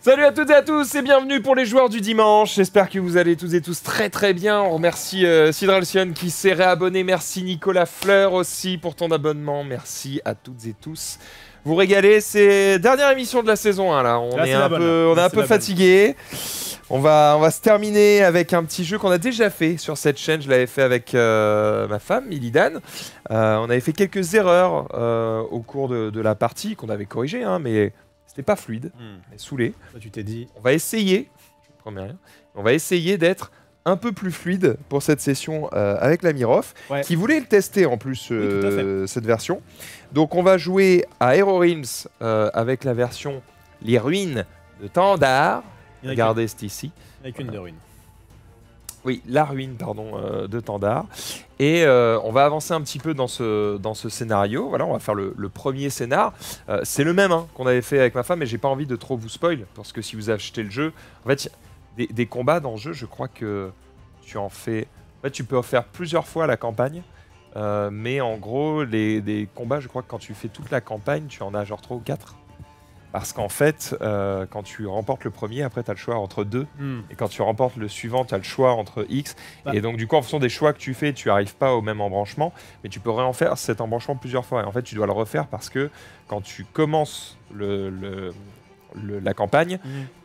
Salut à toutes et à tous et bienvenue pour les joueurs du dimanche. J'espère que vous allez tous et tous très bien. On remercie Sydralcion qui s'est réabonné. Merci Nicolas Fleur aussi pour ton abonnement. Merci à toutes et tous. Vous régalez, c'est dernière émission de la saison 1 là. On est un peu fatigué. On va se terminer avec un petit jeu qu'on a déjà fait sur cette chaîne. Je l'avais fait avec ma femme, Illidan. On avait fait quelques erreurs au cours de la partie qu'on avait corrigées, hein, mais c'était pas fluide. On est saoulé. Tu t'es dit. On va essayer, je promets rien, on va essayer d'être un peu plus fluide pour cette session avec la Mirof, qui voulait le tester en plus cette version. Donc on va jouer à Hero Realms avec la version Les Ruines de Tandar. Regardez, c'est ici. Avec une de ruine. Oui, la ruine, pardon, de Tandar. Et on va avancer un petit peu dans ce scénario. Voilà, on va faire le premier scénar. C'est le même hein, qu'on avait fait avec ma femme, mais j'ai pas envie de trop vous spoil, parce que si vous achetez le jeu, en fait, des combats dans le jeu, je crois que tu en fais... En fait, tu peux en faire plusieurs fois la campagne, mais en gros, des combats, je crois que quand tu fais toute la campagne, tu en as genre 3 ou 4. Parce qu'en fait, quand tu remportes le premier, après tu as le choix entre 2. Et quand tu remportes le suivant, tu as le choix entre X. Et donc du coup, en fonction des choix que tu fais, tu n'arrives pas au même embranchement. Mais tu peux en faire cet embranchement plusieurs fois. Et en fait, tu dois le refaire parce que quand tu commences la campagne,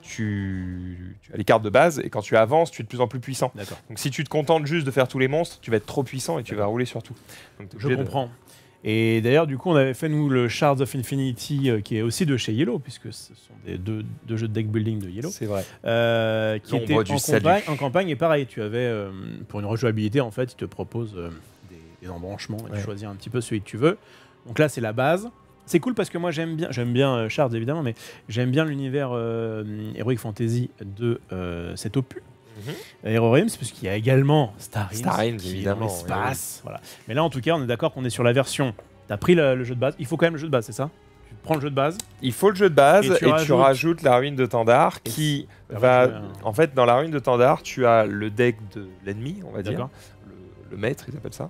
tu as les cartes de base. Et quand tu avances, tu es de plus en plus puissant. Donc si tu te contentes juste de faire tous les monstres, tu vas être trop puissant et tu vas rouler sur tout. Donc, je comprends. Et d'ailleurs, du coup, on avait fait, nous, le Shards of Infinity, qui est aussi de chez Yellow, puisque ce sont des deux jeux de deck building de Yellow. C'est vrai. Qui était en campagne. Et pareil, tu avais, pour une rejouabilité, en fait, il te propose des embranchements. Et tu choisis un petit peu celui que tu veux. Donc là, c'est la base. C'est cool parce que moi, j'aime bien Shards, évidemment, mais j'aime bien l'univers Heroic Fantasy de cet opus. Hero Realms, parce qu'il y a également Star Realms qui est dans l'espace. Voilà. Mais là, en tout cas, on est d'accord qu'on est sur la version. Tu as pris le jeu de base. Il faut quand même le jeu de base, c'est ça? Tu prends le jeu de base. Il faut le jeu de base et tu rajoutes la ruine de Tandar qui va. En fait, dans la ruine de Tandar, tu as le deck de l'ennemi, on va dire. Le maître, ils appellent ça.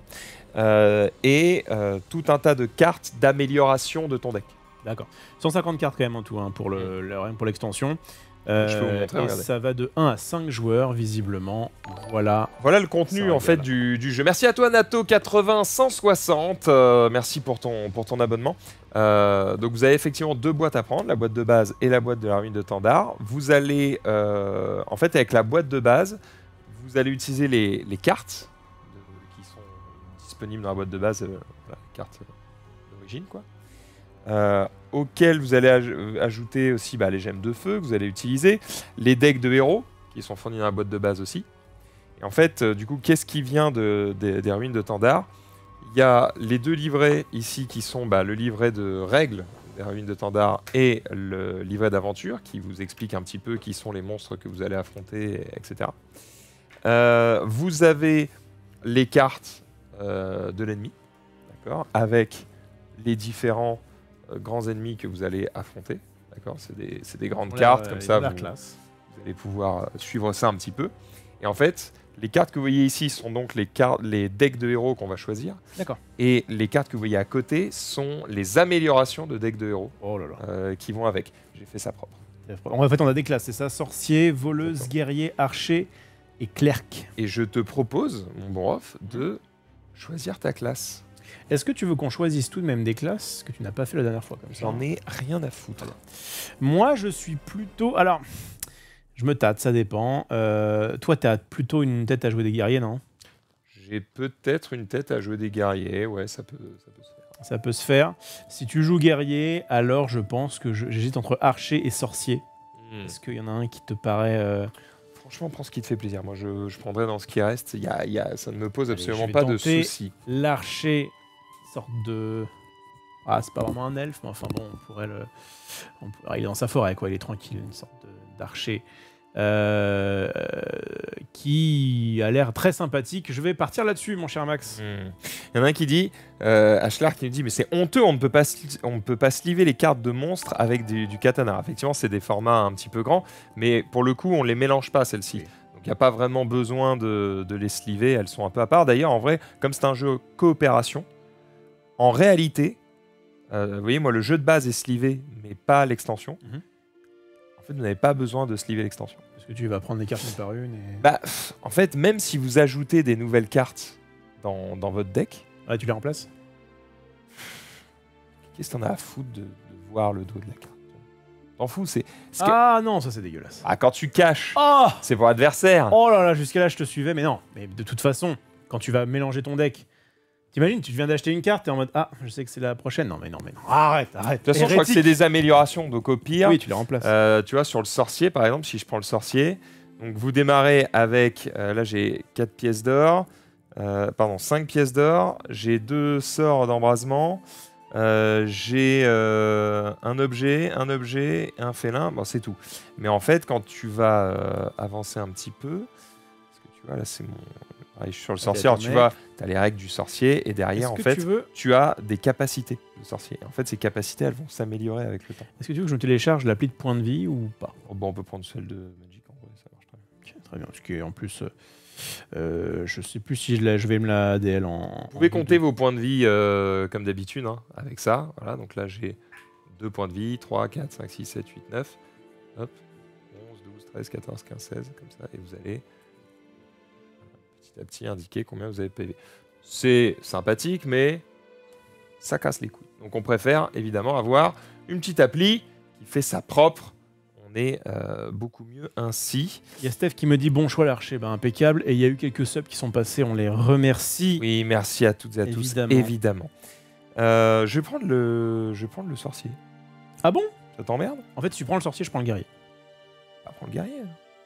Et tout un tas de cartes d'amélioration de ton deck. D'accord. 150 cartes quand même en tout hein, pour l'extension. Je peux vous montrer, et ça va de 1 à 5 joueurs visiblement. Voilà le contenu en fait du jeu. Merci à toi Nato80 160. Merci pour ton abonnement. Donc vous avez effectivement 2 boîtes à prendre, la boîte de base et la boîte de la ruine de Tandar. Vous allez en fait avec la boîte de base, vous allez utiliser les cartes qui sont disponibles dans la boîte de base, les cartes d'origine quoi. Auquel vous allez ajouter aussi les gemmes de feu que vous allez utiliser, les decks de héros qui sont fournis dans la boîte de base aussi. Et en fait, du coup, qu'est-ce qui vient des ruines de Tandar? Il y a les 2 livrets ici qui sont le livret de règles des ruines de Tandar et le livret d'aventure qui vous explique un petit peu qui sont les monstres que vous allez affronter, etc. Vous avez les cartes de l'ennemi, d'accord, avec les différents grands ennemis que vous allez affronter, d'accord. C'est des grandes cartes comme ça. Vous allez pouvoir suivre ça un petit peu. Et en fait, les cartes que vous voyez ici sont donc les decks de héros qu'on va choisir. D'accord. Et les cartes que vous voyez à côté sont les améliorations de decks de héros qui vont avec. J'ai fait ça propre. En fait, on a des classes, c'est ça? Sorcier, voleuse, guerrier, archer et clerc. Et je te propose, mon bon Rof, de choisir ta classe. Est-ce que tu veux qu'on choisisse tout de même des classes que tu n'as pas fait la dernière fois comme ça? J'en ai rien à foutre. Moi, je suis plutôt... Alors, je me tâte, ça dépend. Toi, tu as plutôt une tête à jouer des guerriers, non? J'ai peut-être une tête à jouer des guerriers, ouais, ça peut se faire. Ça peut se faire. Si tu joues guerrier, alors je pense que j'hésite entre archer et sorcier. Est-ce qu'il y en a un qui te paraît... Franchement, prends ce qui te fait plaisir. Moi, je prendrai dans ce qui reste. Ça ne me pose absolument pas de soucis. L'archer, sorte de... Ah, c'est pas vraiment un elfe, mais enfin bon, on pourrait le... il est dans sa forêt, quoi. Il est tranquille, une sorte d'archer qui a l'air très sympathique. Je vais partir là-dessus, mon cher Max. Il y en a un qui dit, Ashlar qui nous dit, mais c'est honteux, on ne peut pas sliver les cartes de monstres avec du katana. Effectivement, c'est des formats un petit peu grands, mais pour le coup, on les mélange pas, celles-ci. Oui. Donc, il n'y a pas vraiment besoin de les sliver, elles sont un peu à part. D'ailleurs, en vrai, comme c'est un jeu coopération, en réalité, vous voyez, moi, le jeu de base est slivé, mais pas l'extension. En En fait, vous n'avez pas besoin de sleever l'extension. Parce que tu vas prendre les cartes une par une et... Bah, en fait, même si vous ajoutez des nouvelles cartes dans votre deck... Ah, tu les remplaces? Qu'est-ce que t'en as à foutre de voir le dos de la carte? T'en fous, c'est... Ah non, ça c'est dégueulasse. Ah, quand tu caches, Oh, c'est pour l'adversaire. oh là là, jusqu'à là je te suivais, mais non. Mais de toute façon, quand tu vas mélanger ton deck, t'imagines, tu viens d'acheter une carte et en mode ah, je sais que c'est la prochaine. Non mais non, arrête. De toute façon, je crois que c'est des améliorations, donc au pire... Oui, tu les remplaces. Tu vois, sur le sorcier, par exemple, si je prends le sorcier, donc vous démarrez avec... là, j'ai 4 pièces d'or. Pardon, 5 pièces d'or. J'ai 2 sorts d'embrasement. J'ai un objet, et un félin. Bon, c'est tout. Mais en fait, quand tu vas avancer un petit peu... Parce que tu vois, là, c'est mon... Pareil, je suis sur le sorcier. Alors, tu vois, tu as les règles du sorcier. Et derrière, en fait, tu as des capacités de sorcier. En fait, ces capacités, elles vont s'améliorer avec le temps. Est-ce que tu veux que je me télécharge l'appli de point de vie ou pas? Oh, bon, on peut prendre celle de Magic. En vrai, ça marche très bien. Okay, très bien. Parce qu'en plus... je sais plus si je vais me la DL en... Vous pouvez compter vos points de vie comme d'habitude, hein, avec ça. Voilà, donc là j'ai 2 points de vie, 3, 4, 5, 6, 7, 8, 9. Hop, 11, 12, 13, 14, 15, 16, comme ça. Et vous allez petit à petit indiquer combien vous avez de PV. C'est sympathique, mais ça casse les couilles. Donc on préfère évidemment avoir une petite appli qui fait sa propre. Est beaucoup mieux ainsi. Il y a Steph qui me dit bon choix l'archer, ben, impeccable. Et il y a eu quelques subs qui sont passés, on les remercie. Oui, merci à toutes et à tous, évidemment. Je vais prendre le sorcier. Ah bon? Ça t'emmerde? En fait, si tu prends le sorcier, je prends le guerrier. Bah, prends le guerrier.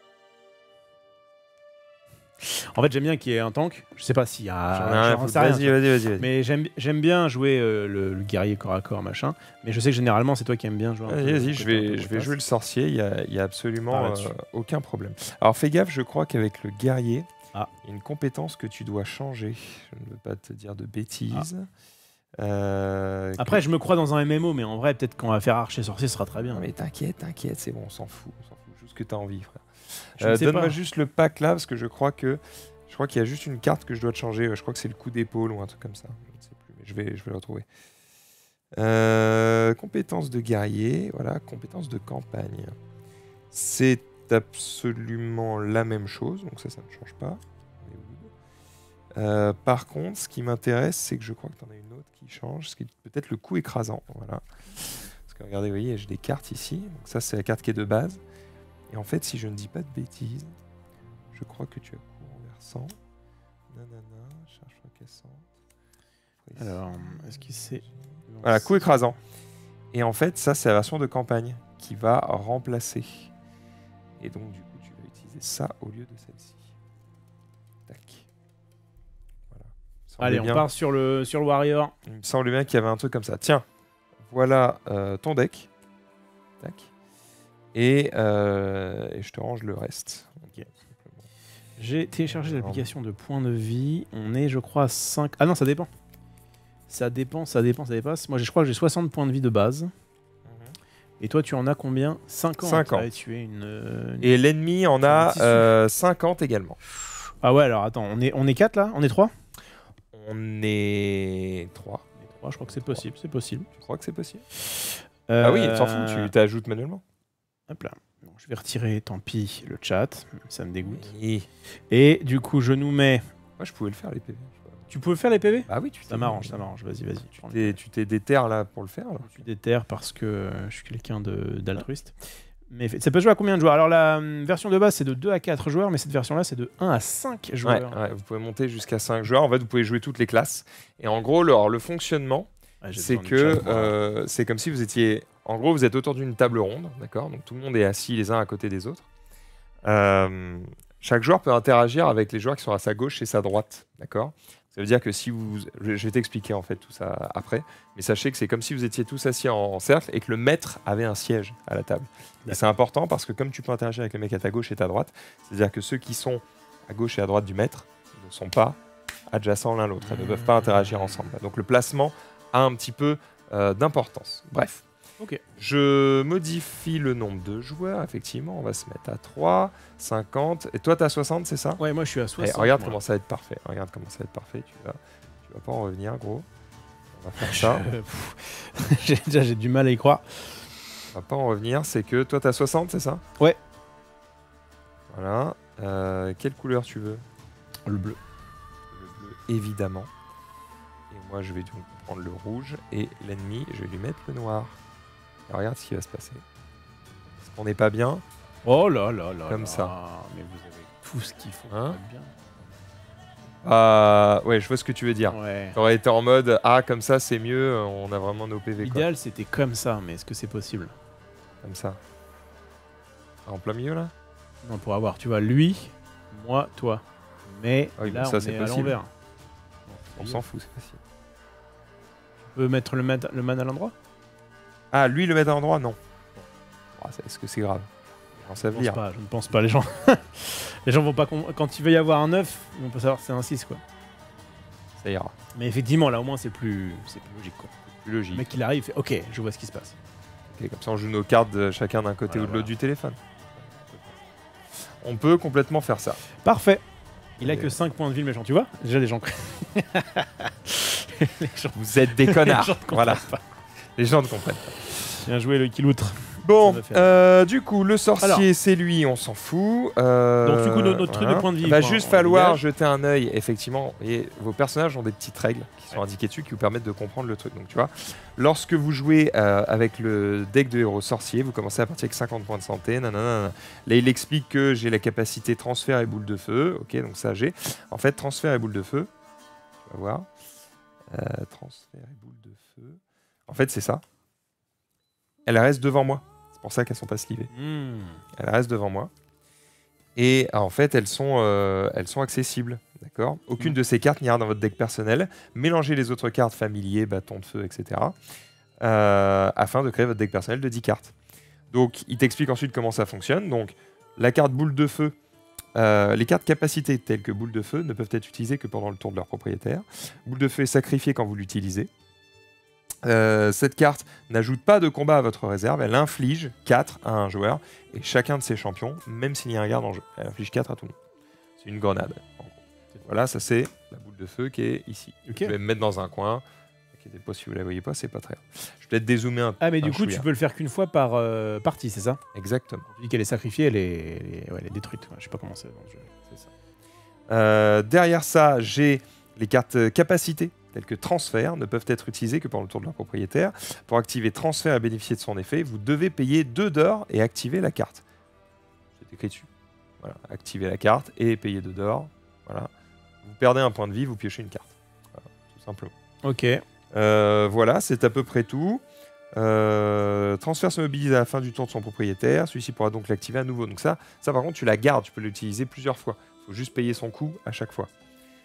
En fait, j'aime bien qu'il y ait un tank. Je sais pas s'il y a... Vas-y. Mais j'aime bien jouer le guerrier corps à corps, machin. Mais je sais que généralement, c'est toi qui aimes bien jouer. Vas-y, je vais jouer le sorcier. Il y a absolument aucun problème. Alors, fais gaffe, je crois qu'avec le guerrier, il y a une compétence que tu dois changer. Je ne veux pas te dire de bêtises. Après, je me crois dans un MMO, mais en vrai, peut-être qu'on va faire archer sorcier, ce sera très bien. Non, mais t'inquiète, c'est bon, on s'en fout. Juste ce que t'as envie, frère. Donne-moi juste le pack là, parce que je crois qu'il y a juste une carte que je dois te changer. Je crois que c'est le coup d'épaule ou un truc comme ça. Je ne sais plus, mais je vais le retrouver. Compétence de guerrier, voilà, compétence de campagne. C'est absolument la même chose, donc ça ne change pas. Par contre, ce qui m'intéresse, c'est que je crois que tu en as une autre qui change, ce qui est peut-être le coup écrasant. Voilà. Parce que regardez, vous voyez, j'ai des cartes ici. Donc ça, c'est la carte qui est de base. Et en fait, si je ne dis pas de bêtises, je crois que tu as coup renversant. Nanana, charge fracassante. Alors, est-ce qu'il c'est... Voilà, coup écrasant. Et en fait, ça, c'est la version de campagne qui va remplacer. Et donc, du coup, tu vas utiliser ça au lieu de celle-ci. Tac. Voilà. Allez, on part sur le warrior. Il me semble bien qu'il y avait un truc comme ça. Tiens, voilà ton deck. Tac. Et je te range le reste. Okay. J'ai téléchargé l'application de points de vie. On est, je crois, à 5... Ah non, ça dépend. Ça dépasse. Moi, je crois que j'ai 60 points de vie de base. Et toi, tu en as combien? 50. 50. Ouais, tu es une... Et l'ennemi en a 50 également. Ah ouais, alors attends, on est 4 là? On est 3? On est 3. Je crois que c'est possible, c'est possible. Tu crois que c'est possible? Ah oui, t'en fous, tu t'ajoutes manuellement. Hop là. Bon, je vais retirer, tant pis, le chat. Ça me dégoûte. Oui. Et du coup, je nous mets... Moi, je pouvais le faire, les PV. Tu pouvais faire les PV? Ah oui, ça m'arrange. Vas-y. Tu t'es déterre là pour le faire là. Je suis déterre parce que je suis quelqu'un d'altruiste. Mais ça peut jouer à combien de joueurs? Alors la version de base c'est de 2 à 4 joueurs, mais cette version là c'est de 1 à 5 joueurs. Ouais, vous pouvez monter jusqu'à 5 joueurs. En fait, vous pouvez jouer toutes les classes. Et en gros, le fonctionnement, c'est que c'est comme si vous étiez... En gros, vous êtes autour d'une table ronde, d'accord? Donc tout le monde est assis les uns à côté des autres. Chaque joueur peut interagir avec les joueurs qui sont à sa gauche et sa droite, d'accord? Ça veut dire que si vous... Je vais t'expliquer en fait tout ça après, mais sachez que c'est comme si vous étiez tous assis en cercle et que le maître avait un siège à la table. Et c'est important parce que comme tu peux interagir avec les mecs à ta gauche et ta droite, c'est-à-dire que ceux qui sont à gauche et à droite du maître ne sont pas adjacents l'un l'autre, ils ne peuvent pas interagir ensemble. Donc le placement a un petit peu d'importance. Bref. Okay. Je modifie le nombre de joueurs, effectivement, on va se mettre à 3, 50, et toi t'as 60, c'est ça? Ouais, moi je suis à 60. Regarde comment ça va être parfait, tu vas pas en revenir, gros. On va faire ça. J'ai du mal à y croire. On va pas en revenir. C'est que toi, t'as 60, c'est ça? Ouais. Voilà. Quelle couleur tu veux? Le bleu. Le bleu, évidemment. Et moi, je vais donc prendre le rouge. Et l'ennemi, je vais lui mettre le noir. Alors, regarde ce qui va se passer. Est-ce qu'on n'est pas bien? Oh là là là. Comme là. ça. Mais vous avez tout ce qu'il faut. Hein? Bien. Ouais, je vois ce que tu veux dire. Ouais. T'aurais été en mode comme ça c'est mieux, on a vraiment nos PV. L'idéal c'était comme ça, mais est-ce que c'est possible? Comme ça. En plein milieu là? Non, pour avoir, tu vois, lui, moi, toi. Mais oui, là, ça, on c'est est à possible. l'envers. On s'en fout, c'est facile. Tu peux mettre le man à l'endroit? Ah, lui le mettre à l'endroit? Non. Est-ce que c'est grave? Je ne pense pas, les gens. Les gens vont pas. Quand il va y avoir un 9, on peut savoir que c'est un 6, quoi. Ça ira. Mais effectivement, là au moins c'est plus logique, quoi. Plus logique. Le mec il arrive, il fait ok, je vois ce qui se passe. Ok, comme ça on joue nos cartes chacun d'un côté ou de l'autre du téléphone. On peut complètement faire ça. Parfait. Il a que 5 points de vie le méchant, tu vois? Déjà des gens. Vous êtes des connards. Voilà. Les gens ne comprennent pas. Bien joué le Kiloutre. Bon, du coup, le sorcier, c'est lui, on s'en fout. Donc, du coup, notre truc de point de vie. Il va juste falloir jeter un œil, effectivement. Et vos personnages ont des petites règles qui sont indiquées dessus qui vous permettent de comprendre le truc. Donc, tu vois, lorsque vous jouez avec le deck de héros sorcier, vous commencez à partir avec 50 points de santé. Nanana. Là, il explique que j'ai la capacité transfert et boule de feu. Ok, donc ça, j'ai. En fait, transfert et boule de feu. On va voir. Transfert et boule de feu. En fait, c'est ça. Elle reste devant moi. C'est pour ça qu'elles sont pas slivées. Elles restent devant moi. Et en fait, elles sont accessibles. D'accord. Aucune de ces cartes n'ira dans votre deck personnel. Mélangez les autres cartes, familiers, bâtons de feu, etc. Afin de créer votre deck personnel de 10 cartes. Donc, il t'explique ensuite comment ça fonctionne. Donc, la carte boule de feu, les cartes capacités telles que boule de feu ne peuvent être utilisées que pendant le tour de leur propriétaire. Boule de feu est sacrifiée quand vous l'utilisez. Cette carte n'ajoute pas de combat à votre réserve, elle inflige 4 à un joueur et chacun de ses champions, même s'il y a un garde en jeu. Elle inflige 4 à tout le monde. C'est une grenade. En gros. Voilà, ça c'est la boule de feu qui est ici. Okay. Je vais me mettre dans un coin. Inquiétez pas si vous la voyez pas, c'est pas très grave. Je vais peut-être dézoomer un peu. Ah, mais du coup, tu peux le faire qu'une fois par partie, c'est ça? Exactement. Tu dis qu'elle est sacrifiée, elle est détruite. Ouais, je sais pas comment c'est dans le jeu. C'est ça. Derrière ça, j'ai les cartes capacités telles que transfert ne peuvent être utilisées que pendant le tour de leur propriétaire. Pour activer transfert et bénéficier de son effet, vous devez payer 2 d'or et activer la carte. C'est écrit dessus. Voilà, activer la carte et payer 2 d'or. Voilà. Vous perdez un point de vie, vous piochez une carte. Voilà, tout simplement. Ok. Voilà, c'est à peu près tout. Transfert se mobilise à la fin du tour de son propriétaire. Celui-ci pourra donc l'activer à nouveau. Donc ça par contre, tu la gardes, tu peux l'utiliser plusieurs fois. Il faut juste payer son coût à chaque fois.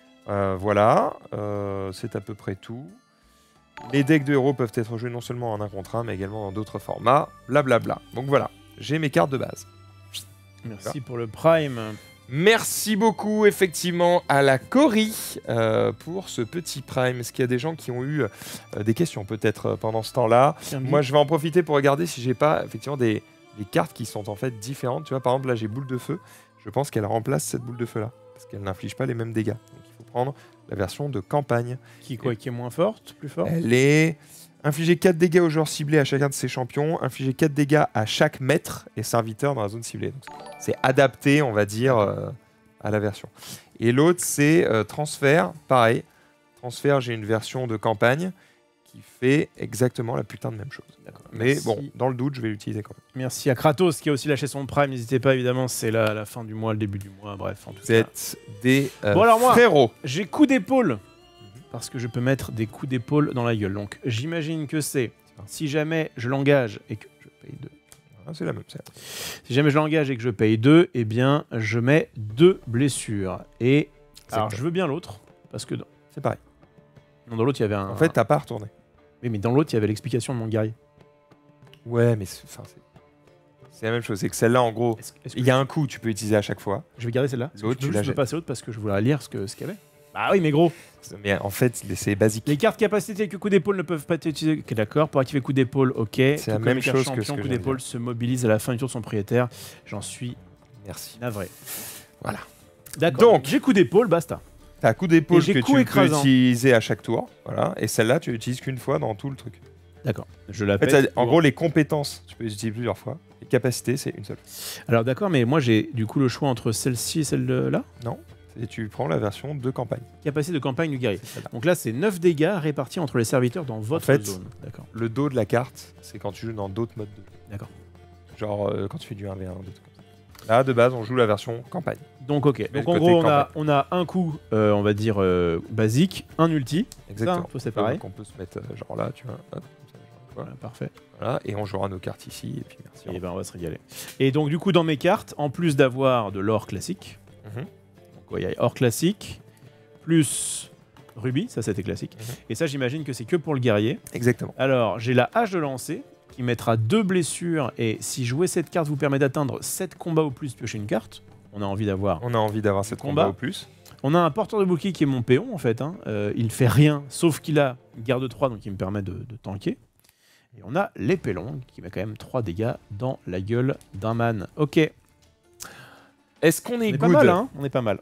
Voilà, c'est à peu près tout. Les decks de héros peuvent être joués non seulement en 1 contre 1, mais également dans d'autres formats. Blablabla. Donc voilà, j'ai mes cartes de base. Merci pour le Prime. Merci beaucoup, effectivement, à la Cory pour ce petit Prime. Est-ce qu'il y a des gens qui ont eu des questions, peut-être, pendant ce temps-là? Moi, je vais en profiter pour regarder si j'ai pas, effectivement, des cartes qui sont en fait différentes. Tu vois, par exemple, là, j'ai boule de feu. Je pense qu'elle remplace cette boule de feu-là. Parce qu'elle n'inflige pas les mêmes dégâts. Donc il faut prendre la version de campagne. Qui est moins forte, plus forte? Elle est infliger 4 dégâts aux joueurs ciblés à chacun de ses champions, infliger 4 dégâts à chaque maître et serviteur dans la zone ciblée. C'est adapté, on va dire, à la version. Et l'autre, c'est transfert, pareil. Transfert, j'ai une version de campagne qui fait exactement la putain de même chose. Mais merci. Bon, dans le doute, je vais l'utiliser quand même. Merci à Kratos qui a aussi lâché son Prime. N'hésitez pas, évidemment, c'est la fin du mois, le début du mois. Bref, en tout cas. Vous êtes des bon, alors moi, frérots. J'ai coup d'épaule. Parce que je peux mettre des coups d'épaule dans la gueule. Donc, j'imagine que c'est si jamais je l'engage et que je paye 2. C'est la même. Si jamais je l'engage et que je paye 2, eh bien, je mets 2 blessures. Et alors, je veux bien l'autre. Parce que. C'est pareil. Non, dans l'autre, il y avait un. En fait, t'as pas retourné. Oui, mais dans l'autre, il y avait l'explication de mon guerrier. Ouais, mais c'est la même chose. C'est que celle-là, en gros, il y a un coup, tu peux utiliser à chaque fois. Je vais garder celle-là. L'autre, tu la jettes. Je peux passer l'autre parce que je voulais lire ce qu'il y avait. Ah oui, mais gros. Mais en fait, c'est basique. Les cartes capacités que coup d'épaule ne peuvent pas être utilisées. Ok, d'accord. Pour activer coup d'épaule, ok. C'est la même chose que ce que coup d'épaule se mobilise à la fin du tour de son propriétaire. J'en suis. Merci. Navré. Voilà. D'accord. Donc, j'ai coup d'épaule, basta. T'as coup d'épaule que tu peux utiliser à chaque tour. Voilà. Et celle-là, tu l'utilises qu'une fois dans tout le truc. D'accord. Je l'appelle. En gros, les compétences, tu peux les utiliser plusieurs fois. Les capacités, c'est une seule. Alors d'accord, mais moi j'ai du coup le choix entre celle-ci et celle-là. Non. Et tu prends la version de campagne. Capacité de campagne du guerrier. Donc là, c'est 9 dégâts répartis entre les serviteurs dans votre zone. D'accord. Le dos de la carte, c'est quand tu joues dans d'autres modes de jeu. D'accord. Genre quand tu fais du 1v1, des trucs comme ça. Là, de base, on joue la version campagne. Donc ok. Donc en gros, on a un coup, on va dire basique, un ulti. Exactement. Ça, c'est pareil. Donc on peut se mettre genre là, tu vois. Hop, voilà, parfait. Voilà, et on jouera nos cartes ici, et puis merci. Et ben on va se régaler. Et donc du coup, dans mes cartes, en plus d'avoir de l'or classique, il y a or classique, plus rubis, ça c'était classique. Et ça, j'imagine que c'est que pour le guerrier. Exactement. Alors, j'ai la hache de lancer, qui mettra 2 blessures, et si jouer cette carte vous permet d'atteindre 7 combats ou plus, piocher une carte. On a envie d'avoir 7 combats ou plus. On a un porteur de bouclier qui est mon péon, en fait. Il ne fait rien, sauf qu'il a garde 3, donc il me permet de tanker. Et on a l'épée longue, qui met quand même 3 dégâts dans la gueule d'un man. Ok. Est-ce qu'on est good? Pas mal, hein? On est pas mal.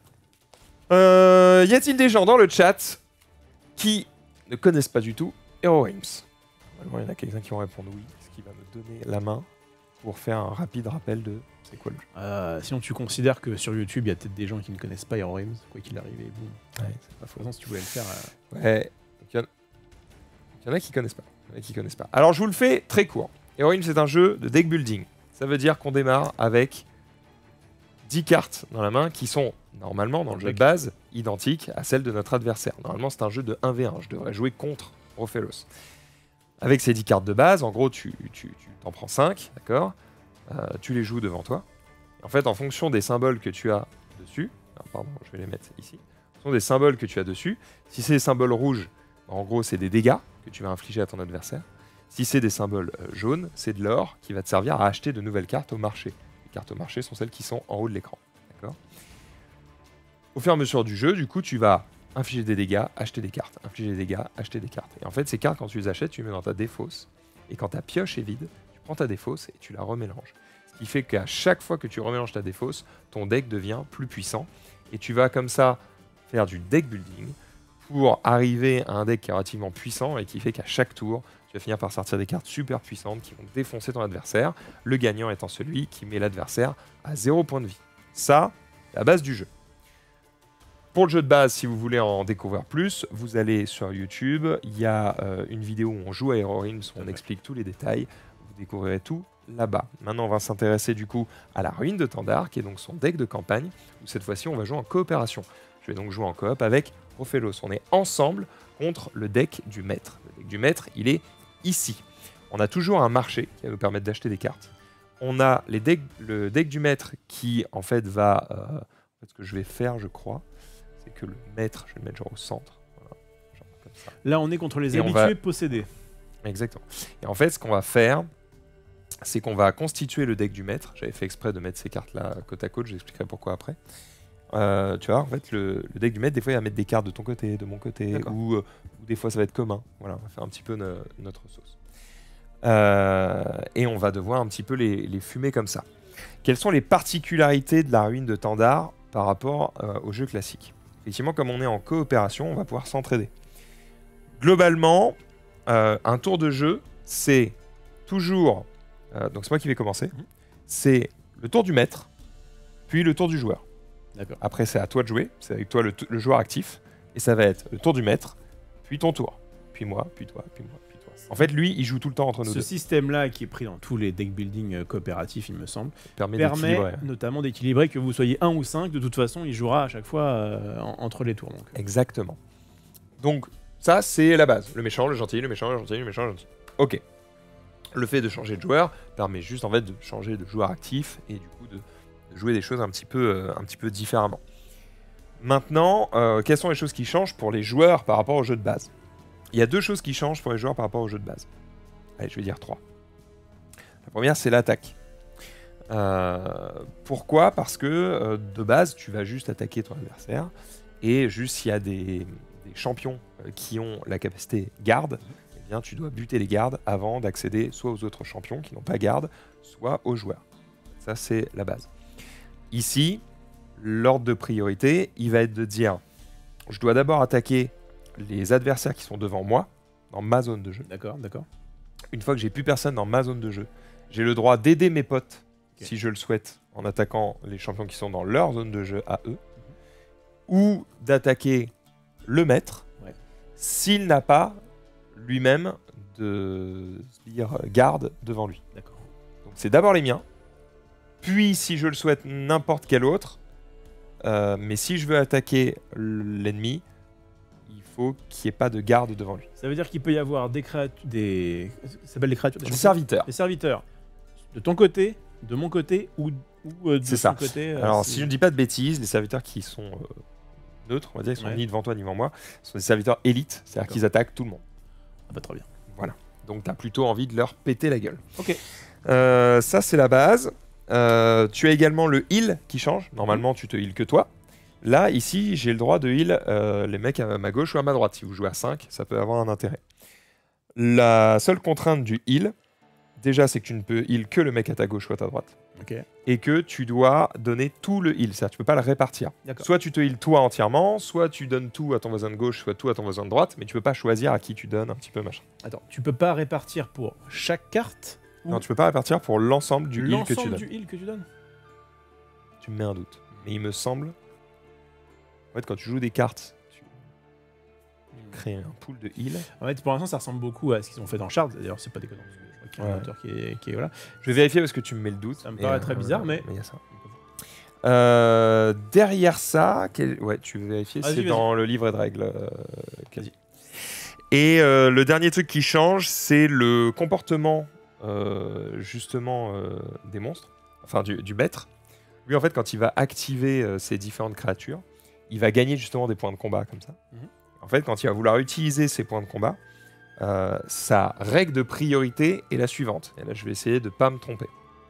Y a-t-il des gens dans le chat qui ne connaissent pas du tout HeroGames? Normalement, il y en a quelqu'un qui vont répondre oui, ce qui va me donner la main pour faire un rapide rappel de c'est quoi le jeu. Sinon, tu considères que sur YouTube, il y a peut-être des gens qui ne connaissent pas HeroGames, quoi qu'il arrive, et boum. Ouais, c'est pas faux. Si tu voulais le faire... Ouais, il y en a qui connaissent pas. Alors, je vous le fais très court. HeroGames, c'est un jeu de deck building. Ça veut dire qu'on démarre avec 10 cartes dans la main qui sont normalement dans le jeu de base identiques à celles de notre adversaire. Normalement, c'est un jeu de 1v1. Je devrais jouer contre Rofelos. Avec ces 10 cartes de base, en gros, tu t'en prends 5, d'accord, tu les joues devant toi. Et en fait, en fonction des symboles que tu as dessus, pardon, je vais les mettre ici. En fonction des symboles que tu as dessus, si c'est des symboles rouges, en gros, c'est des dégâts que tu vas infliger à ton adversaire. Si c'est des symboles jaunes, c'est de l'or qui va te servir à acheter de nouvelles cartes au marché. Les cartes au marché sont celles qui sont en haut de l'écran. D'accord ? Au fur et à mesure du jeu, du coup, tu vas infliger des dégâts, acheter des cartes, infliger des dégâts, acheter des cartes. Et en fait, ces cartes, quand tu les achètes, tu les mets dans ta défausse. Et quand ta pioche est vide, tu prends ta défausse et tu la remélanges. Ce qui fait qu'à chaque fois que tu remélanges ta défausse, ton deck devient plus puissant. Et tu vas comme ça faire du deck building pour arriver à un deck qui est relativement puissant et qui fait qu'à chaque tour, tu vas finir par sortir des cartes super puissantes qui vont défoncer ton adversaire. Le gagnant étant celui qui met l'adversaire à 0 point de vie. Ça, c'est la base du jeu. Pour le jeu de base, si vous voulez en découvrir plus, vous allez sur YouTube. Il y a une vidéo où on joue à HeroGames, où on explique tous les détails. Vous découvrirez tout là-bas. Maintenant, on va s'intéresser du coup à la ruine de Tandar, qui est donc son deck de campagne, où cette fois-ci, on va jouer en coopération. Je vais donc jouer en coop avec Rofelos. On est ensemble contre le deck du maître. Le deck du maître, il est ici. On a toujours un marché qui va nous permettre d'acheter des cartes. On a le deck du maître qui, en fait, va... ce que je vais faire, je crois, c'est que le maître, je vais le mettre genre au centre. Voilà, genre comme ça. Là, on est contre les habitués possédés. Exactement. Et en fait, ce qu'on va faire, c'est qu'on va constituer le deck du maître. J'avais fait exprès de mettre ces cartes-là côte à côte, j'expliquerai pourquoi après. Tu vois, en fait, le deck du maître, des fois, il va mettre des cartes de ton côté, de mon côté, ou des fois, ça va être commun. Voilà, on va faire un petit peu notre sauce. Et on va devoir un petit peu les fumer comme ça. Quelles sont les particularités de la ruine de Tandar par rapport au jeu classique? Effectivement, comme on est en coopération, on va pouvoir s'entraider. Globalement, un tour de jeu, c'est toujours... donc c'est moi qui vais commencer. C'est le tour du maître, puis le tour du joueur. Après, c'est à toi de jouer. C'est avec toi le joueur actif. Et ça va être le tour du maître, puis ton tour. Puis moi, puis toi, puis moi, puis toi. En fait, lui, il joue tout le temps entre nous deux. Ce système-là, qui est pris dans tous les deck building coopératifs, il me semble, permet notamment d'équilibrer, que vous soyez 1 ou 5. De toute façon, il jouera à chaque fois entre les tours. Donc. Exactement. Donc, ça, c'est la base. Le méchant, le gentil, le méchant, le gentil, le méchant, le gentil. Ok. Le fait de changer de joueur permet juste, en fait, de changer de joueur actif et du coup de jouer des choses un petit peu différemment. Maintenant, quelles sont les choses qui changent pour les joueurs par rapport au jeu de base? Il y a 2 choses qui changent pour les joueurs par rapport au jeu de base. Allez, je vais dire 3. La première, c'est l'attaque. Pourquoi? Parce que de base, tu vas juste attaquer ton adversaire et juste s'il y a des champions qui ont la capacité garde, eh bien, tu dois buter les gardes avant d'accéder soit aux autres champions qui n'ont pas garde, soit aux joueurs. Ça, c'est la base. Ici, l'ordre de priorité, il va être de dire je dois d'abord attaquer les adversaires qui sont devant moi, dans ma zone de jeu. D'accord. une fois que j'ai plus personne dans ma zone de jeu, j'ai le droit d'aider mes potes, si je le souhaite, en attaquant les champions qui sont dans leur zone de jeu à eux, ou d'attaquer le maître, s'il n'a pas lui-même de garde devant lui. D'accord. Donc c'est d'abord les miens, puis si je le souhaite n'importe quel autre, mais si je veux attaquer l'ennemi, il faut qu'il n'y ait pas de garde devant lui. Ça veut dire qu'il peut y avoir des créatures, ça s'appelle des créatures, des serviteurs. Des serviteurs de ton côté, de mon côté ou de son côté. Alors si je ne dis pas de bêtises, les serviteurs qui sont neutres, on va dire, ils sont ni devant toi ni devant moi, sont des serviteurs élites, c'est-à-dire qu'ils attaquent tout le monde. Ah bah très bien. Voilà. Donc tu as plutôt envie de leur péter la gueule. Ok. Ça c'est la base. Tu as également le heal qui change. Normalement tu te heal que toi. Là, ici, j'ai le droit de heal les mecs à ma gauche ou à ma droite. Si vous jouez à 5, ça peut avoir un intérêt. La seule contrainte du heal, déjà, c'est que tu ne peux heal que le mec à ta gauche ou à ta droite. Okay. Et que tu dois donner tout le heal. C'est-à-dire tu peux pas le répartir. Soit tu te heal toi entièrement, soit tu donnes tout à ton voisin de gauche, soit tout à ton voisin de droite, mais tu peux pas choisir à qui tu donnes un petit peu machin. Attends, tu peux pas répartir pour chaque carte Non, tu peux pas répartir pour l'ensemble du heal que tu donnes. L'ensemble du heal que tu donnes. Tu me mets un doute. Mais il me semble... En fait, quand tu joues des cartes, tu crées un pool de heal. En fait, pour l'instant, ça ressemble beaucoup à ce qu'ils ont fait dans Shards. D'ailleurs, c'est pas déconnant, parce que je crois qu'il y a un auteur qui est voilà. Je vais vérifier parce que tu me mets le doute. Ça me paraît très bizarre, mais... il y a ça. Derrière ça, ouais, tu veux vérifier, c'est dans le livret de règles. Quasi. Et le dernier truc qui change, c'est le comportement justement des monstres, enfin du maître. Lui, en fait, quand il va activer ces différentes créatures, il va gagner justement des points de combat comme ça. En fait, quand il va vouloir utiliser ces points de combat, sa règle de priorité est la suivante. Et là, je vais essayer de ne pas me tromper.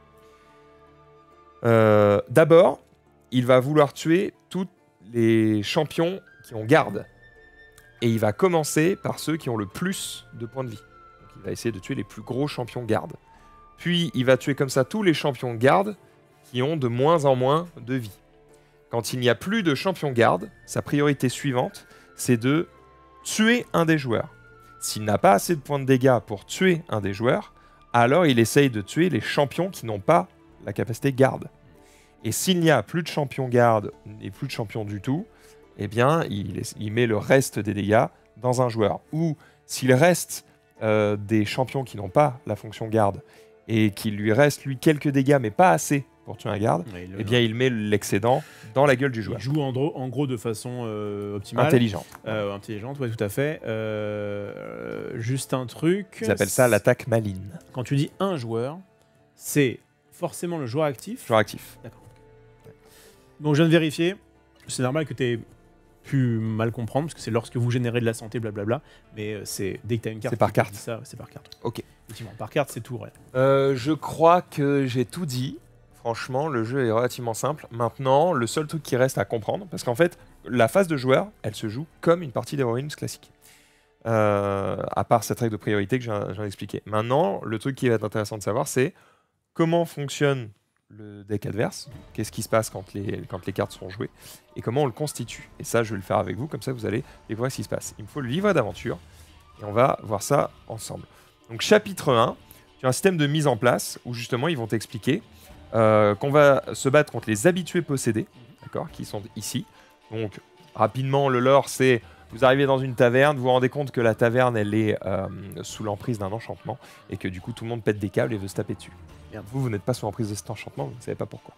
D'abord, il va vouloir tuer tous les champions qui ont garde. Et il va commencer par ceux qui ont le plus de points de vie. Donc, il va essayer de tuer les plus gros champions garde. Puis, il va tuer comme ça tous les champions garde qui ont de moins en moins de vie. Quand il n'y a plus de champions garde, sa priorité suivante, c'est de tuer un des joueurs. S'il n'a pas assez de points de dégâts pour tuer un des joueurs, alors il essaye de tuer les champions qui n'ont pas la capacité garde. Et s'il n'y a plus de champions garde et plus de champions du tout, eh bien, il met le reste des dégâts dans un joueur. Ou s'il reste des champions qui n'ont pas la fonction garde et qu'il lui reste, lui, quelques dégâts, mais pas assez pour tuer un garde, eh bien, il met l'excédent dans la gueule du joueur. Il joue en gros de façon optimale. Intelligente. Intelligente, oui, tout à fait. Juste un truc... Ils appellent ça l'attaque maligne. Quand tu dis un joueur, c'est forcément le joueur actif. Joueur actif. D'accord. Donc, je viens de vérifier. C'est normal que tu aies pu mal comprendre, parce que c'est lorsque vous générez de la santé, blablabla. Mais c'est dès que tu as une carte... C'est par carte. C'est par carte. Ok. Effectivement, par carte, c'est tout, ouais. Je crois que j'ai tout dit. Franchement, le jeu est relativement simple. Maintenant, le seul truc qui reste à comprendre, parce qu'en fait, la phase de joueur, elle se joue comme une partie d'Heroines classique. À part cette règle de priorité que j'ai expliqué. Maintenant, le truc qui va être intéressant de savoir, c'est comment fonctionne le deck adverse, qu'est-ce qui se passe quand les cartes sont jouées, et comment on le constitue. Et ça, je vais le faire avec vous, comme ça vous allez découvrir ce qui se passe. Il me faut le livret d'aventure, et on va voir ça ensemble. Donc chapitre 1, tu as un système de mise en place, où justement ils vont t'expliquer qu'on va se battre contre les habitués possédés, d'accord, qui sont ici. Donc rapidement, le lore, c'est vous arrivez dans une taverne, vous vous rendez compte que la taverne, elle est sous l'emprise d'un enchantement, et que du coup tout le monde pète des câbles et veut se taper dessus. Merde, vous n'êtes pas sous l'emprise de cet enchantement, vous ne savez pas pourquoi.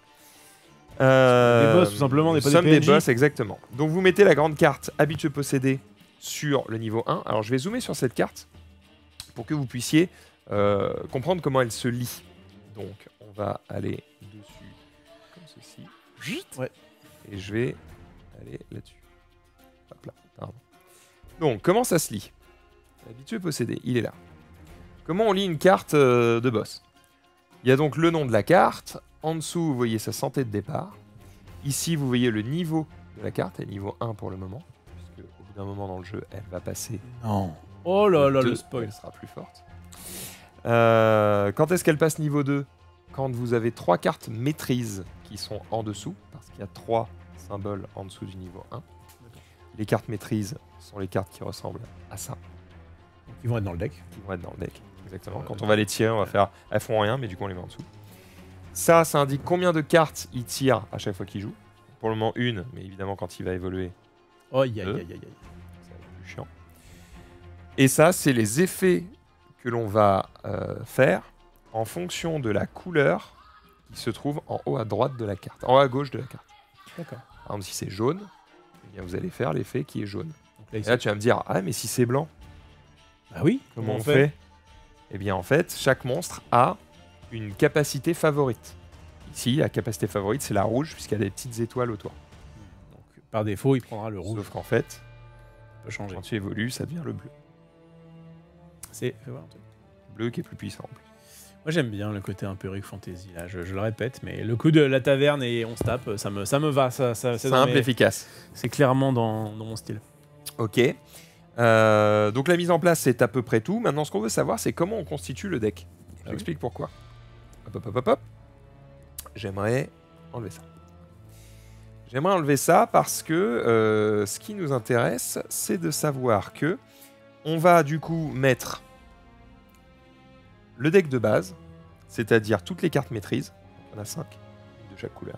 Des boss, tout simplement, nous sommes des boss, exactement. Donc vous mettez la grande carte habitué possédé sur le niveau 1. Alors je vais zoomer sur cette carte pour que vous puissiez comprendre comment elle se lit. Donc on va aller dessus comme ceci. Ouais. Et je vais aller là-dessus. Hop là, pardon. Donc comment ça se lit? Habitué possédé, il est là. Comment on lit une carte de boss? Il y a donc le nom de la carte. En dessous, vous voyez sa santé de départ. Ici, vous voyez le niveau de la carte, et niveau 1 pour le moment. Puisque au bout d'un moment dans le jeu, elle va passer. Non. Oh là là, le spoil. Elle sera plus forte. Quand est-ce qu'elle passe niveau 2? Quand vous avez 3 cartes maîtrise qui sont en dessous, parce qu'il y a 3 symboles en dessous du niveau 1. Les cartes maîtrise sont les cartes qui ressemblent à ça. Ils vont être dans le deck. Ils vont être dans le deck, Exactement. Quand on va les tirer, on va faire... Elles font rien, mais du coup, on les met en dessous. Ça indique combien de cartes il tire à chaque fois qu'il joue. Pour le moment, une, mais évidemment, quand il va évoluer... Oh, aïe. Ça va être plus chiant. Et ça, c'est les effets que l'on va faire en fonction de la couleur qui se trouve en haut à droite de la carte, en haut à gauche de la carte. D'accord. Par exemple, si c'est jaune, eh bien, vous allez faire l'effet qui est jaune. Donc là, Et là, tu vas me dire, ah, mais si c'est blanc, ah oui, comment on fait? Eh bien, en fait, chaque monstre a une capacité favorite. Ici, la capacité favorite, c'est la rouge, puisqu'il y a des petites étoiles autour. Donc, par défaut, il prendra le rouge. Sauf qu'en fait, peut changer. Quand tu évolues, ça devient le bleu. C'est fais voir un truc. Bleu qui est plus puissant en plus. Moi j'aime bien le côté un peu Rick Fantasy là, je le répète, mais le coup de la taverne et on se tape, ça me va, c'est simple, efficace. C'est clairement dans mon style. Ok. Donc la mise en place c'est à peu près tout. Maintenant ce qu'on veut savoir c'est comment on constitue le deck. Je t'explique pourquoi. Hop. J'aimerais enlever ça. J'aimerais enlever ça parce que ce qui nous intéresse c'est de savoir que on va du coup mettre le deck de base, c'est-à-dire toutes les cartes maîtrise, il y en a 5 de chaque couleur,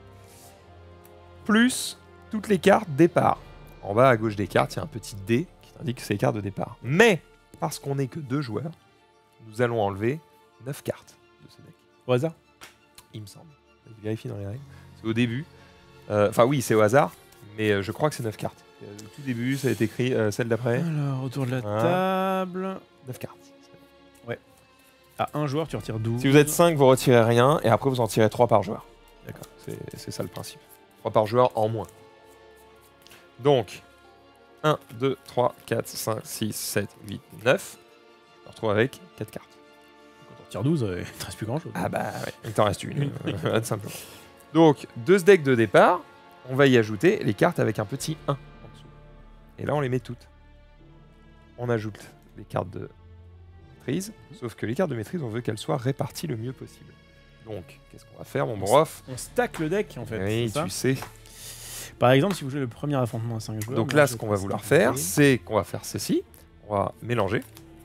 plus toutes les cartes départ. En bas à gauche des cartes, il y a un petit dé qui indique que c'est les cartes de départ. Mais, parce qu'on n'est que 2 joueurs, nous allons enlever 9 cartes de ce deck. Au hasard? Il me semble. Je vérifie dans les règles. C'est au début. Enfin oui, c'est au hasard, mais je crois que c'est 9 cartes. Au tout début, ça a été écrit, celle d'après. Alors, autour de la table... 9 cartes. Ouais. À un joueur, tu retires 12. Si vous êtes 5, vous retirez rien, et après vous en tirez 3 par joueur. D'accord. C'est ça le principe. 3 par joueur en moins. Donc, 1, 2, 3, 4, 5, 6, 7, 8, 9. Je me retrouve avec 4 cartes. Quand on retire 12, il ne te reste plus grand chose. Ah bah ouais, il t'en reste une, simplement. Donc, de ce deck de départ, on va y ajouter les cartes avec un petit 1 en dessous. Et là, on les met toutes. On ajoute les cartes de maîtrise, sauf que les cartes de maîtrise, on veut qu'elles soient réparties le mieux possible. Donc, qu'est-ce qu'on va faire, mon brof? On stack le deck, en fait. Oui, tu sais. Par exemple, si vous jouez le premier affrontement à 5 joueurs... Donc là, ce qu'on va vouloir faire, c'est qu'on va faire ceci. On va mélanger.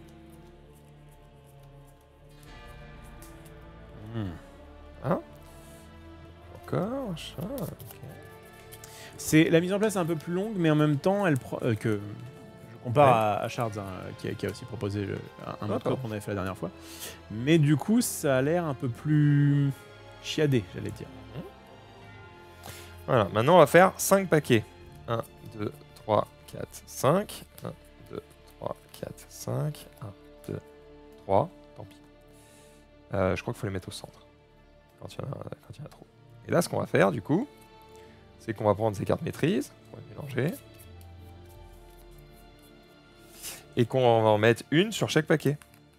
Hein? Encore, okay. La mise en place est un peu plus longue, mais en même temps, que je compare à Shards, hein, qui a aussi proposé un autre qu'on avait fait la dernière fois. Mais du coup, ça a l'air un peu plus chiadé, j'allais dire. Voilà, maintenant on va faire 5 paquets. 1, 2, 3, 4, 5. 1, 2, 3, 4, 5. 1, 2, 3. Tant pis. Je crois qu'il faut les mettre au centre. Quand il y en a trop. Et là, ce qu'on va faire, du coup, c'est qu'on va prendre ces cartes maîtrise, on va les mélanger. Et qu'on va en mettre une sur chaque paquet.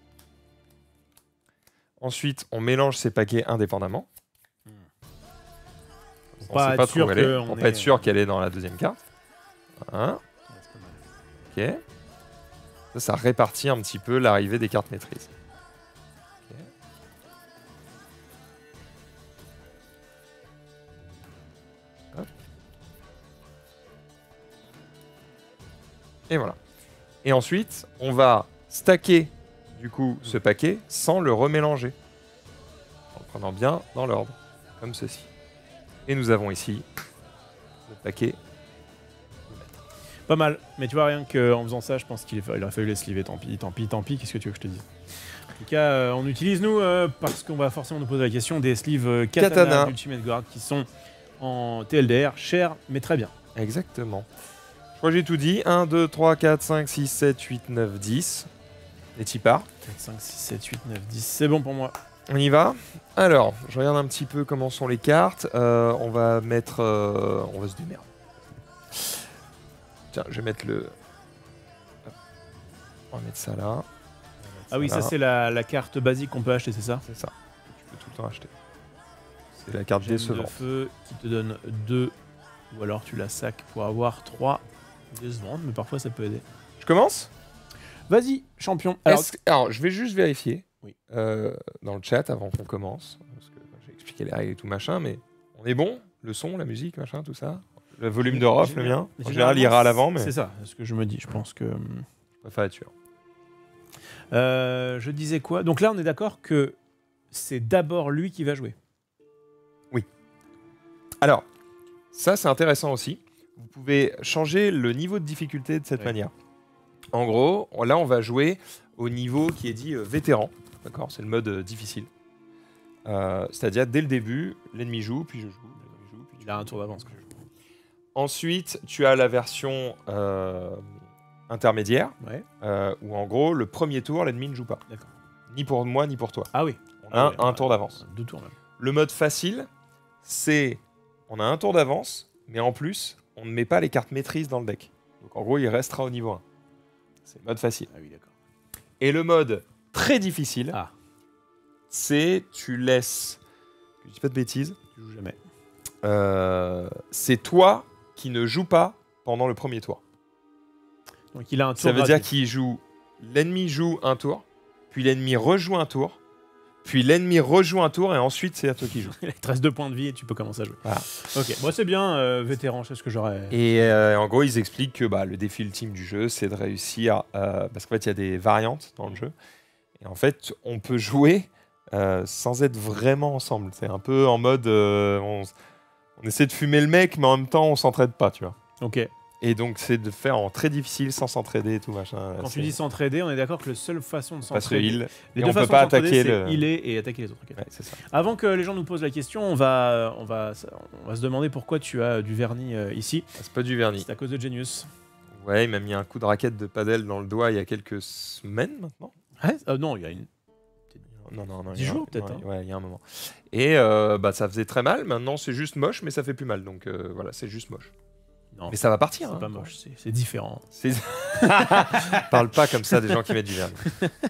Ensuite, on mélange ces paquets indépendamment. On ne sait pas trop où elle est, pour pas être sûr qu'elle est dans la deuxième carte. Voilà. Ok. Ça répartit un petit peu l'arrivée des cartes maîtrise. Okay. Hop. Et voilà. Et ensuite, on va stacker du coup ce paquet sans le remélanger. En le prenant bien dans l'ordre, comme ceci. Et nous avons ici le paquet. Pas mal, mais tu vois, rien qu'en faisant ça, je pense qu'il aurait fallu les sliver. Tant pis, qu'est-ce que tu veux que je te dise? En tout cas, on utilise, nous, parce qu'on va forcément nous poser la question, des sleeves Katana Ultimate Guard qui sont en TLDR, cher, mais très bien. Exactement. Je crois que j'ai tout dit. 1, 2, 3, 4, 5, 6, 7, 8, 9, 10. Les tipars. 4, 5, 6, 7, 8, 9, 10. C'est bon pour moi. On y va. Alors, je regarde un petit peu comment sont les cartes. On va mettre... on va se démerder. Tiens, je vais mettre le... On va mettre ça là. Ah oui, ça c'est la carte basique qu'on peut acheter, c'est ça? C'est ça. Tu peux tout le temps acheter. C'est la carte décevante. De feu qui te donne 2, ou alors tu la sacs pour avoir 3 décevantes, mais parfois ça peut aider. Je commence? Vas-y, champion. Alors, je vais juste vérifier oui. dans le chat avant qu'on commence, parce que j'ai expliqué les règles et tout machin, mais on est bon? Le son, la musique, machin, tout ça? Le volume de Rof, le mien? En général, il ira à l'avant, mais... C'est ça, c'est ce que je me dis, je pense que... Je préfère être sûr. Je disais quoi? Donc là, on est d'accord que c'est d'abord lui qui va jouer. Oui. Alors, ça c'est intéressant aussi. Vous pouvez changer le niveau de difficulté de cette manière. En gros, là on va jouer au niveau qui est dit vétéran. D'accord, c'est le mode difficile. C'est-à-dire dès le début, l'ennemi joue, puis je joue, l'ennemi joue, puis il a un tour d'avance. Ensuite, tu as la version intermédiaire, où en gros, le premier tour, l'ennemi ne joue pas. Ni pour moi, ni pour toi. Ah oui. On a un tour d'avance. 2 tours même. Le mode facile, c'est on a un tour d'avance, mais en plus, on ne met pas les cartes maîtrise dans le deck. Donc en gros, il restera au niveau 1. C'est le mode facile. Ah oui, d'accord. Et le mode très difficile, c'est tu laisses... Je dis pas de bêtises. Tu joues jamais. C'est toi qui ne joues pas pendant le premier tour. Donc il a un tour. Ça veut dire qu'il joue... L'ennemi joue un tour, puis l'ennemi rejoue un tour, puis l'ennemi rejoue un tour, et ensuite c'est à toi qui joue. Il te reste 2 points de vie et tu peux commencer à jouer. Voilà. Ok, moi c'est bien, vétéran, c'est ce que j'aurais... Et en gros, ils expliquent que le défi ultime du jeu, c'est de réussir... parce qu'en fait, il y a des variantes dans le jeu. Et en fait, on peut jouer sans être vraiment ensemble. C'est un peu en mode... on essaie de fumer le mec, mais en même temps, on s'entraide pas, tu vois. Ok. Et donc, c'est de faire en très difficile, sans s'entraider et tout, machin. Quand tu dis s'entraider, on est d'accord que la seule façon de s'entraider... Les deux façons de s'entraider, c'est healer et attaquer les autres. Okay. Ouais, c'est ça. Avant que les gens nous posent la question, on va se demander pourquoi tu as du vernis ici. C'est pas du vernis. C'est à cause de Genius. Ouais, il m'a mis un coup de raquette de padel dans le doigt il y a quelques semaines maintenant. Ouais, non, il y a une... Non, 10 jours peut-être. Ouais, il y a un moment. Et ça faisait très mal. Maintenant, c'est juste moche, mais ça fait plus mal. Donc voilà, c'est juste moche. Non, mais ça va partir. C'est pas moche, c'est différent. Parle pas comme ça des gens qui mettent du vernis.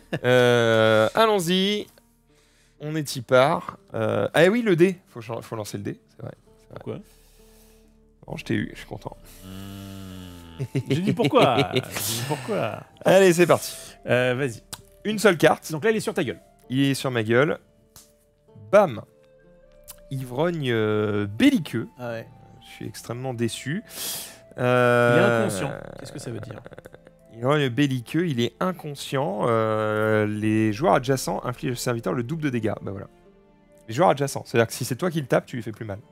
Allons-y. On est y part. Ah oui, le dé. Faut lancer le dé. C'est vrai. Pourquoi? Bon, je t'ai eu, je suis content. J'ai dit pourquoi. Allez, c'est parti. Vas-y. Une seule carte. Donc là, il est sur ta gueule. Il est sur ma gueule. Bam. Ivrogne belliqueux. Ah ouais. Je suis extrêmement déçu. Il est inconscient. Qu'est-ce que ça veut dire? Ivrogne belliqueux, il est inconscient. Les joueurs adjacents infligent au serviteur le double de dégâts. Bah voilà. Les joueurs adjacents. C'est-à-dire que si c'est toi qui le tapes, tu lui fais plus mal.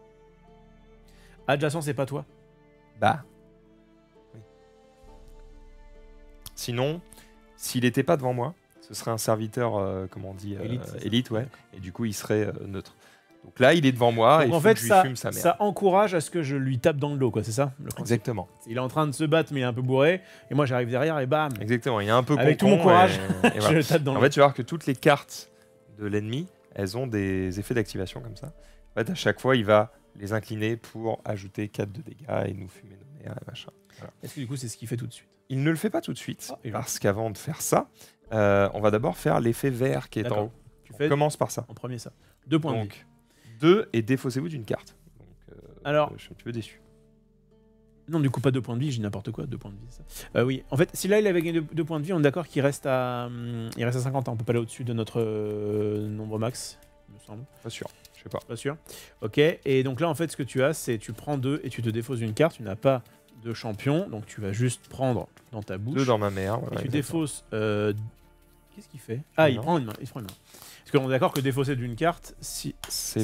Adjacent, c'est pas toi? Bah. Oui. Sinon, s'il n'était pas devant moi, ce serait un serviteur, comment on dit, élite, ouais. Et du coup, il serait neutre. Donc là, il est devant moi. Donc et en fait, que je lui fume sa mère. Ça encourage à ce que je lui tape dans le dos, quoi, c'est ça? Exactement. Il est en train de se battre, mais il est un peu bourré. Et moi, j'arrive derrière et bam. Exactement. Il est un peu avec tout mon courage, et voilà. je le tape dans le dos. En fait, tu vas voir que toutes les cartes de l'ennemi, elles ont des effets d'activation comme ça. En fait, à chaque fois, il va les incliner pour ajouter 4 de dégâts et nous fumer nos mères et machin. Voilà. Est-ce que du coup, c'est ce qu'il fait tout de suite? Il ne le fait pas tout de suite, parce qu'avant de faire ça, on va d'abord faire l'effet vert qui est en haut. On commence par ça. En premier, ça. 2 points de vie. 2 et défaussez-vous d'une carte. Donc, alors, je suis un petit peu déçu. Non, du coup, pas 2 points de vie, j'ai n'importe quoi, 2 points de vie. Ça. Oui, en fait, si là il avait gagné 2 points de vie, on est d'accord qu'il reste à 50 ans. On peut pas aller au-dessus de notre nombre max, il me semble. Pas sûr, je sais pas. Pas sûr. Ok, et donc là, en fait, ce que tu as, c'est tu prends 2 et tu te défausses une carte. Tu n'as pas de champion, donc tu vas juste prendre dans ta bouche. 2 dans ma mère. Voilà, et tu défausses. Qu'est-ce qu'il fait? Ah, il prend une main. Il prend une main. Parce qu'on est d'accord que défausser d'une carte, c'est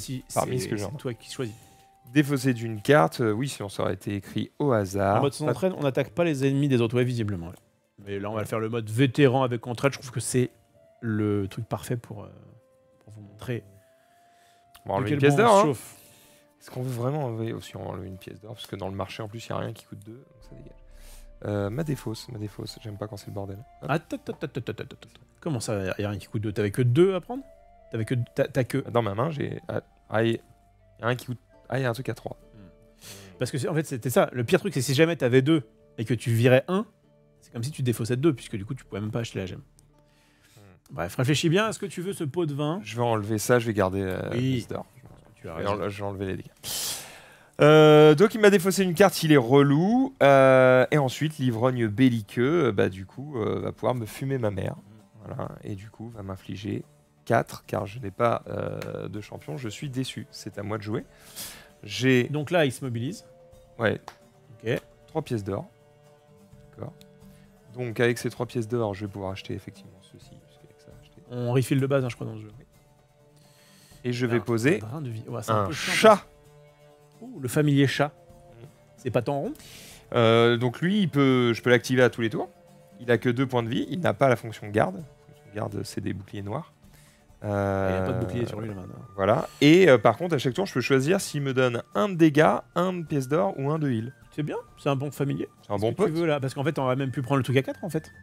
toi qui choisis. Défausser d'une carte, oui, si on aurait été écrit au hasard. En mode sans entraide, on n'attaque pas les ennemis des autres, ouais, visiblement. Ouais. Mais là, on va faire le mode vétéran avec entraide. Je trouve que c'est le truc parfait pour vous montrer. On va enlever une pièce d'or. Est-ce qu'on veut vraiment enlever aussi enlever une pièce d'or? Parce que dans le marché, en plus, il n'y a rien qui coûte 2, donc ça dégage. Ma défausse. J'aime pas quand c'est le bordel. Attends. Comment ça, il n'y a rien qui coûte 2? T'avais que 2 à prendre? T'as que... Dans ma main, j'ai... il y a un qui coûte... il y a un truc à 3. Parce que en fait, c'était ça. Le pire truc, c'est si jamais t'avais 2 et que tu virais 1, c'est comme si tu défaussais 2, puisque du coup, tu pouvais même pas acheter la gemme. Bref, réfléchis bien. Est-ce que tu veux ce pot de vin? Je vais enlever ça, je vais garder la pièce d'or. Tu as raison. Je vais enlever les dégâts. Donc il m'a défaussé une carte, il est relou. Et ensuite, l'ivrogne belliqueux, du coup, va pouvoir me fumer ma mère. Voilà. Et du coup, va m'infliger 4, car je n'ai pas de champion. Je suis déçu. C'est à moi de jouer. Donc là, il se mobilise. Ouais. Ok. 3 pièces d'or. D'accord. Donc avec ces 3 pièces d'or, je vais pouvoir acheter effectivement ceci. Avec ça, acheter. On refill de base, hein, je crois, dans le jeu. Et je vais poser un, ouais, un chat. Oh, le familier chat. C'est pas tant rond. Donc lui, je peux l'activer à tous les tours. Il a que 2 points de vie. Il n'a pas la fonction garde. La fonction garde, c'est des boucliers noirs. Il n'y a pas de bouclier sur lui là maintenant. Voilà. Et par contre, à chaque tour, je peux choisir s'il me donne 1 de dégâts, 1 de pièce d'or ou 1 de heal. C'est bien, c'est un bon familier. C'est un bon pote. Tu veux, là parce qu'en fait, on aurait même pu prendre le truc à 4 en fait.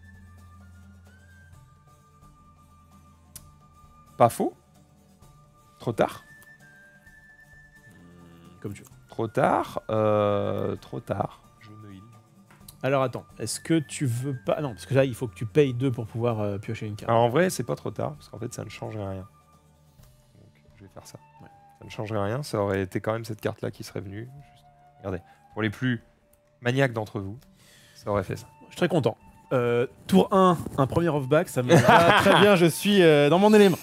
Pas faux. Trop tard. Comme tu veux. Trop tard. Trop tard. Je me heal. Alors attends, est-ce que tu veux pas... Non, parce que là, il faut que tu payes 2 pour pouvoir piocher une carte. Alors en vrai, c'est pas trop tard, parce qu'en fait, ça ne changerait rien. Donc, je vais faire ça. Ouais. Ça ne changerait rien, ça aurait été quand même cette carte-là qui serait venue. Juste... Regardez, pour les plus maniaques d'entre vous, ça aurait fait ça. Je suis très content. Tour 1, un premier off-back, ça me va très bien, je suis dans mon élément.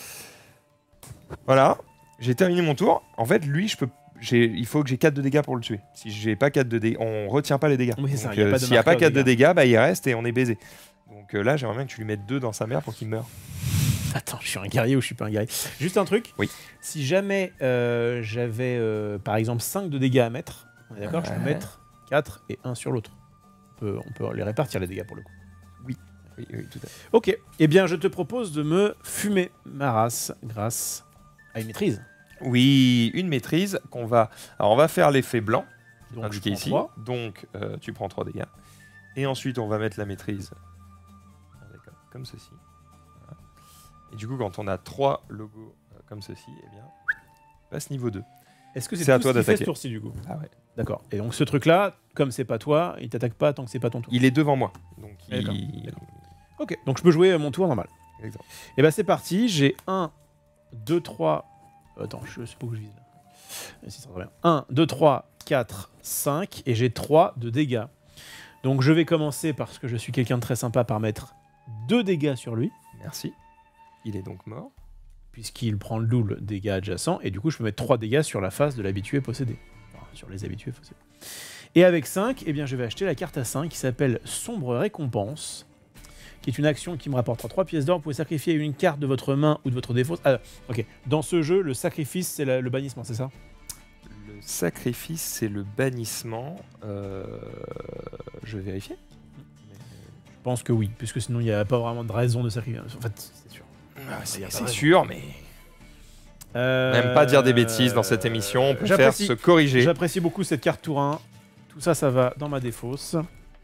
Voilà, j'ai terminé mon tour. En fait, lui, il faut que j'ai 4 de dégâts pour le tuer. Si j'ai pas 4 de dégâts, on retient pas les dégâts. Oui, s'il n'y a pas 4 de dégâts, bah, il reste et on est baisé. Donc là, j'aimerais bien que tu lui mettes 2 dans sa mère pour qu'il meure. Attends, je suis un guerrier ou je suis pas un guerrier? Juste un truc. Oui. Si jamais j'avais par exemple 5 de dégâts à mettre, on est d'accord, je peux mettre 4 et 1 sur l'autre. On peut les répartir les dégâts pour le coup. Oui, tout à fait. Ok, eh bien je te propose de me fumer ma race grâce à une maîtrise. Oui, une maîtrise qu'on va... Alors on va faire l'effet blanc, donc indiqué ici. 3. Donc tu prends 3 dégâts. Et ensuite on va mettre la maîtrise comme ceci. Voilà. Et du coup quand on a 3 logos comme ceci, eh bien, passe niveau 2. Est-ce que c'est à toi d'attaquer ce tour-ci du coup? Ah ouais. D'accord. Et donc ce truc-là, comme c'est pas toi, il t'attaque pas tant que c'est pas ton tour. Il est devant moi. Donc Ok, donc je peux jouer mon tour normal. Exact. Et bah c'est parti, j'ai 1, 2, 3... Attends, je sais pas où je vise là. Si ça va bien. 1, 2, 3, 4, 5, et j'ai 3 de dégâts. Donc je vais commencer, parce que je suis quelqu'un de très sympa, par mettre 2 dégâts sur lui. Merci. Il est donc mort. Puisqu'il prend le double dégâts adjacents, et du coup je peux mettre 3 dégâts sur la face de l'habitué possédé. Enfin, sur les habitués possédés. Et avec 5, eh bien, je vais acheter la carte à 5 qui s'appelle Sombre Récompense, qui est une action qui me rapportera 3 pièces d'or. Vous pouvez sacrifier une carte de votre main ou de votre défaut. Ah, ok. Dans ce jeu, le sacrifice, c'est le bannissement, c'est ça? Le sacrifice, c'est le bannissement. Je vais vérifier. Je pense que oui, puisque sinon il n'y a pas vraiment de raison de sacrifier. En fait, c'est sûr. C'est sûr, mais... N'aime pas dire des bêtises dans cette émission, on préfère se corriger. J'apprécie beaucoup cette carte tour 1. Tout ça, ça va dans ma défausse.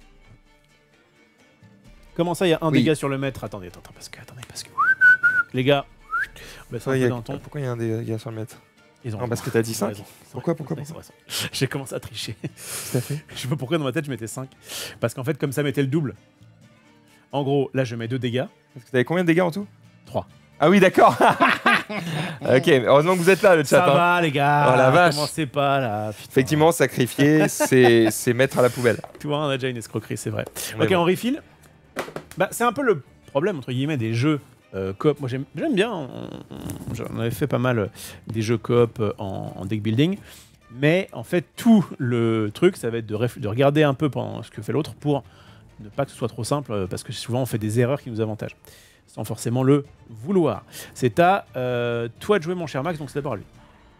Comment ça, il y a un dégât sur le maître? Attendez, parce que... Les gars, pourquoi il y a un dégât sur le maître? Non, parce que t'as dit 5. Pourquoi J'ai commencé à tricher. Tout à fait. Je sais pas pourquoi dans ma tête je mettais 5. Parce qu'en fait, comme ça mettait le double. En gros, là je mets 2 dégâts. Parce que t'avais combien de dégâts en tout? 3. Ah oui, d'accord. Ok, heureusement que vous êtes là, le chat. Ça va, les gars. Oh la vache. Commencez pas là. Putain. Effectivement, sacrifier, c'est mettre à la poubelle. Tu vois, on a déjà une escroquerie, c'est vrai. Ok, on refill. Bah, c'est un peu le problème, entre guillemets, des jeux coop. Moi, j'aime bien. J'en avais fait pas mal des jeux coop en deck building. Mais en fait, tout le truc, ça va être de regarder un peu pendant ce que fait l'autre pour ne pas que ce soit trop simple, parce que souvent, on fait des erreurs qui nous avantagent. Sans forcément le vouloir. C'est à toi de jouer, mon cher Max, donc c'est d'abord à lui.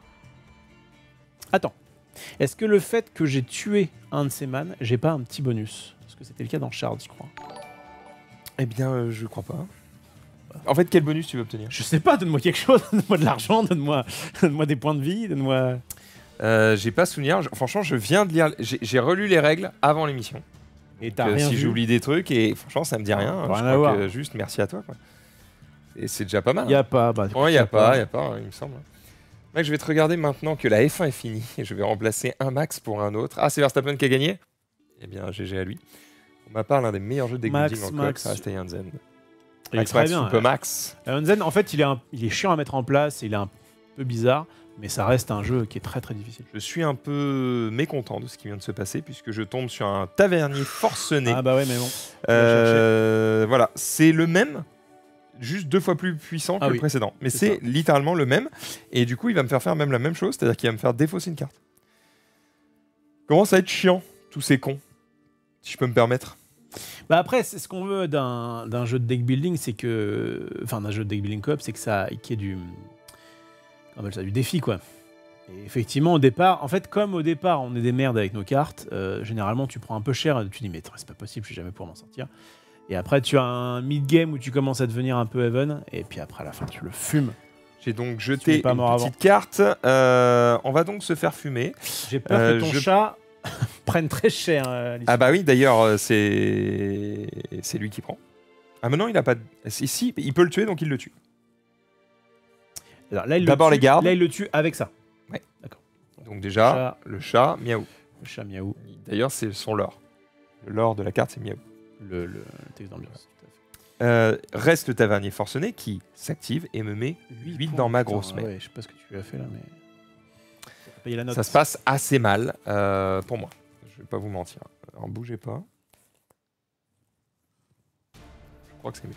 Attends. Est-ce que le fait que j'ai tué un de ces man, j'ai pas un petit bonus? Parce que c'était le cas dans Shard, je crois. Eh bien, je crois pas. En fait, quel bonus tu veux obtenir? Je sais pas, donne-moi quelque chose. Donne-moi de l'argent, donne-moi des points de vie, donne-moi... j'ai pas souvenir. Franchement, je viens de lire... J'ai relu les règles avant l'émission. Et t'as rien si vu. j'oublie des trucs, et franchement, ça me dit rien. Rien je à voir. crois que juste merci à toi, quoi. Et c'est déjà pas mal. Y a pas. Bah, il y a pas, il me semble. Mec, je vais te regarder maintenant que la F1 est finie et je vais remplacer un Max pour un autre. Ah, c'est Verstappen qui a gagné? Eh bien, GG à lui. Pour ma part, l'un des meilleurs jeux de deck building en coop, ça reste Ayanzen. Il est très bien. Max. Ayanzen, en fait, il est chiant à mettre en place, il est un peu bizarre, mais ça reste un jeu qui est très très difficile. Je suis un peu mécontent de ce qui vient de se passer puisque je tombe sur un tavernier forcené. Ah bah ouais, mais bon. Voilà, c'est le même. Juste 2 fois plus puissant que le précédent. Mais c'est littéralement le même. Et du coup, il va me faire même la même chose, c'est-à-dire qu'il va me faire défausser une carte. Comment ça va être chiant, tous ces cons, si je peux me permettre. Bah après, c'est ce qu'on veut d'un jeu de deck building, c'est que... Enfin, d'un jeu de deck building coop, c'est que ça... qu'il y ait du... On appelle ça du défi, quoi. Et effectivement, au départ... En fait, comme au départ, on est des merdes avec nos cartes, généralement, tu prends un peu cher, et tu dis, mais c'est pas possible, je vais jamais pouvoir m'en sortir. Et après, tu as un mid-game où tu commences à devenir un peu even, et puis après, à la fin, tu le fumes. J'ai donc jeté une petite carte. On va donc se faire fumer. J'ai peur que ton chat... prennent très cher. Ah bah oui, d'ailleurs, c'est lui qui prend. Ah mais non, il a pas... Si, il peut le tuer, donc il le tue. D'abord les gardes. Là, il le tue avec ça. Ouais. D'accord. Donc déjà, le chat, miaou. Le chat, miaou. D'ailleurs, c'est son lore. Le lore de la carte, c'est miaou. Le texte d'ambiance. Reste le tavernier forcené qui s'active et me met 8 dans ma grosse main. Ouais, je sais pas ce que tu lui as fait là, mais... Payer la note. Ça se passe assez mal pour moi. Je vais pas vous mentir. Alors bougez pas. Je crois que c'est mieux.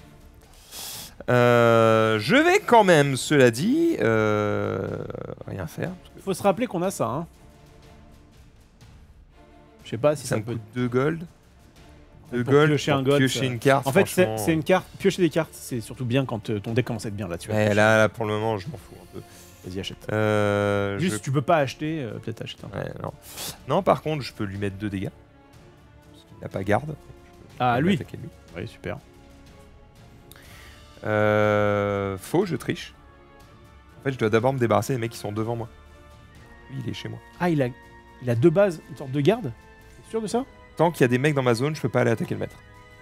Je vais quand même, cela dit, rien faire. Faut se rappeler qu'on a ça. Hein. Je sais pas si ça me coûte 2 gold. 2 gold piocher un gold. Piocher une carte. En fait, c'est une carte. Piocher des cartes, c'est surtout bien quand ton deck commence à être bien là-dessus. Là, pour le moment, je m'en fous un peu. Vas-y, achète. Juste, tu peux pas acheter, peut-être achète un. Ouais, non, par contre, je peux lui mettre 2 dégâts. Parce qu'il n'a pas garde. Ah, lui. Oui, super. Faux, je triche. En fait, je dois d'abord me débarrasser des mecs qui sont devant moi. Lui, il est chez moi. Ah, il a 2 bases, une sorte de garde. T'es sûr de ça? Tant qu'il y a des mecs dans ma zone, je peux pas aller attaquer le maître.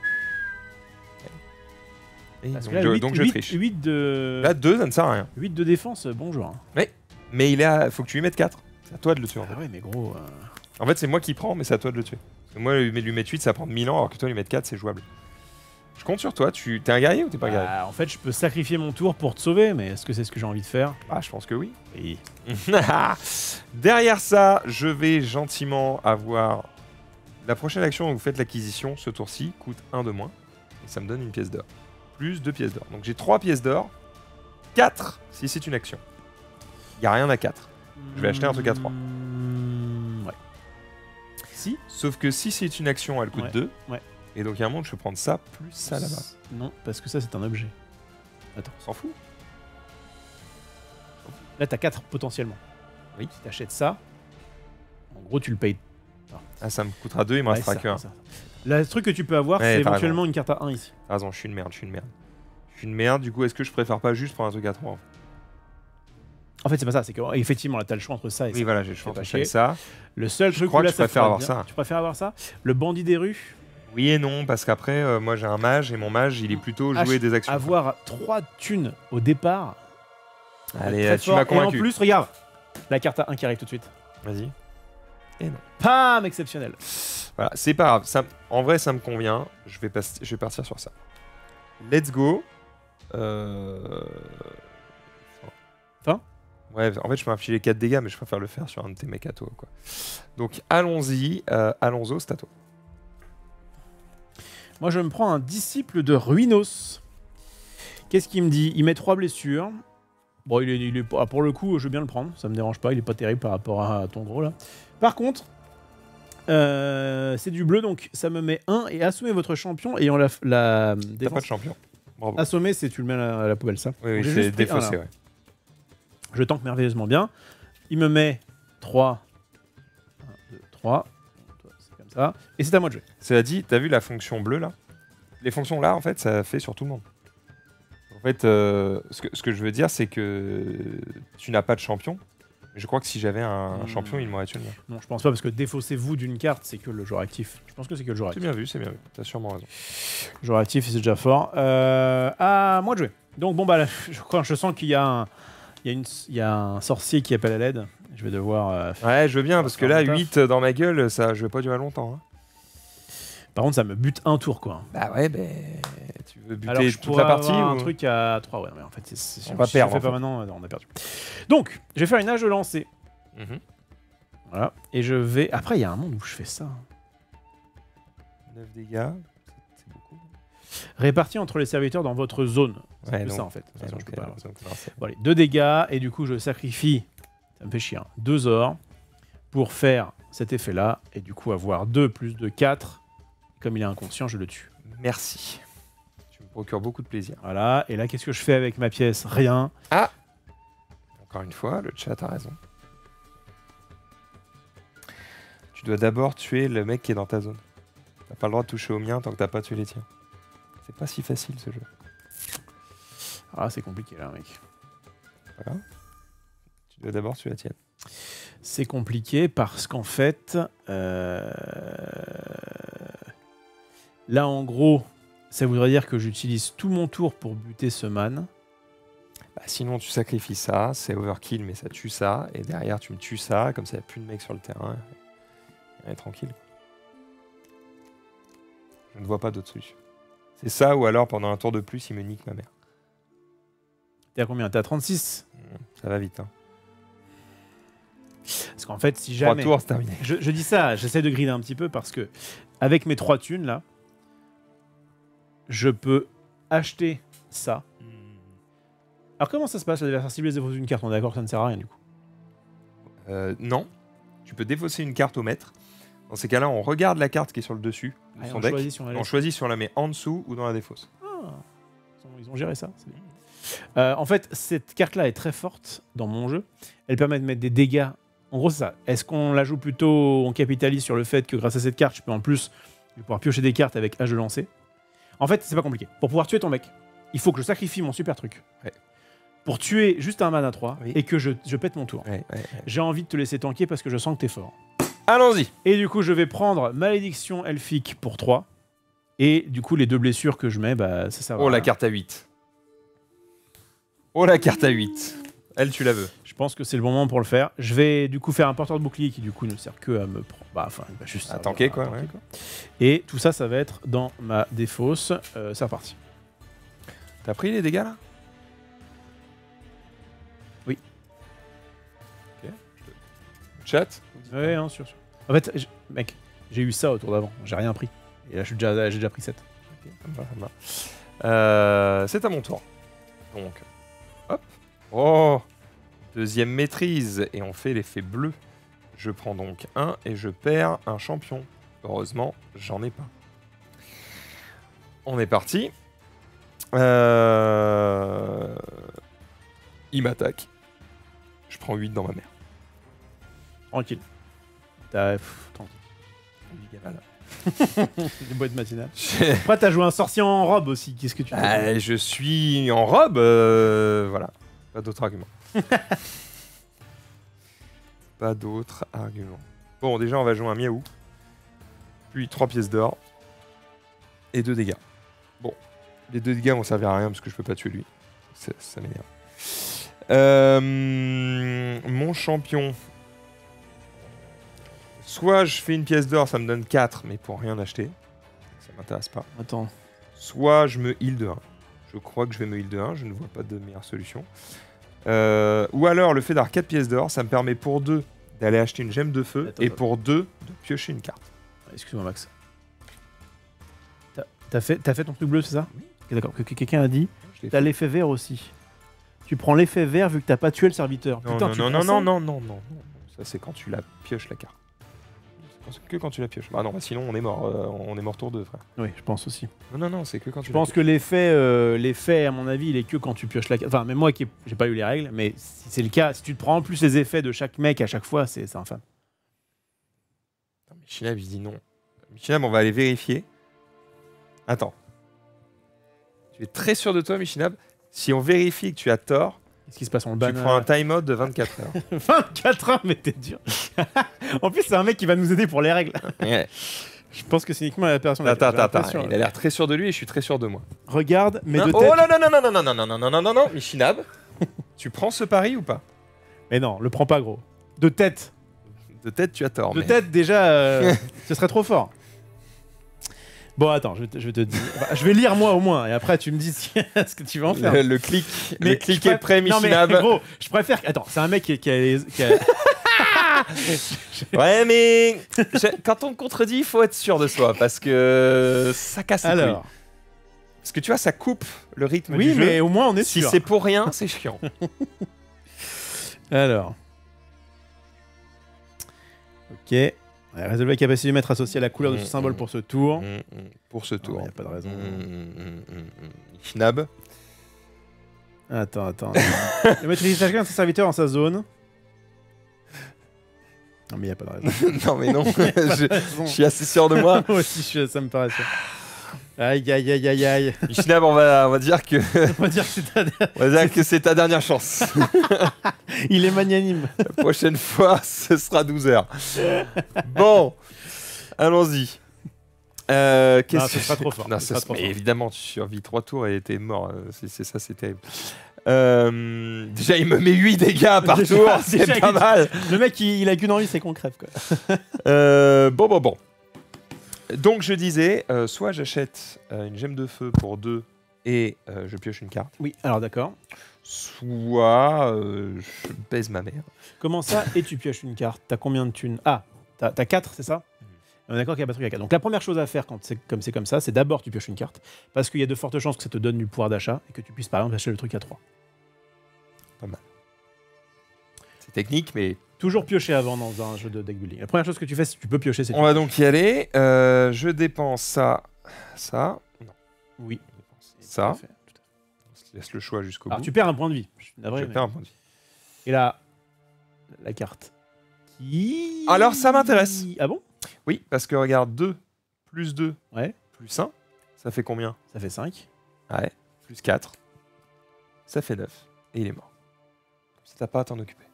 Donc je triche. 8 de... Là, 2, ça ne sert à rien. 8 de défense, bonjour. Oui, mais faut que tu lui mettes 4. C'est à toi de le tuer. En fait. Ouais, mais gros... En fait, c'est moi qui prends, mais c'est à toi de le tuer. Parce que moi, lui mettre 8, ça prend 1000 ans, alors que toi, lui mettre 4, c'est jouable. Je compte sur toi. T'es un guerrier ou t'es pas guerrier? En fait, je peux sacrifier mon tour pour te sauver, mais est-ce que c'est ce que j'ai envie de faire? Ah, je pense que oui. Oui. Derrière ça, je vais gentiment avoir... La prochaine action où vous faites l'acquisition, ce tour-ci, coûte 1 de moins. Et ça me donne une pièce d'or. Plus 2 pièces d'or. Donc j'ai 3 pièces d'or. 4 si c'est une action. Il n'y a rien à 4. Je vais acheter un truc à 3. Ouais. Si. Sauf que si c'est une action, elle coûte 2. Ouais. Et donc il y a un moment, je peux prendre ça plus ça là-bas. Non, parce que ça c'est un objet. Attends. On s'en fout. Là t'as 4 potentiellement. Oui. Si t'achètes ça, en gros tu le payes. Ah, ça me coûtera 2, il me restera que 1. Le truc que tu peux avoir, c'est éventuellement une carte à 1 ici. T'as raison, je suis une merde, Je suis une merde, du coup, est-ce que je préfère pas juste prendre un truc à 3? En fait, c'est pas ça, c'est qu'effectivement, là, t'as le choix entre ça et ça. Oui, voilà, j'ai le choix entre ça et ça. Le seul truc où là, je préfère avoir ça. Tu préfères avoir ça? Le bandit des rues? Oui et non, parce qu'après, moi, j'ai un mage, et mon mage, il est plutôt jouer des actions. Avoir 3 thunes au départ. Allez, tu m'as convaincu. Et en plus, regarde, la carte à 1 qui arrive tout de suite. Vas-y. Et non. Pam, exceptionnel. Voilà, c'est pas grave. Ça, en vrai, ça me convient. Je vais partir sur ça. Let's go. Fin. Ouais, en fait, je peux infiler 4 dégâts, mais je préfère le faire sur un de tes mecs à toi, quoi. Donc, allons-y. Alonso, c'est à toi. Moi, je me prends un disciple de Ruinos. Qu'est-ce qu'il me dit? Il met 3 blessures. Bon, il est pour le coup, je veux bien le prendre. Ça me dérange pas. Il est pas terrible par rapport à ton gros, là. Par contre, c'est du bleu, donc ça me met 1 et assommer votre champion ayant la défense. T'as pas de champion. Bravo. Assommer, c'est tu le mets à la poubelle, ça. Oui, c'est défaussé, ouais. Je tank merveilleusement bien. Il me met 3. 1, 2, 3. C'est comme ça. Et c'est à moi de jouer. Cela dit, t'as vu la fonction bleue, là? Les fonctions là, en fait, ça fait sur tout le monde. En fait, ce que je veux dire, c'est que tu n'as pas de champion. Je crois que si j'avais un champion, il m'aurait tué le mien. Non, je pense pas, parce que défaussez-vous d'une carte, c'est que le joueur actif. Je pense que c'est que le joueur actif. C'est bien vu. T'as sûrement raison. Joueur actif, c'est déjà fort. À moi de jouer. Donc, bon, bah, là, je sens qu'il y a un sorcier qui appelle à l'aide. Je vais devoir... ouais, je veux bien, parce que là, 8 dans ma gueule, ça, je vais pas durer longtemps. Hein. Par contre, ça me bute un tour, quoi. Bah ouais, tu veux buter alors, toute la partie ou... un truc à 3, ouais, mais en fait, on va perdre. Si on fait pas maintenant, on a perdu. Donc, je vais faire une nage de lancer. Voilà. Et je vais... Après, il y a un monde où je fais ça. 9 dégâts, c'est beaucoup. Répartis entre les serviteurs dans votre zone. C'est ouais, plus ça, en fait. Ouais, je peux pas bon, allez, 2 dégâts, et du coup, je sacrifie, ça me fait chier, 2 ors pour faire cet effet-là, et du coup, avoir 2 plus 2, 4. Comme il est inconscient, je le tue. Merci. Tu me procures beaucoup de plaisir. Voilà, et là, qu'est-ce que je fais avec ma pièce? Rien. Ah! Encore une fois, le chat a raison. Tu dois d'abord tuer le mec qui est dans ta zone. T'as pas le droit de toucher au mien tant que t'as pas tué les tiens. C'est pas si facile ce jeu. Ah, c'est compliqué là, mec. Voilà. Tu dois d'abord tuer la tienne. C'est compliqué parce qu'en fait... Là, en gros, ça voudrait dire que j'utilise tout mon tour pour buter ce man. Bah, sinon, tu sacrifies ça, c'est overkill, mais ça tue ça. Et derrière, tu me tues ça, comme ça, il n'y a plus de mecs sur le terrain. Et tranquille. Je ne vois pas d'autre solution. C'est ça, ou alors, pendant un tour de plus, il me nique ma mère. T'es à combien? T'es à 36? Ça va vite, hein. Parce qu'en fait, si jamais... 3 tours, c'est terminé. Je dis ça, j'essaie de grider un petit peu parce que, avec mes 3 thunes, là, je peux acheter ça. Alors comment ça se passe, l'adversaire ciblé défausse une carte? On est d'accord que ça ne sert à rien du coup. Non. Tu peux défausser une carte au maître. Dans ces cas-là, on regarde la carte qui est sur le dessus de son deck. On choisit si on la met en dessous ou dans la défausse. Ah, ils ont géré ça, c'est bien. En fait, cette carte-là est très forte dans mon jeu. Elle permet de mettre des dégâts. En gros, c'est ça. Est-ce qu'on la joue plutôt, on capitalise sur le fait que grâce à cette carte, je peux en plus pouvoir piocher des cartes avec H de lancer. En fait, c'est pas compliqué. Pour pouvoir tuer ton mec, il faut que je sacrifie mon super truc. Ouais. Pour tuer juste un mana 3 et que je pète mon tour. Ouais. J'ai envie de te laisser tanker parce que je sens que t'es fort. Allons-y. Et du coup, je vais prendre Malédiction Elfique pour 3. Et du coup, les 2 blessures que je mets, bah, ça sert à rien. Oh, la carte à 8. Oh, la carte à 8. Elle, tu la veux. Je pense que c'est le bon moment pour le faire. Je vais du coup faire un porteur de bouclier qui du coup ne sert que à me prendre. Bah, enfin, juste à tanker quoi, ouais. Et tout ça, ça va être dans ma défausse. C'est reparti. T'as pris les dégâts là? Oui. Ok. Chat? Ouais, hein, sûr. En fait, mec, j'ai eu ça au tour d'avant. J'ai rien pris. Et là, j'ai déjà pris 7. Okay, ça va. C'est à mon tour. Donc, hop. Oh, deuxième maîtrise. Et on fait l'effet bleu. Je prends donc 1 et je perds un champion. Heureusement, j'en ai pas. On est parti. Il m'attaque. Je prends 8 dans ma mère. Tranquille. Tranquille. Des boîtes matinales. Après, t'as joué un sorcier en robe aussi. Qu'est-ce que tu fais? Je suis en robe. Voilà. Pas d'autres arguments. Pas d'autres arguments. Bon, déjà, on va jouer un miaou. Puis 3 pièces d'or. Et 2 dégâts. Bon. Les 2 dégâts vont servir à rien parce que je peux pas tuer lui. Ça m'énerve. Mon champion. Soit je fais une pièce d'or, ça me donne 4, mais pour rien acheter. Ça m'intéresse pas. Attends. Soit je me heal de 1. Je crois que je vais me heal de 1, je ne vois pas de meilleure solution. Ou alors, le fait d'avoir 4 pièces d'or, ça me permet pour 2 d'aller acheter une gemme de feu et pour 2 de piocher une carte. Excuse-moi, Max. T'as fait ton truc bleu, c'est ça? Oui. Okay, d'accord. Que quelqu'un a dit. T'as l'effet vert aussi. Tu prends l'effet vert vu que t'as pas tué le serviteur. Non, putain, non. Ça, c'est quand tu la pioches la carte. Que quand tu la pioches. Bah non, sinon on est mort. On est mort tour 2, frère. Oui, je pense aussi. Non, c'est que quand tu Je pense que l'effet, à mon avis, il est que quand tu pioches la carte. Enfin, même moi qui j'ai pas eu les règles, mais si c'est le cas, si tu te prends en plus les effets de chaque mec à chaque fois, c'est infâme. Michinab, il dit non. Michinab, on va aller vérifier. Attends. Tu es très sûr de toi, Michinab? Si on vérifie que tu as tort, qu'est-ce qui se passe? On le banne. Tu prends un time-out de 24 heures. 24 heures, mais t'es dur. En plus, c'est un mec qui va nous aider pour les règles. Ouais. Je pense que c'est uniquement la personne. Attends. Il a l'air très sûr de lui et je suis très sûr de moi. Regarde, mais de tête. Oh non, Michinab. Tu prends ce pari ou pas? Mais non, le prends pas, gros. De tête. De tête, tu as tort. De tête, déjà, ce serait trop fort. Bon, attends, je te dis. Enfin, je vais lire moi au moins, et après tu me dis ce que tu vas en faire. Le clic est prêt, Michinab. Non, mais gros, je préfère. Attends, c'est un mec qui a... Ouais, mais quand on me contredit, il faut être sûr de soi, parce que ça casse les couilles. Parce que tu vois, ça coupe le rythme du jeu. Oui, mais au moins on est sûr. Si c'est pour rien, c'est chiant. Alors. Ok. Ouais, résolvez la capacité du maître associée à la couleur de ce symbole pour ce tour. Pour ce tour. Il n'y a pas de raison. Schnabb. Attends. Le maître utilise chacun de ses serviteurs dans sa zone. Non, mais il n'y a pas de raison. Non, mais non. Je suis assez sûr de moi. Moi aussi, ça me paraît sûr. Aïe. Schnabb, on va dire que. On va dire que c'est ta dernière chance. Il est magnanime. La prochaine fois, ce sera 12 heures. Bon, allons-y. Non, ce sera trop fort. Non, mais évidemment, tu survis 3 tours et t'es mort. C'est ça, c'est terrible. Déjà, il me met 8 dégâts par tour, c'est pas mal. Le mec, il a qu'une envie, c'est qu'on crève, quoi. Bon. Donc, je disais, soit j'achète une gemme de feu pour 2 et je pioche une carte. Oui, alors d'accord. Soit je baise ma mère. Comment ça, et tu pioches une carte? T'as combien de thunes? Ah, t'as 4, c'est ça? On est d'accord qu'il n'y a pas de truc à 4. Donc la première chose à faire quand c'est comme ça, c'est d'abord tu pioches une carte. Parce qu'il y a de fortes chances que ça te donne du pouvoir d'achat et que tu puisses par exemple acheter le truc à 3. Pas mal. C'est technique, mais... Toujours piocher avant dans un jeu de deck building. La première chose que tu fais, si tu peux piocher, c'est... On va donc y aller. Je dépense ça. Non. Oui. Ça. Tout à fait. On se laisse le choix jusqu'au bout. Alors tu perds un point de vie. Je perds un point de vie. Et là, la carte qui... Alors ça m'intéresse. Ah bon? Oui, parce que regarde, 2 plus 2 plus 1, ça fait combien? Ça fait 5. Ouais, plus 4, ça fait 9. Et il est mort. Si t'as pas à t'en occuper.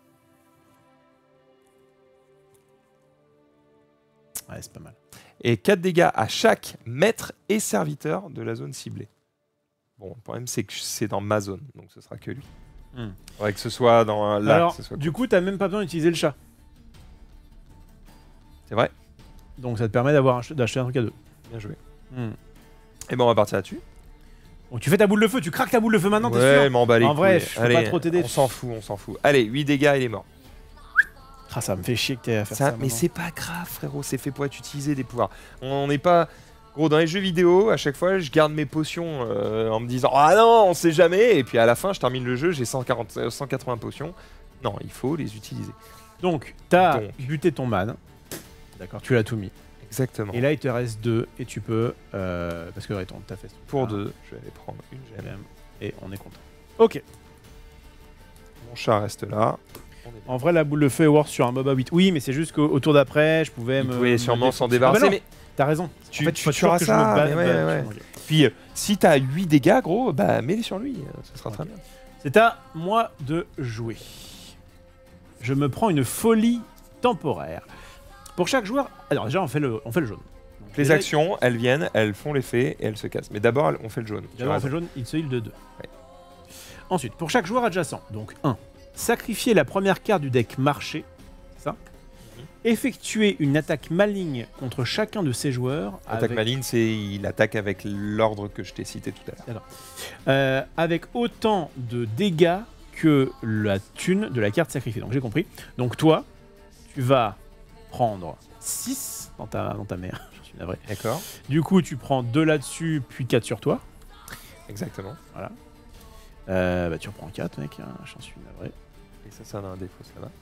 Ouais, c'est pas mal. Et 4 dégâts à chaque maître et serviteur de la zone ciblée. Bon, le problème c'est que c'est dans ma zone, donc ce sera que lui. Faudrait que ce soit dans là. Alors, du coup, t'as même pas besoin d'utiliser le chat. C'est vrai. Donc ça te permet d'acheter un truc à 2. Bien joué. Et bon, on va partir là-dessus. Donc tu fais ta boule de feu, tu craques ta boule de feu maintenant, t'es sûr? Ouais, m'en bats les couilles. En vrai, je peux pas trop t'aider. On s'en fout. Allez, 8 dégâts, il est mort. Ah, ça me fait chier que t'aies à faire ça. Mais c'est pas grave, frérot, c'est fait pour être utilisé des pouvoirs. On n'est pas... Gros, dans les jeux vidéo, à chaque fois, je garde mes potions en me disant « Ah non, on sait jamais !» Et puis à la fin, je termine le jeu, j'ai 180 potions. Non, il faut les utiliser. Donc, t'as buté ton man. D'accord, tu l'as tout mis. Exactement. Et là, il te reste 2 et tu peux... parce que t'as fait... Pour 2, je vais aller prendre une gemme. Et on est content. Ok. Mon chat reste là. En vrai, la boule de feu est worth sur un MOBA 8. Oui, mais c'est juste qu'au tour d'après, je pouvais me... Vous pouvez sûrement s'en débarrasser, mais... T'as raison. Tu tueras ça, ouais. Puis, si t'as 8 dégâts, gros, bah mets-les sur lui. Ce sera très bien. C'est à moi de jouer. Je me prends une folie temporaire. Pour chaque joueur... Alors déjà, on fait le jaune. Donc, les actions, elles viennent, elles font l'effet et elles se cassent. Mais d'abord, on fait le jaune. D'abord, on fait le jaune, il se heal de 2. Ouais. Ensuite, pour chaque joueur adjacent, donc 1, sacrifier la première carte du deck marché, c'est ça. Effectuer une attaque maligne contre chacun de ses joueurs. Attaque maligne, c'est il attaque avec l'ordre que je t'ai cité tout à l'heure. Avec autant de dégâts que la thune de la carte sacrifiée. Donc j'ai compris. Donc toi, tu vas prendre 6 dans ta mère. Je suis navré. D'accord. Du coup, tu prends 2 là-dessus, puis 4 sur toi. Exactement. Voilà. Tu reprends 4, mec. Hein, j'en suis navré. Et ça a un défaut, ça va.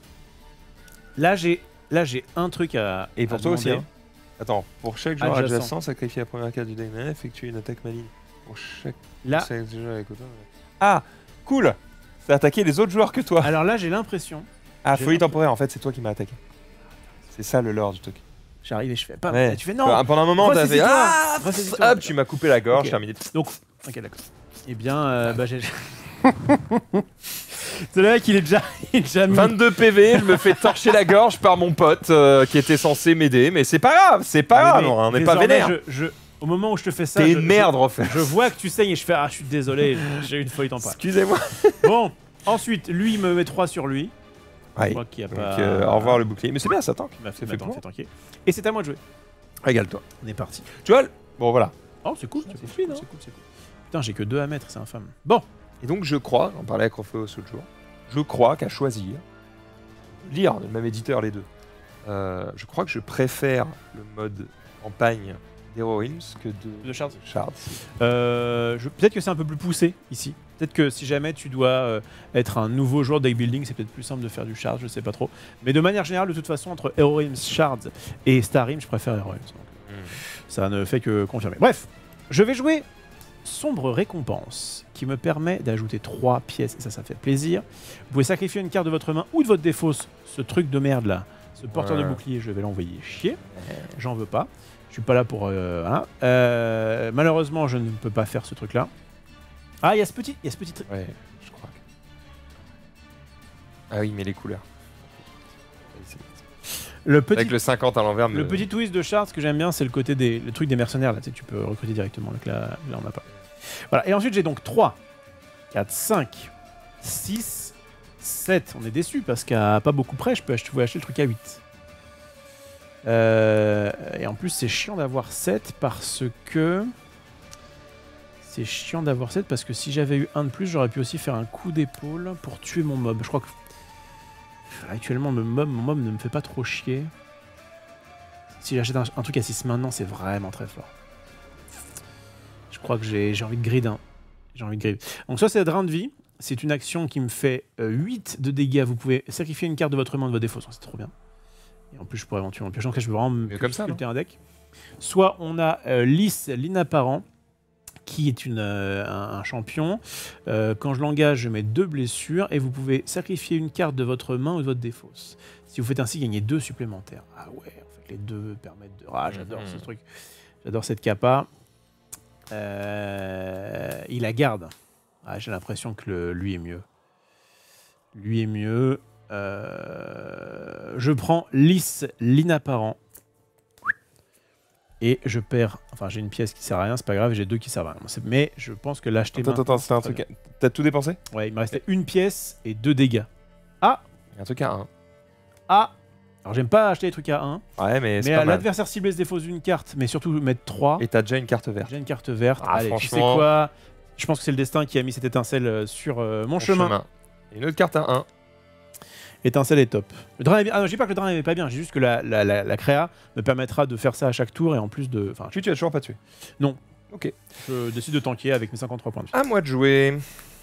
Là, j'ai un truc à. Et pour toi demander. aussi, hein. Attends, pour chaque joueur adjacent, sacrifier la première carte du deck, effectuer une attaque maligne. Pour chaque joueur avec autant. Ah, cool. C'est attaquer les autres joueurs que toi. Alors là, j'ai l'impression. Ah, folie temporaire, en fait, c'est toi qui m'as attaqué. C'est ça le lore du truc. J'arrive et je fais pas. Ouais. Tu fais non. Pendant un moment, t'as fait ah, hop, tu m'as coupé la gorge, terminé. Donc, ok, d'accord. Eh bien, j'ai. C'est le mec, il est déjà mis. 22 PV, je me fais torcher la gorge par mon pote qui était censé m'aider, mais c'est pas grave, on n'est pas vénère. Au moment où je te fais ça, t'es une merde en fait. Je vois que tu saignes et je fais ah, je suis désolé, j'ai eu une folie temporaire. Excusez-moi. Bon, ensuite, lui, il me met 3 sur lui. Ouais. Je vois qu'il y a donc, pas... au revoir le bouclier. Mais c'est bien, ça tank. C'est fait tanker. Et c'est à moi de jouer. Régale-toi. On est parti. Tu vois bon, voilà. Oh, c'est cool, c'est fluide, c'est cool. Putain, j'ai que 2 à mettre, c'est infâme. Bon. Et donc, je crois, j'en parlais avec Rofeos l'autre jour, je crois qu'à choisir, lire le même éditeur les deux, je crois que je préfère le mode campagne d'Hero Realms que de Shards. Shards. Peut-être que c'est un peu plus poussé ici. Peut-être que si jamais tu dois être un nouveau joueur de deck building, c'est peut-être plus simple de faire du Shards, je sais pas trop. Mais de manière générale, de toute façon, entre Hero Realms, Shards et Star Realms, je préfère Hero Realms. Ça ne fait que confirmer. Bref, je vais jouer Sombre Récompense, qui me permet d'ajouter 3 pièces, et ça fait plaisir. Vous pouvez sacrifier une carte de votre main ou de votre défausse, ce truc de merde là, ce porteur de bouclier, je vais l'envoyer chier. J'en veux pas. Je suis pas là pour... malheureusement, je ne peux pas faire ce truc là. Ah, il y a ce petit truc. Ouais, je crois que... Ah oui, mais les couleurs. Avec le 50 à l'envers. Le petit twist de Shards que j'aime bien, c'est le côté le truc des mercenaires. Là, tu peux recruter directement. Donc là on n'a pas. Voilà. Et ensuite, j'ai donc 3, 4, 5, 6, 7. On est déçu parce qu'à pas beaucoup près, je pouvais acheter le truc à 8. Et en plus, c'est chiant d'avoir 7 parce que... C'est chiant d'avoir 7 parce que si j'avais eu un de plus, j'aurais pu aussi faire un coup d'épaule pour tuer mon mob. Je crois que... Actuellement, mon mob ne me fait pas trop chier. Si j'achète un truc à 6 maintenant, c'est vraiment très fort. Je crois que j'ai envie de grid. J'ai envie de grid. Donc ça, c'est drain de vie. C'est une action qui me fait 8 de dégâts. Vous pouvez sacrifier une carte de votre main de votre défaut. C'est trop bien. Et en plus, je pourrais éventuellement piocher. En tout cas, je peux vraiment sculpter un deck. Soit on a Lys, l'inapparent, qui est un champion. Quand je l'engage, je mets 2 blessures et vous pouvez sacrifier une carte de votre main ou de votre défausse. Si vous faites ainsi, gagnez 2 supplémentaires. Ah ouais, en fait, les 2 permettent de... Ah, j'adore ce truc. J'adore cette capa. Il la garde. Ah, j'ai l'impression que lui est mieux. Lui est mieux. Je prends Lys, l'inapparent. Et je perds... Enfin, j'ai une pièce qui sert à rien, c'est pas grave, j'ai 2 qui servent à rien. Mais je pense que l'acheter maintenant... Attends, c'est un truc... T'as tout dépensé? Ouais, il me restait une pièce et 2 dégâts. Ah! Il y a un truc à 1. Ah! Alors, j'aime pas acheter les trucs à 1. Ouais, mais c'est mais pas mal. L'adversaire ciblé se défausse d'une carte, mais surtout mettre 3. Et t'as déjà une carte verte. J'ai une carte verte. Ah, allez, franchement... tu sais quoi? Je pense que c'est le destin qui a mis cette étincelle sur mon chemin. Et une autre carte à 1. Étincelle est top. Le drain est bien. Ah non, je dis pas que le drain n'est pas bien, j'ai juste que la créa me permettra de faire ça à chaque tour et en plus de... Enfin, tu as toujours pas tué? Non. Ok. Je décide de tanker avec mes 53 points de vie. À moi de jouer.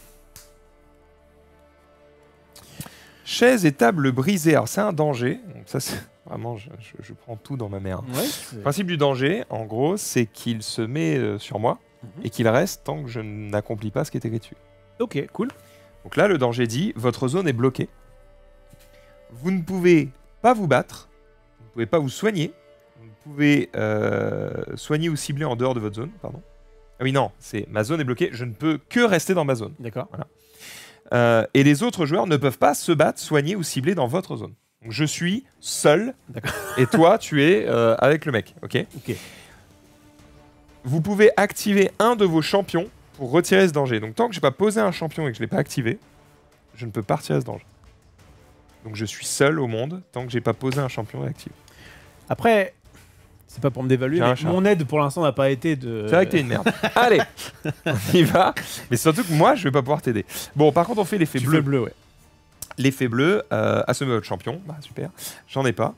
Chaise et table brisée. Alors c'est un danger. Donc ça c'est vraiment, je prends tout dans ma merde. Ouais, le principe du danger, en gros, c'est qu'il se met sur moi et qu'il reste tant que je n'accomplis pas ce qui est écrit dessus. Ok, cool. Donc là, le danger dit, votre zone est bloquée. Vous ne pouvez pas vous battre, vous ne pouvez pas vous soigner, vous ne pouvez soigner ou cibler en dehors de votre zone, pardon. Ah oui, non, c'est ma zone est bloquée, je ne peux que rester dans ma zone. D'accord. Voilà. Et les autres joueurs ne peuvent pas se battre, soigner ou cibler dans votre zone. Donc je suis seul, et toi, tu es avec le mec, ok? Ok. Vous pouvez activer un de vos champions pour retirer ce danger. Donc tant que je n'ai pas posé un champion et que je ne l'ai pas activé, je ne peux pas retirer ce danger. Donc je suis seul au monde tant que j'ai pas posé un champion et activé. Après, c'est pas pour me dévaluer, mais mon aide pour l'instant n'a pas été de... C'est vrai que t'es une merde. Allez, on y va. Mais surtout que moi, je vais pas pouvoir t'aider. Bon, par contre, on fait l'effet bleu. Bleu, ouais. L'effet bleu, assommer votre champion. Bah super. J'en ai pas.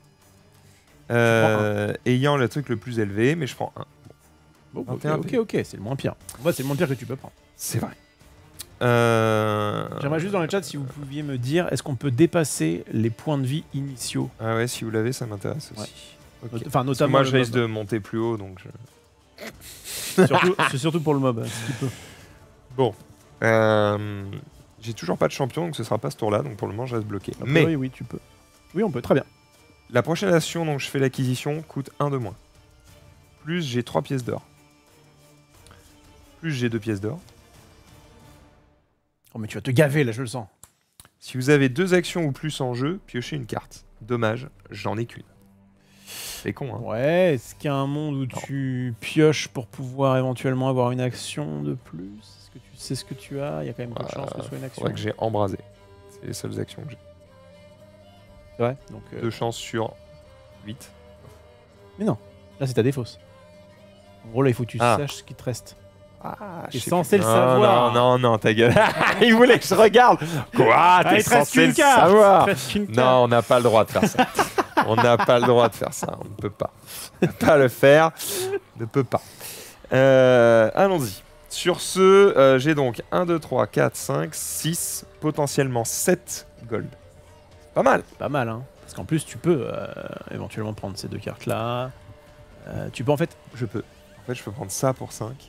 Ayant le truc le plus élevé, mais je prends un. Bon, ok, c'est le moins pire. Moi, c'est le moins pire que tu peux prendre. C'est vrai. J'aimerais juste dans le chat si vous pouviez me dire, est-ce qu'on peut dépasser les points de vie initiaux? Ah ouais, si vous l'avez, ça m'intéresse aussi. Ouais. Okay. Enfin, notamment moi, je risque de monter plus haut, donc c'est surtout pour le mob, ce qu'il peut. Bon. J'ai toujours pas de champion, donc ce sera pas ce tour-là, donc pour le moment, je reste bloqué. Mais oui, tu peux. Oui, on peut, très bien. La prochaine action dont je fais l'acquisition coûte 1 de moins. Plus j'ai 3 pièces d'or. Plus j'ai 2 pièces d'or. Oh mais tu vas te gaver là, je le sens. Si vous avez 2 actions ou plus en jeu, piochez une carte. Dommage, j'en ai qu'une. C'est con, hein. Ouais, est-ce qu'il y a un monde où tu pioches pour pouvoir éventuellement avoir une action de plus? Est-ce que tu sais ce que tu as? Il y a quand même peu de chance que ce soit une action. C'est vrai que j'ai embrasé. C'est les seules actions que j'ai. C'est vrai donc, 2 chances sur 8. Mais non, là c'est ta défausse. En gros là il faut que tu saches ce qui te reste. Ah, t'es censé le savoir. Non, ta gueule. Il voulait que je regarde. Quoi? T'es censé le savoir. Non, on n'a pas le droit de faire ça. On n'a pas le droit de faire ça. On ne peut pas. On ne peut pas le faire. On ne peut pas. Allons-y. Sur ce, j'ai donc 1, 2, 3, 4, 5, 6, potentiellement 7 gold. Pas mal. Pas mal, hein. Parce qu'en plus, tu peux éventuellement prendre ces 2 cartes-là. Tu peux, en fait... Je peux. En fait, je peux prendre ça pour 5.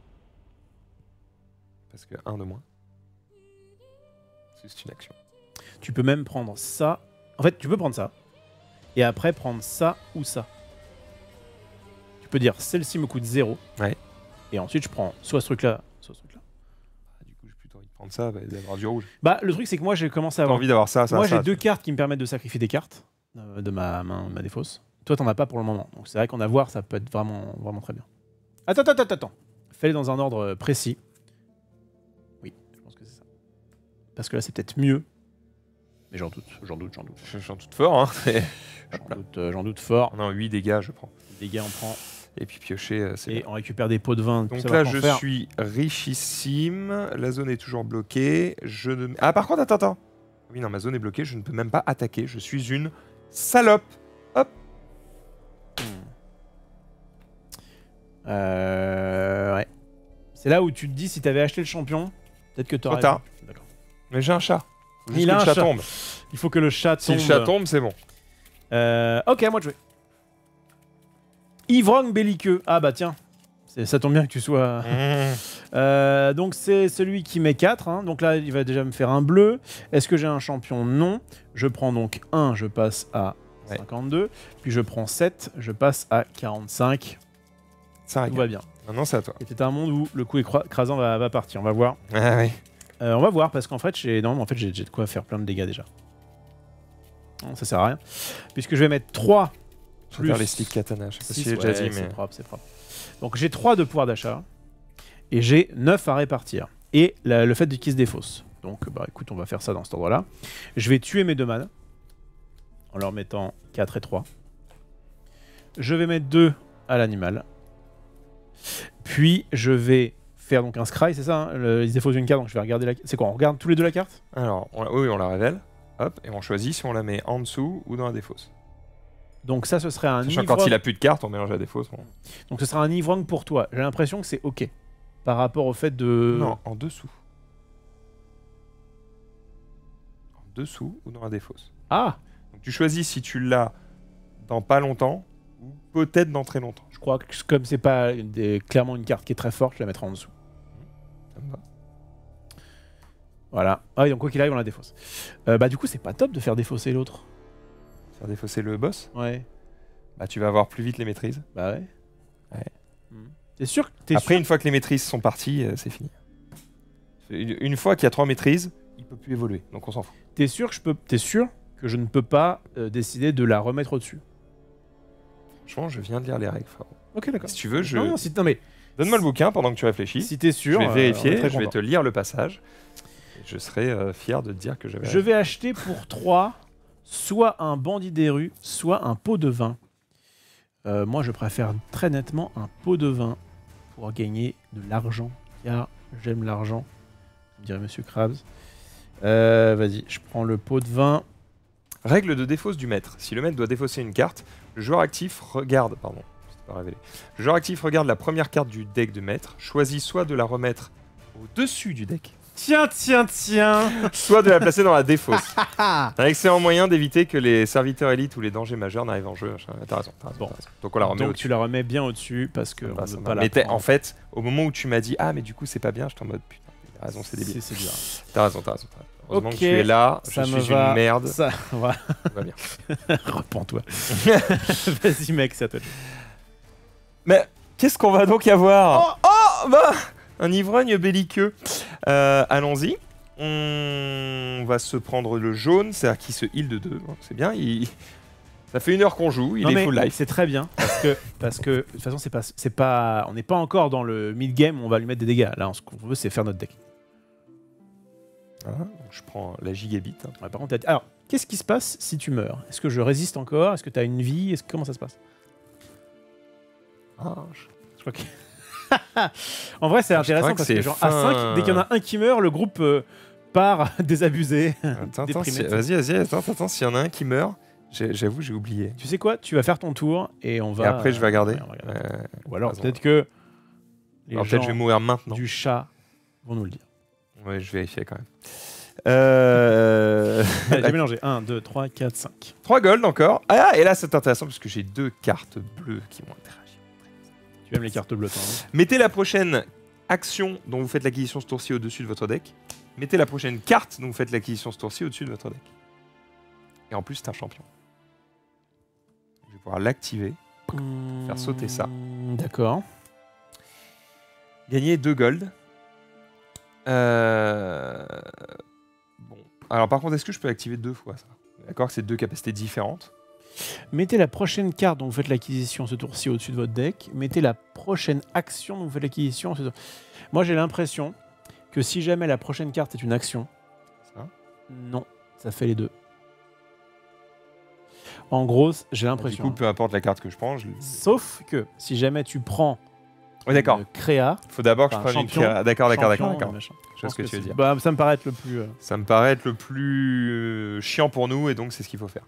Parce que 1 de moins. C'est une action. Tu peux même prendre ça. En fait, tu peux prendre ça. Et après, prendre ça ou ça. Tu peux dire, celle-ci me coûte 0. Ouais. Et ensuite, je prends soit ce truc-là, soit ce truc-là. Ah, du coup, j'ai plutôt envie de prendre ça, d'avoir du rouge. Bah, le truc, c'est que moi, j'ai commencé à J'ai avoir... envie d'avoir ça, ça, moi, ça. j'ai 2 cartes qui me permettent de sacrifier des cartes de ma main, de ma défausse. Toi, t'en as pas pour le moment. Donc, c'est vrai qu'en avoir, ça peut être vraiment, vraiment très bien. Attends. Fais-les dans un ordre précis. Oui, je pense que c'est ça. Parce que là, c'est peut-être mieux. Mais j'en doute. J'en doute fort, hein. J'en doute fort. Non, 8 dégâts, je prends. Dégâts, on prend. Et puis piocher, c'est Et bien. on récupère des pots de vin. Donc là, je suis richissime. La zone est toujours bloquée. Ah, par contre, attends. Oui, non, ma zone est bloquée. Je ne peux même pas attaquer. Je suis une salope. Hop. Ouais. C'est là où tu te dis, si t'avais acheté le champion, peut-être que t'aurais... Trop tard. D'accord. Mais j'ai un chat. Faut juste Il que a le un chat chat. tombe. Il faut que le chat tombe. Si le chat tombe, c'est bon. Ok, à moi de jouer. Ivrogne belliqueux. Ah bah tiens. Ça tombe bien que tu sois... donc c'est celui qui met 4. Hein. Donc là, il va déjà me faire un bleu. Est-ce que j'ai un champion? Non. Je prends donc 1, je passe à 52. Puis je prends 7, je passe à 45. Ça Tout va bien. Maintenant, c'est à toi. C'était un monde où le coup écrasant va partir. On va voir. Ah oui. On va voir parce qu'en fait, j'ai de quoi faire plein de dégâts déjà. Non, ça sert à rien. Puisque je vais mettre 3 Je vais faire les sticks katana. Je sais pas si j'ai déjà dit, mais... C'est propre. Donc j'ai 3 de pouvoir d'achat. Et j'ai 9 à répartir. Et le fait qu'ils se défaussent. Donc bah écoute, on va faire ça dans cet ordre-là. Je vais tuer mes 2 mana. En leur mettant 4 et 3. Je vais mettre 2 à l'animal. Puis je vais faire donc un scry, c'est ça hein, ils se défaussent une carte, donc je vais regarder la carte. C'est quoi, on regarde tous les deux la carte? Alors, oui, on la révèle. Hop, et on choisit si on la met en dessous ou dans la défausse. Donc ça, ce serait un Sachant ivrogne... quand il a plus de cartes, on mélange la défausse. Bon. Donc ce sera un ivrogne pour toi. J'ai l'impression que c'est ok. Par rapport au fait de... Non, en dessous. En dessous ou dans la défausse. Ah! Donc tu choisis si tu l'as dans pas longtemps ou peut-être dans très longtemps. Je crois que comme c'est pas clairement une carte qui est très forte, je la mettrai en dessous. Ça me va. Voilà. Ah oui, donc quoi qu'il arrive, on la défausse. Bah du coup, c'est pas top de faire défausser l'autre. Faire défausser le boss. Ouais. Bah tu vas avoir plus vite les maîtrises. Bah ouais. Ouais. T'es sûr que Après, une fois que les maîtrises sont parties, c'est fini. Une fois qu'il y a 3 maîtrises, il peut plus évoluer. Donc on s'en fout. T'es sûr que je ne peux pas décider de la remettre au-dessus? Franchement, je viens de lire les règles, frérot. Ok, d'accord. Si tu veux, je... Non, mais... Donne-moi le bouquin pendant que tu réfléchis. Si t'es sûr... Je vais vérifier, je vais te lire le passage. Et je serai fier de te dire que j'avais... Je vais acheter pour 3 soit un bandit des rues, soit un pot de vin. Moi, je préfère très nettement un pot de vin pour gagner de l'argent. Car j'aime l'argent, me dirait Monsieur Krabs. Vas-y, je prends le pot de vin. Règle de défausse du maître. Si le maître doit défausser une carte, le joueur actif regarde... Pardon, c'était pas révélé. Le joueur actif regarde la première carte du deck de maître, choisit soit de la remettre au-dessus du deck, Tiens soit de la placer dans la défausse. C'est un excellent moyen d'éviter que les serviteurs élites ou les dangers majeurs n'arrivent en jeu. T'as raison, Bon. Donc on la remet Donc au-dessus. tu la remets bien au-dessus parce que on Ça veut va. pas la Mais prendre. en fait, au moment où tu m'as dit « Ah, mais du coup, c'est pas bien », j'étais en mode « Putain, t'as raison, c'est débile. ». C'est bien. T'as raison. Heureusement Ok, que tu es là, ça je me suis va. une merde. Ça va. Tout va bien. Repends-toi. Vas-y mec, c'est à toi. Mais qu'est-ce qu'on va donc avoir? Oh bah un ivrogne belliqueux. Allons-y. On va se prendre le jaune, c'est-à-dire qu'il se heal de 2. C'est bien. Ça fait 1 heure qu'on joue, il est full life. C'est très bien parce que de toute façon c'est pas on n'est pas encore dans le mid game où on va lui mettre des dégâts. Là, ce qu'on veut c'est faire notre deck. Voilà, donc je prends la gigabit. Ouais, par contre, alors qu'est-ce qui se passe si tu meurs? Est-ce que je résiste encore? Est-ce que tu as une vie? Comment ça se passe? Je crois que en vrai, c'est intéressant parce que genre à 5, dès qu'il y en a un qui meurt, le groupe part désabusé, déprimé. Vas-y, attends, s'il y en a un qui meurt, j'avoue, j'ai oublié. Tu sais quoi? Tu vas faire ton tour et on va... Et après, je vais regarder. Ou alors peut-être que... Les Alors peut-être je vais mourir maintenant. Du chat vont nous le dire. Ouais, je vais vérifier quand même. Allez, j'ai mélangé. 1, 2, 3, 4, 5. 3 gold encore. Ah, et là c'est intéressant parce que j'ai 2 cartes bleues qui vont interagir. Tu aimes les cartes bleues, toi, hein? Mettez la prochaine action dont vous faites l'acquisition ce tour-ci au-dessus de votre deck. Mettez la prochaine carte dont vous faites l'acquisition ce tour-ci au-dessus de votre deck. Et en plus, c'est un champion. Je vais pouvoir l'activer, faire sauter ça. D'accord. Gagner 2 gold. Bon. Alors par contre, est-ce que je peux l'activer 2 fois ça? D'accord que c'est 2 capacités différentes. Mettez la prochaine carte dont vous faites l'acquisition ce tour-ci au-dessus de votre deck. Mettez la prochaine action dont vous faites l'acquisition. Moi, j'ai l'impression que si jamais la prochaine carte est une action, Ça. Non, ça fait les deux. En gros, j'ai Du l'impression. coup, peu importe la carte que je prends, je... Sauf que si jamais tu prends Oui, d'accord. une créa, Il faut d'abord que je enfin, prenne une champion, créa. D'accord. champion, machin. Je vois ce que tu veux dire. Bah, ça me paraît être le plus. Ça me paraît être le plus chiant pour nous et donc c'est ce qu'il faut faire.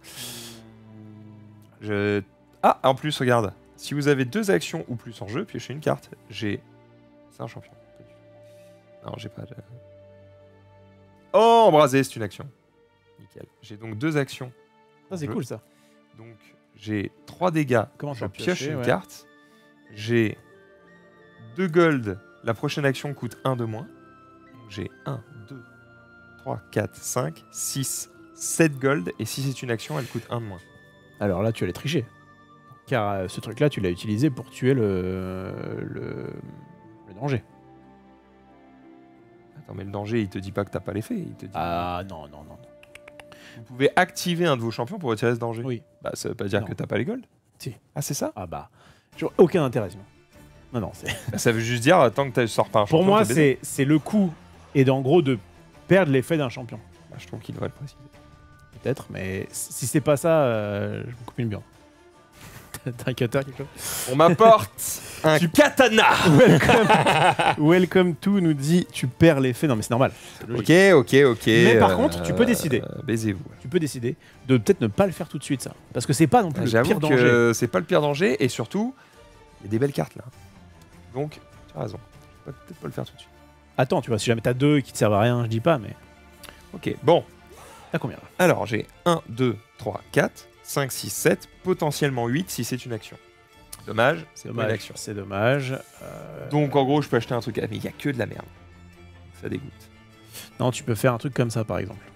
Ah, en plus, regarde. Si vous avez 2 actions ou plus en jeu, piochez une carte. C'est un champion. Non, j'ai pas de... Oh, embrasé, c'est une action. Nickel. J'ai donc 2 actions. Ça, c'est cool ça. Donc, j'ai 3 dégâts. Comment je tu pioche piocher, une ouais. carte. J'ai 2 gold. La prochaine action coûte 1 de moins. Donc, j'ai 1, 2, 3, 4, 5, 6, 7 gold. Et si c'est une action, elle coûte 1 de moins. Alors là, tu allais tricher. Car ce truc-là, tu l'as utilisé pour tuer le danger. Attends, mais le danger, il te dit pas que t'as pas l'effet. Il te dit... Ah non. Vous pouvez activer un de vos champions pour retirer ce danger. Oui. Bah, ça veut pas dire Non. que t'as pas les gold. Si. Ah, c'est ça? Ah bah. J'aurais aucun intérêt sinon. Non, c'est. Bah, ça veut juste dire, tant que tu sors pas un champion. Pour moi, t'es baisé. c'est le coup et en gros de perdre l'effet d'un champion. Bah, je trouve qu'il devrait le préciser. Peut-être, mais si c'est pas ça, je me coupe une viande. T'as un cutter, quelque chose? On m'apporte un katana. Welcome to nous dit tu perds l'effet. Non, mais c'est normal. C'est logique. Ok. Mais par contre, tu peux décider. Baisez-vous. Tu peux décider de peut-être ne pas le faire tout de suite, ça. Parce que c'est pas non plus le J'avoue pire danger. que c'est pas le pire danger et surtout, il y a des belles cartes là. Donc, tu as raison. Je peux peut-être pas le faire tout de suite. Attends, tu vois, si jamais t'as 2 qui te servent à rien, je dis pas, mais. Ok, bon. T'as combien là? Alors, j'ai 1, 2, 3, 4, 5, 6, 7, potentiellement 8 si c'est une action. Dommage, c'est pas une action. C'est dommage. Donc, en gros, je peux acheter un truc. Ah, mais il y a que de la merde. Ça dégoûte. Non, tu peux faire un truc comme ça, par exemple.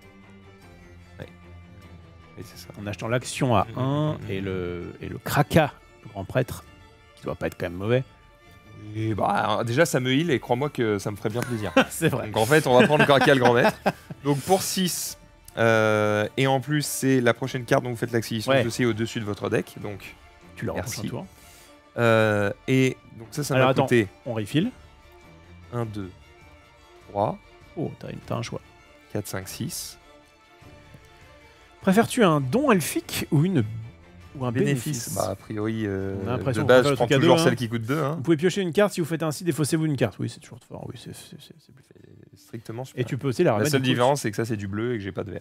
Oui, c'est ça. En achetant l'action à 1 et le Kraka, le grand prêtre, qui doit pas être quand même mauvais. Et bah, déjà, ça me heal et crois-moi que ça me ferait bien plaisir. C'est vrai. Donc, en fait, on va prendre le Kraka, le grand maître. Donc, pour 6, et en plus, c'est la prochaine carte dont vous faites l'acquisition aussi au-dessus de votre deck. Donc, tu leur reprends un tour. Et donc, ça Alors, m'a coûté. On refill. 1, 2, 3. Oh, t'as un choix. 4, 5, 6. Préfères-tu un don elfique ou un bénéfice? Bah, a priori, On a l'impression de qu'on base, préfère je le prends truc à toujours deux, celle hein. qui coûte 2. Hein. Vous pouvez piocher une carte, si vous faites ainsi, défaussez-vous une carte. Oui, c'est toujours fort. Oui, c'est Strictement super. Et tu peux aussi la remettre. La seule du coup, différence, c'est que ça, c'est du bleu et que j'ai pas de vert.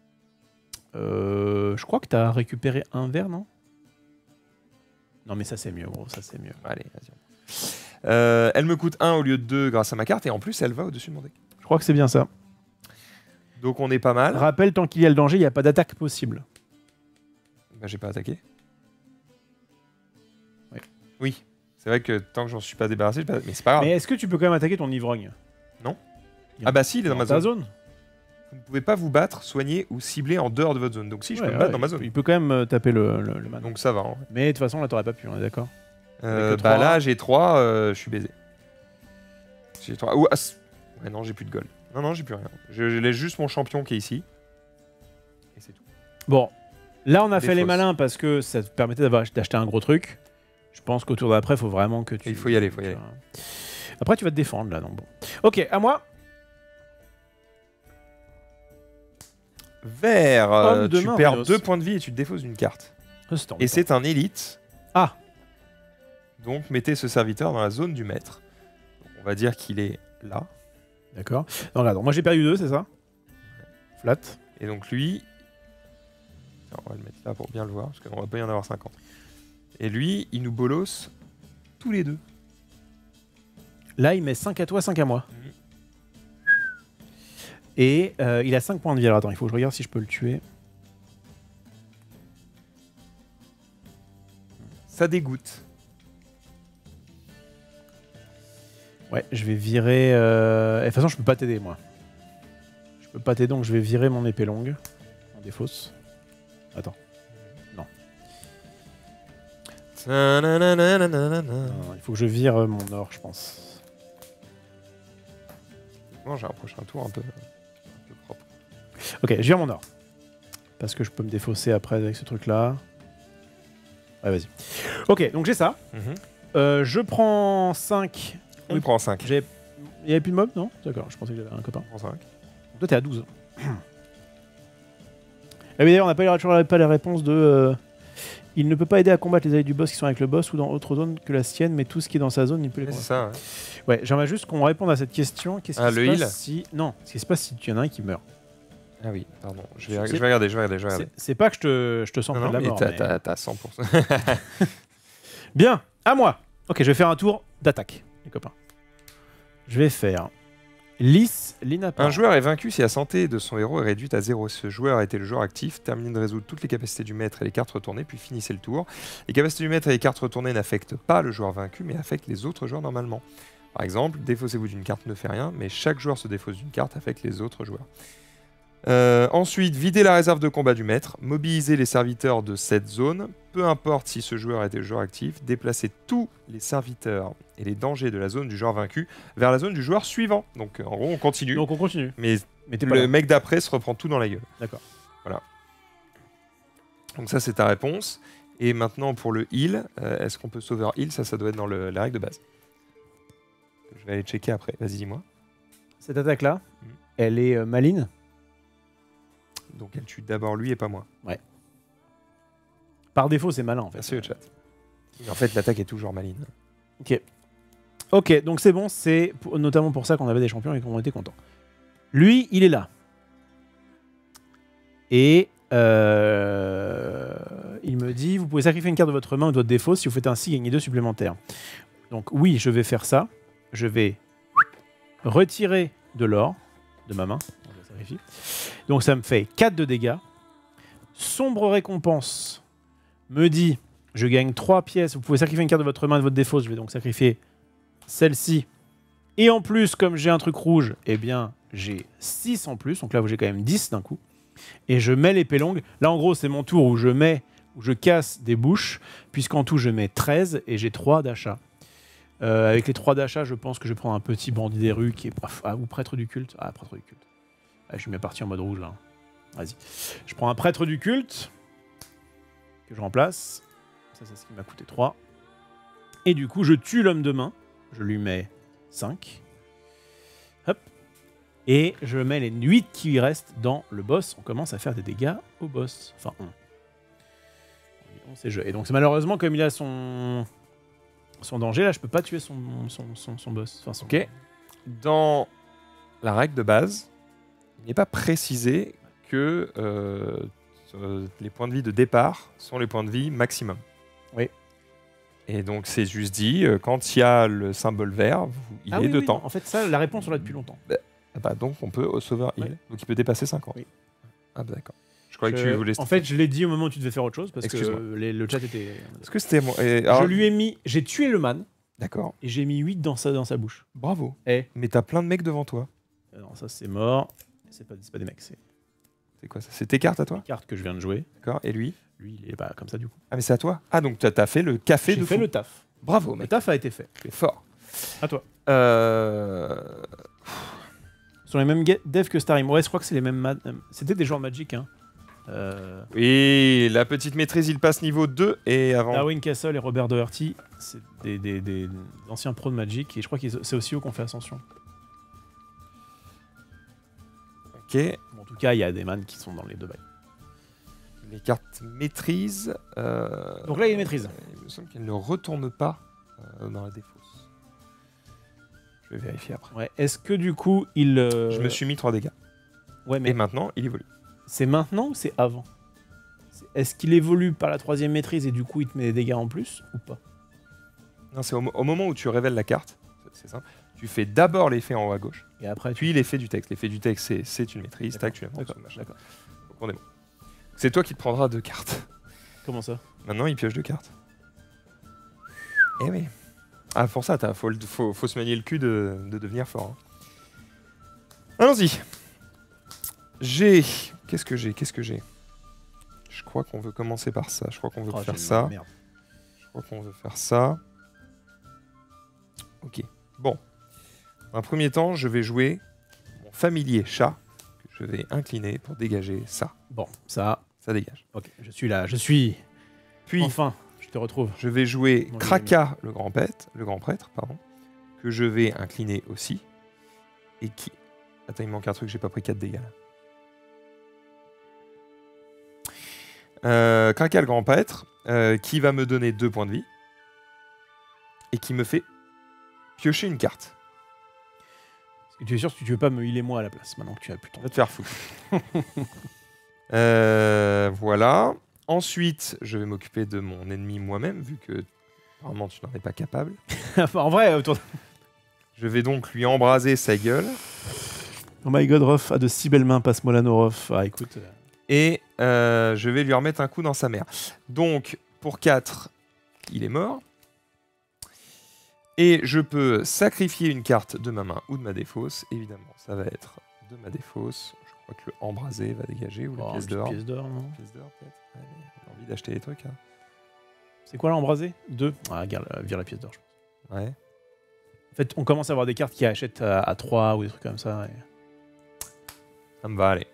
Je crois que t'as récupéré un vert, non? Non, mais ça, c'est mieux, gros. Ça, c'est mieux. Allez, vas-y. Elle me coûte 1 au lieu de 2 grâce à ma carte et en plus, elle va au-dessus de mon deck. Je crois que c'est bien ça. Donc, on est pas mal. Rappelle, tant qu'il y a le danger, il n'y a pas d'attaque possible. Bah, j'ai pas attaqué. Oui. Oui. C'est vrai que tant que j'en suis pas débarrassé, mais c'est pas grave. Mais est-ce que tu peux quand même attaquer ton ivrogne? Non. Ah bah si, il est dans ma zone. Vous ne pouvez pas vous battre, soigner ou cibler en dehors de votre zone. Donc si, je peux me battre dans ma zone. Il peut quand même taper le man. Donc ça va. Hein. Mais de toute façon, là, t'aurais pas pu, on est d'accord? Bah là, j'ai 3, je suis baisé. J'ai 3. Ouais, non, j'ai plus de gold. Non, j'ai plus rien. Je laisse juste mon champion qui est ici. Et c'est tout. Bon, là, on a fait les fausses. malins parce que ça te permettait d'acheter un gros truc. Je pense qu'au tour d'après, il faut vraiment que tu... Il faut y aller, Après, tu vas te défendre, là, donc bon. Ok, à moi. Vert, tu main, perds Rios. 2 points de vie et tu te défausses d'une carte. Et c'est un élite. Ah. Donc mettez ce serviteur dans la zone du maître. Donc, on va dire qu'il est là. D'accord. Non, regarde, moi j'ai perdu 2, c'est ça? Flat. Et donc lui... Alors, on va le mettre là pour bien le voir, parce qu'on va pas y en avoir 50. Et lui, il nous bolosse tous les deux. Là, il met 5 à toi, 5 à moi. Et il a 5 points de vie. Alors attends, il faut que je regarde si je peux le tuer. Ça dégoûte. Ouais, je vais virer... De toute façon, je peux pas t'aider, moi. Je peux pas t'aider, donc je vais virer mon épée longue. En défausse. Attends. Non. Non, il faut que je vire mon or, je pense. Bon, j'ai un prochain tour un peu propre. Ok, je vire mon or. Parce que je peux me défausser après avec ce truc-là. Ouais, vas-y. Ok, donc j'ai ça. Je prends 5. Il prend 5. Il n'y avait plus de mob, non? D'accord, je pensais que j'avais un copain. Il prend 5. Toi, t'es à 12. Ah oui, d'ailleurs, on n'a toujours pas la réponse de... il ne peut pas aider à combattre les alliés du boss qui sont avec le boss ou dans autre zone que la sienne, mais tout ce qui est dans sa zone, il peut les combattre. C'est ça, ouais. J'aimerais juste qu'on réponde à cette question. Qu'est-ce qui se passe si... Non, ce qui se passe si tu y en a un qui meurt. Ah oui, pardon. Je vais regarder. C'est pas que je te sens près de la mort. T'as 100%. Bien, à moi. Ok, je vais faire un tour d'attaque, les copains. Je vais faire... Lys, l'inapparent. Un joueur est vaincu si la santé de son héros est réduite à 0. Ce joueur a été le joueur actif, terminez de résoudre toutes les capacités du maître et les cartes retournées, puis finissez le tour. Les capacités du maître et les cartes retournées n'affectent pas le joueur vaincu, mais affectent les autres joueurs normalement. Par exemple, défaussez-vous d'une carte ne fait rien, mais chaque joueur se défausse d'une carte affecte les autres joueurs. Ensuite, videz la réserve de combat du maître, mobilisez les serviteurs de cette zone, peu importe si ce joueur était le joueur actif, déplacez tous les serviteurs et les dangers de la zone du joueur vaincu vers la zone du joueur suivant. Donc en gros, on continue. Donc on continue. Mais le mec d'après se reprend tout dans la gueule. D'accord. Voilà. Donc ça, c'est ta réponse. Et maintenant, pour le heal, est-ce qu'on peut sauver heal? Ça doit être dans la règle de base. Je vais aller checker après. Vas-y, dis-moi. Cette attaque-là, elle est maligne. Donc elle tue d'abord lui et pas moi. Ouais. Par défaut, c'est malin en fait. Merci le chat. Mais en fait, l'attaque est toujours maligne. Ok. Ok, donc c'est bon, c'est notamment pour ça qu'on avait des champions et qu'on était contents. Lui, il est là. Et il me dit, vous pouvez sacrifier une carte de votre main ou de votre défaut, si vous faites ainsi, gagnez 2 supplémentaires. Donc oui, je vais faire ça. Je vais retirer de l'or de ma main. Donc ça me fait 4 de dégâts. Sombre récompense me dit, je gagne 3 pièces. Vous pouvez sacrifier une carte de votre main et de votre défaut. Je vais donc sacrifier celle-ci. Et en plus, comme j'ai un truc rouge, eh bien, j'ai 6 en plus. Donc là, j'ai quand même 10 d'un coup. Et je mets l'épée longue. Là, en gros, c'est mon tour où je casse des bouches. Puisqu'en tout, je mets 13 et j'ai 3 d'achat. Avec les 3 d'achat, je pense que je vais prendre un petit bandit des rues qui est... ou prêtre du culte. Ah, prêtre du culte. Ah, je suis bien parti en mode rouge là. Vas-y. Je prends un prêtre du culte que je remplace. Ça, c'est ce qui m'a coûté 3. Et du coup, je tue l'homme de main. Je lui mets 5. Hop. Et je mets les 8 qui restent dans le boss. On commence à faire des dégâts au boss. Enfin, on sait jeu. Et donc, c'est malheureusement, comme il a son danger, là, je peux pas tuer son boss. Enfin, ok. Dans la règle de base, il n'est pas précisé que les points de vie de départ sont les points de vie maximum. Oui. Et donc c'est juste dit, quand il y a le symbole vert, il est de temps. En fait, ça, la réponse, on l'a depuis longtemps. Donc on peut au sauveur heal. Donc il peut dépasser 50. Oui. Ah bah d'accord. Je croyais que tu voulais... En fait, je l'ai dit au moment où tu devais faire autre chose, parce que le chat était... Est-ce que c'était moi Je lui ai mis... J'ai tué le man. D'accord. Et j'ai mis 8 dans sa bouche. Bravo. Mais t'as plein de mecs devant toi. Non, ça c'est mort. C'est pas des mecs, c'est quoi ça? C'est tes cartes à toi? Les cartes que je viens de jouer. D'accord, et lui? Lui, il est pas comme ça du coup. Ah, mais c'est à toi? Ah, donc t'as fait le café de fou. J'ai fait le taf. Bravo, mec. Le taf a été fait. C'est fort. À toi. Ce sont les mêmes devs que Starim. Ouais, je crois que c'est les mêmes... C'était des joueurs Magic, hein. Oui, la petite maîtrise, il passe niveau 2 et avant... Darwin Castle et Robert Doherty, c'est des anciens pros de Magic et je crois que c'est aussi eux qui ont fait Ascension. Ok. Bon, en tout cas, il y a des man qui sont dans les 2 bails. Les cartes maîtrise... Donc là, il y a maîtrise. Il me semble qu'elle ne retourne pas dans la défausse. Je vais vérifier après. Ouais. Est-ce que du coup, il... Je me suis mis 3 dégâts. Ouais, mais... Et maintenant, il évolue. C'est maintenant ou c'est avant? Est-ce qu'il évolue par la 3e maîtrise et du coup il te met des dégâts en plus ou pas? Non, c'est au moment où tu révèles la carte, c'est simple, Tu fais d'abord l'effet en haut à gauche, et après, puis l'effet du texte. L'effet du texte, c'est une maîtrise. Tac, tu D'accord. Donc on est bon. C'est toi qui te prendras 2 cartes. Comment ça? Maintenant, il pioche 2 cartes. Eh oui. Ah, pour ça, faut se manier le cul de devenir fort. Hein. Allons-y. Qu'est-ce que j'ai Je crois qu'on veut commencer par ça. Je crois qu'on veut faire ça. Merde. Je crois qu'on veut faire ça. Ok. Bon. Dans un premier temps, je vais jouer mon familier chat, que je vais incliner pour dégager ça. Bon, ça dégage. Ok, je suis là, je suis. Puis, enfin, je te retrouve. Je vais jouer Kraka, le grand prêtre, pardon, que je vais incliner aussi. Et qui... Attends, il me manque un truc, j'ai pas pris 4 dégâts. Kraka, le grand prêtre, qui va me donner 2 points de vie. Et qui me fait piocher une carte. Tu es sûr que tu veux pas me healer moi à la place, maintenant que tu as plus ton... Va te faire foutre. Voilà. Ensuite, je vais m'occuper de mon ennemi moi-même, vu que apparemment tu n'en es pas capable. En vrai, autour de... Je vais donc lui embraser sa gueule. Oh my god, Rof a de si belles mains, passe-moi l'anneau, Rof. Ah, écoute. Et je vais lui remettre un coup dans sa mère. Donc, pour 4, il est mort. Et je peux sacrifier une carte de ma main ou de ma défausse. Évidemment, ça va être de ma défausse. Je crois que le embrasé va dégager, ou la pièce d'or. Pièce d'or, non? Pièce d'or, peut-être. Ouais, on a envie d'acheter des trucs. Hein. C'est quoi l'embrasé? 2. Ah, regarde, vire la pièce d'or, je pense. Ouais. En fait, on commence à avoir des cartes qui achètent à 3 ou des trucs comme ça. Et... Ça me va aller.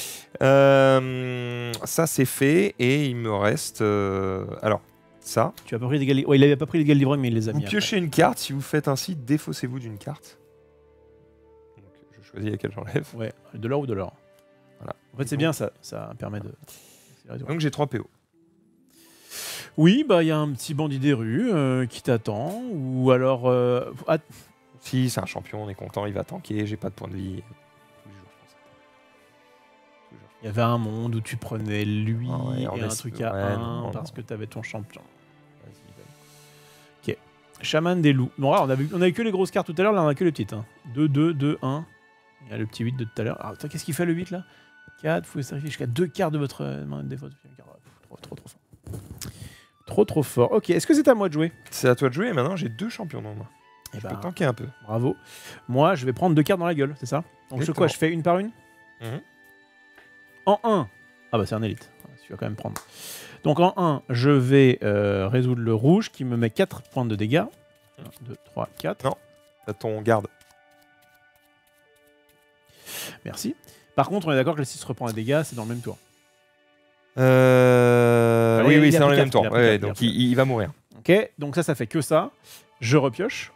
Ça, c'est fait. Et il me reste... Alors... Ça. Tu as pas pris les dégâts... Ouais, il avait pas pris les dégâts livrés, mais il les a mis. Vous piochez une carte, si vous faites ainsi, défaussez-vous d'une carte. Donc, je choisis laquelle j'enlève. Ouais, de l'or ou de l'or. Voilà. En fait, c'est bien, ça permet de... Donc j'ai 3 PO. Oui, bah il y a un petit bandit des rues qui t'attend, ou alors... Si, c'est un champion, on est content, il va tanker, j'ai pas de points de vie. Tous les jours, je pense. Il y avait un monde où tu prenais lui et un truc à 1 non, parce que tu avais ton champion. Ok. Chaman des loups. Bon, on a eu que les grosses cartes tout à l'heure, là on a que les petites. 2, 2, 2, 1. Il y a le petit 8 de tout à l'heure. Ah, qu'est-ce qu'il fait le 8 là? 4, vous pouvez sacrifier jusqu'à 2 cartes de votre main de défaut. Trop fort. Trop fort. Ok, est-ce que c'est à moi de jouer? C'est à toi de jouer, et maintenant j'ai 2 champions dans moi. Je peux tanker un peu. Bravo. Moi, je vais prendre 2 cartes dans la gueule, c'est ça? Donc quoi, je fais une par une? En 1. Ah bah c'est un élite. Tu vas quand même prendre. Donc en 1, je vais résoudre le rouge qui me met 4 points de dégâts. 1, 2, 3, 4. Non, t'as ton garde. Merci. Par contre, on est d'accord que si se reprend un dégât, c'est dans le même tour. Oui, c'est dans le même tour. Ouais, donc il va mourir. Ok, donc ça fait que ça. Je repioche.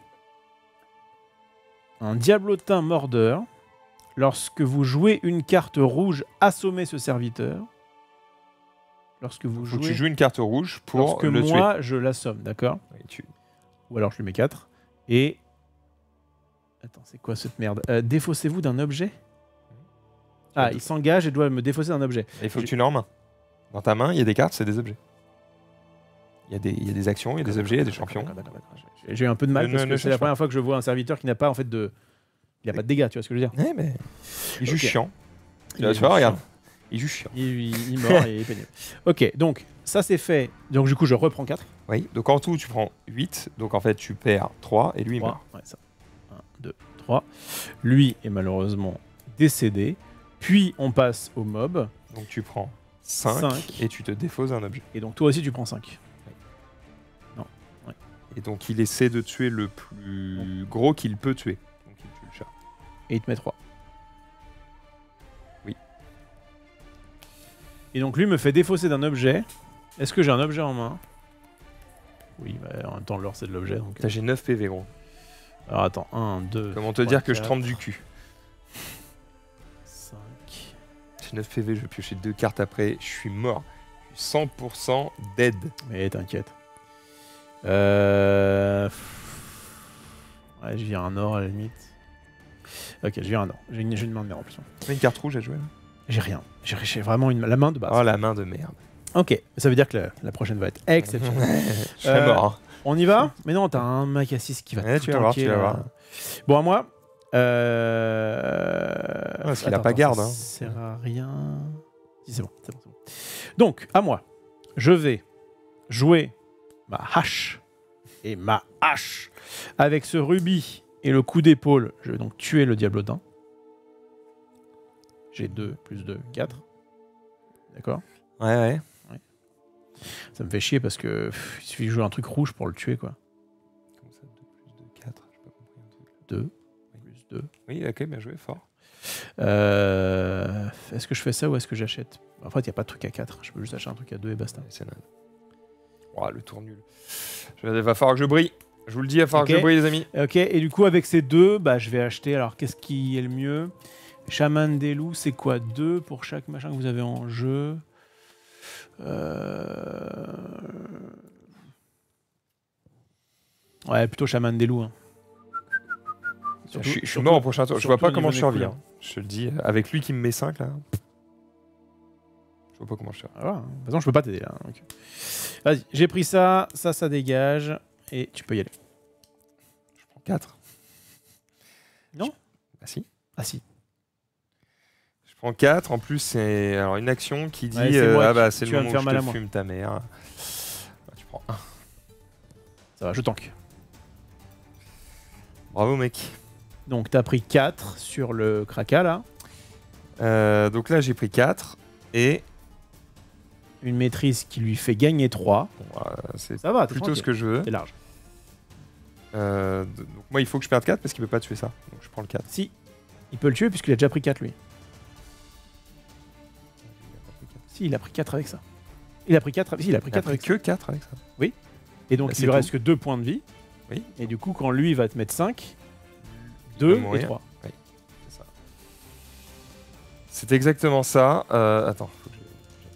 Un diablotin mordeur. Lorsque vous jouez une carte rouge, assommez ce serviteur. Lorsque vous jouez... Tu joues une carte rouge pour le tuer. Moi, je l'assomme, d'accord? Ou alors je lui mets 4. Et... Attends, c'est quoi cette merde? Défaussez-vous d'un objet? Ah, il s'engage et doit me défausser d'un objet. Il faut que tu l'aies en main. Dans ta main, il y a des cartes, c'est des objets. Il y a des actions, il y a des objets, il y a des champions. J'ai eu un peu de mal parce que c'est la première fois que je vois un serviteur qui n'a pas en fait de... Il n'y a pas de dégâts, tu vois ce que je veux dire? Ouais, mais... Il est juste chiant. Tu vois, regarde. Il est juste chiant. Il mord et il est pénible. Ok, donc ça c'est fait. Donc du coup, je reprends 4. Oui, donc en tout, tu prends 8. Donc en fait, tu perds 3 et lui, 3. il meurt. Ouais, ça. 1, 2, 3. Lui est malheureusement décédé. Puis on passe au mob. Donc tu prends 5 et tu te défausses un objet. Et donc toi aussi, tu prends 5. Oui. Non. Ouais. Et donc il essaie de tuer le plus gros qu'il peut tuer. Donc il tue le chat. Et il te met 3. Oui. Et donc lui me fait défausser d'un objet. Est-ce que j'ai un objet en main? Oui, bah, en même temps, l'or c'est de l'objet. Donc... J'ai 9 PV, gros. Alors attends, 1, 2. Comment te dire que je trempe du cul? 5. J'ai 9 PV, je vais piocher 2 cartes après. Je suis mort. Je suis 100% dead. Mais t'inquiète. Ouais, je vire un or à la limite. Ok, je vire un or. J'ai une main de merde en plus. Tu as une carte rouge à jouer là? J'ai rien. J'ai vraiment la main de base. Oh, la main de merde. Ok, ça veut dire que la prochaine va être exceptionnelle. Je serais mort. Hein. On y va? Mais non, t'as un mec à 6 qui va Ouais, te tu vas voir, tu vas voir. Bon, à moi. Parce qu'il a pas garde. Ça sert à rien. Si, c'est bon, c'est bon. Donc, à moi. Je vais jouer ma hache. Et ma hache. Avec ce rubis et le coup d'épaule, je vais donc tuer le diablotin. J'ai 2 plus 2, 4. D'accord? Ouais. Ça me fait chier parce que il suffit de jouer un truc rouge pour le tuer, quoi. Comment ça, 2 plus 2, 4? J'ai pas compris un truc. 2 plus 2. Oui, ok, bien joué, fort. Est-ce que je fais ça ou est-ce que j'achète? En fait, il n'y a pas de truc à 4. Je peux juste acheter un truc à 2 et basta. C'est nul. Oh, le tour nul. Il va falloir que je brille. Je vous le dis, il va falloir que je brille, les amis. Ok, et du coup, avec ces deux, bah, je vais acheter. Alors, qu'est-ce qui est le mieux? Chaman des loups, c'est quoi? 2 pour chaque machin que vous avez en jeu. Ouais, plutôt chaman des loups. Hein. Surtout, je suis mort au prochain tour. Je vois pas comment je survis. Hein. Je te le dis, avec lui qui me met 5 là. Je vois pas comment je survis. Ah, ouais. De toute façon, je peux pas t'aider là. Donc... Vas-y, j'ai pris ça, ça dégage. Et tu peux y aller. Je prends 4. Non? Ah si. Ah si. Je prends 4. En plus, c'est alors une action qui dit ah bah c'est le moment où je te fume fume ta mère. Bah, tu prends 1. Ça va, je tank. Bravo mec. Donc t'as pris 4 sur le Kraka là. Donc là j'ai pris 4 et une maîtrise qui lui fait gagner 3. Bon, c'est ça va, plutôt ce que je veux. C'est large. Donc moi il faut que je perde 4 parce qu'il peut pas tuer ça. Donc je prends le 4. Si. Il peut le tuer puisqu'il a déjà pris 4 lui. Si, il a pris 4 avec ça. Il a pris 4 si, il a pris 4 avec que 4 avec ça. Oui. Et donc là, il lui reste que 2 points de vie. Oui. Et du coup quand lui il va te mettre 5, 2 et 3. Oui, c'est ça. C'est exactement ça. Attends, faut que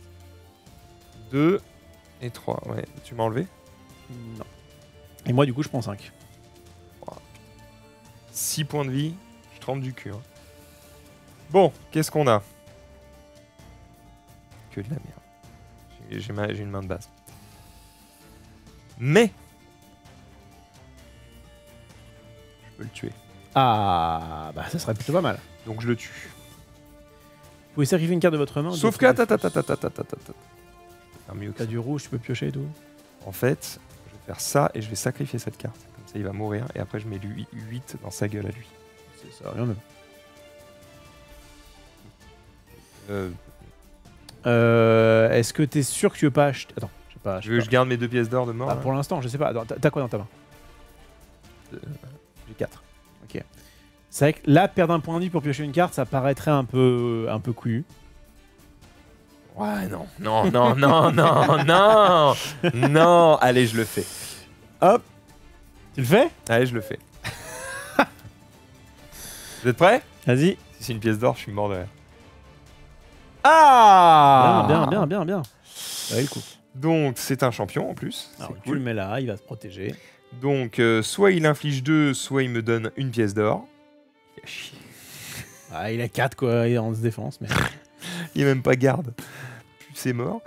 2 et 3. Ouais, tu m'as enlevé? Non. Et moi du coup je prends 5. 6 points de vie, je trempe du cul. Hein. Bon, qu'est-ce qu'on a? Que de la merde. J'ai une main de base. Mais je peux le tuer. Ah, bah ça serait plutôt pas mal. Donc je le tue. Vous pouvez sacrifier une carte de votre main. Sauf que mieux que t'as du rouge, tu peux piocher et tout. En fait, je vais faire ça et je vais sacrifier cette carte. Comme ça, il va mourir et après je mets lui 8 dans sa gueule à lui. C'est ça, rien même. Est-ce que t'es sûr que tu veux pas acheter? Attends, je sais pas. Je garde mes 2 pièces d'or de mort. Ah, pour l'instant, je sais pas. T'as quoi dans ta main? J'ai 4. Ok. C'est vrai que là, perdre un point de vie pour piocher une carte, ça paraîtrait un peu couillu. Ouais, non. Non. Allez, je le fais. Hop. Tu le fais? Allez, je le fais. Vous êtes prêts? Vas-y. Si c'est une pièce d'or, je suis mort de rire. Ah! Bien. Ouais, le coup. Donc, c'est un champion en plus. Alors, cool. tu le mets là, il va se protéger. Donc, soit il inflige 2, soit il me donne une pièce d'or. Il a chier. Ah, il a 4 quoi, il est en défense. Mais... il est même pas garde. C'est mort.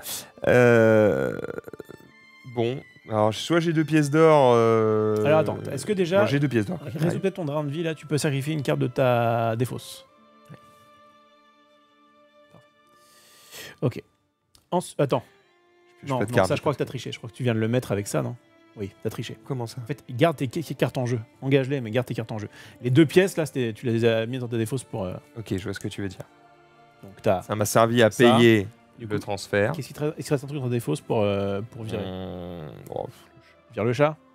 Bon, alors soit j'ai 2 pièces d'or. Alors attends, est-ce que déjà. Bon, j'ai 2 pièces d'or. Résous peut-être ton drain de vie là, tu peux sacrifier une carte de ta défausse. Ouais. Ok. Attends. Non, ça je crois que t'as triché. Je crois que tu viens de le mettre avec ça, non? Oui, t'as triché. Comment ça? En fait, garde tes cartes en jeu. Engage-les, mais garde tes cartes en jeu. Les 2 pièces là, tu les as mises dans ta défausse pour. Ok, je vois ce que tu veux dire. Donc t'as. Ça m'a servi à payer du le transfert. Qu'est-ce qu'il te reste un truc dans ta défausse pour virer? Oh. Vire le chat.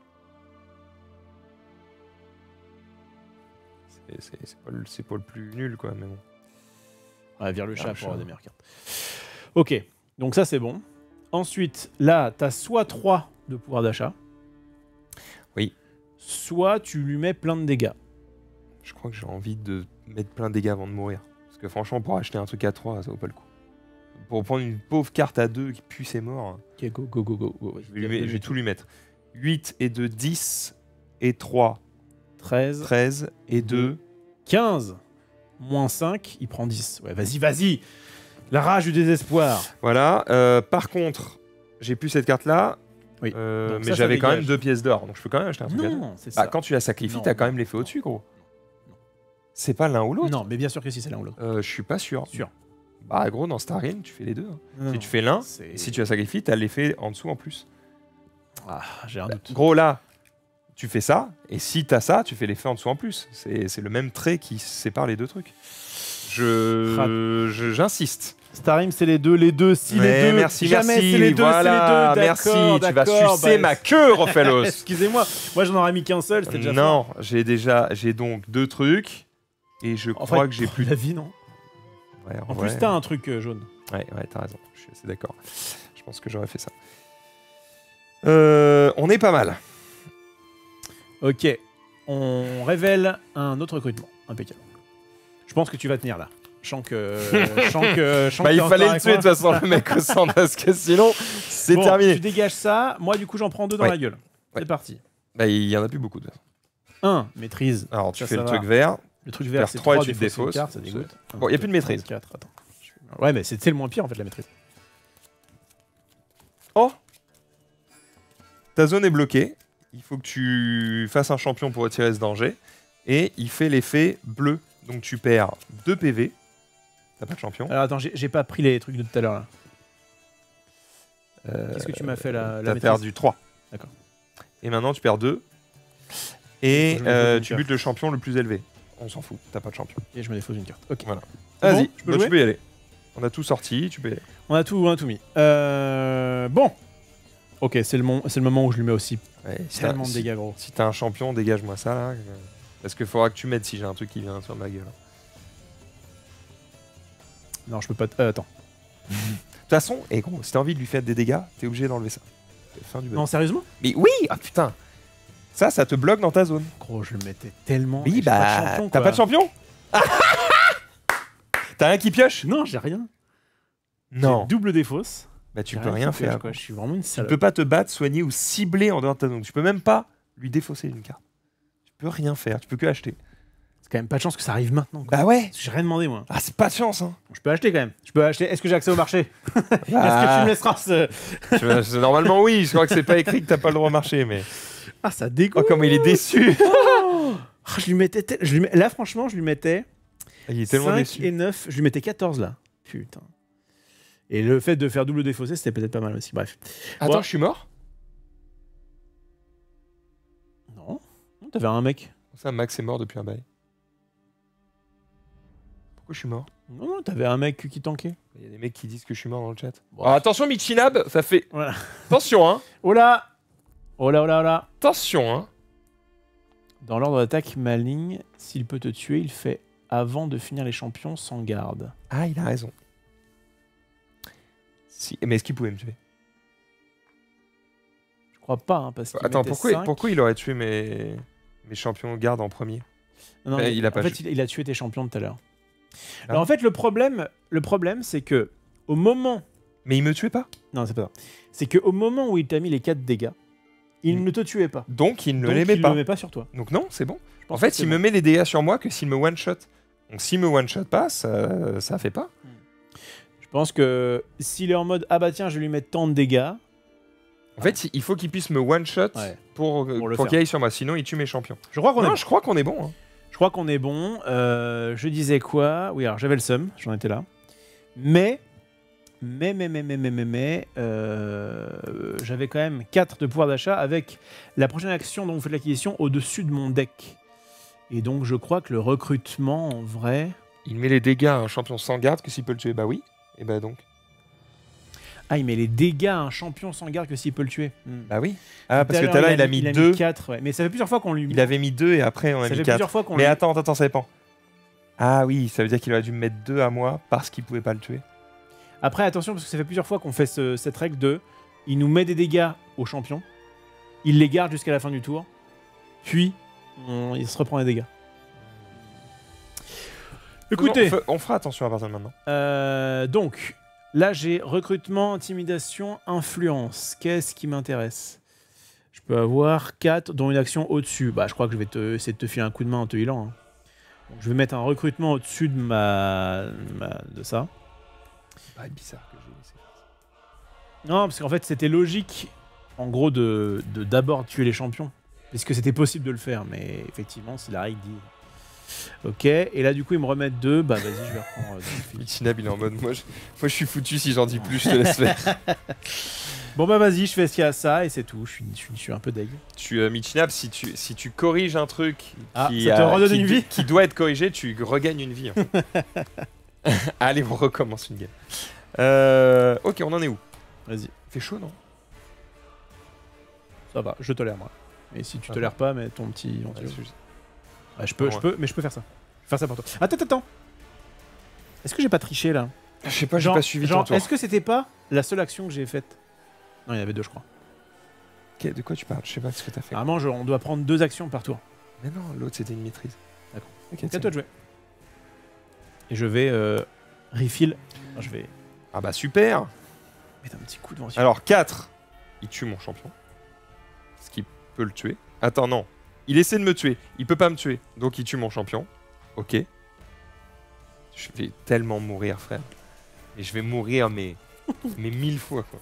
C'est pas le plus nul quoi, mais bon. Ouais, vire le chat pour avoir des meilleures cartes. Ok, donc ça c'est bon. Ensuite, là, t'as soit 3 de pouvoir d'achat. Oui. Soit tu lui mets plein de dégâts. Je crois que j'ai envie de mettre plein de dégâts avant de mourir. Parce que franchement, pour acheter un truc à 3, ça vaut pas le coup. Pour prendre une pauvre carte à 2 qui pue ses morts. Ok, go. Je vais tout lui mettre. 8 et 2, 10 et 3. 13 et 2. 15. Moins 5, il prend 10. Ouais, vas-y. La rage du désespoir. Voilà. Par contre, j'ai plus cette carte-là. Oui. Mais j'avais quand même 2 pièces d'or, donc je peux quand même acheter un truc. Non, c'est ça. Quand tu la sacrifies, t'as quand même l'effet au-dessus, gros. C'est pas l'un ou l'autre. Non, mais bien sûr que si, c'est l'un ou l'autre. Je suis pas sûr. Sûr. Bah gros, dans Starine, tu fais les deux. Non, si tu fais l'un, c'est- si tu la sacrifies, t'as l'effet en dessous en plus. Ah, j'ai un doute. Gros, là, tu fais ça, et si t'as ça, tu fais l'effet en dessous en plus. C'est le même trait qui sépare les deux trucs. J'insiste. Starim, c'est les deux, si les deux. Merci, jamais merci. c'est les deux, Voilà, c'est les deux. merci. D'accord, Tu vas d'accord, sucer ma queue, Rofelos. Excusez-moi, moi j'en aurais mis qu'un seul, c'était déjà Non, j'ai donc 2 trucs, et je crois que j'ai plus la vie, non. Ouais, En plus, t'as un truc jaune. Ouais, t'as raison. Je suis assez d'accord. Je pense que j'aurais fait ça. On est pas mal. Ok, on révèle un autre recrutement. Impeccable. Je pense que tu vas tenir là. Je sens que. Il fallait le tuer de toute façon, le mec au centre, parce que sinon, c'est terminé. Tu dégages ça. Moi, du coup, j'en prends 2 dans la gueule. C'est parti. Il y en a plus beaucoup de toute façon. 1, maîtrise. Alors, tu Ça, fais ça le va. truc vert. Le truc vert, c'est 3 3 et tu te défausses. ça dégoûte. Bon, il n'y a plus de maîtrise. 4, attends. Ouais, mais c'est le moins pire en fait, la maîtrise. Oh, ta zone est bloquée. Il faut que tu fasses un champion pour retirer ce danger. Et il fait l'effet bleu. Donc tu perds 2 PV. T'as pas de champion. Alors attends, j'ai pas pris les trucs de tout à l'heure là. Qu'est-ce que tu m'as fait là? T'as perdu 3. D'accord. Et maintenant tu perds 2. Et une tu carte. butes le champion le plus élevé. On s'en fout, t'as pas de champion. Et je me défausse une carte. Ok. Voilà. C'est Vas-y, bon, je peux jouer tu peux y aller. On a tout sorti, tu peux y aller. On a tout mis. Bon. Ok, c'est le moment où je lui mets aussi Ouais, tellement de dégâts gros. Si t'as un champion, dégage-moi ça là. Parce qu'il faudra que tu m'aides si j'ai un truc qui vient sur ma gueule. Non, je peux pas. Attends. De toute façon, gros, si t'as envie de lui faire des dégâts, t'es obligé d'enlever ça. Fin du Non, sérieusement? Mais oui! Ah putain! Ça te bloque dans ta zone. Gros, je le mettais tellement. Oui, J'ai pas de champion, t'as quoi. pas de champion? T'as un qui pioche? Non, j'ai rien. Non. J'ai double défausse. Bah tu J'ai peux rien qui pioche, faire. quoi. Je suis vraiment une Tu salope. peux pas te battre, soigner ou cibler en dehors de ta zone. Tu peux même pas lui défausser une carte. Tu peux rien faire, tu peux que acheter. C'est quand même pas de chance que ça arrive maintenant. Quoi. Bah ouais! J'ai rien demandé moi. Ah, c'est pas de chance, hein! Je peux acheter quand même. Je peux acheter. Est-ce que j'ai accès au marché? Est-ce que tu me laisseras ce... Normalement, oui, je crois que c'est pas écrit que t'as pas le droit au marché, mais. Ah, ça dégoûte. Oh, comme il est déçu! Oh je lui mettais. Là, franchement, je lui mettais. Il est tellement 5 déçu. et 9. Je lui mettais 14 là. Putain. Et le fait de faire double défaussé, c'était peut-être pas mal aussi. Bref. Attends, Bon. je suis mort? Non. Non, t'avais un mec. Ça, Max est mort depuis un bail. Pourquoi je suis mort? Non, t'avais un mec qui tankait. Il y a des mecs qui disent que je suis mort dans le chat. Bon. Alors, attention, Michinab, ça fait. Voilà. Attention, hein! Oh là. Oh là, oh là, oh là. Attention, hein! Dans l'ordre d'attaque maligne, s'il peut te tuer, il fait avant de finir les champions sans garde. Ah, il a raison. Si... Mais est-ce qu'il pouvait me tuer? Je crois pas, hein, parce qu'il Attends, mettait pourquoi 5. il aurait tué mes champions de garde en premier? Non, il a pas en fait, tué. il a tué tes champions de tout à l'heure. Ah. Alors en fait, le problème c'est que au moment... Mais il me tuait pas. Non, c'est pas ça. C'est qu'au moment où il t'a mis les 4 dégâts, il ne te tuait pas. Donc il ne Donc, l'aimait il pas. le met pas sur toi. Donc non, c'est bon. Je pense En fait, que c'est il bon. me met les dégâts sur moi que s'il me one-shot. Donc s'il me one-shot pas, ça fait pas. Je pense que s'il est en mode ah bah tiens, je vais lui mettre tant de dégâts. En fait, il faut qu'il puisse me one-shot Ouais. pour le qu'il faire. aille sur moi. Sinon, il tue mes champions. Je crois qu'on est Non, bon. je crois qu'on est bon. Hein. Je crois qu'on est bon. Je disais quoi? Oui, alors j'avais le seum, j'en étais là. Mais j'avais quand même 4 de pouvoir d'achat avec la prochaine action dont vous faites l'acquisition au-dessus de mon deck. Et donc je crois que le recrutement en vrai... Il met les dégâts à un champion sans garde que s'il peut le tuer. Bah oui. Et bah donc. Ah, il met les dégâts à un champion sans garde que s'il peut le tuer. Bah oui. Ah, parce que tout à l'heure, il a mis 2. 4, ouais. Mais ça fait plusieurs fois qu'on lui... Il avait mis 2 et après, on a ça mis fait 4. plusieurs fois qu'on Mais lui... attends, ça dépend. Ah oui, ça veut dire qu'il aurait dû me mettre 2 à moi parce qu'il pouvait pas le tuer. Après, attention, parce que ça fait plusieurs fois qu'on fait cette règle de... Il nous met des dégâts au champion, il les garde jusqu'à la fin du tour, puis il se reprend les dégâts. Écoutez, On fera attention à partir de maintenant. donc, là j'ai recrutement, intimidation, influence. Qu'est-ce qui m'intéresse? Je peux avoir 4, dont une action au-dessus. Bah, je crois que je vais essayer de te filer un coup de main en te healant. Hein. Donc, je vais mettre un recrutement au-dessus de de ça. C'est pas bizarre que j'ai laissé. Non, parce qu'en fait, c'était logique en gros, d'abord tuer les champions. Parce que c'était possible de le faire, mais effectivement, si la règle dit... Ok, et là du coup ils me remettent 2, bah vas-y je vais reprendre Michinab il est en mode moi je suis foutu si j'en dis plus, je te laisse faire. Bon bah vas-y, je fais ce qu'il y a à ça et c'est tout, je suis un peu deg. Michinab, si tu corriges un truc qui doit être corrigé, tu regagnes une vie. En fait. Allez, on recommence une game. Ok, on en est où? Vas-y. Il fait chaud, non? Ça va, je tolère moi. Et si tu tolères pas, mais ton petit... Ouais, je peux faire ça. Je vais faire ça pour toi. Attends. Est-ce que j'ai pas triché là? Je sais pas, j'ai pas suivi ton tour. Est-ce que c'était pas la seule action que j'ai faite? Non, il y en avait 2, je crois. De quoi tu parles? Je sais pas ce que t'as fait. Normalement, on doit prendre 2 actions par tour. Mais non, l'autre c'était une maîtrise. D'accord. Ok, c'est à toi de jouer. Et je vais refill. Enfin, je vais. Ah bah super! Mettre un petit coup devant. Alors 4, il tue mon champion. Ce qui peut le tuer. Attends, non. Il essaie de me tuer. Il peut pas me tuer. Donc il tue mon champion. Ok. Je vais tellement mourir, frère. Et je vais mourir, mais 1000 fois, quoi.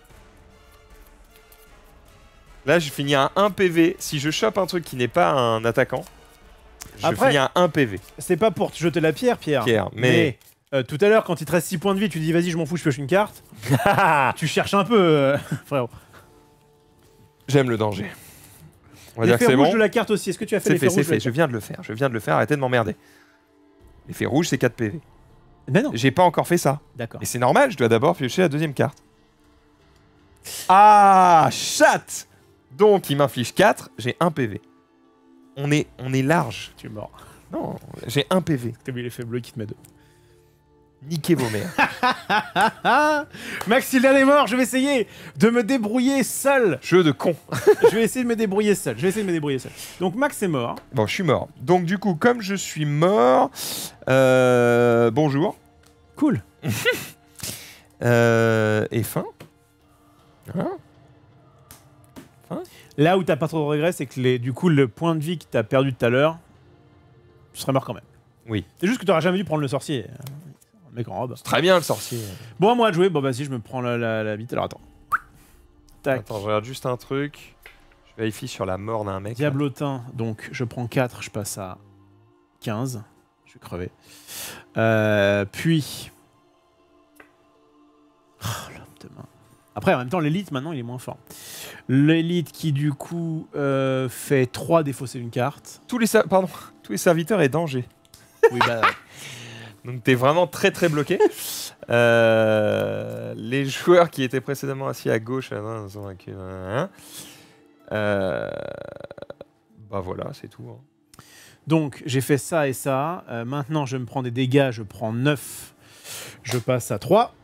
Là, je finis à 1 PV. Si je chope un truc qui n'est pas un attaquant, je finis à 1 PV. C'est pas pour te jeter la pierre, Pierre. Mais tout à l'heure, quand il te reste 6 points de vie, tu dis vas-y, je m'en fous, je pioche une carte. Tu cherches un peu, frérot. J'aime le danger. On va dire que c'est bon. L'effet rouge de la carte aussi. Est-ce que tu as fait l'effet rouge? C'est fait. Je viens de le faire. Arrêtez de m'emmerder. L'effet rouge, c'est 4 PV. Mais non. J'ai pas encore fait ça. D'accord. Et c'est normal, je dois d'abord piocher la deuxième carte. Ah, chat. Donc, il m'inflige 4, j'ai 1 PV. On est large. Tu es mort. Non, j'ai 1 PV. T'as vu l'effet bleu qui te met 2. Niquez vos mères. Maxildan est mort, je vais essayer de me débrouiller seul. Jeu de con. Je vais essayer de me débrouiller seul. Donc Max est mort. Bon, je suis mort. Donc du coup, comme je suis mort... bonjour. Cool. Et fin. Hein? Là où t'as pas trop de regrets, c'est que du coup, le point de vie que t'as perdu tout à l'heure, tu serais mort quand même. Oui. C'est juste que t'auras jamais dû prendre le sorcier. Mec en robe. C'est très bien le sorcier. Bon, à moi de jouer. Bon, vas-y, je me prends la bite. Alors attends. Tac. Attends, je regarde juste un truc. Je vérifie sur la mort d'un mec. Diablotin, donc je prends 4, je passe à 15. Je vais crever. Puis. Oh, l'homme de main. Après, en même temps, l'élite, maintenant, il est moins fort. L'élite qui, du coup, fait 3 défausser une carte. Tous les serviteurs est danger. Oui, bah... Donc t'es vraiment très très bloqué. Les joueurs qui étaient précédemment assis à gauche, sont vaincus. Bah voilà, c'est tout. Hein. Donc j'ai fait ça et ça. Maintenant je me prends des dégâts, je prends 9. Je passe à 3.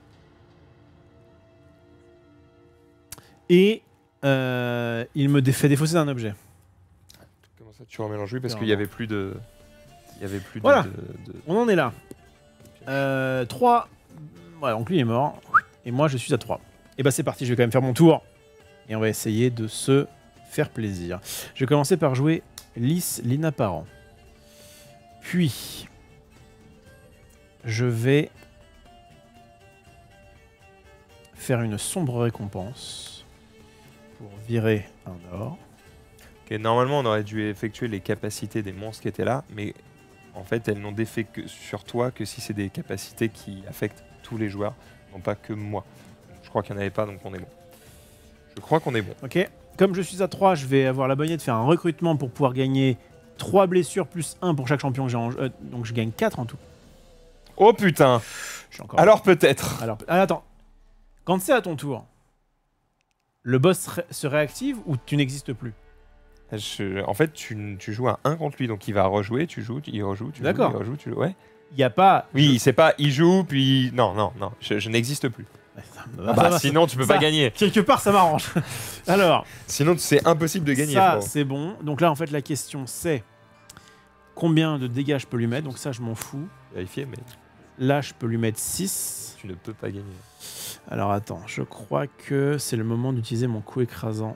Et il me fait défausser d'un objet. Comment ça tu remélanges? Oui, parce qu'il n'y avait plus de... Voilà, on en est là. 3. Voilà, donc lui il est mort. Et moi je suis à 3. Et bah c'est parti, je vais quand même faire mon tour. Et on va essayer de se faire plaisir. Je vais commencer par jouer Lys l'Inapparent. Puis je vais faire une sombre récompense pour virer un or. Okay, normalement on aurait dû effectuer les capacités des monstres qui étaient là, mais en fait elles n'ont d'effet que sur toi que si c'est des capacités qui affectent tous les joueurs, non pas que moi. Je crois qu'il n'y en avait pas, donc on est bon. Je crois qu'on est bon. Ok, comme je suis à 3, je vais avoir la bonne idée de faire un recrutement pour pouvoir gagner 3 blessures plus 1 pour chaque champion que j'ai en jeu. Donc je gagne 4 en tout. Oh putain. Alors peut-être. Alors, attends. Quand c'est à ton tour, le boss se réactive ou tu n'existes plus? En fait, tu joues à 1 contre lui, donc il va rejouer, tu joues, il rejoue, tu joues, il rejoue, tu joues. Ouais. Il n'y a pas... Oui, c'est pas il joue, puis... Non, je n'existe plus. Sinon, tu peux pas gagner. Quelque part, ça m'arrange. Alors... Sinon, c'est impossible de gagner. Ça, c'est bon. Donc là, en fait, la question, c'est combien de dégâts je peux lui mettre. Donc ça, je m'en fous. Vérifier, mais... Là, je peux lui mettre 6. Tu ne peux pas gagner. Alors, attends. Je crois que c'est le moment d'utiliser mon coup écrasant.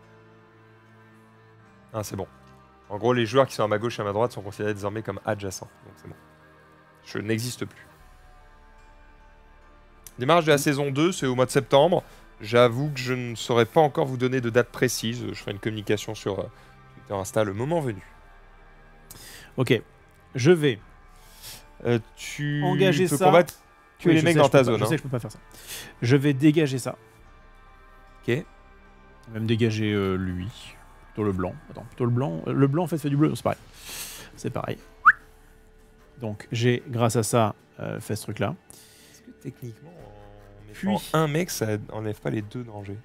Ah, c'est bon. En gros, les joueurs qui sont à ma gauche et à ma droite sont considérés désormais comme adjacents. Donc c'est bon. Je n'existe plus. Démarrage de la saison 2, c'est au mois de septembre. J'avoue que je ne saurais pas encore vous donner de date précise. Je ferai une communication sur Twitter, Insta le moment venu. Ok, je vais tu engager peux ça. combattre que les mecs dans ta zone. Je sais que je peux pas faire ça. Je vais dégager ça. Ok. Je vais même dégager lui. Plutôt le blanc. Attends, plutôt le blanc. Le blanc en fait fait du bleu, c'est pareil. C'est pareil. Donc j'ai, grâce à ça, fait ce truc-là. Est-ce que techniquement, en mettant un mec, ça enlève pas les deux dangers?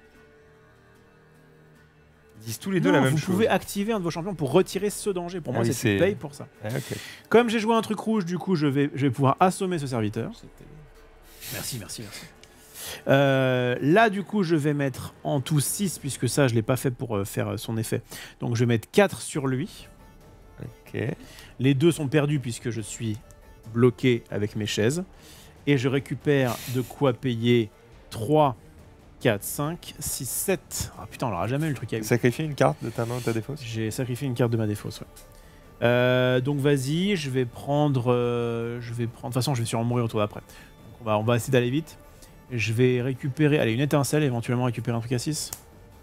Ils disent tous les deux la même chose. Vous pouvez activer un de vos champions pour retirer ce danger. Pour moi, c'est tu payes pour ça. Ah, okay. Comme j'ai joué un truc rouge, du coup, je vais pouvoir assommer ce serviteur. Merci. Là, du coup, je vais mettre en tout 6, puisque ça, je l'ai pas fait pour faire son effet. Donc, je vais mettre 4 sur lui. Ok. Les 2 sont perdus, puisque je suis bloqué avec mes chaises. Et je récupère de quoi payer 3... 4, 5, 6, 7. Ah putain, on l'aura jamais eu le truc à 8. Sacrifier une carte de ta main ou ta défausse? J'ai sacrifié une carte de ma défausse, ouais. Donc vas-y, je vais prendre... De toute façon, je vais sûrement mourir autour d'après. On va essayer d'aller vite. Je vais récupérer... Allez, une étincelle, éventuellement récupérer un truc à 6.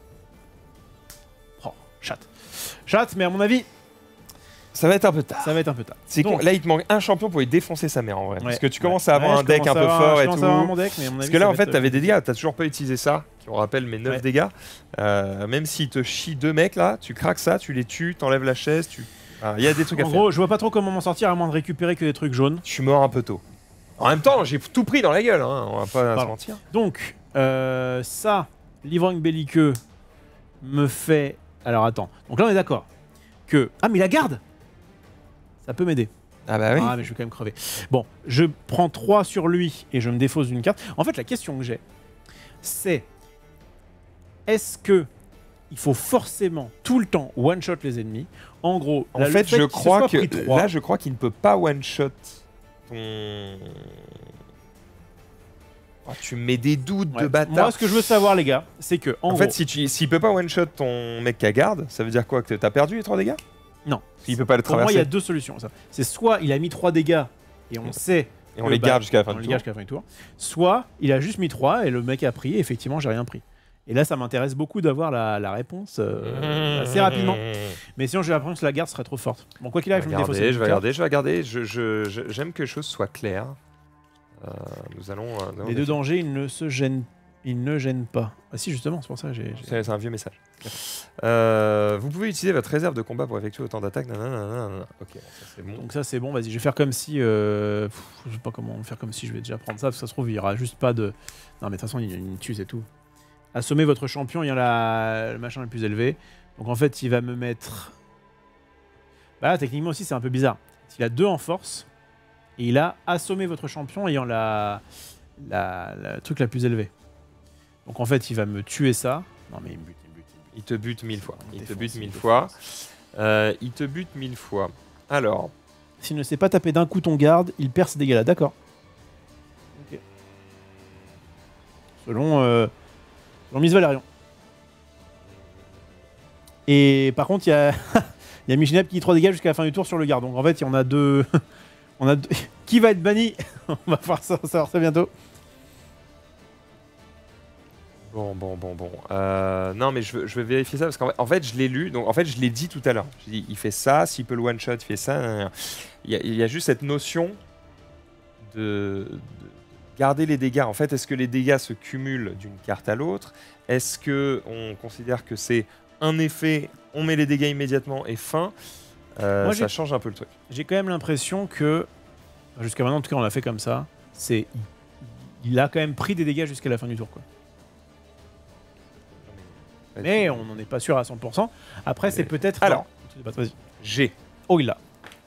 Oh, chatte. Chatte, mais à mon avis... Ça va être un peu tard. Ça va être un peu tard. Donc, là, il te manque un champion pour y défoncer sa mère en vrai. Ouais, parce que tu commences à avoir un deck un peu fort et tout. Parce que là, en fait, t'avais des dégâts. T'as toujours pas utilisé ça, qui on rappelle mes 9 dégâts. Même s'il te chie 2 mecs là, tu craques ça, tu les tues, t'enlèves la chaise. Il y a des trucs à faire. En gros, je vois pas trop comment m'en sortir à moins de récupérer que des trucs jaunes. Je suis mort un peu tôt. En même temps, j'ai tout pris dans la gueule, hein. On va pas se mentir. Donc, ça, l'ivrogne belliqueux me fait. Alors attends. Donc là, on est d'accord que. Ah, mais la garde! Ça peut m'aider. Ah bah oui. Ah mais je vais quand même crever. Bon, je prends 3 sur lui et je me défausse d'une carte. En fait, la question que j'ai, c'est est-ce que il faut forcément tout le temps one-shot les ennemis? En gros, en fait, je crois que là, je crois qu'il ne peut pas one-shot ton... Oh, tu mets des doutes de bâtard. Moi, ce que je veux savoir, les gars, c'est que en gros, fait, s'il peut pas one-shot ton mec qui garde, ça veut dire quoi? Que t'as perdu les 3 dégâts? Non. Il peut pas le traverser. Pour moi, il y a 2 solutions. C'est soit il a mis 3 dégâts et on sait. Et on les garde jusqu'à la fin du tour. Soit il a juste mis 3 et le mec a pris et effectivement, j'ai rien pris. Et là, ça m'intéresse beaucoup d'avoir la réponse assez rapidement. Mais sinon, j'ai l'impression que la garde serait trop forte. Bon, quoi qu'il arrive, je vais regarder. J'aime que les choses soient claires. Nous allons. Les 2 dangers, ils ne se gênent. Ils ne gênent pas. Ah si, justement, c'est pour ça que j'ai... C'est un vieux message. Vous pouvez utiliser votre réserve de combat pour effectuer autant d'attaques. Ok, ça c'est bon. Donc ça c'est bon, vas-y, je vais faire comme si... je sais pas comment faire comme si je vais déjà prendre ça, parce que ça se trouve, il y aura juste pas de... Non mais de toute façon, il y a une tue, c'est tout. Assommer votre champion, il y a le machin le plus élevé. Donc en fait, il va me mettre... Bah là, techniquement aussi, c'est un peu bizarre. Il a 2 en force, et il a assommé votre champion ayant la truc la plus élevée. Donc en fait, il va me tuer ça. Non mais il me bute. Il te bute 1000 fois. Il te bute 1000 fois. Alors. S'il ne sait pas taper d'un coup ton garde, il perd ses dégâts là. D'accord. Ok. Selon Miss Valérion. Et par contre, il y a Michinab qui dit 3 dégâts jusqu'à la fin du tour sur le garde. Donc en fait, il y en a 2. Qui va être banni? On va pouvoir savoir ça bientôt. Bon. Non, mais je vais vérifier ça parce qu'en fait, je l'ai lu. Donc, en fait, je l'ai dit tout à l'heure. J'ai dit, il fait ça. S'il peut le one shot, il fait ça. Il y a juste cette notion de garder les dégâts. En fait, est-ce que les dégâts se cumulent d'une carte à l'autre? Est-ce que on considère que c'est un effet, on met les dégâts immédiatement et fin? Moi, ça change un peu le truc. J'ai quand même l'impression que jusqu'à maintenant, en tout cas, on l'a fait comme ça. Il a quand même pris des dégâts jusqu'à la fin du tour, quoi. Mais on n'en est pas sûr à 100%. Après, c'est peut-être... Alors, G. Oh, il l'a.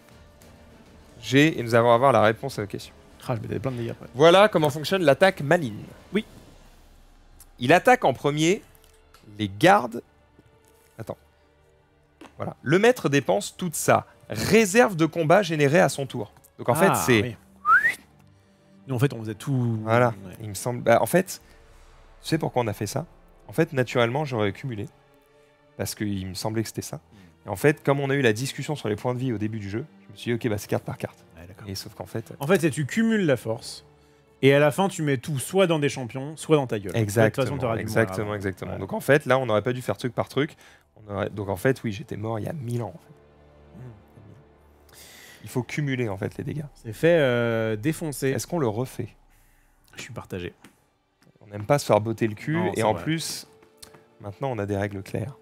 G, et nous allons avoir la réponse à la question. Ah, je mettais plein de dégâts après. Voilà comment fonctionne l'attaque maligne. Oui. Il attaque en premier les gardes. Attends. Voilà. Le maître dépense toute sa réserve de combat générée à son tour. Donc en fait, c'est... Oui. Nous, en fait, on faisait tout... Voilà. Ouais. Il me semble... en fait, tu sais pourquoi on a fait ça? En fait, naturellement, j'aurais cumulé. Parce qu'il me semblait que c'était ça. Et en fait, comme on a eu la discussion sur les points de vie au début du jeu, je me suis dit, ok, bah c'est carte par carte. Ouais, et sauf qu'en fait... En fait, c'est tu cumules la force. Et à la fin, tu mets tout soit dans des champions, soit dans ta gueule. Exactement. De toute façon, exactement. Donc en fait, là, on n'aurait pas dû faire truc par truc. Donc en fait, oui, j'étais mort il y a 1000 ans. En fait. Il faut cumuler en fait les dégâts. C'est fait défoncer. Est-ce qu'on le refait? Je suis partagé. On n'aime pas se faire botter le cul. Non, et en plus, maintenant, on a des règles claires.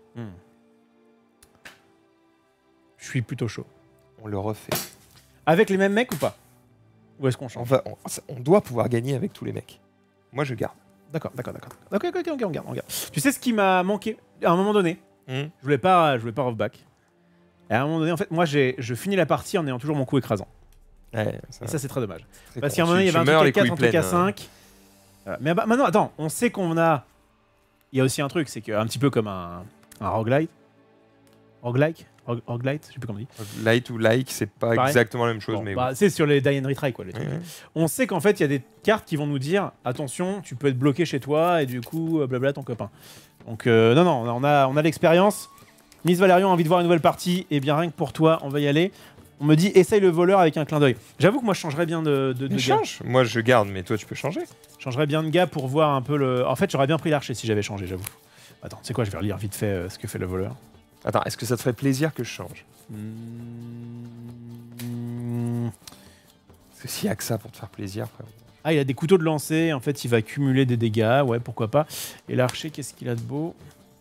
Je suis plutôt chaud. On le refait. Avec les mêmes mecs ou pas? Ou est-ce qu'on change? On doit pouvoir gagner avec tous les mecs. Moi, je garde. D'accord. Ok, on garde. Tu sais ce qui m'a manqué à un moment donné? Je voulais pas off-back. Et à un moment donné, en fait, moi, je finis la partie en ayant toujours mon coup écrasant. Ouais, et ça, c'est très dommage. Parce qu'à qu'à un moment donné, il y avait un truc à 4, un truc à 5. Mais maintenant, attends, on sait qu'on a... Il y a aussi un truc, c'est qu'un petit peu comme un roguelite. Roguelite, je sais plus comment on dit. Light ou like, c'est pas exactement la même chose. Mais c'est sur les die and retry, quoi. Les trucs. On sait qu'en fait, il y a des cartes qui vont nous dire attention, tu peux être bloqué chez toi et du coup, blabla ton copain. Donc, non, on a l'expérience. Miss Valérian a envie de voir une nouvelle partie. Et bien, rien que pour toi, on va y aller. On me dit essaye le voleur avec un clin d'œil. J'avoue que moi, je changerais bien de change. Moi, je garde, mais toi, tu peux changer. Je changerais bien de gars pour voir un peu le. En fait, j'aurais bien pris l'archer si j'avais changé, j'avoue. Attends, c'est quoi? Je vais relire vite fait ce que fait le voleur. Attends, est-ce que ça te ferait plaisir que je change? Parce que s'il y a que ça pour te faire plaisir, frère. Ah, il a des couteaux de lancer. En fait, il va cumuler des dégâts. Ouais, pourquoi pas. Et l'archer, qu'est-ce qu'il a de beau?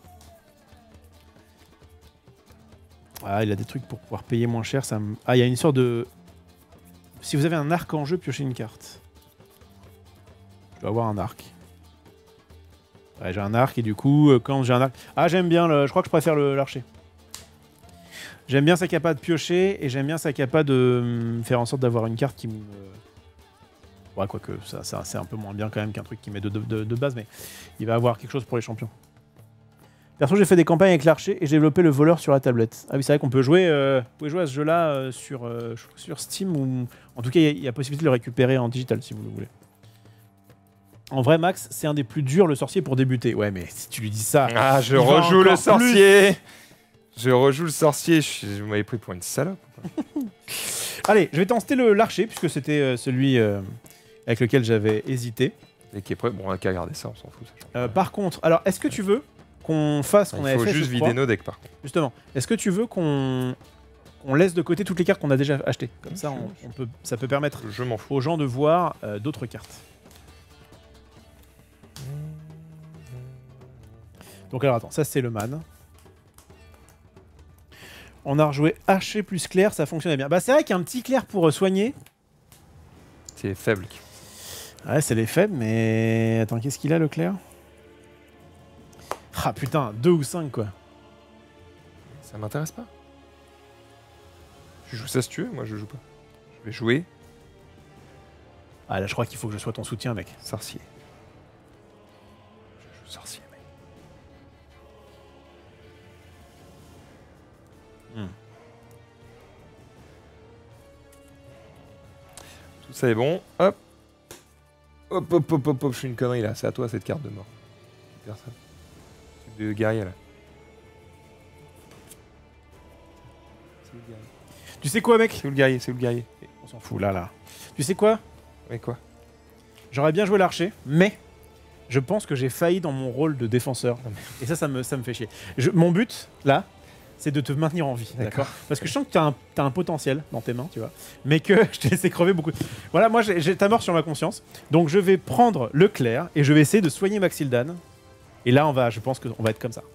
Ah, il a des trucs pour pouvoir payer moins cher. Ah, il y a une sorte de... Si vous avez un arc en jeu, piochez une carte. Je dois avoir un arc. Ouais, j'ai un arc et du coup, quand j'ai un arc... Ah, j'aime bien je crois que je préfère l'archer. J'aime bien sa capa de piocher et j'aime bien sa capa de faire en sorte d'avoir une carte qui me... Ouais, quoique, ça c'est un peu moins bien quand même qu'un truc qui met de base, mais il va avoir quelque chose pour les champions. Perso, j'ai fait des campagnes avec l'archer et j'ai développé le voleur sur la tablette. Ah oui, c'est vrai qu'on peut jouer, vous pouvez jouer à ce jeu-là sur Steam ou... En tout cas, il y a possibilité de le récupérer en digital si vous le voulez. En vrai, Max, c'est un des plus durs, le sorcier, pour débuter. Ouais, mais si tu lui dis ça... Ah, je rejoue le sorcier. Je rejoue le sorcier. Vous m'avez pris pour une salope. Allez, je vais tenter l'archer, puisque c'était celui avec lequel j'avais hésité. Et qui est prêt. Bon, on a qu'à garder ça, on s'en fout. Ça par contre, alors, est-ce que tu veux qu'on fasse ce qu'on avait fait? Il faut juste vider nos decks, par contre. Justement. Est-ce que tu veux qu'on laisse de côté toutes les cartes qu'on a déjà achetées? Comme ça, ça peut permettre aux gens de voir d'autres cartes. Donc alors attends, ça c'est le man. On a rejoué haché plus clair, ça fonctionnait bien. Bah c'est vrai qu'il y a un petit clair pour soigner. C'est faible. Ouais, c'est les faibles, mais... Attends, qu'est-ce qu'il a le clair? Ah putain, 2 ou 5 quoi. Ça m'intéresse pas. Je joue ça si tu veux, moi je joue pas. Je vais jouer. Ah là je crois qu'il faut que je sois ton soutien mec. Sorcier. Je joue sorcier. Tout ça est bon. Hop. Hop. Je fais une connerie là. C'est à toi cette carte de mort. Personne. Truc de guerrier là. C'est où le guerrier? Tu sais quoi mec? C'est où le guerrier? C'est où le guerrier? On s'en fout là. Tu sais quoi? Mais quoi? J'aurais bien joué l'archer, mais je pense que j'ai failli dans mon rôle de défenseur. Et ça me fait chier. Mon but là, c'est de te maintenir en vie, d'accord? Parce que je sens que tu as un potentiel dans tes mains, tu vois, mais que je t'ai laissé crever beaucoup. Voilà, moi j'ai ta mort sur ma conscience, donc je vais prendre le clair et je vais essayer de soigner Maxildan. Et là, je pense qu'on va être comme ça.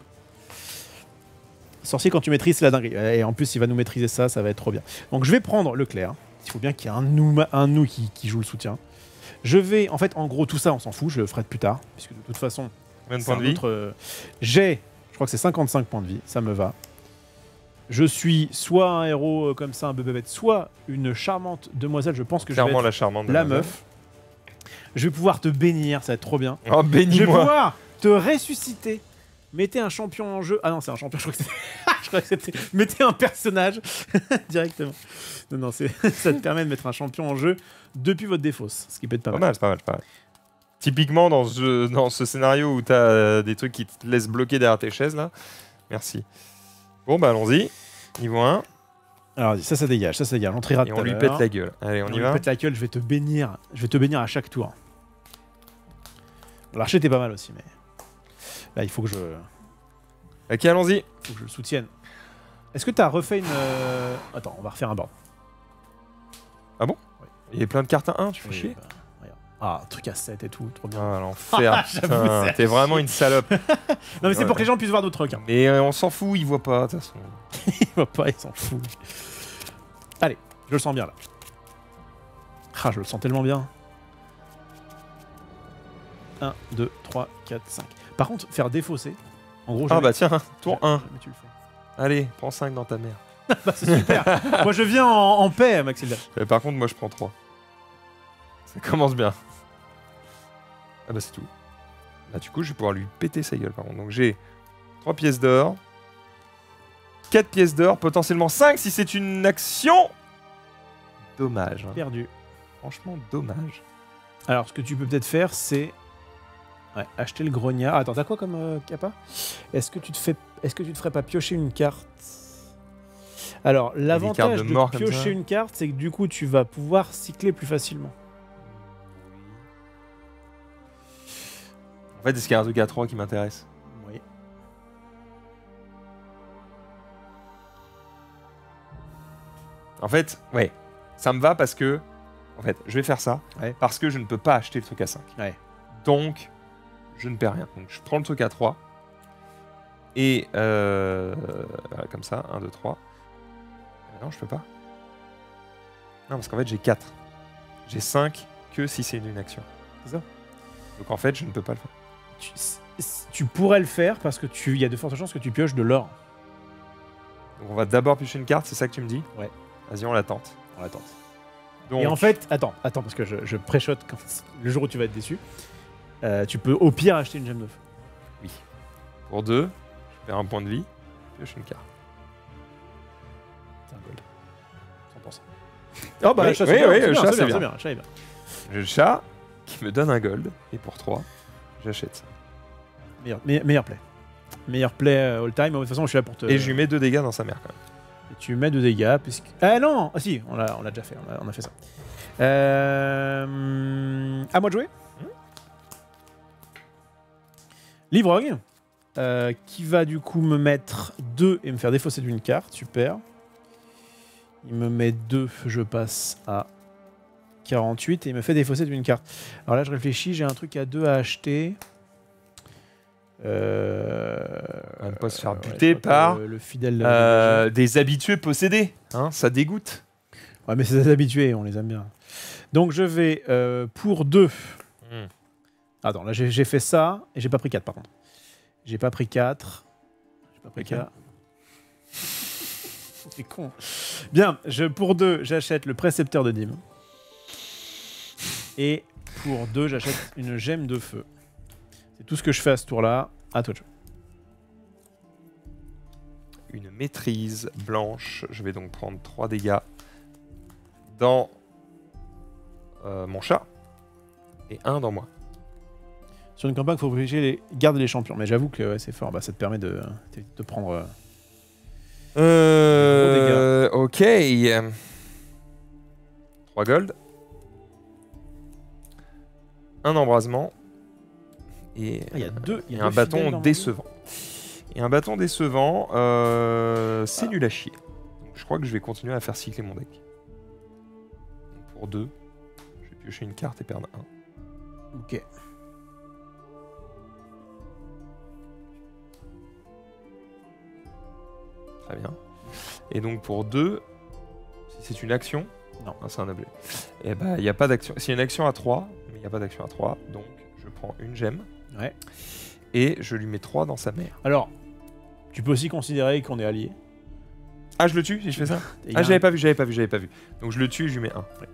Sorcier, quand tu maîtrises, c'est la dinguerie. Et en plus, il va nous maîtriser ça, ça va être trop bien. Donc je vais prendre le clair. Il faut bien qu'il y ait un nous qui joue le soutien. Je vais, en fait, en gros, tout ça, on s'en fout, je le ferai plus tard, puisque de toute façon, combien de points de vie? Je crois que c'est 55 points de vie, ça me va. Je suis soit un héros comme ça, un bébête, soit une charmante demoiselle. Je pense que je vais être la meuf. Je vais pouvoir te bénir, ça va être trop bien. Oh, bénis-moi. Je vais pouvoir te ressusciter. Mettez un champion en jeu. Ah non, c'est un champion, je crois que c'était... Mettez un personnage directement. Non, ça te permet de mettre un champion en jeu depuis votre défausse, ce qui peut être pas mal. C'est pas mal. Typiquement, dans ce scénario où tu as des trucs qui te laissent bloquer derrière tes chaises, là. Merci. Bon, bah allons-y. Niveau 1. Alors, ça dégage, On triera et on lui pète la gueule. Allez, on y va. On lui pète la gueule, je vais te bénir à chaque tour. L'archer était pas mal aussi, mais... Là, il faut que je... Ok, allons-y. Il faut que je le soutienne. Est-ce que t'as refait une... Attends, on va refaire un board. Ah bon? Oui. Il y a plein de cartes à 1, tu fais chier. Ah, truc à 7 et tout, trop bien. Ah, l'enfer. T'es vraiment une salope. Non, mais c'est pour que les gens puissent voir d'autres trucs. Hein. Mais on s'en fout, ils voient pas, de toute façon. Ils voient pas, ils s'en foutent. Allez, je le sens bien là. Ah, je le sens tellement bien. 1, 2, 3, 4, 5. Par contre, faire défausser. En gros, ah bah tiens, tour 1. Mais tu le fais. Allez, prends 5 dans ta mère. Bah c'est super. Moi je viens en paix, Maxilda. Par contre, moi je prends 3. Ça commence bien. Ah bah c'est tout. Là du coup, je vais pouvoir lui péter sa gueule par contre. Donc j'ai 3 pièces d'or. 4 pièces d'or, potentiellement 5 si c'est une action. Dommage. Hein. Perdu. Franchement, dommage. Alors, ce que tu peux peut-être faire, c'est acheter le grognard. Attends, t'as quoi comme capa? Est-ce que tu te ferais pas piocher une carte? Alors, l'avantage de piocher une carte, c'est que du coup, tu vas pouvoir cycler plus facilement. En fait, est-ce qu'il y a un truc à 3 qui m'intéresse? Oui. En fait, ouais, ça me va parce que... En fait, je vais faire ça parce que je ne peux pas acheter le truc à 5. Ouais. Donc, je ne perds rien. Donc, je prends le truc à 3. Et voilà, comme ça, 1, 2, 3. Non, je peux pas. Non, parce qu'en fait, j'ai 4. J'ai 5 que si c'est une action. C'est ça. Donc, en fait, je ne peux pas le faire. Tu pourrais le faire parce que il y a de fortes chances que tu pioches de l'or. Donc, on va d'abord piocher une carte, c'est ça que tu me dis? Ouais. Vas-y, on la tente. On la tente. Donc... Et en fait, attends, parce que je pré-shot le jour où tu vas être déçu. Tu peux au pire acheter une gemme de feu. Oui. Pour 2, je perds un point de vie, pioche une carte. C'est un gold. 100%. Oh bah, oui, le chat, le chat, c'est bien. Le chat est bien. J'ai le chat qui me donne un gold, et pour 3, j'achète ça. Meilleur play. Meilleur play all time. De toute façon, je suis là pour te... Et je lui mets 2 dégâts dans sa mère quand même. Et tu mets 2 dégâts, puisque... Ah non! Ah si, on l'a déjà fait, on a fait ça. À moi de jouer. Livrogne, qui va du coup me mettre 2 et me faire défausser d'une carte, super. Il me met 2, je passe à 48 et il me fait défausser d'une carte. Alors là, je réfléchis, j'ai un truc à 2 à acheter. On va ne pas se faire buter par le fidèle des habitués possédés. Hein, ça dégoûte. Ouais, mais c'est des habitués, on les aime bien. Donc je vais pour 2. Attends, là j'ai fait ça et j'ai pas pris 4 par contre. J'ai pas pris 4. J'ai pas pris 4. C'est con. Bien, pour 2, j'achète le précepteur de dîme. Et pour 2, j'achète une gemme de feu. C'est tout ce que je fais à ce tour-là. À toi de jouer. Une maîtrise blanche. Je vais donc prendre 3 dégâts dans mon chat. Et 1 dans moi. Sur une campagne, il faut privilégier garder les champions. Mais j'avoue que ouais, c'est fort. Bah, ça te permet de prendre... ok. 3 gold. Un embrasement. Et il y a un bâton décevant. Et un bâton décevant, c'est nul à chier. Donc, je crois que je vais continuer à faire cycler mon deck. Donc, pour 2, je vais piocher une carte et perdre 1. Ok. Très bien. Et donc pour 2, si c'est une action, non, c'est un objet. Et bah il n'y a pas d'action. C'est une action à 3, mais il n'y a pas d'action à 3, donc je prends une gemme. Ouais. Et je lui mets 3 dans sa mère. Alors, tu peux aussi considérer qu'on est alliés. Ah, je le tue si je fais ça? Ah, j'avais pas vu. Donc je le tue et je lui mets 1. Ouais.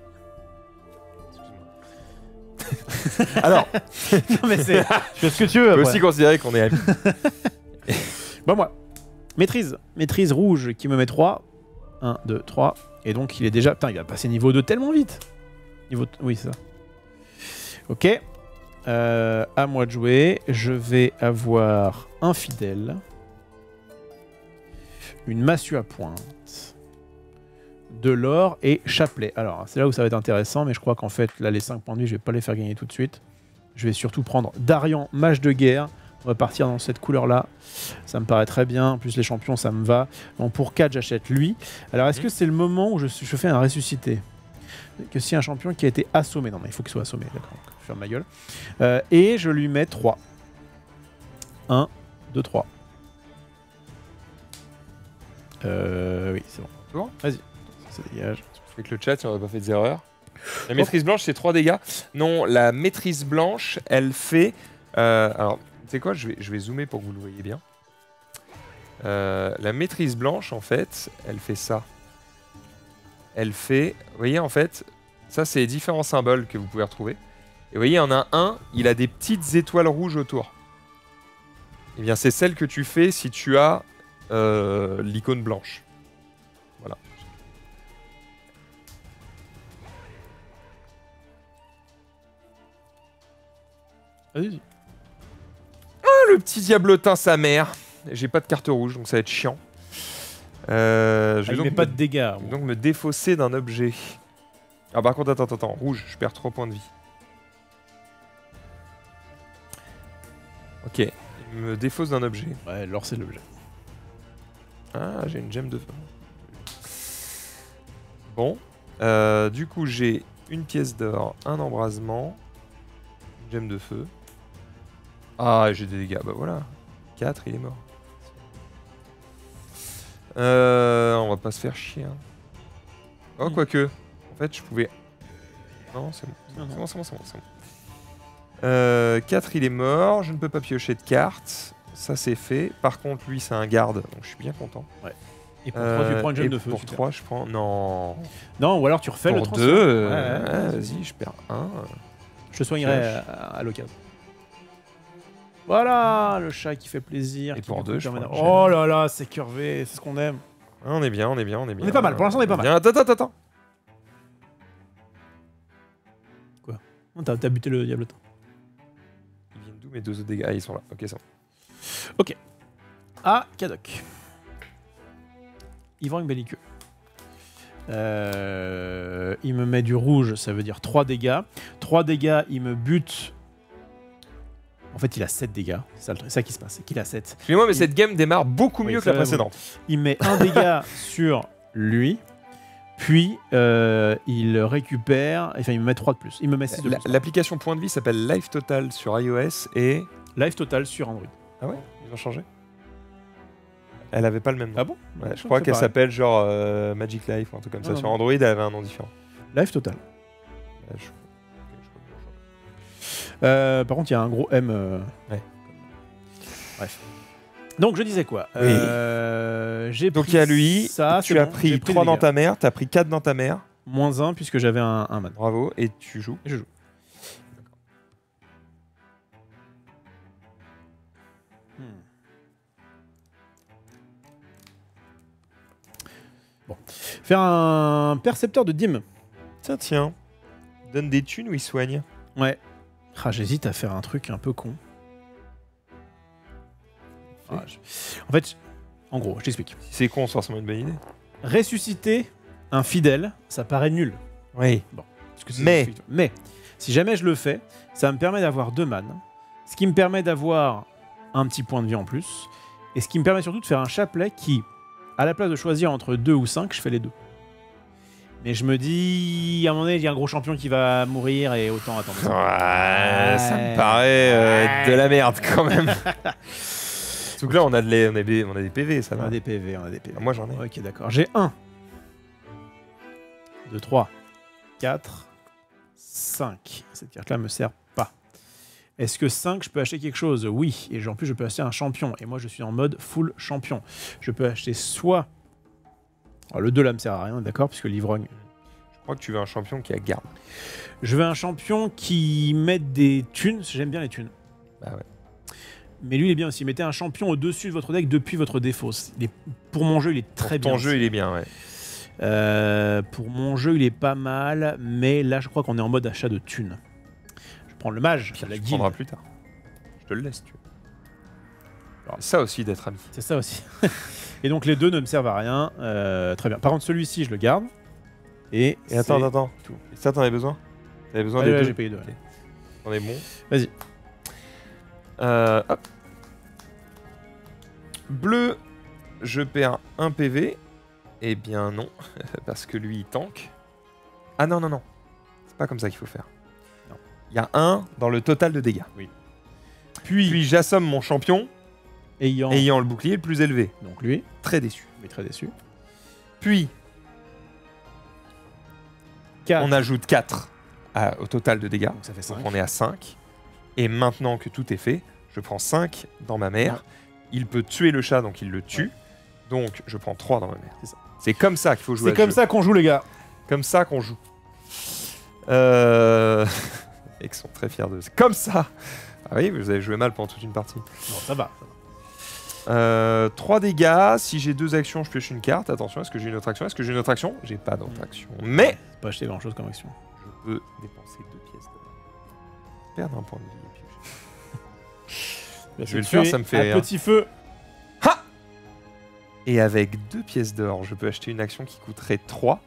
Excuse-moi. Alors, non mais c'est... tu fais ce que tu veux. Tu peux aussi considérer qu'on est amis. Bon, moi. Maîtrise rouge qui me met 3. 1, 2, 3. Et donc il est déjà... Putain, il va passer niveau 2 tellement vite. Oui, c'est ça. Ok. À moi de jouer. Je vais avoir un fidèle. Une massue à pointe. de l'or et chapelet. Alors, c'est là où ça va être intéressant, mais je crois qu'en fait, là, les 5 points de vie, je vais pas les faire gagner tout de suite. Je vais surtout prendre Darian, mage de guerre. On va partir dans cette couleur-là. Ça me paraît très bien. En plus, les champions, ça me va. Donc, pour 4, j'achète lui. Alors, est-ce que c'est le moment où je fais un ressuscité? Que si un champion qui a été assommé. Non, mais il faut qu'il soit assommé. D'accord, je vais faire ma gueule. Et je lui mets 3. 1, 2, 3. Oui, c'est bon. Vas-y. Ça dégage. Avec le chat, si on n'a pas fait des erreurs. La maîtrise blanche, c'est 3 dégâts. Non, la maîtrise blanche, elle fait... alors, tu sais quoi, je vais zoomer pour que vous le voyez bien. La maîtrise blanche, en fait, elle fait ça. Elle fait... Vous voyez, en fait, ça, c'est les différents symboles que vous pouvez retrouver. Et vous voyez, il y en a un, il a des petites étoiles rouges autour. Eh bien, c'est celle que tu fais si tu as l'icône blanche. Voilà. Vas-y. Ah, le petit diablotin, sa mère. J'ai pas de carte rouge, donc ça va être chiant. Je vais il met pas de dégâts. Donc me défausser d'un objet. Ah, par contre, attends. Rouge, je perds 3 points de vie. Ok, il me défausse d'un objet. Ouais, l'or, c'est l'objet. Ah, j'ai une gemme de feu. Bon. Du coup, j'ai une pièce d'or, un embrasement, une gemme de feu. Ah, j'ai des dégâts. Bah voilà. 4, il est mort. On va pas se faire chier. Hein. Oh, quoique. En fait, je pouvais... Non, c'est bon. C'est bon. 4, il est mort. Je ne peux pas piocher de cartes. Ça, c'est fait. Par contre, lui, c'est un garde. Donc, je suis bien content. Ouais. Et pour 3, tu prends une gemme de feu. Pour 3, je prends... Non. Non, ou alors tu refais pour le transfert. 2, ouais, vas-y, je perds 1. Je te soignerai à l'occasion. Voilà, le chat qui fait plaisir. Et pour 2, je prends... Oh là là, c'est curvé, c'est ce qu'on aime. On est bien. On est pas mal, pour l'instant on est pas mal. Attends. Quoi? T'as buté le diablotin. Ils viennent d'où mes 2 autres dégâts? Ah, ils sont là. Ok, c'est bon. Ok. Ah, Kadok. Ivrogne belliqueux. Il me met du rouge, ça veut dire 3 dégâts. 3 dégâts, il me bute. En fait, il a 7 dégâts. C'est ça qui se passe, c'est qu'il a 7. Excusez-moi, mais cette game démarre beaucoup mieux que la précédente. Il met 1 dégât sur lui. Puis, il récupère... Enfin, il me met 3 de plus. Il me met 6 de plus. L'application point de vie s'appelle Life Total sur iOS et... Life Total sur Android. Ah ouais? Ils ont changé? Elle avait pas le même nom. Ah bon? Ouais, je crois qu'elle s'appelle genre Magic Life ou un truc comme ça. Sur Android, elle avait un nom différent. Life Total. Par contre, il y a un gros M. Ouais. Bref. Donc, je disais quoi? Oui. J'ai Donc, il y a lui. Ça, tu as pris 3 dans ta mère, tu as pris 4 dans ta mère. Moins 1 puisque j'avais un man. Bravo. Et tu joues? Et je joue. Bon. Faire un percepteur de dîmes. Tiens. Donne des thunes ou il soigne? Ouais. Ah, j'hésite à faire un truc un peu con. Ah, en fait, en gros, je t'explique. Si c'est con, c'est forcément une bonne idée. Ressusciter un fidèle, ça paraît nul. Oui. Bon. Mais, si jamais je le fais, ça me permet d'avoir 2 man. Ce qui me permet d'avoir un petit point de vie en plus. Et ce qui me permet surtout de faire un chapelet qui, à la place de choisir entre 2 ou 5, je fais les 2. Mais je me dis, à un moment donné, il y a un gros champion qui va mourir et autant attendre. Ouais, ça me paraît être de la merde quand même. Donc là, on a des PV, ça va. On a des PV. Ah, moi, j'en ai. Ok, d'accord. J'ai 1, 2, 3, 4, 5. Cette carte-là me sert pas. Est-ce que 5, je peux acheter quelque chose? Oui. Et en plus, je peux acheter un champion. Et moi, je suis en mode full champion. Je peux acheter soit... Alors, le 2 là me sert à rien, d'accord, puisque l'ivrogne... Je crois que tu veux un champion qui a garde. Je veux un champion qui mette des thunes. J'aime bien les thunes. Bah ouais. Mais lui, il est bien aussi. Mettez un champion au-dessus de votre deck depuis votre défausse. Pour mon jeu, il est très bien. Pour ton jeu, il est bien, ouais. Pour mon jeu, il est pas mal. Mais là, je crois qu'on est en mode achat de thunes. Je prends le mage. Puis tu prendras plus tard. Je te le laisse, tu veux. C'est ça aussi d'être ami. C'est ça aussi. Et donc, les 2 ne me servent à rien. Très bien. Par contre, celui-ci, je le garde. Et attends. tout. Et ça, t'en avais besoin? T'avais besoin des deux? J'ai payé 2. Okay. On est bon. Vas-y. Hop. Bleu, je perds 1 PV. Eh bien non, parce que lui il tank. Ah non. C'est pas comme ça qu'il faut faire. Non. Il y a 1 dans le total de dégâts. Oui. Puis j'assomme mon champion ayant le bouclier le plus élevé. Donc lui. Très déçu. Mais très déçu. Puis 4. On ajoute 4 au total de dégâts. Donc ça fait 5. Donc on est à 5. Et maintenant que tout est fait, je prends 5 dans ma mère. Ouais. Il peut tuer le chat, donc il le tue. Ouais. Donc je prends 3 dans ma mère. C'est comme ça qu'il faut jouer. C'est comme ça qu'on joue, les gars. Comme ça qu'on joue. Ils sont très fiers de... C'est comme ça. Ah oui, vous avez joué mal pendant toute une partie. Non, ça va. 3 dégâts. Si j'ai 2 actions, je pioche une carte. Attention, est-ce que j'ai une autre action? Est-ce que j'ai une autre action? J'ai pas d'autre action. Mais... Pas acheter grand-chose comme action. Je peux dépenser 2 pièces d'or. Perdre un point de vie. Je vais le faire, ça me fait... Un petit feu. Ha! Et avec 2 pièces d'or, je peux acheter une action qui coûterait 3.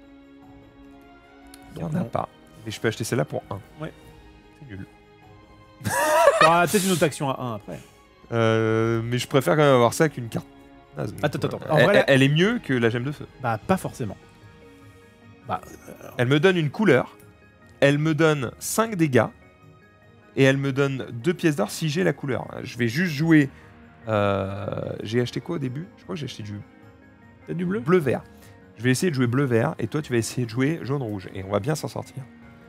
Il n'y en a pas. Mais je peux acheter celle-là pour 1. Ouais. C'est nul. T'auras peut-être une autre action à 1 après. Mais je préfère quand même avoir ça qu'une carte. Attends. Elle est mieux que la gemme de feu. Bah, pas forcément. Elle me donne une couleur. Elle me donne 5 dégâts. Et elle me donne 2 pièces d'or si j'ai la couleur. Je vais juste jouer... j'ai acheté quoi au début? Je crois que j'ai acheté du... Peut-être du bleu? Bleu-vert. Je vais essayer de jouer bleu-vert. Et toi, tu vas essayer de jouer jaune-rouge. Et on va bien s'en sortir.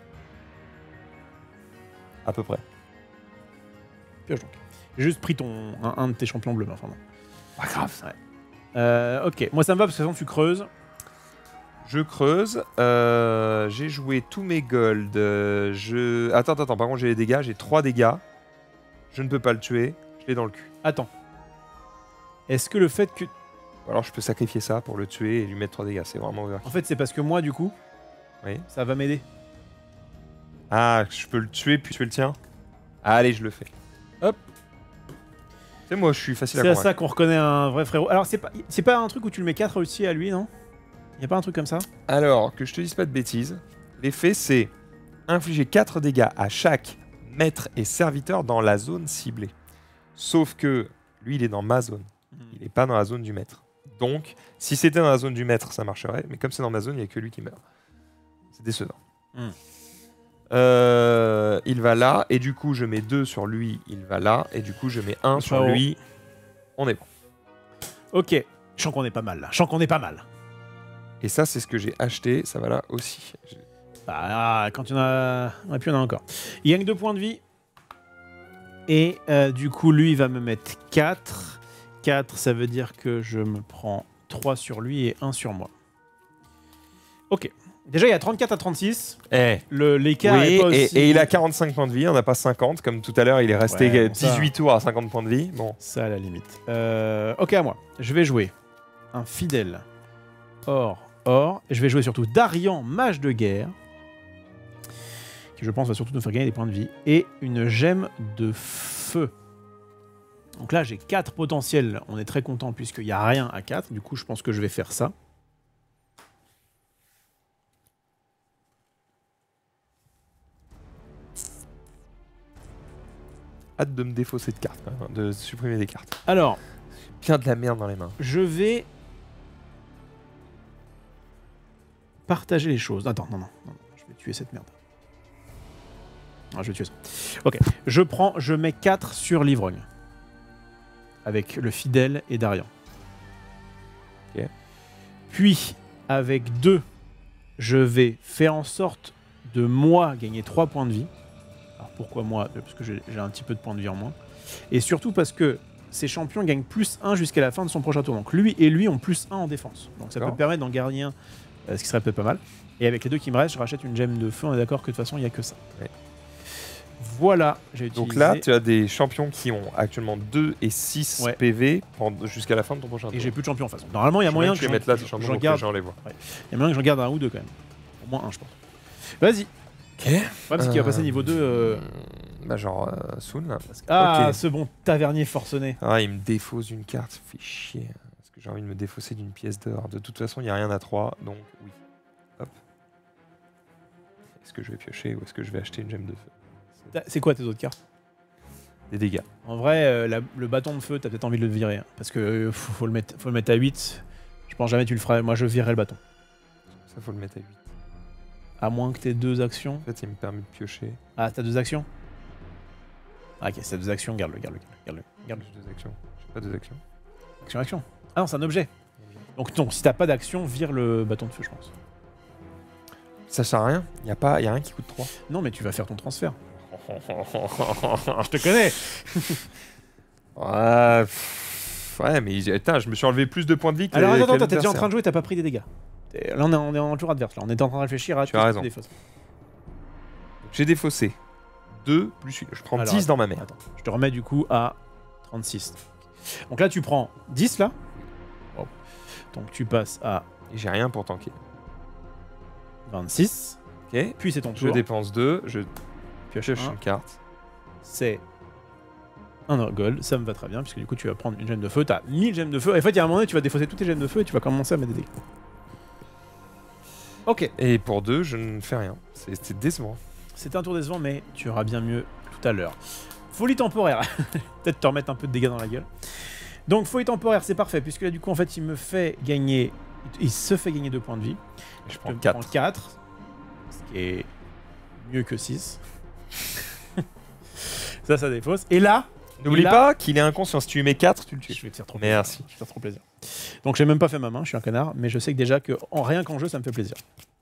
À peu près. Pioche donc. J'ai juste pris un de tes champions bleus. Enfin, non. Pas grave. Ouais. Ok. Moi, ça me va parce que sinon, tu creuses. Je creuse. J'ai joué tous mes golds. Attends. Par contre, j'ai les dégâts. J'ai 3 dégâts. Je ne peux pas le tuer. Je l'ai dans le cul. Attends. Est-ce que le fait que... Alors, je peux sacrifier ça pour le tuer et lui mettre 3 dégâts. C'est vraiment overkill. En fait, c'est parce que moi, du coup, oui. Ça va m'aider. Ah, je peux le tuer puis tuer le tien. Allez, je le fais. Hop. C'est moi, je suis facile à convaincre. C'est à ça qu'on reconnaît un vrai frérot. Alors, c'est pas un truc où tu le mets 4 aussi à lui, non? Y'a pas un truc comme ça? Alors, que je te dise pas de bêtises, l'effet c'est infliger 4 dégâts à chaque maître et serviteur dans la zone ciblée. Sauf que lui, il est dans ma zone. Il n'est pas dans la zone du maître. Donc, si c'était dans la zone du maître, ça marcherait. Mais comme c'est dans ma zone, il n'y a que lui qui meurt. C'est décevant. Il va là. Et du coup, je mets 2 sur lui. Il va là. Et du coup, je mets 1 sur lui. On est bon. Ok. Je sens qu'on est pas mal là. Et ça, c'est ce que j'ai acheté. Ça va là aussi. Bah, quand il y en a... Et puis, il y en a encore. Il gagne 2 points de vie. Et du coup, lui, il va me mettre 4. 4, ça veut dire que je me prends 3 sur lui et 1 sur moi. Ok. Déjà, il y a 34 à 36. L'écart est pas aussi... et il a 45 points de vie. On n'a pas 50. Comme tout à l'heure, il est resté 18 tours à 50 points de vie. Bon. Ça, à la limite. Ok, à moi. Je vais jouer un fidèle or. Et je vais jouer surtout Darian, mage de guerre, qui je pense va surtout nous faire gagner des points de vie, et une gemme de feu. Donc là, j'ai 4 potentiels. On est très content puisqu'il n'y a rien à 4. Du coup, je pense que je vais faire ça. Hâte de me défausser de cartes, de supprimer des cartes. Alors, bien de la merde dans les mains. Je vais partager les choses. Attends, non, je vais tuer cette merde. Ah, je vais tuer ça. Ok, je mets 4 sur l'ivrogne. Avec le fidèle et Darian. Ok. Puis, avec 2, je vais faire en sorte de moi gagner 3 points de vie. Alors pourquoi moi? Parce que j'ai un petit peu de points de vie en moins. Et surtout parce que ces champions gagnent plus 1 jusqu'à la fin de son prochain tour. Donc lui et lui ont plus 1 en défense. Donc ça peut me permettre d'en garder un, ce qui serait peut-être pas mal. Et avec les 2 qui me restent, je rachète une gemme de feu. On est d'accord que de toute façon, il n'y a que ça. Ouais. Voilà, j'ai utilisé... Donc là, tu as des champions qui ont actuellement 2 et 6 PV jusqu'à la fin de ton prochain tour. Et j'ai plus de champions en face. Normalement, il y a moyen que je mette là ces champions, j'en les vois. Ouais. Il y a moyen que j'en garde un ou 2 quand même. Au moins 1, je pense. Vas-y. Ok. Ouais, parce qu'il va passer niveau 2. Bah genre Soon là. Ah, ce bon tavernier forcené. Ah, il me défausse une carte, ça fait chier. Parce que j'ai envie de me défausser d'une pièce d'or. De toute façon, il n'y a rien à 3, donc oui. Hop. Est-ce que je vais piocher ou est-ce que je vais acheter une gemme de feu? C'est quoi tes autres cartes? Des dégâts. En vrai, le bâton de feu, t'as peut-être envie de le virer. Hein, parce que faut le mettre à 8. Je pense jamais tu le feras. Moi, je virerai le bâton. Ça, faut le mettre à 8. À moins que t'aies 2 actions. En fait, il me permet de piocher. Ah, t'as 2 actions? Ah, ok, si t'as 2 actions, garde-le. J'ai 2 actions. J'ai pas 2 actions. Action. Ah non, c'est un objet. Donc non, si t'as pas d'action, vire le bâton de feu, je pense. Ça sert à rien. Y a rien qui coûte 3. Non, mais tu vas faire ton transfert. Je te connais. Ouais, mais attends, je me suis enlevé plus de points de vie que. Alors attends, t'es déjà en train de jouer, t'as pas pris des dégâts. Là, on est en tour adverse. Là, on est en train de réfléchir à. Tu as raison. J'ai défaussé. 2 plus 8. Je prends 10 dans ma main. Attends, je te remets du coup à 36. Donc là, tu prends 10 là. Wow. Donc tu passes à. Et j'ai rien pour tanker. 26. Ok. Puis c'est ton tour. Je dépense 2. Je pioche une carte. C'est un gold. Ça me va très bien, puisque du coup, tu vas prendre une gemme de feu. T'as 1000 gemmes de feu. Et en fait, il y a un moment donné, tu vas défausser toutes tes gemmes de feu et tu vas commencer à mettre des dégâts. Ok. Et pour 2, je ne fais rien. C'était décevant. C'était un tour décevant, mais tu auras bien mieux tout à l'heure. Folie temporaire. Peut-être te remettre un peu de dégâts dans la gueule. Donc, folie temporaire, c'est parfait, puisque là, du coup, en fait, il me fait gagner. Il se fait gagner 2 points de vie. Je prends 4. 4. Ce qui est mieux que 6. Ça défausse. Et là. N'oublie pas qu'il est inconscient. Si tu lui mets 4, tu le tues. Je vais te faire trop plaisir. Merci. Je vais te faire trop plaisir. Donc, j'ai même pas fait ma main, je suis un connard, mais je sais que déjà que rien qu'en jeu, ça me fait plaisir.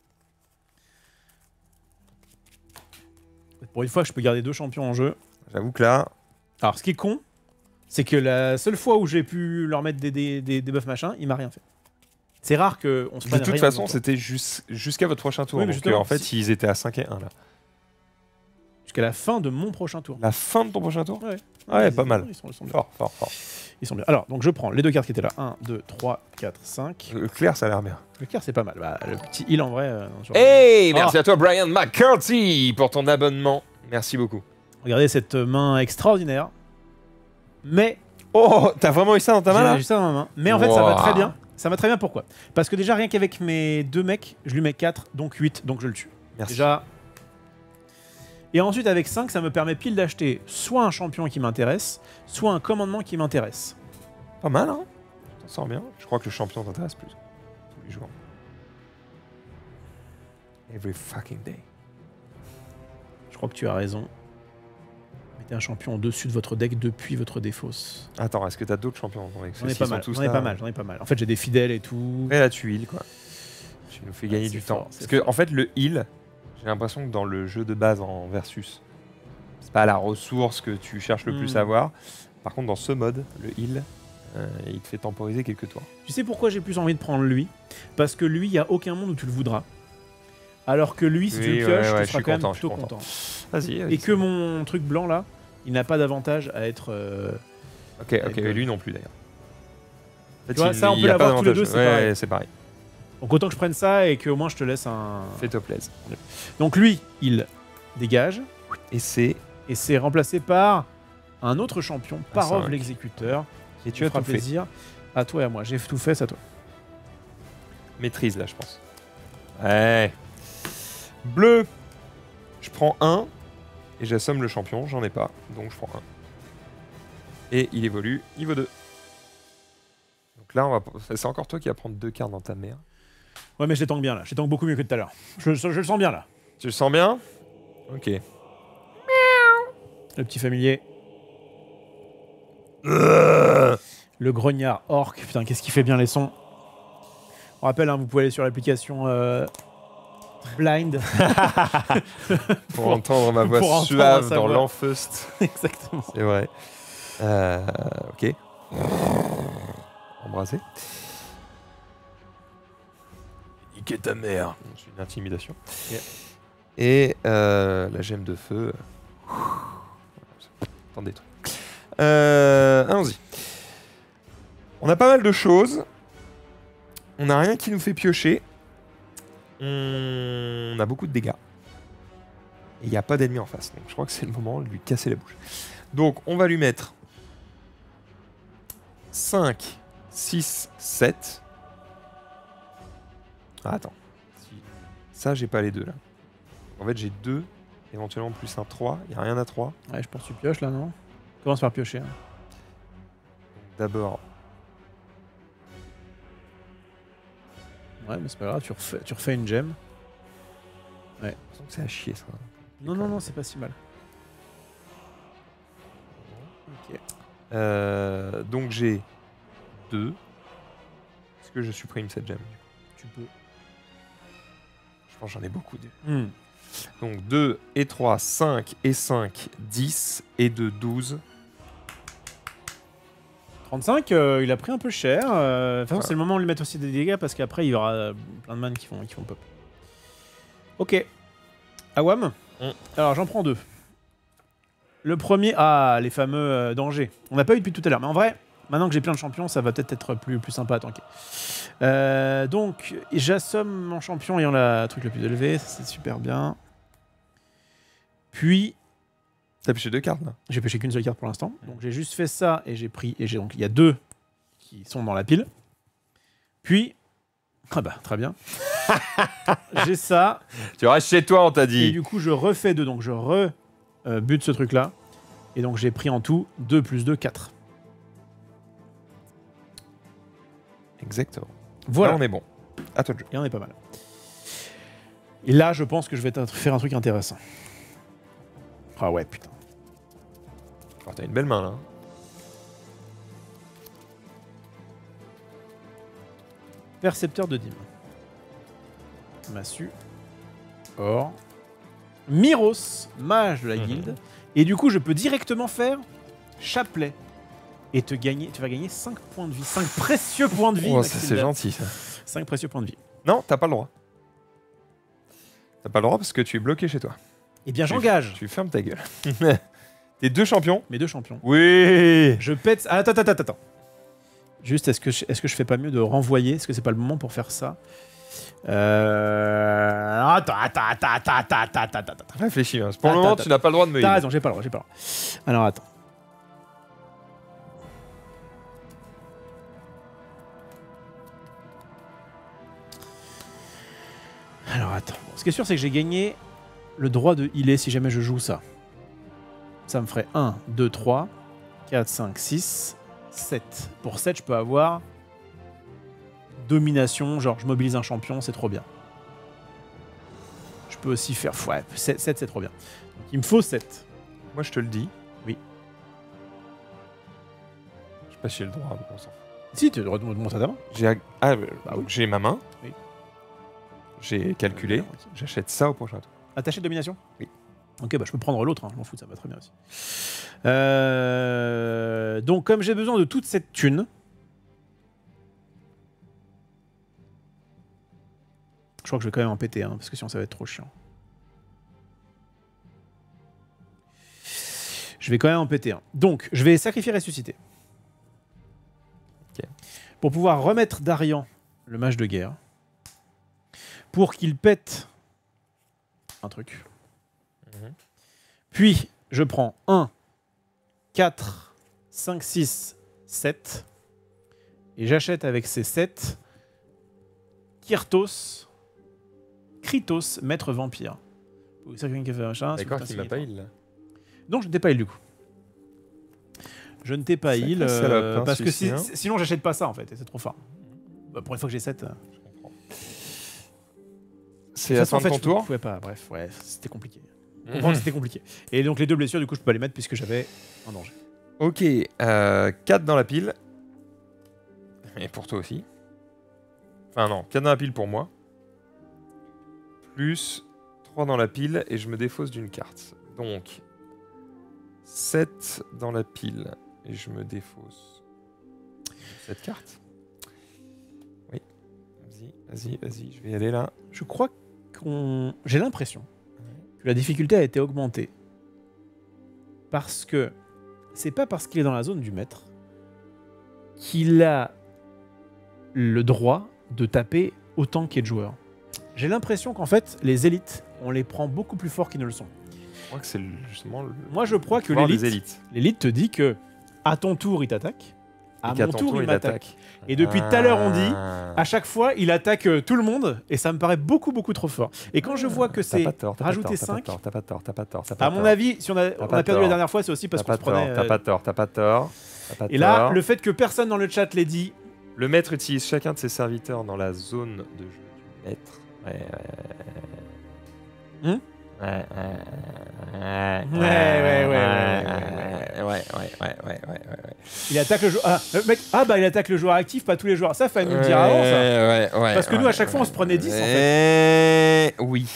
Pour une fois, je peux garder 2 champions en jeu. J'avoue que là. Alors, ce qui est con, c'est que la seule fois où j'ai pu leur mettre des buffs machin, il m'a rien fait. C'est rare qu'on se prenne de toute façon, c'était jusqu'à votre prochain tour. Oui, mais donc en fait, ils étaient à 5 et 1 là. Jusqu'à la fin de mon prochain tour. La fin de ton prochain tour? Ouais. Ouais, pas mal. Ils sont bien. Fort. Ils sont bien. Alors, donc je prends les 2 cartes qui étaient là. 1, 2, 3, 4, 5. Le clair, ça a l'air bien. Le clair, c'est pas mal. Bah, le petit heal en vrai. Hey, merci à toi, Brian McCarthy, pour ton abonnement. Merci beaucoup. Regardez cette main extraordinaire. Mais. Oh, t'as vraiment eu ça dans ta main là? J'ai eu ça dans ma main. Mais en fait, ça va très bien. Ça va très bien, pourquoi? Parce que déjà, rien qu'avec mes 2 mecs, je lui mets 4, donc 8, donc je le tue. Merci. Déjà. Et ensuite, avec 5, ça me permet pile d'acheter soit un champion qui m'intéresse, soit un commandement qui m'intéresse. Pas mal, hein? T'en sors bien. Je crois que le champion t'intéresse plus. Tous les jours. Every fucking day. Je crois que tu as raison. Mettez un champion au-dessus de votre deck depuis votre défausse. Attends, est-ce que t'as d'autres champions? J'en ai pas mal. En fait, j'ai des fidèles et tout. Et là, tu heal, quoi. Tu nous fais gagner du temps. Parce que, en fait, le heal, j'ai l'impression que dans le jeu de base en versus, c'est pas la ressource que tu cherches le plus à avoir. Par contre, dans ce mode, le heal, il te fait temporiser quelques tours. Tu sais pourquoi j'ai plus envie de prendre lui? Parce que lui, il n'y a aucun monde où tu le voudras. Alors que lui, si tu le pioches, tu seras quand même plutôt content. Vas-y. Et que mon truc blanc là, il n'a pas d'avantage à être. Ok, lui non plus d'ailleurs. En fait, tu vois, ça, on peut l'avoir tous les deux, c'est pareil. Donc autant que je prenne ça et qu'au moins je te laisse un. Fais-toi plaisir. Donc lui, il dégage. Et c'est remplacé par un autre champion, Parov l'exécuteur. Et tu as tout plaisir fait. À toi et à moi. J'ai tout fait, c'est à toi. Maîtrise là, je pense. Ouais. Bleu. Je prends 1 et j'assomme le champion. J'en ai pas, donc je prends 1. Et il évolue niveau 2. Donc là, c'est encore toi qui vas prendre 2 cartes dans ta mère. Ouais, mais je les tank bien là. Je les tank beaucoup mieux que tout à l'heure. Je le sens bien là. Tu le sens bien? Ok. Le petit familier. Le grognard orc. Putain, qu'est-ce qu'il fait bien les sons. On rappelle, hein, vous pouvez aller sur l'application Blind pour entendre ma voix suave dans l'enfeust. Exactement. C'est vrai. Ok. Embrasser. Niquer ta mère. C'est une intimidation. Yeah. Et la gemme de feu. Attendez. Allons-y. On a pas mal de choses. On n'a rien qui nous fait piocher. On a beaucoup de dégâts. Et il n'y a pas d'ennemis en face. Donc je crois que c'est le moment de lui casser la bouche. Donc on va lui mettre 5, 6, 7. Ah, attends. Ça, j'ai pas les deux là. En fait, j'ai 2, éventuellement plus un 3. Il n'y a rien à 3. Ouais, je pense que tu pioches là, non? Commence par piocher. Hein. D'abord. Ouais, mais c'est pas grave, tu refais une gemme. Ouais. C'est à chier ça. Non, c'est pas si mal. Ok. Donc j'ai 2. Est-ce que je supprime cette gemme? Tu peux. Je pense que j'en ai beaucoup. Donc 2 et 3, 5 et 5, 10 et 2, 12. 35, il a pris un peu cher. De toute façon, c'est le moment de lui mettre aussi des dégâts parce qu'après, il y aura plein de man qui vont pop. Ok. Awam. Alors, j'en prends 2. Le premier, les fameux dangers. On n'a pas eu depuis tout à l'heure, mais en vrai, maintenant que j'ai plein de champions, ça va peut-être être plus sympa à tanker. Donc, j'assomme mon champion ayant le truc le plus élevé, ça c'est super bien. Puis... T'as pêché 2 cartes là? J'ai pêché qu'une seule carte pour l'instant. Donc j'ai juste fait ça et j'ai pris... Donc il y a 2 qui sont dans la pile. Puis... Ah bah, très bien. J'ai ça. Tu restes chez toi, on t'a dit. Et du coup, je refais 2. Donc je bute ce truc-là. Et donc j'ai pris en tout 2 plus 2, 4. Exactement. Voilà. Là, on est bon. À toi de jouer. Et on est pas mal. Et là, je pense que je vais faire un truc intéressant. Ah ouais, putain. Oh, t'as une belle main là. Percepteur de dîmes. Massue. Or. Myros, mage de la guilde. Et du coup, je peux directement faire chapelet. Et tu vas gagner 5 points de vie. 5 précieux points de vie. Oh, c'est gentil ça. 5 précieux points de vie. Non, t'as pas le droit. T'as pas le droit parce que tu es bloqué chez toi. Eh bien, j'engage. Tu fermes ta gueule. Tes 2 champions. Mes 2 champions. Oui. Je pète... Ah, attends. Juste, est-ce que je fais pas mieux de renvoyer? Est-ce que c'est pas le moment pour faire ça? Attends. Réfléchis. Hein. Pour le moment, tu n'as pas le droit de me T'as raison, j'ai pas le droit. Alors, attends. Bon, ce qui est sûr, c'est que j'ai gagné le droit de healer si jamais je joue ça. Ça me ferait 1, 2, 3, 4, 5, 6, 7. Pour 7, je peux avoir domination, genre je mobilise un champion, c'est trop bien. Je peux aussi faire... Ouais, 7 c'est trop bien. Donc, il me faut 7. Moi, je te le dis. Oui. Je sais pas si j'ai le droit, mais on s'en fout. Si, tu remontes à ta main. J'ai ma main. Oui. J'ai calculé. J'achète ça au prochain tour. Ah, t'achètes domination? Oui. Ok, bah je peux prendre l'autre, hein. Je m'en fous, ça va très bien aussi. Donc, comme j'ai besoin de toute cette thune, je crois que je vais quand même en péter, hein, parce que sinon ça va être trop chiant. Je vais quand même en péter un. Donc, je vais sacrifier ressusciter. Okay. Pour pouvoir remettre Darian, le mage de guerre, pour qu'il pète un truc. Puis, je prends 1, 4, 5, 6, 7. Et j'achète avec ces 7 Krytos, maître vampire. D'accord, qui m'a pas heal là. Non, je ne t'ai pas heal du coup. Je ne t'ai pas heal parce que sinon j'achète pas ça en fait, et c'est trop fort. Bah, pour une fois que j'ai 7. Je comprends. C'est à ton tour. Je pouvais pas, bref, ouais, c'était compliqué. C'était compliqué. Et donc les 2 blessures, du coup, je peux pas les mettre puisque j'avais un danger. Ok, 4 dans la pile. Et pour toi aussi. Enfin non, 4 dans la pile pour moi. Plus 3 dans la pile et je me défausse d'une carte. Donc 7 dans la pile et je me défausse cette carte. Oui. Vas-y, je vais y aller là. Je crois j'ai l'impression que la difficulté a été augmentée. Parce que c'est pas parce qu'il est dans la zone du maître qu'il a le droit de taper autant qu'il y ait de joueurs. J'ai l'impression qu'en fait, les élites, on les prend beaucoup plus fort qu'ils ne le sont. Je crois que c'est justement Moi, je crois que l'élite te dit que à ton tour, il t'attaque. À mon tour, il m'attaque. Et depuis tout à l'heure, on dit, à chaque fois, il attaque tout le monde, et ça me paraît beaucoup, beaucoup trop fort. Et quand je vois que c'est rajouter 5... T'as pas tort. À mon avis, si on a perdu la dernière fois, c'est aussi parce qu'on se prenait... T'as pas tort. Et là, le fait que personne dans le chat l'ait dit... Le maître utilise chacun de ses serviteurs dans la zone de jeu du maître. Ouais. Il attaque le joueur. Il attaque le joueur actif, pas tous les joueurs. Ça, fallait nous le dire avant, ça. Parce que nous, à chaque fois, on se prenait 10 en fait. Oui.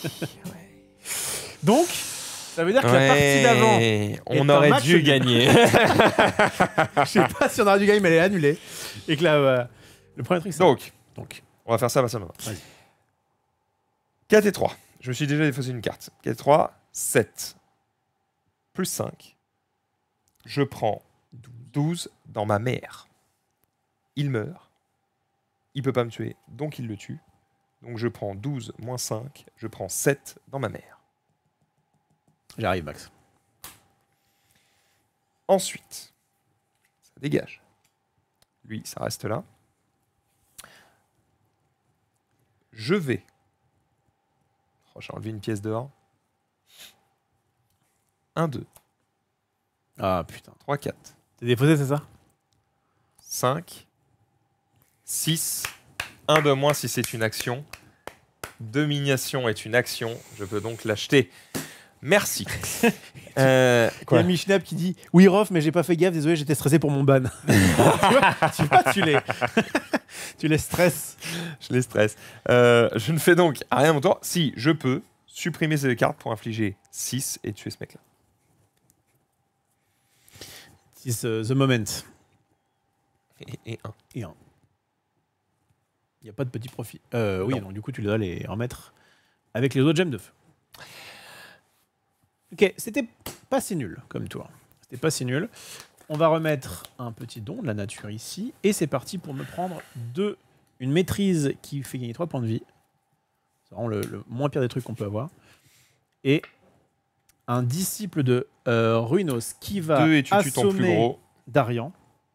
Donc, ça veut dire que la partie d'avant. On aurait dû gagner. Je sais pas si on aurait dû gagner, mais elle est annulée. Et que là, le premier truc, c'est. Donc, on va faire ça maintenant. Vas-y. 4 et 3. Je me suis déjà défaussé une carte. 4 et 3, 7. Plus 5. Je prends 12 dans ma mère. Il meurt. Il peut pas me tuer, donc il le tue. Donc je prends 12 moins 5. Je prends 7 dans ma mère. J'arrive, Max. Ensuite, ça dégage. Lui, ça reste là. Je vais... Oh, j'ai enlevé une pièce dehors. 1, 2. Ah, putain. 3, 4. T'es déposé, c'est ça? 5. 6. 1 de moins si c'est une action. Domination est une action. Je peux donc l'acheter. Merci. Il y a Michnab qui dit « Oui, Rof, mais j'ai pas fait gaffe, désolé, j'étais stressé pour mon ban. » Tu les stresses. Je les stresse. Je ne fais donc rien à mon tour. Si, je peux supprimer ces deux cartes pour infliger 6 et tuer ce mec-là. It's the moment. Et 1. Et 1. Il n'y a pas de petit profit. Oui, donc du coup, tu dois les remettre avec les autres gemmes de feu. Ok, c'était pas si nul comme tour. C'était pas si nul. On va remettre un petit don de la nature ici. Et c'est parti pour me prendre une maîtrise qui fait gagner 3 points de vie. C'est vraiment le moins pire des trucs qu'on peut avoir. Et un disciple de Ruinos qui va assommer Darian.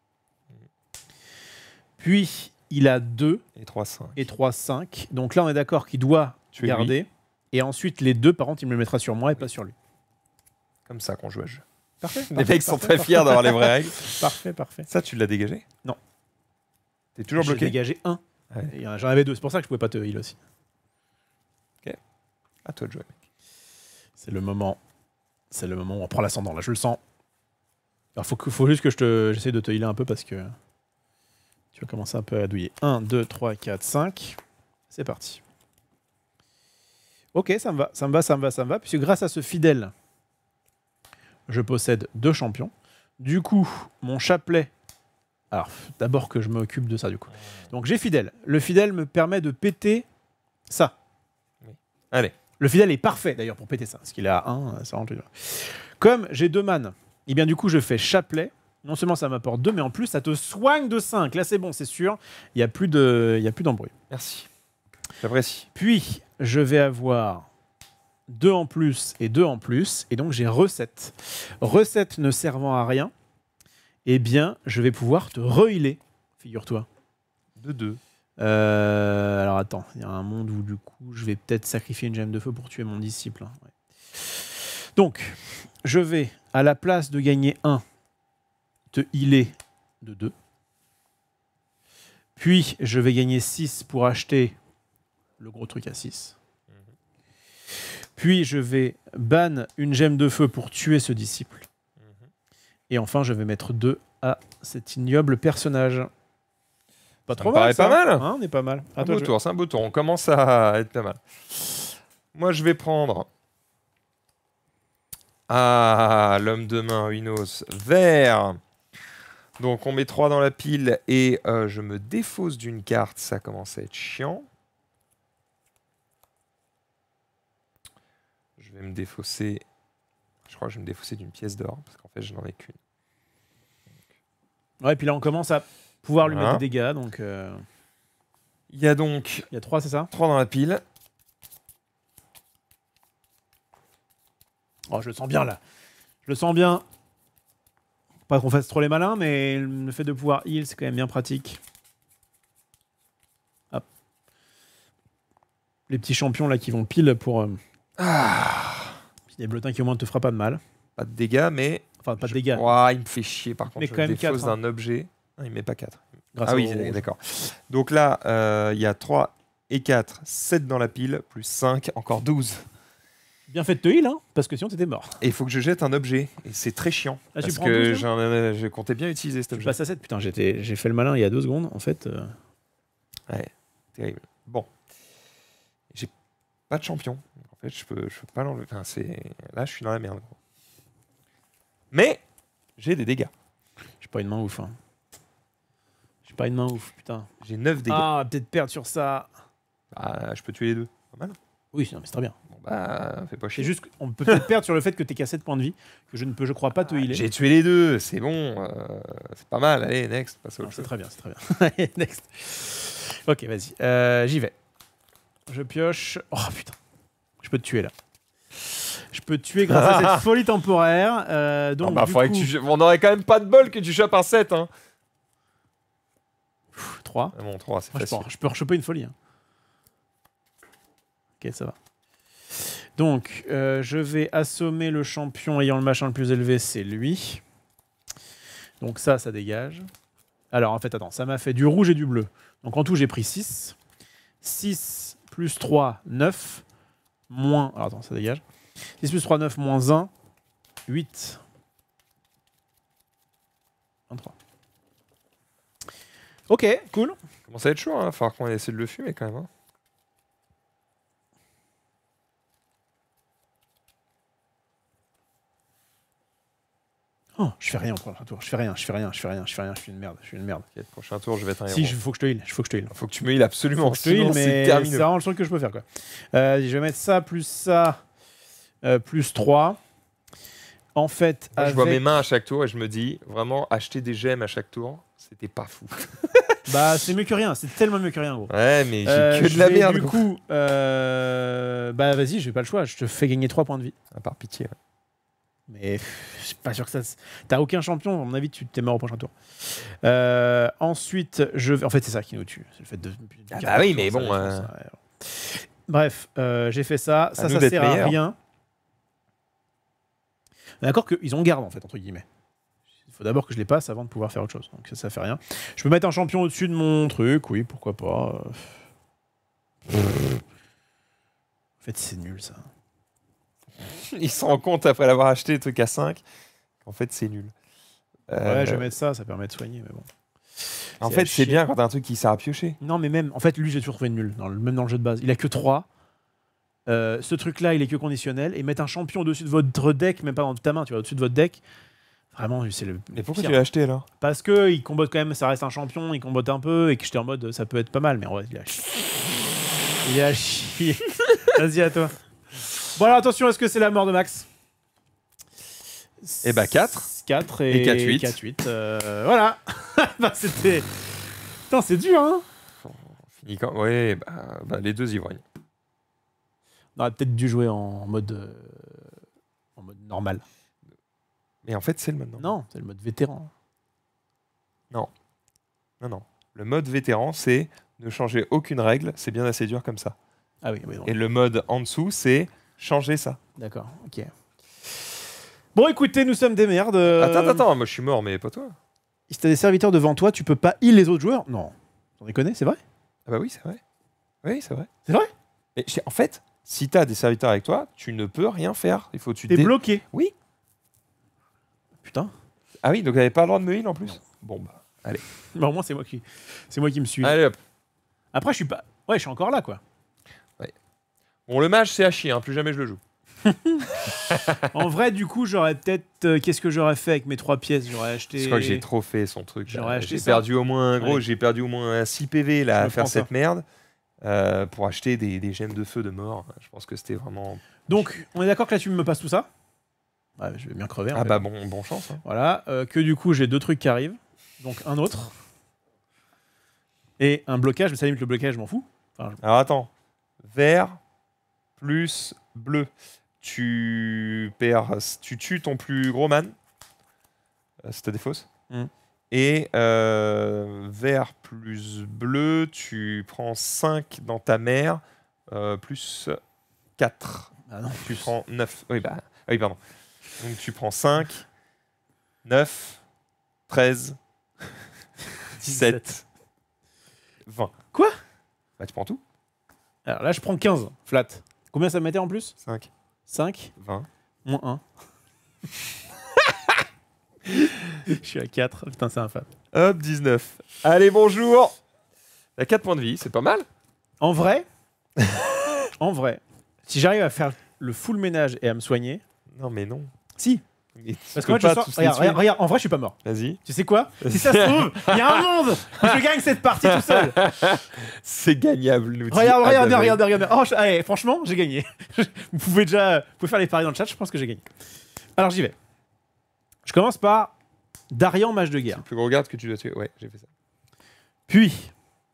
Puis il a 2 et 3, 5. Et 3, 5. Donc là, on est d'accord qu'il doit garder. Lui. Et ensuite, les 2, par contre, il me le mettra sur moi et pas sur lui. Comme ça qu'on joue à ce jeu. Parfait. Les mecs sont très fiers d'avoir les vraies règles. Parfait. Ça, tu l'as dégagé? Non. T'es toujours bloqué? J'ai dégagé 1. Ouais. J'en avais 2. C'est pour ça que je pouvais pas te heal aussi. Ok. À toi de jouer, mec. C'est le moment. C'est le moment où on prend l'ascendant. Là, je le sens. Alors, faut juste que j'essaie de te healer un peu parce que tu vas commencer un peu à douiller. 1, 2, 3, 4, 5. C'est parti. Ok, ça me va. Puisque grâce à ce fidèle, je possède 2 champions. Du coup, mon chapelet... Alors, d'abord que je m'occupe de ça, du coup. Donc, j'ai fidèle. Le fidèle me permet de péter ça. Oui. Allez. Le fidèle est parfait, d'ailleurs, pour péter ça. Parce qu'il est à 1, ça rentre. Comme j'ai 2 man, et bien du coup, je fais chapelet. Non seulement ça m'apporte 2, mais en plus, ça te soigne de 5. Là, c'est bon, c'est sûr. Il n'y a plus d'embrouille. Merci. J'apprécie. Puis, je vais avoir 2 en plus et 2 en plus. Et donc, j'ai recette. Recette ne servant à rien, eh bien, je vais pouvoir te re-healer, figure-toi. De 2. Alors, attends. Il y a un monde où, du coup, je vais peut-être sacrifier une gemme de feu pour tuer mon disciple. Ouais. Donc, je vais, à la place de gagner 1, te healer de 2. Puis, je vais gagner 6 pour acheter le gros truc à 6. Puis, je vais ban une gemme de feu pour tuer ce disciple. Et enfin, je vais mettre 2 à cet ignoble personnage. Pas trop mal, ça. Pas mal. Hein, on est pas mal. C'est un beau tour. On commence à être pas mal. Moi, je vais prendre... Ah, l'homme de main, Ruinos, vert. Donc, on met 3 dans la pile et je me défausse d'une carte. Ça commence à être chiant. Je vais me défausser... Je crois que je vais me défausser d'une pièce d'or, parce qu'en fait, je n'en ai qu'une. Ouais, et puis là, on commence à pouvoir lui mettre des dégâts. Donc, il y a donc... Il y a 3, c'est ça? 3 dans la pile. Oh, je le sens bien, là. Je le sens bien. Pas qu'on fasse trop les malins, mais le fait de pouvoir heal, c'est quand même bien pratique. Hop. Les petits champions là qui vont pile pour... Des bleutins qui au moins ne te fera pas de mal. Pas de dégâts, mais... Enfin, pas de dégâts. Ouah, il me fait chier par contre. Mais Je quand même défausse 4, d'un objet. Ah, il met pas 4. Grâce ah oui, d'accord. Donc là, il y a 3 et 4, 7 dans la pile, plus 5, encore 12. Bien fait de te heal, hein, parce que sinon t'étais mort. Et il faut que je jette un objet. Et c'est très chiant. Ah, parce que je comptais bien utiliser cet objet. Je passe à 7. Putain, j'ai fait le malin il y a 2 secondes, en fait. Ouais, terrible. Bon. J'ai pas de champion. En fait, je peux pas l'enlever. Enfin, là, je suis dans la merde. Gros. Mais j'ai des dégâts. J'ai pas une main ouf. Hein. J'ai pas une main ouf, putain. J'ai 9 dégâts. Ah, peut-être perdre sur ça. Ah, je peux tuer les deux. Pas mal. Oui, non, mais c'est très bien. Bon, bah, fais pas chier. C'est juste qu'on peut peut-être perdre sur le fait que t'es qu'à 7 points de vie, que je ne peux, je crois, pas te healer. J'ai tué les deux, c'est bon. C'est pas mal. Allez, next. C'est très bien, c'est très bien. Allez, next. Ok, vas-y. J'y vais. Je pioche. Oh putain. Je peux te tuer là. Je peux te tuer grâce à cette folie temporaire. Donc, bah, faudrait que on aurait quand même pas de bol que tu chopes un 7. Hein. 3. Ah bon, 3, c'est facile. Je peux rechoper une folie. Hein. Ok, ça va. Donc, je vais assommer le champion ayant le machin le plus élevé, c'est lui. Donc ça dégage. Alors, en fait, attends, ça m'a fait du rouge et du bleu. Donc en tout, j'ai pris 6. 6 plus 3, 9. Moins... Alors attends, ça dégage. 6 plus 3, 9, moins 1, 8. 23. Ok, cool. Comment ça va être chaud, hein. Falloir qu'on essaie de le fumer quand même. Hein. Oh, je fais rien au prochain tour. Je fais rien. Je suis une merde. Okay, prochain tour, je vais être un héros. Si, il faut que je te heal. Faut que tu me heal absolument. Faut que je te heal, mais c'est vraiment le truc que je peux faire. Quoi. Je vais mettre ça, plus 3. En fait, moi, je vois mes mains à chaque tour et je me dis, vraiment, acheter des gemmes à chaque tour, c'était pas fou. Bah, c'est mieux que rien. C'est tellement mieux que rien, gros. Ouais, mais j'ai que de la merde. Du coup, bah vas-y, j'ai pas le choix. Je te fais gagner 3 points de vie. À part pitié. Ouais. Mais je suis pas sûr que ça... T'as aucun champion, à mon avis, tu t'es mort au prochain tour. Ensuite, en fait, c'est ça qui nous tue. C'est le fait de... Ah bah oui, mais bon... Bref, j'ai fait ça. Ça sert à rien. D'accord qu'ils ont garde, en fait, entre guillemets. Il faut d'abord que je les passe avant de pouvoir faire autre chose. Donc ça fait rien. Je peux mettre un champion au-dessus de mon truc, oui, pourquoi pas. En fait, c'est nul, ça. Il se rend compte, après l'avoir acheté, le truc à 5, qu'en fait, c'est nul. Ouais, je vais mettre ça peut permettre de soigner, mais bon. En fait, c'est bien quand t'as un truc qui sert à piocher. Non, mais même, en fait, lui, j'ai toujours trouvé nul, même dans le jeu de base. Il a que 3. Ce truc-là, il est que conditionnel. Et mettre un champion au-dessus de votre deck, même pas dans ta main, tu vois, au-dessus de votre deck, vraiment, c'est le. Et pourquoi tu l'as acheté alors? Parce que il combote quand même, ça reste un champion, il combote un peu, et que j'étais en mode, ça peut être pas mal, mais en vrai, il a chier. Il a chier. Vas-y, à toi. Bon, alors attention, est-ce que c'est la mort de Max? Eh bah 4. 4 et 4-8. 4-8. Voilà. Bah, c'était. Putain, c'est dur, hein? Fini quand... Ouais, bah, les deux ivrognes. On aurait peut-être dû jouer en mode normal. Mais en fait, c'est le mode normal. Non, c'est le mode vétéran. Non. Le mode vétéran, c'est ne changer aucune règle. C'est bien assez dur comme ça. Ah oui, oui. Et le mode en dessous, c'est changer ça. D'accord, ok. Bon, écoutez, nous sommes des merdes. Attends, moi je suis mort, mais pas toi. Si t'as des serviteurs devant toi, tu peux pas heal les autres joueurs? Non. T'en déconnes, c'est vrai? Ah bah oui, c'est vrai. Oui, c'est vrai. C'est vrai? Mais en fait, si t'as des serviteurs avec toi, tu ne peux rien faire. Il faut que tu t'es bloqué. Oui. Putain. Ah oui, donc t'avais pas le droit de me heal en plus? Non. Bon bah, allez. Bah au moins c'est moi qui me suis. Allez hop. Après je suis pas... Ouais, je suis encore là quoi. Ouais. Bon, le mage c'est à chier, hein. Plus jamais je le joue. En vrai, du coup, j'aurais peut-être... qu'est-ce que j'aurais fait avec mes 3 pièces? J'aurais acheté... Je crois que j'ai trop fait son truc. J'aurais acheté j'ai perdu au moins... Gros, j'ai perdu au moins 6 PV là, à faire cette merde. Pour acheter des gemmes de feu de mort. Je pense que c'était vraiment... Donc, on est d'accord que là, tu me passes tout ça? Ouais, je vais bien crever. Ah bah bon chance. Hein. Voilà, que du coup, j'ai 2 trucs qui arrivent. Donc, un autre. Et un blocage, mais ça limite le blocage, je m'en fous. Enfin, Alors attends. Vert plus bleu. Tu tues ton plus gros man. C'était des fausses. Et vert plus bleu, tu prends 5 dans ta mère, plus 4. Ah non, tu prends 9. Oui, pardon. Donc tu prends 5, 9, 13, 17, 20. Quoi? Bah, tu prends tout. Alors là, je prends 15, flat. Combien ça me mettait en plus? 5. 5 20. Moins 1. Je suis à 4. Putain, c'est infâme. Hop, 19. Allez, bonjour. T'as 4 points de vie, c'est pas mal. En vrai, si j'arrive à faire le full ménage et à me soigner... Non, mais non. Si. Parce que moi, regarde, en vrai, je suis pas mort. Vas-y. Tu sais quoi? Si ça se trouve, il y a un monde où je gagne cette partie tout seul. C'est gagnable, nous. Regarde. Oh, allez, franchement, j'ai gagné. Vous pouvez faire les paris dans le chat, je pense que j'ai gagné. Alors, j'y vais. Je commence par Darian, mage de guerre. C'est le plus gros garde que tu dois tuer. Ouais, j'ai fait ça. Puis,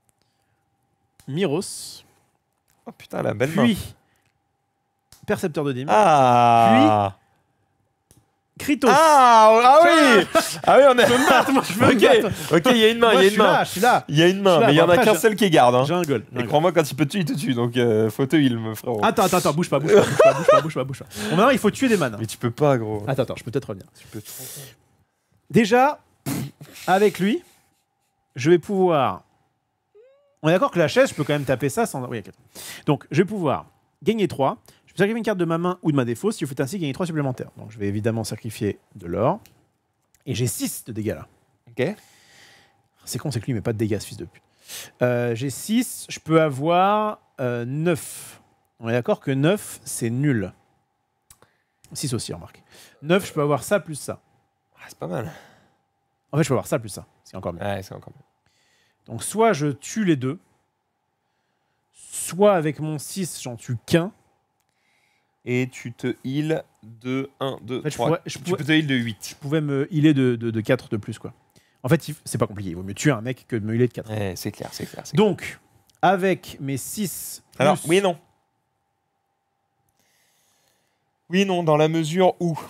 Myros. Oh putain, la belle main. Puis, Percepteur de dîmes. Ah. Puis, Krytos. Ah oui. Ah oui, on est. Ok, il y a une main, Je suis là. Il y a une main, mais il y en a qu'un seul qui est garde. Hein. J'ai un goal. Et crois-moi, quand il peut te tuer, il te tue. Donc, faut te heal, me frérot. Attends, bouge pas. Bon, maintenant, il faut tuer des manes. Mais tu peux pas, gros. Attends, je peux peut-être revenir. Tu peux Déjà, avec lui, je vais pouvoir... On est d'accord que la chaise, je peux quand même taper ça sans... Oui, ok. Donc, je vais pouvoir gagner 3. Je peux sacrifier une carte de ma main ou de ma défausse si vous faites ainsi gagner 3 supplémentaires. Donc, je vais évidemment sacrifier de l'or. Et j'ai 6 de dégâts là. Ok. C'est con, c'est que lui, il met pas de dégâts, ce fils de pute. J'ai 6. Je peux avoir 9. On est d'accord que 9, c'est nul. 6 aussi, remarque. 9, je peux avoir ça plus ça. Ah, c'est pas mal. En fait, je peux avoir ça plus ça. C'est encore mieux. Ouais, c'est encore mieux. Donc, soit je tue les deux, soit avec mon 6, j'en tue qu'un. Et tu te heal de 1, 2, En fait, 3. Tu peux te heal de 8. Je pouvais me healer de 4 de plus, quoi. En fait, c'est pas compliqué. Il vaut mieux tuer un mec que de me healer de 4. Ouais, c'est clair. Donc, avec mes 6 plus... Alors, oui et non. Oui et non, dans la mesure où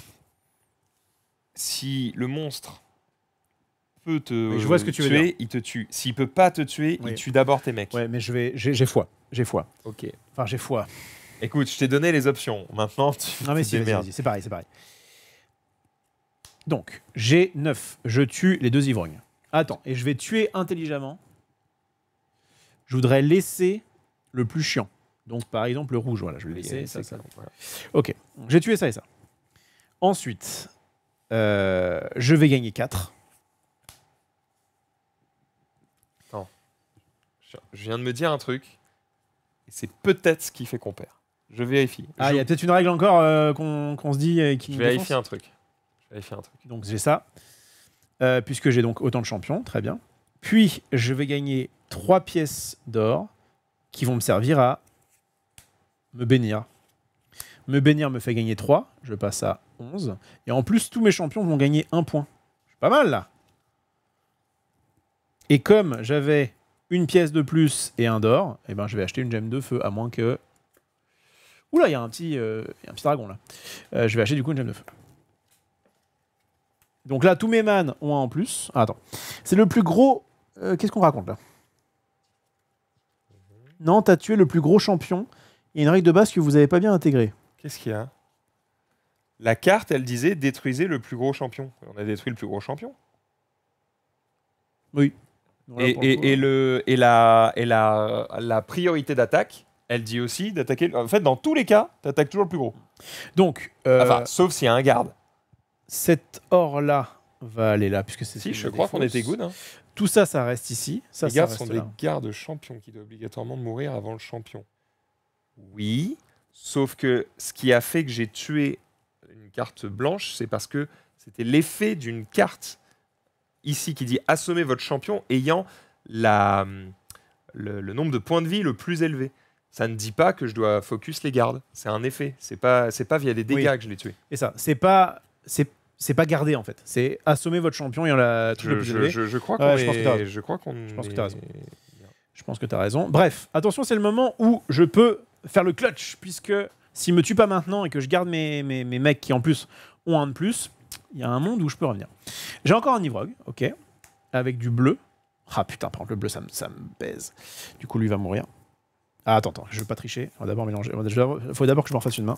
si le monstre peut te je vois ce que tu veux tuer, dire. il te tue. S'il peut pas te tuer, il tue d'abord tes mecs. Ouais, mais j'ai foi. Ok. Enfin, j'ai foi. Écoute, je t'ai donné les options. Maintenant, tu Non mais si, vas-y, c'est pareil. Donc, j'ai 9. Je tue les 2 ivrognes. Attends, et je vais tuer intelligemment. Je voudrais laisser le plus chiant. Donc, par exemple, le rouge. Voilà, je vais le laisser. Ça. Voilà. Ok, j'ai tué ça et ça. Ensuite, je vais gagner 4. Attends. Je viens de me dire un truc. Et c'est peut-être ce qui fait qu'on perd. Je vérifie. Ah, il y a peut-être une règle encore qu'on se dit qui Je nous vérifie un truc. Donc j'ai ça. Puisque j'ai donc autant de champions, très bien. Puis je vais gagner 3 pièces d'or qui vont me servir à me bénir. Me bénir me fait gagner 3, je passe à 11. Et en plus, tous mes champions vont gagner 1 point. C'est pas mal là. Et comme j'avais une pièce de plus et un d'or, eh ben, je vais acheter une gemme de feu, à moins que... Oula, il y a un petit dragon là. Je vais acheter du coup une gemme de feu. Donc là, tous mes man ont un en plus. Ah, attends. C'est le plus gros... Qu'est-ce qu'on raconte là? Non, t'as tué le plus gros champion. Il y a une règle de base que vous avez pas bien intégrée. Qu'est-ce qu'il y a? La carte, elle disait détruisez le plus gros champion. On a détruit le plus gros champion. Oui. Et la priorité d'attaque, elle dit aussi d'attaquer... En fait, dans tous les cas, t'attaques toujours le plus gros. Donc... Enfin, sauf s'il y a un garde. Cet or-là va aller là, puisque c'est... Si, je crois qu'on était good. Hein. Tout ça, ça reste ici. Ça, les gardes ça sont reste des là. gardes champions qui doivent obligatoirement mourir avant le champion. Oui, sauf que ce qui a fait que j'ai tué une carte blanche, c'est parce que c'était l'effet d'une carte ici qui dit assommer votre champion ayant le nombre de points de vie le plus élevé. Ça ne dit pas que je dois focus les gardes. C'est un effet. C'est pas via des dégâts que je l'ai tué. Et ça, c'est pas garder en fait. C'est assommer votre champion ayant la truc le plus élevé. Je crois qu'on est... Je pense que tu as raison. Je pense que tu as raison. Bref, attention, c'est le moment où je peux faire le clutch, puisque s'il me tue pas maintenant et que je garde mes mecs qui en plus ont un de plus, il y a un monde où je peux revenir. J'ai encore un Ivrogue, ok, avec du bleu. Ah putain, par contre, le bleu, ça me baise. Du coup, lui va mourir. Ah, attends, je veux pas tricher. On va d'abord mélanger. Il faut d'abord que je m'en fasse une main.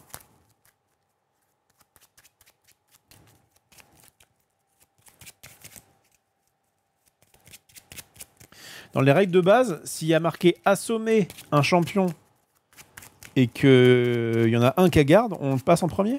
Dans les règles de base, s'il y a marqué assommer un champion et qu'il y en a un qui garde, on le passe en premier.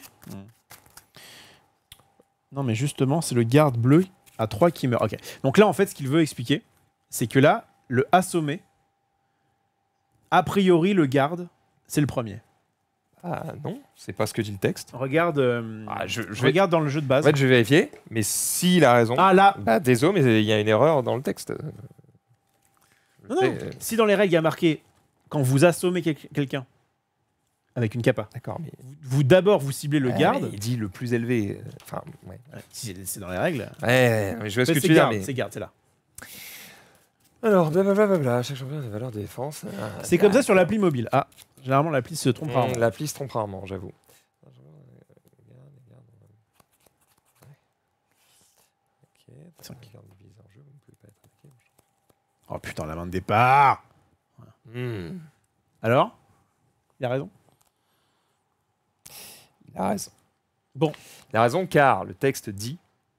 Non, mais justement, c'est le garde bleu à 3 qui meurt. Ok. Donc là, en fait, ce qu'il veut expliquer, c'est que là, le assommer, a priori, le garde, c'est le premier. Ah non, c'est pas ce que dit le texte. Regarde, je regarde dans le jeu de base. En fait, je vais vérifier, mais s'il a raison... Ah là bah, désolé, mais il y a une erreur dans le texte. Non. Si dans les règles, il y a marqué quand vous assommez quelqu'un avec une capa, d'accord, mais vous d'abord vous ciblez le garde. Il dit le plus élevé. Enfin, ouais. C'est dans les règles. Ouais, mais je vois ce que tu veux dire. C'est garde, c'est là. Alors, blablabla, chaque champion a des valeurs de défense. C'est comme ça sur l'appli mobile. Ah, généralement l'appli se trompe rarement. L'appli se trompe rarement, j'avoue. Oh putain, la main de départ. Alors, il a raison. Il a raison. Bon. Il a raison car le texte dit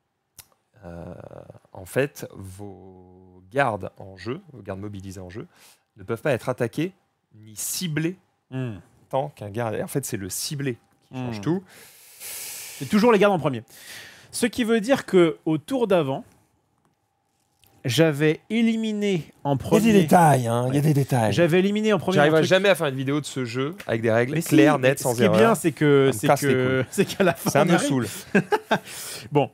en fait, vos gardes en jeu, vos gardes mobilisés en jeu, ne peuvent pas être attaqués ni ciblés tant qu'un garde. Et en fait, c'est le ciblé qui change tout. C'est toujours les gardes en premier. Ce qui veut dire que au tour d'avant, j'avais éliminé en premier. Il y a des détails, hein. Il y a des détails. J'avais éliminé en premier. J'arriverai jamais à faire une vidéo de ce jeu avec des règles claires, nettes, sans erreur. Ce qui est bien, c'est qu'à la fin, ça me saoule. Bon,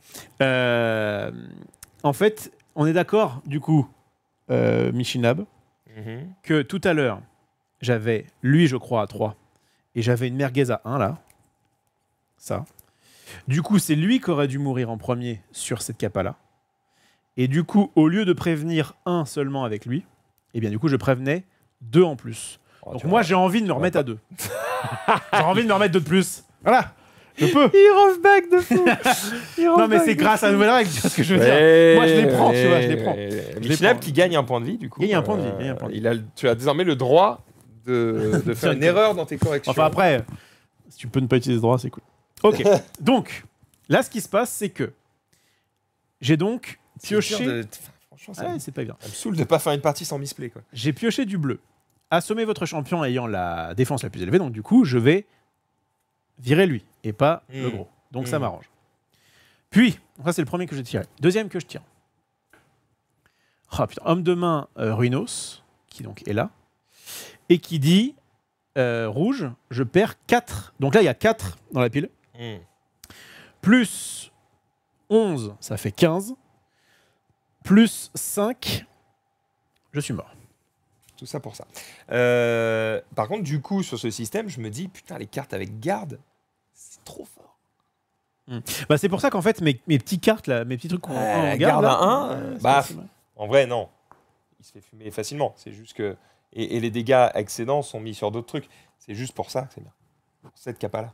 en fait, on est d'accord, du coup, Michinab, que tout à l'heure, j'avais lui, je crois, à 3, et j'avais une merguez à 1, là. Ça. Du coup, c'est lui qui aurait dû mourir en premier sur cette capa-là. Et du coup, au lieu de prévenir 1 seulement avec lui, eh bien, du coup, je prévenais 2 en plus. Donc moi, j'ai envie de me remettre à 2. J'ai envie de me remettre 2 de plus. Voilà. Je peux. Il back de fou. Non, mais c'est grâce à la nouvelle règle, tu vois ce que je veux dire. Moi, je les prends, tu vois, je les prends. Michinab qui gagne un point de vie, du coup. Il gagne un point de vie. Tu as désormais le droit de faire une erreur dans tes corrections. Enfin, après, si tu peux ne pas utiliser ce droit, c'est cool. Ok. Donc, là, ce qui se passe, c'est que j'ai donc pioché. Franchement, c'est pas bien. Ça me saoule de pas faire une partie sans misplay, quoi. J'ai pioché du bleu. Assommer votre champion ayant la défense la plus élevée. Donc, du coup, je vais virer lui et pas le gros. Donc, ça m'arrange. Puis, ça, c'est le premier que je tire. Deuxième que je tire. Oh putain, homme de main Ruinos, qui donc est là, et qui dit rouge, je perds 4. Donc là, il y a 4 dans la pile. Plus 11, ça fait 15. Plus 5, je suis mort. Tout ça pour ça. Par contre, du coup, sur ce système, je me dis, putain, les cartes avec garde, c'est trop fort. Bah, c'est pour ça qu'en fait, mes petites cartes, là, mes petits trucs qu'on garde à 1, en vrai, non. Il se fait fumer facilement. C'est juste que... Et les dégâts excédents sont mis sur d'autres trucs. C'est juste pour ça que c'est bien. Pour cette capa-là.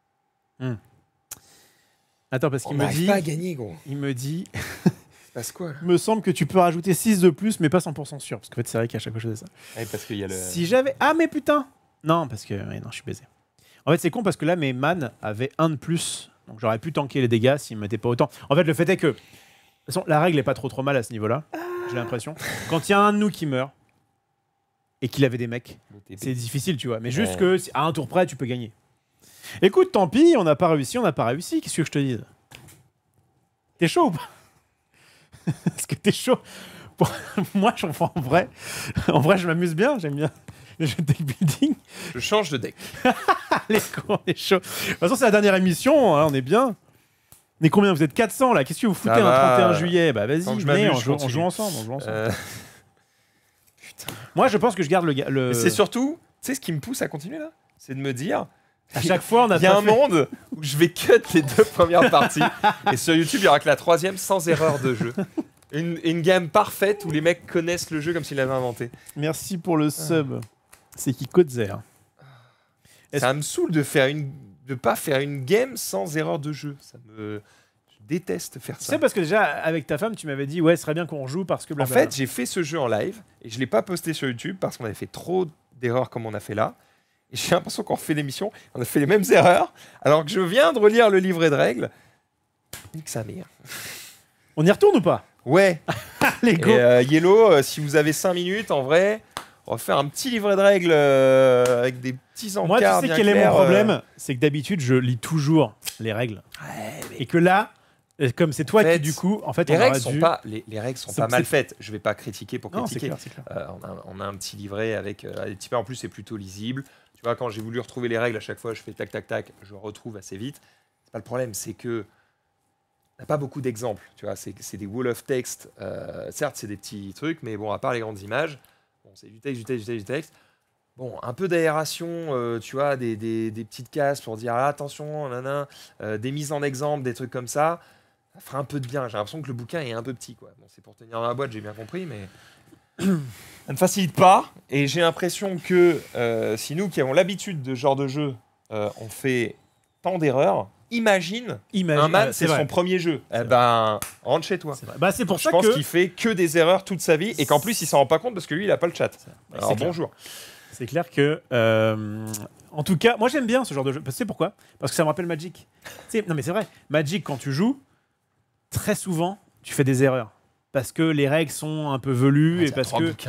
Attends, parce qu'il me dit... pas à gagner, gros. Il me dit... Passe quoi, là ? Il me semble que tu peux rajouter 6 de plus, mais pas 100% sûr. Parce qu'en fait, c'est vrai qu'à chaque fois, je faisais ça. Ouais, parce qu'il y a le... Si j'avais... Ah, mais putain ! Non, parce que... Ouais, non, je suis baisé. En fait, c'est con parce que là, mes man avaient 1 de plus. Donc, j'aurais pu tanker les dégâts s'ils me mettaient pas autant. En fait, le fait est que... De toute façon, la règle est pas trop mal à ce niveau-là. J'ai l'impression. Quand il y a un de nous qui meurt, et qu'il avait des mecs, c'est difficile, tu vois. Mais juste que à un tour près, tu peux gagner. Écoute, tant pis, on n'a pas réussi. Qu'est-ce que je te dise ? T'es chaud ou pas ? Est-ce que t'es chaud ? Moi, en vrai, je m'amuse bien. J'aime bien les jeux de deck building. Je change de deck. Les cons, on est chaud. De toute façon, c'est la dernière émission. Hein, on est bien. Mais combien ? Vous êtes 400 là ? Qu'est-ce que vous foutez un 31 juillet ? Bah vas-y, venez, on joue ensemble. Putain. Moi, je pense que je garde le... C'est surtout, tu sais ce qui me pousse à continuer là ? C'est de me dire... À chaque fois, on a... Il y a un monde où je vais cut les 2 premières parties. Et sur YouTube, il y aura que la 3e sans erreur de jeu. Une game parfaite où les mecs connaissent le jeu comme s'ils l'avaient inventé. Merci pour le sub. C'est Kikozer. Ça me saoule de pas faire une game sans erreur de jeu. déteste faire ça. C'est parce que déjà, avec ta femme, tu m'avais dit, ouais, ce serait bien qu'on rejoue parce que... En fait, j'ai fait ce jeu en live et je l'ai pas posté sur YouTube parce qu'on avait fait trop d'erreurs comme on a fait là. Et j'ai l'impression qu'on refait l'émission, on a fait les mêmes erreurs, alors que je viens de relire le livret de règles. Nique sa mère. On y retourne ou pas? Ouais. Les go. Yellow, si vous avez 5 minutes, en vrai, on va faire un petit livret de règles avec des petits encarts. Moi, tu sais bien quel est clairs, mon problème? C'est que d'habitude, je lis toujours les règles. Ouais, mais... Et que là, comme c'est toi En fait, qui, du coup, en fait, les on règles aurait sont dû... pas, les règles sont pas mal faites. Je vais pas critiquer pour Non, critiquer. c'est clair. On a un petit livret avec des petits pages. En plus, c'est plutôt lisible. Tu vois, quand j'ai voulu retrouver les règles, à chaque fois, je fais tac, tac, tac, je retrouve assez vite. C'est pas le problème, c'est que on n'a pas beaucoup d'exemples. Tu vois, c'est des wall of text. Certes, c'est des petits trucs, mais bon, à part les grandes images, bon, c'est du texte, du texte, du texte. Bon, un peu d'aération, tu vois, des petites cases pour dire ah, attention, nanana, des mises en exemple, des trucs comme ça. Ça fera un peu de bien. J'ai l'impression que le bouquin est un peu petit, quoi. Bon, c'est pour tenir dans la boîte, j'ai bien compris, mais ça ne facilite pas. Et j'ai l'impression que si nous qui avons l'habitude de ce genre de jeu, on fait tant d'erreurs, imagine un man, c'est son premier jeu. Eh ben, rentre chez toi. Bah, c'est pour Je ça pense que... qu'il fait que des erreurs toute sa vie et qu'en plus, il s'en rend pas compte parce que lui, il a pas le chat. Alors, bonjour. C'est clair que... en tout cas, moi, j'aime bien ce genre de jeu. Tu sais pourquoi? Parce que ça me rappelle Magic. Non, mais c'est vrai. Magic, quand tu joues, très souvent, tu fais des erreurs. Parce que les règles sont un peu velues et parce que...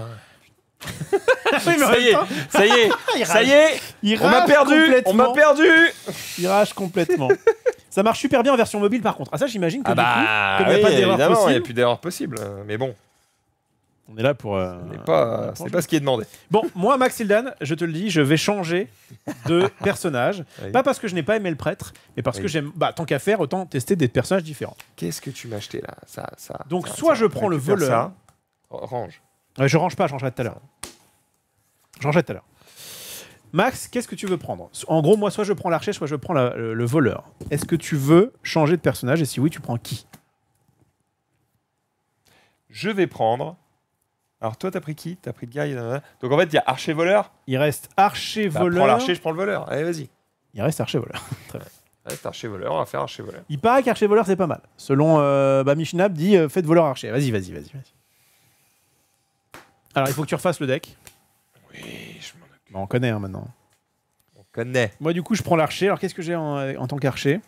Ça y est, on m'a perdu. Il rage complètement. Ça marche super bien en version mobile par contre. Ah ça j'imagine que du coup, comme il n'y a pas d'erreur évidemment, il possible... n'y a plus d'erreur possible. Mais bon, on est là pour... c'est pas ce qui est demandé. Bon, moi Max Hildan, je te le dis, je vais changer de personnage. Oui. Pas parce que je n'ai pas aimé le prêtre, mais parce que j'aime... Bah, tant qu'à faire, autant tester des personnages différents. Qu'est-ce que tu m'as acheté là? Donc soit je prends le voleur... Range. Je range pas, je rangerai tout à l'heure. Max, qu'est-ce que tu veux prendre? En gros, moi, soit je prends l'archer, soit je prends le voleur. Est-ce que tu veux changer de personnage? Et si oui, tu prends qui? Je vais prendre... Alors toi, t'as pris qui? T'as pris Guy. Donc en fait, il y a archer-voleur. Il reste archer-voleur. Prends l'archer, je prends le voleur. Allez, vas-y. Il reste archer-voleur. Très bien. Reste archer-voleur, on va faire archer-voleur. Il paraît qu'archer-voleur, c'est pas mal. Selon Mishinab, dit faites voleur-archer. Vas-y. Alors, il faut que tu refasses le deck. Oui, je m'en occupe. Bah, on connaît maintenant. On connaît. Moi, du coup, je prends l'archer. Alors, qu'est-ce que j'ai en tant qu'archer?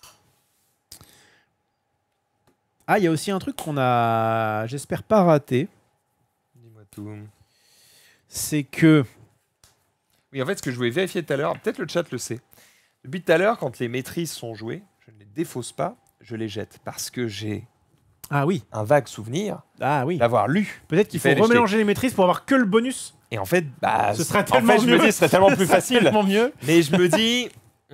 Ah, il y a aussi un truc qu'on a, j'espère, pas raté. Dis-moi tout. C'est que... Oui, en fait, ce que je voulais vérifier tout à l'heure, peut-être le chat le sait. Depuis tout à l'heure, quand les maîtrises sont jouées, je ne les défausse pas, je les jette. Parce que j'ai un vague souvenir d'avoir lu. Peut-être qu'il faut remélanger les maîtrises pour avoir que le bonus. Et en fait, ce serait tellement mieux. Je me dis, ce serait tellement plus facile. Tellement mieux. Mais je me dis...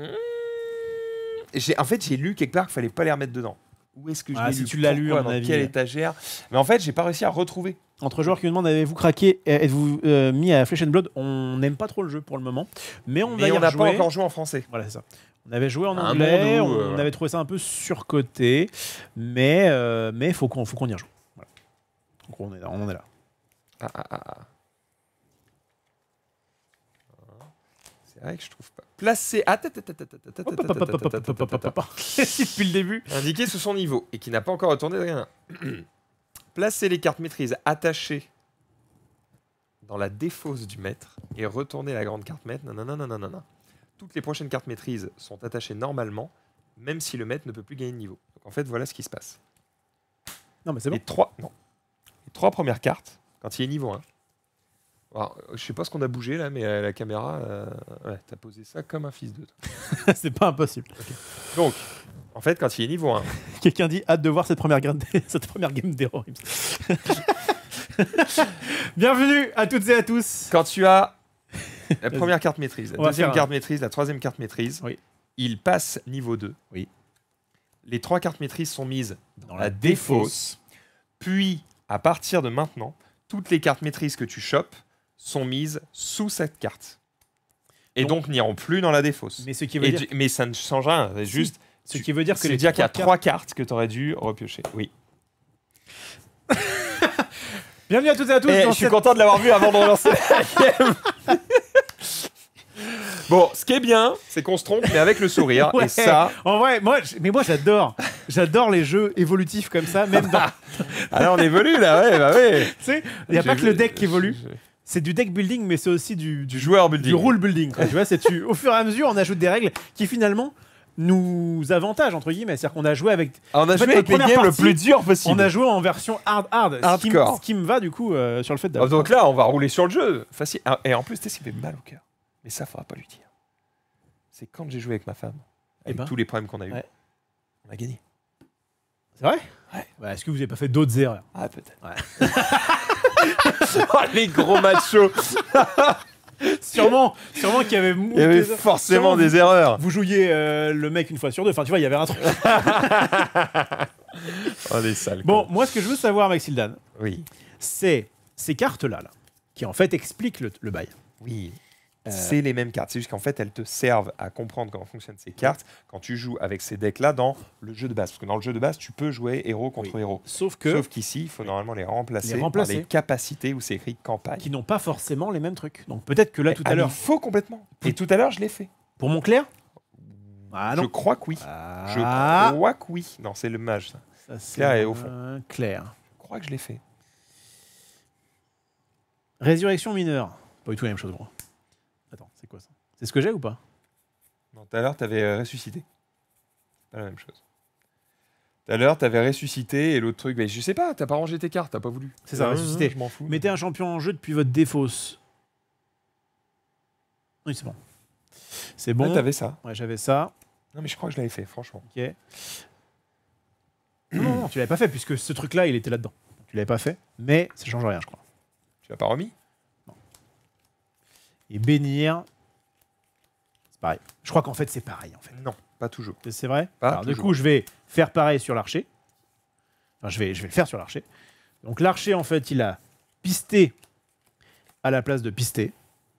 En fait, j'ai lu quelque part qu'il fallait pas les remettre dedans. Où est-ce que je l'ai lu? Si tu l'as lu, à mon avis. Dans quelle étagère? Mais en fait, j'ai pas réussi à retrouver. Entre joueurs qui nous demandent avez-vous craqué, êtes-vous mis à Flesh and Blood? On n'aime pas trop le jeu pour le moment, mais on n'a pas encore joué en français. Voilà, c'est ça. On avait joué en anglais, on avait trouvé ça un peu surcoté, mais faut qu'on y rejoue. Voilà. Donc on en est là. C'est vrai que je trouve pas. Placer. Depuis le début. Indiquer sous son niveau et qui n'a pas encore retourné de rien. Placer les cartes maîtrise attachées dans la défausse du maître et retourner la grande carte maître. Non. Toutes les prochaines cartes maîtrise sont attachées normalement, même si le maître ne peut plus gagner de niveau. Donc en fait, voilà ce qui se passe. Non, mais c'est bon. Les trois premières cartes, quand il est niveau 1. Alors, je sais pas ce qu'on a bougé là, mais la caméra, t'as posé ça comme un fils de. C'est pas impossible. Okay. Donc, en fait, quand il est niveau 1. Quelqu'un dit hâte de voir cette première game d'Hero. Bienvenue à toutes et à tous. Quand tu as la première carte maîtrise, la deuxième carte maîtrise, la troisième carte maîtrise, il passe niveau 2. Oui. Les 3 cartes maîtrise sont mises dans la défausse. Puis, à partir de maintenant, toutes les cartes maîtrise que tu chopes sont mises sous cette carte. Et donc n'iront plus dans la défausse. Mais, ce qui veut dire... mais ça ne change rien. C'est juste... Ce qui veut dire que qu'il y a 3 cartes que tu aurais dû repiocher. Oui. Bienvenue à toutes et à tous. Je suis content de l'avoir vu avant de relancer la game. Bon, ce qui est bien, c'est qu'on se trompe, mais avec le sourire. Ouais. Et ça... En vrai, moi j'adore. J'adore les jeux évolutifs comme ça, même dans... Alors on évolue là, ouais, bah ouais. Tu sais, il n'y a pas que le deck qui évolue. C'est du deck building, mais c'est aussi du joueur building. Du rule building. Quoi, tu vois, au fur et à mesure, on ajoute des règles qui finalement nous avantagent, entre guillemets. C'est-à-dire qu'on a joué avec... on a joué avec les games le plus dur possible. On a joué en version hardcore. Ce qui me va du coup sur le fait d'avoir... Donc là, on va rouler sur le jeu. Facile. Et en plus, tu sais ce qui fait mal au cœur. Mais ça, faudra pas lui dire. C'est quand j'ai joué avec ma femme, avec tous les problèmes qu'on a eu, on a gagné. C'est vrai? Ouais. Bah, est-ce que vous n'avez pas fait d'autres erreurs? Ah, peut-être. Ouais. Oh, les gros machos. Sûrement qu'il y avait... Il y avait forcément des erreurs. Vous jouiez le mec une fois sur deux. Enfin, tu vois, il y avait un truc. Oh, les sales. Bon, moi, ce que je veux savoir, Maxildan, c'est ces cartes-là, qui en fait expliquent le bail. Oui. C'est les mêmes cartes. C'est juste qu'en fait, elles te servent à comprendre comment fonctionnent ces cartes quand tu joues avec ces decks-là dans le jeu de base. Parce que dans le jeu de base, tu peux jouer héros contre héros. Sauf qu'ici, il faut normalement les remplacer par des capacités où c'est écrit campagne. Qui n'ont pas forcément les mêmes trucs. Donc peut-être que là, tout à l'heure... Il faut complètement. Et tout à l'heure, je l'ai fait. Pour mon clair? Je crois que oui. Je crois que oui. Non, c'est le mage, ça. Clair est au fond. Clair. Je crois que je l'ai fait. Résurrection mineure. Pas du tout la même chose, gros. Attends, c'est quoi ça? C'est ce que j'ai ou pas? Non, tout à l'heure, t'avais ressuscité. Pas la même chose. Tout à l'heure, t'avais ressuscité et l'autre truc, mais je sais pas, t'as pas rangé tes cartes, t'as pas voulu. C'est ça, ressuscité. Je m'en fous. Mettez un champion en jeu depuis votre défausse. Oui, c'est bon. C'est bon. Ouais, t'avais ça. Ouais, j'avais ça. Non, mais je crois que je l'avais fait, franchement. Ok. Non, tu l'avais pas fait, puisque ce truc-là, il était là-dedans. Tu l'avais pas fait, mais ça change rien, je crois. Tu l'as pas remis? Et bénir, c'est pareil. Je crois qu'en fait, c'est pareil. En fait. Non, pas toujours. C'est vrai? Alors, du coup, je vais faire pareil sur l'archer. Enfin, je vais le faire sur l'archer. Donc, l'archer, en fait, il a pisté à la place de pister.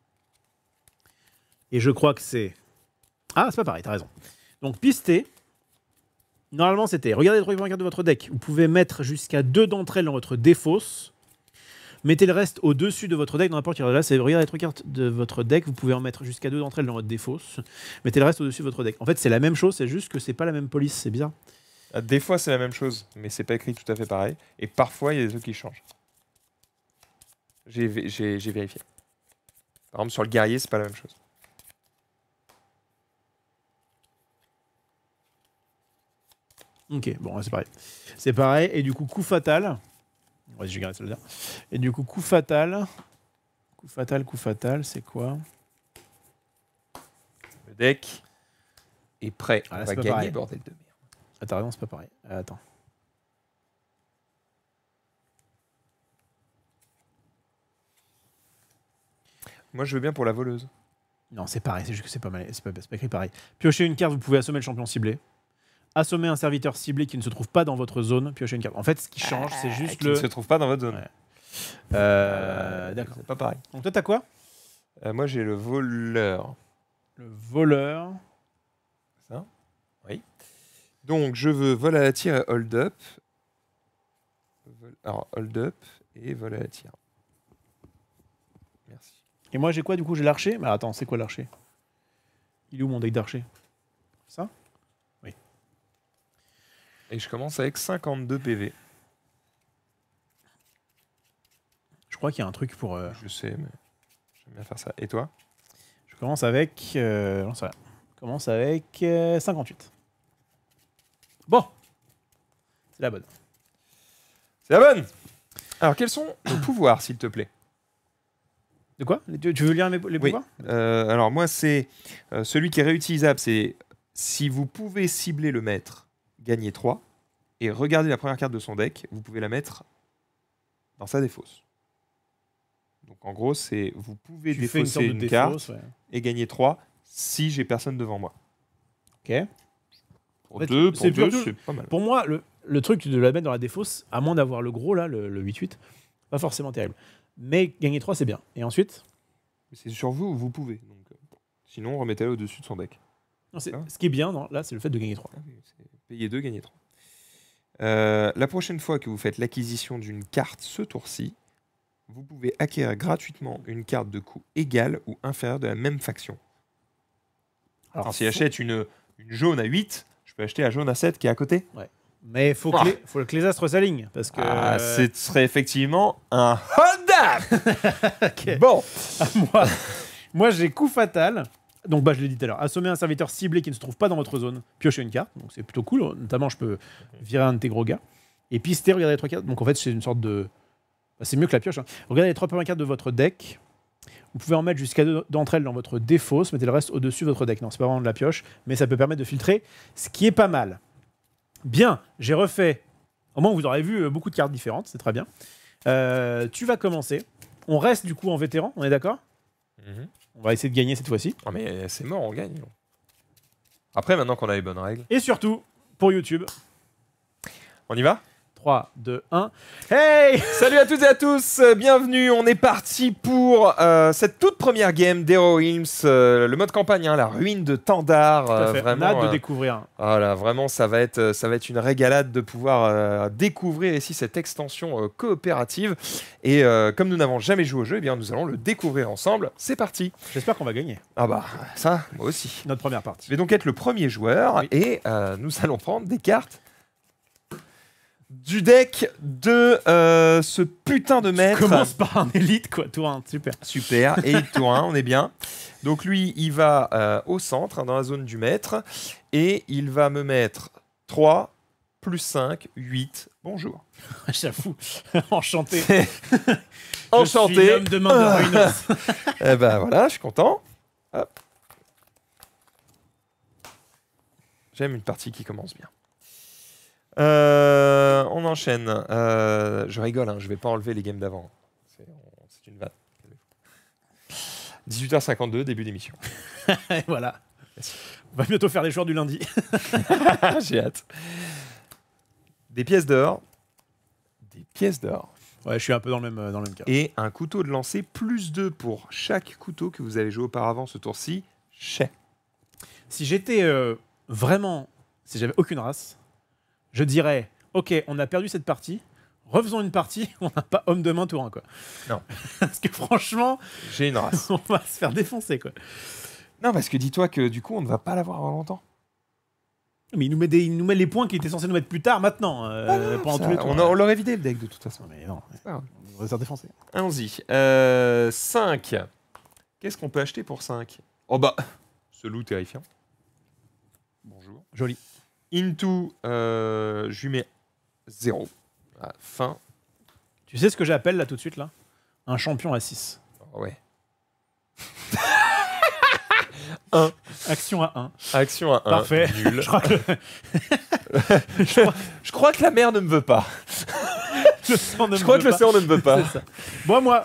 Et je crois que c'est... Ah, c'est pas pareil, t'as raison. Donc, pister, normalement, c'était... Regardez les 3 cartes de votre deck. Vous pouvez mettre jusqu'à 2 d'entre elles dans votre défausse. Mettez le reste au-dessus de votre deck dans n'importe quel. Là, c'est regardez les 3 cartes de votre deck. Vous pouvez en mettre jusqu'à 2 d'entre elles dans votre défausse. Mettez le reste au-dessus de votre deck. En fait, c'est la même chose, c'est juste que c'est pas la même police. C'est bizarre. Des fois, c'est la même chose, mais c'est pas écrit tout à fait pareil. Et parfois, il y a des trucs qui changent. J'ai vérifié. Par exemple, sur le guerrier, c'est pas la même chose. Ok, bon, c'est pareil. C'est pareil. Et du coup, coup fatal. Ouais, j'ai gardé ça le dire. Et du coup, coup fatal. Coup fatal, c'est quoi? Le deck est prêt. Ah, là, on va gagner, pareil. Bordel de merde. Ah, t'as raison, c'est pas pareil. Attends. Moi, je veux bien pour la voleuse. Non, c'est pareil, c'est juste que c'est pas mal. C'est pas écrit pareil. Piochez une carte, vous pouvez assommer le champion ciblé. Assommer un serviteur ciblé qui ne se trouve pas dans votre zone, piochez une carte. En fait, ce qui change, c'est juste qui ne se trouve pas dans votre zone. Ouais. D'accord. C'est pas pareil. Donc toi, t'as quoi? Moi, j'ai le voleur. Le voleur. Ça? Oui. Donc, je veux vol à la tire et hold up. Alors, hold up et vol à la tire. Merci. Et moi, j'ai quoi du coup? J'ai l'archer. Mais attends, c'est quoi l'archer? Il est où mon deck d'archer? Ça? Oui. Et je commence avec 52 PV. Je crois qu'il y a un truc pour... Je sais, mais j'aime bien faire ça. Et toi? Je commence avec... non, c'est rien. Je commence avec 58. Bon. C'est la bonne. C'est la bonne. Alors, quels sont nos pouvoirs, s'il te plaît? De quoi? Tu veux lire les pouvoirs? Alors, moi, c'est celui qui est réutilisable. C'est si vous pouvez cibler le maître, gagnez 3. Et regardez la première carte de son deck, vous pouvez la mettre dans sa défausse. Donc, en gros, c'est vous pouvez défausser une carte et gagner 3 si j'ai personne devant moi. Ok. Pour 2, c'est pas mal. Pour moi, le truc de la mettre dans la défausse, à moins d'avoir le gros là, le 8-8, pas forcément terrible. Mais gagner 3, c'est bien. Et ensuite? C'est sur vous, vous pouvez. Donc, sinon, remettez-le au-dessus de son deck. Non, ce qui est bien, là, c'est le fait de gagner 3. Payer 2, gagner 3. La prochaine fois que vous faites l'acquisition d'une carte ce tour-ci, vous pouvez acquérir gratuitement une carte de coût égal ou inférieur de la même faction. Alors, si j'achète une jaune à 8, je peux acheter la jaune à 7 qui est à côté. Ouais. Mais faut que les astres s'alignent. Parce que. Ce serait effectivement un Honda. Okay. Bon. Moi j'ai coup fatal. Donc, je l'ai dit tout à l'heure. Assommer un serviteur ciblé qui ne se trouve pas dans votre zone. Piocher une carte. Donc, c'est plutôt cool. Notamment, je peux virer un de tes gros gars. Et pister, regardez les 3 cartes. Donc, en fait, c'est une sorte de. C'est mieux que la pioche. Hein. Regardez les 3 premières cartes de votre deck. Vous pouvez en mettre jusqu'à 2 d'entre elles dans votre défausse. Mettez le reste au-dessus de votre deck. Non, c'est pas vraiment de la pioche. Mais ça peut permettre de filtrer. Ce qui est pas mal. Bien, j'ai refait. Au moins, vous aurez vu beaucoup de cartes différentes. C'est très bien. Tu vas commencer. On reste du coup en vétéran. On est d'accord? On va essayer de gagner cette fois-ci. Ah mais c'est mort, on gagne. Après, maintenant qu'on a les bonnes règles. Et surtout, pour YouTube. On y va? 3, 2, 1. Hey! Salut à toutes et à tous, bienvenue, on est parti pour cette toute première game d'Hero Realms, le mode campagne, hein, la ruine de Tandar. Vraiment, hâte de découvrir. Voilà, vraiment, ça va être une régalade de pouvoir découvrir ici cette extension coopérative. Et comme nous n'avons jamais joué au jeu, eh bien, nous allons le découvrir ensemble. C'est parti. J'espère qu'on va gagner. Ah bah, ça, moi aussi. Notre première partie. Je vais donc être le premier joueur et nous allons prendre des cartes du deck de ce putain de maître. Commence par un élite, quoi, tour 1, super. Super, élite tour 1, on est bien. Donc lui, il va au centre, dans la zone du maître, et il va me mettre 3, plus 5, 8, bonjour. J'avoue, enchanté. Enchanté. Je suis l'homme de main de Ruinos. Eh ben voilà, je suis content. Hop. J'aime une partie qui commence bien. On enchaîne. Je rigole, hein, je vais pas enlever les games d'avant. C'est une vanne. 18h52, début d'émission. Voilà. Merci. On va bientôt faire les joueurs du lundi. J'ai hâte. Des pièces d'or. Des pièces d'or. Ouais, je suis un peu dans le même cas. Et un couteau de lancer, plus 2 pour chaque couteau que vous avez joué auparavant ce tour-ci. Si j'étais vraiment... Si j'avais aucune race... Je dirais, ok, on a perdu cette partie, refaisons une partie, on n'a pas homme de main tour 1, quoi. Non. Parce que franchement, j'ai une race. On va se faire défoncer, quoi. Non, parce que dis-toi que du coup, on ne va pas l'avoir avant longtemps. Mais il nous met les points qui étaient censés nous mettre plus tard, maintenant, pendant tous les tours. On l'aurait vidé, le deck, de toute façon. Mais non, on va se faire défoncer. Allons-y. 5. Qu'est-ce qu'on peut acheter pour 5? Oh bah, ce loup terrifiant. Bonjour. Joli. Into, je lui mets 0. Fin. Tu sais ce que j'appelle là tout de suite là? Un champion à 6. Oh, ouais. 1. Action à 1. Action à 1. Parfait. Nul. Je crois que la mer ne me veut pas. Je crois que le sang ne me veut pas. Ça. Bon, moi.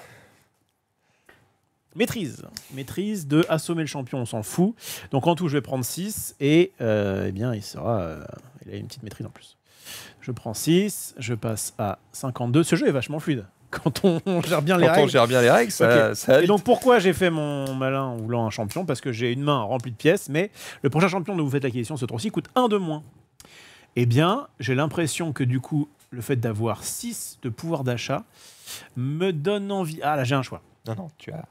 Maîtrise de assommer le champion, on s'en fout. Donc en tout, je vais prendre 6 et eh bien, il a une petite maîtrise en plus. Je prends 6, je passe à 52. Ce jeu est vachement fluide. Quand on gère bien les règles. Quand on gère bien les règles, ça, okay. ça Et donc pourquoi j'ai fait mon malin en voulant un champion? Parce que j'ai une main remplie de pièces, mais le prochain champion dont vous faites l'acquisition ce tour-ci coûte 1 de moins. Eh bien, j'ai l'impression que du coup, le fait d'avoir 6 de pouvoir d'achat me donne envie... Ah là, j'ai un choix. Non, tu as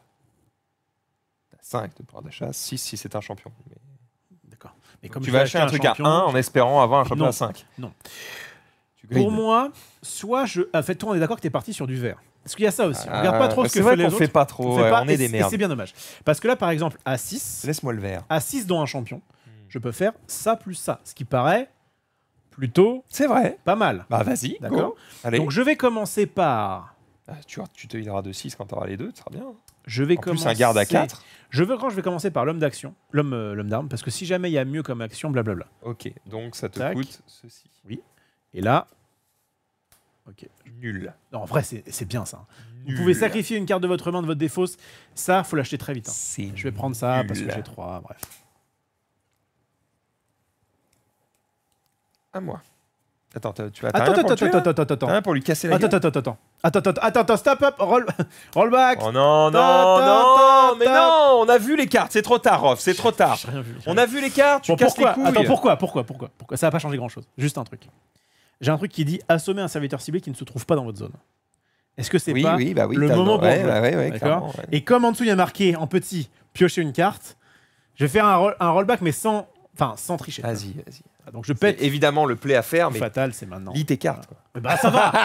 5 de pouvoir d'achat, 6 si c'est un champion. Mais... D'accord. Mais comme tu vas acheter un truc à 1 en espérant avoir un champion à 5. Non. Pour moi, soit je... En fait, toi, on est d'accord que tu es parti sur du vert. Parce qu'il y a ça aussi. On regarde pas trop ce que fait les autres. C'est vrai qu'on fait pas trop. On est des merdes. Et c'est bien dommage. Parce que là, par exemple, à 6... Laisse-moi le vert. À 6 dont un champion, je peux faire ça plus ça. Ce qui paraît plutôt... C'est vrai. Pas mal. Bah vas-y. D'accord. Allez. Donc je vais commencer par... Tu te hileras de 6 quand tu auras les deux, ça sera bien. Je vais commencer... plus un garde à 4. Je vais commencer par l'homme d'action, l'homme d'armes, parce que si jamais il y a mieux comme action, blablabla. Ok, donc ça te coûte ceci. Oui. Et là... Ok. Nul. Non, en vrai, c'est bien ça. Nul. Vous pouvez sacrifier une carte de votre main de votre défausse. Ça, faut l'acheter très vite. Hein. Je vais prendre ça nul. Parce que j'ai 3, bref. À moi. Attends, tu vas attends. Attends, pour lui casser la gueule. Attends, stop up, roll back. Oh non, mais non, on a vu les cartes, c'est trop tard, Rof, c'est trop tard. On a vu les cartes, tu casses les couilles. Attends, pourquoi ça va pas changer grand-chose. Juste un truc. J'ai un truc qui dit assommer un serviteur ciblé qui ne se trouve pas dans votre zone. Est-ce que c'est pas le moment pour jouer? Ouais, Et comme en dessous il y a marqué en petit piocher une carte, Je vais faire un rollback, mais sans tricher. Vas-y. Donc je pète. Évidemment, le play à faire, mais fatal, c'est maintenant. lis tes cartes. Quoi. Bah ça va.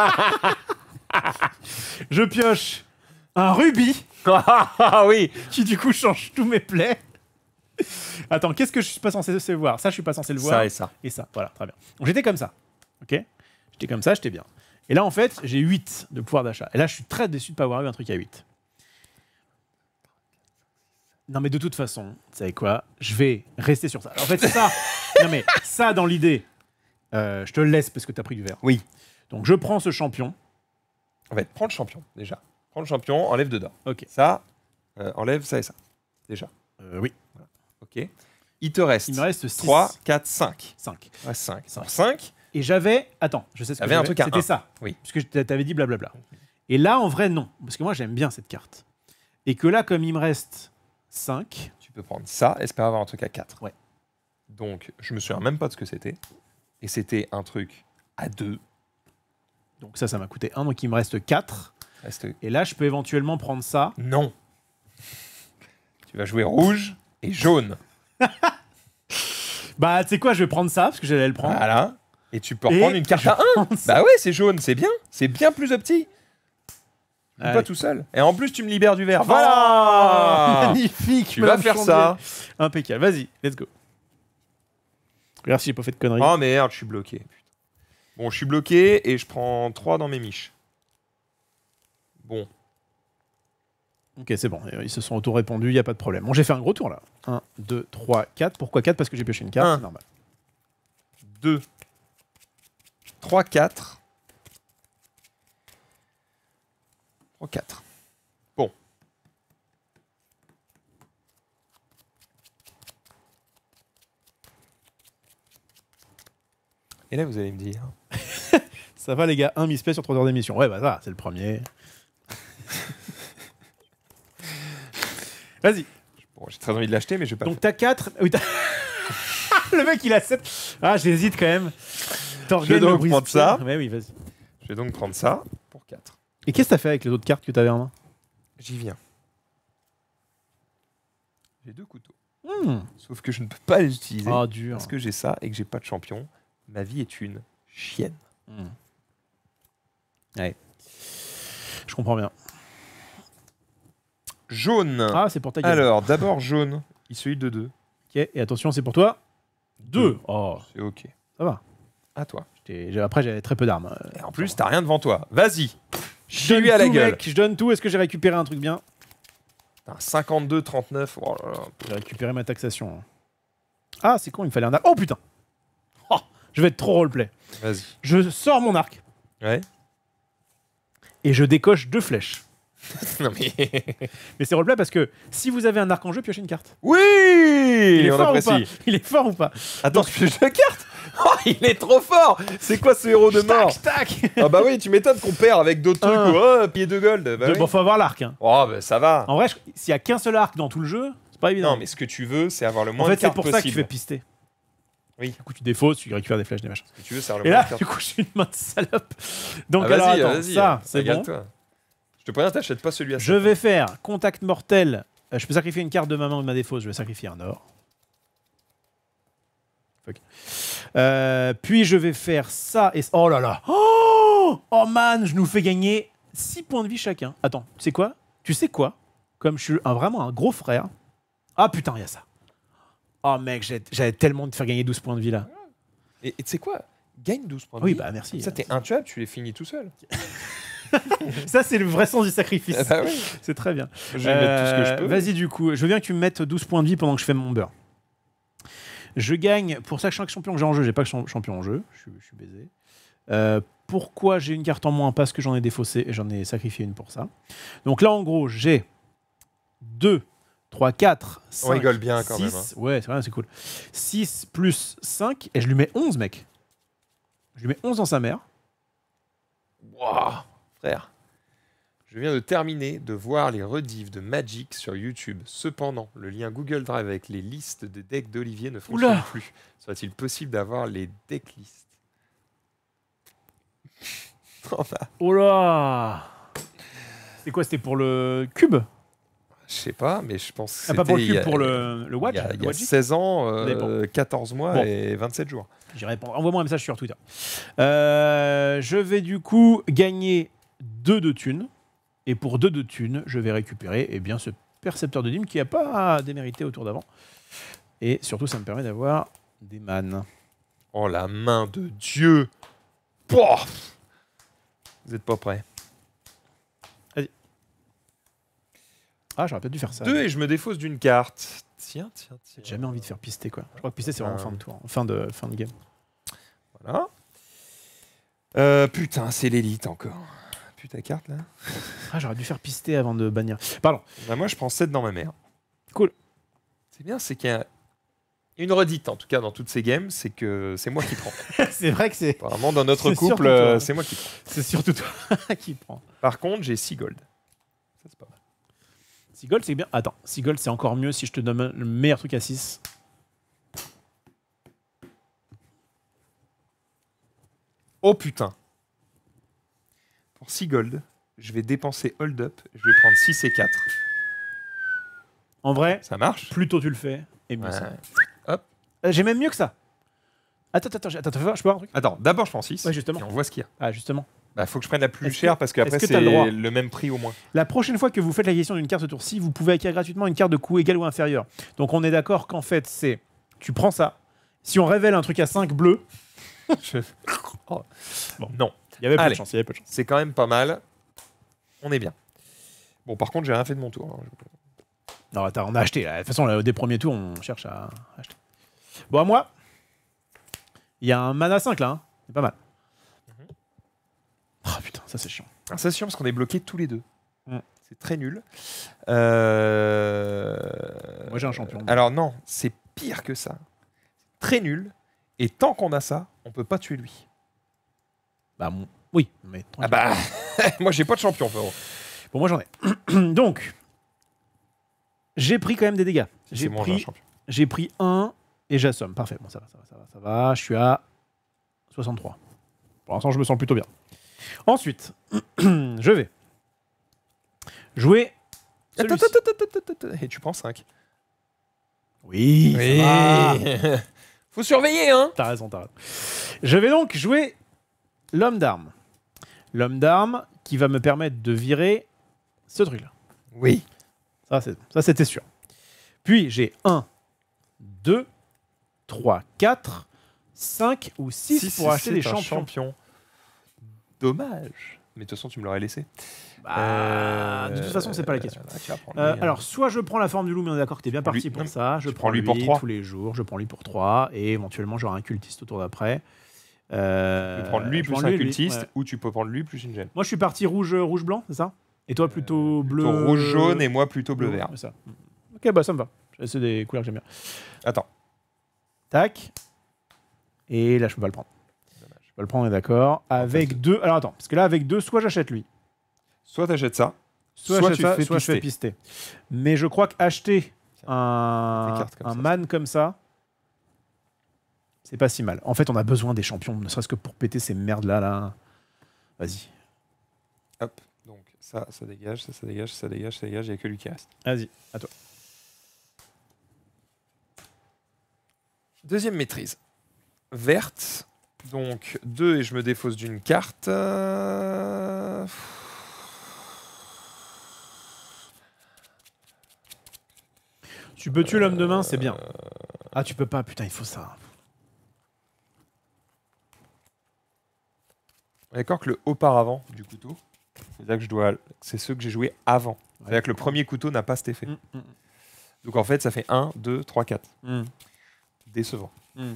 Je pioche un rubis. Ah oui. Qui du coup change tous mes plays. Attends, qu'est-ce que je suis pas censé voir? Ça, je suis pas censé le voir. Ça et ça. Et ça, voilà, très bien. Donc j'étais comme ça. Ok. J'étais comme ça, j'étais bien. Et là, en fait, j'ai 8 de pouvoir d'achat. Et là, je suis très déçu de pas avoir eu un truc à 8. Non, mais de toute façon, vous savez quoi? Je vais rester sur ça. En fait, ça... non, mais ça, dans l'idée, je te le laisse parce que tu as pris du verre. Oui. Donc, je prends ce champion. En fait, prends le champion, déjà. Prends le champion, enlève dedans. Ok. Ça, enlève ça et ça. Déjà. Oui. Voilà. Ok. Il te reste, 6. 3, 4, 5. 5. Ouais, 5. 5. Et j'avais... Attends, je sais ce que j'avais. Un truc à C'était 1. ça. Oui. Parce que t'avais dit blablabla. Et là, en vrai, non. Parce que moi, j'aime bien cette carte. Et que là, comme il me reste 5... Tu peux prendre ça, espérer avoir un truc à 4. Ouais. Donc, je me souviens même pas de ce que c'était. Et c'était un truc à 2. Donc ça m'a coûté 1. Donc il me reste 4. Et là, je peux éventuellement prendre ça. Non. Tu vas jouer rouge et jaune. Bah, tu sais quoi, je vais prendre ça, parce que j'allais le prendre. Voilà. Et tu peux reprendre une carte à 1. Bah ouais, c'est jaune, c'est bien. C'est bien plus petit. Tu joues pas tout seul. Et en plus, tu me libères du verre. Voilà. Magnifique. Tu vas faire ça. Impeccable. Vas-y, let's go. Regarde si j'ai pas fait de conneries. Oh merde, je suis bloqué. Putain. Bon, je suis bloqué et je prends 3 dans mes miches. Bon. Ok, c'est bon. Ils se sont auto-répondus, il n'y a pas de problème. Bon, j'ai fait un gros tour là. 1, 2, 3, 4. Pourquoi 4? Parce que j'ai pioché une carte, c'est normal. 2, 3, 4. 3, 4. Bon. Et là, vous allez me dire... Ça va les gars, 1 mispay sur 3 heures d'émission. Ouais, bah ça va, c'est le premier. Vas-y. Bon, j'ai très envie de l'acheter, mais je vais pas. Donc t'as 4. Oui, le mec il a 7. Ah, j'hésite quand même. Je vais donc prendre ça. Ouais, oui, vas-y. Je vais donc prendre ça pour 4. Et qu'est-ce que t'as fait avec les autres cartes que t'avais en main? J'y viens. J'ai 2 couteaux. Mmh. Sauf que je ne peux pas les utiliser. Oh, dur. Parce que j'ai ça et que j'ai pas de champion. Ma vie est une chienne. Mmh. Ouais. Je comprends bien. Jaune. Ah, c'est pour ta gueule. Alors, d'abord jaune. Il se lit de 2. Ok, et attention, c'est pour toi. 2. Oh. C'est ok. Ça va. À toi. Après, j'avais très peu d'armes. Et en plus, t'as rien devant toi. Vas-y. Je lui à la gueule. Mec, je donne tout. Est-ce que j'ai récupéré un truc bien? 52, 39. Oh là là. J'ai récupéré ma taxation. Ah, c'est con, il me fallait un arc. Oh putain. Oh, je vais être trop roleplay. Vas-y. Je sors mon arc. Ouais. Et je décoche 2 flèches. Non mais... mais c'est roleplay parce que si vous avez un arc en jeu, piochez une carte. Oui. On apprécie. Il est fort ou pas? Attends, tu pioches 2 cartes? Oh, il est trop fort. C'est quoi ce héros de mort? Tac. Ah bah oui, tu m'étonnes qu'on perd avec d'autres trucs. Oh, pied de gold. Bah oui. Bon, faut avoir l'arc. Hein. Oh, bah ça va. En vrai, s'il y a qu'un seul arc dans tout le jeu, c'est pas évident. Non, mais ce que tu veux, c'est avoir le moins de cartes possible. En fait, c'est pour ça que tu fais pister. Oui. Du coup, tu défausses, tu récupères des flèches, des machins. Ce que tu veux, c'est avoir le moins moins de cartes. du coup, je suis une main de salope. Donc, ah, alors, attends, ça, c'est bon. Je te préviens, t'achètes pas celui à ça. Je vais faire contact mortel. Je peux sacrifier une carte de ma main ou de ma défausse. Je vais sacrifier un or. Fuck. Puis je vais faire ça et... Oh là là. Oh man, je nous fais gagner 6 points de vie chacun. Attends, tu sais quoi? Comme je suis vraiment un gros frère... Ah putain, il y a ça. Oh mec, j'avais tellement de te faire gagner 12 points de vie là. Et tu sais quoi? Gagne 12 points de vie. Oui, bah merci. Ça, t'es intuable, tu les finis tout seul. Ça, c'est le vrai sens du sacrifice. Ah bah oui. C'est très bien. Je vais mettre tout ce que je peux. Vas-y, du coup, je veux bien que tu me mettes 12 points de vie pendant que je fais mon beurre. Je gagne, pour ça, chaque champion que j'ai en jeu, j'ai pas que champion en jeu. Je suis baisé. Pourquoi j'ai une carte en moins? Parce que j'en ai défaussé et j'en ai sacrifié une pour ça. Donc là, en gros, j'ai 2, 3, 4, 5, on rigole bien 6, quand même. Hein. Ouais, c'est cool. 6 plus 5, et je lui mets 11, mec. Je lui mets 11 dans sa mère. Waouh, frère. Je viens de terminer de voir les rediffs de Magic sur YouTube. Cependant, le lien Google Drive avec les listes de decks d'Olivier ne fonctionne plus. Serait-il possible d'avoir les deck lists? Oh là! C'est quoi? C'était pour le cube? Je sais pas, mais je pense que c'était... pas pour le cube, pour le watch. Il y a 16 ans, bon. 14 mois et 27 jours. J'y réponds. Envoie-moi un message sur Twitter. Je vais du coup gagner 2 de thunes. Et pour 2 de thunes, je vais récupérer ce percepteur de dîmes qui n'a pas démérité au tour d'avant. Et surtout, ça me permet d'avoir des mannes. Oh, la main de Dieu! Pouah, vous n'êtes pas prêts. Vas-y. Ah, j'aurais peut-être dû faire ça. 2 et je me défausse d'une carte. Tiens. J'ai jamais envie de faire pister, quoi. Je crois que pister, c'est vraiment fin de tour, fin de game. Voilà. Putain, c'est l'élite encore. Putain, carte là. Ah, j'aurais dû faire pister avant de bannir. Pardon. Bah, moi, je prends 7 dans ma mère. Cool. C'est bien, c'est qu'il y a une redite, en tout cas, dans toutes ces games, c'est que c'est moi qui prends. C'est vrai que c'est... Apparemment, dans notre couple, c'est moi qui prends. C'est surtout toi qui prends. Par contre, j'ai 6 gold. Ça, c'est pas mal. 6 gold, c'est bien. Attends, 6 gold, c'est encore mieux si je te donne le meilleur truc à 6. Oh putain. Pour 6 gold, je vais dépenser hold up, je vais prendre 6 et 4. En vrai, ça marche. Plus tôt tu le fais, et mieux ouais. ça. Hop. J'ai même mieux que ça. Attends, je peux voir un truc. Attends, d'abord je prends 6, ouais, justement. et on voit ce qu'il y a. Ah, justement. Bah, faut que je prenne la plus chère parce qu'après c'est le même prix au moins. La prochaine fois que vous faites l'acquisition d'une carte ce tour-ci, vous pouvez acquérir gratuitement une carte de coût égal ou inférieur. Donc on est d'accord qu'en fait, c'est... Tu prends ça. Si on révèle un truc à 5 bleus... Oh. Bon, non. Il y avait peu de chance. C'est quand même pas mal. On est bien. Bon, par contre, j'ai rien fait de mon tour. Hein. Non, attends, on a acheté. Là. De toute façon, là, des premiers tours, on cherche à acheter. Bon, à moi, il y a un mana 5 là. Hein. C'est pas mal. Oh putain, ça c'est chiant. Alors, c'est chiant parce qu'on est bloqués tous les deux. C'est très nul. Moi, j'ai un champion. Alors non, c'est pire que ça. Très nul. Et tant qu'on a ça, on peut pas tuer lui. Bah, oui, mais... Ah bah, moi j'ai pas de champion, frérot. Bon, moi j'en ai. Donc, j'ai pris quand même des dégâts. J'ai pris 1 et j'assomme. Parfait, bon ça va. Je suis à 63. Pour l'instant, je me sens plutôt bien. Ensuite, je vais jouer... Et tu prends 5. Oui. Ça va. Faut surveiller, hein. T'as raison. Je vais donc jouer l'homme d'armes. L'homme d'armes qui va me permettre de virer ce truc-là. Oui. Ça, c'était sûr. Puis, j'ai 1, 2, 3, 4, 5 ou 6 pour acheter des champions. Dommage. Mais de toute façon, tu me l'aurais laissé. De toute façon, c'est pas la question. Alors, soit je prends la forme du loup, mais on est d'accord que t'es bien parti pour ça. Je prends lui pour 3 tous les jours. Je prends lui pour 3. Et éventuellement, j'aurai un cultiste au tour d'après. Tu peux prendre lui plus un cultiste, ou tu peux prendre lui plus une gemme. Moi, je suis parti rouge-blanc, c'est ça? Et toi, plutôt bleu... rouge-jaune, et moi, plutôt bleu-vert. Ça. Ok, bah ça me va. C'est des couleurs que j'aime bien. Attends. Tac. Et là, je peux pas le prendre. Dommage. Je peux pas le prendre, on est d'accord. Avec 2... Alors attends, parce que là, avec 2, soit j'achète lui. Soit t'achètes ça, soit je fais pister. Mais je crois qu'acheter un man comme ça, c'est pas si mal. En fait, on a besoin des champions, ne serait-ce que pour péter ces merdes-là. Là. Vas-y. Hop. Donc ça dégage, ça dégage, ça dégage, ça dégage. Il n'y a que lui qui reste. Vas-y, à toi. Deuxième maîtrise. Verte. Donc 2 et je me défausse d'une carte. Tu peux tuer l'homme de main, c'est bien. Ah, tu peux pas, putain, il faut ça. D'accord que le auparavant du couteau, c'est ceux que j'ai joué avant. C'est-à-dire que le premier couteau n'a pas cet effet. Donc en fait, ça fait 1, 2, 3, 4. Décevant.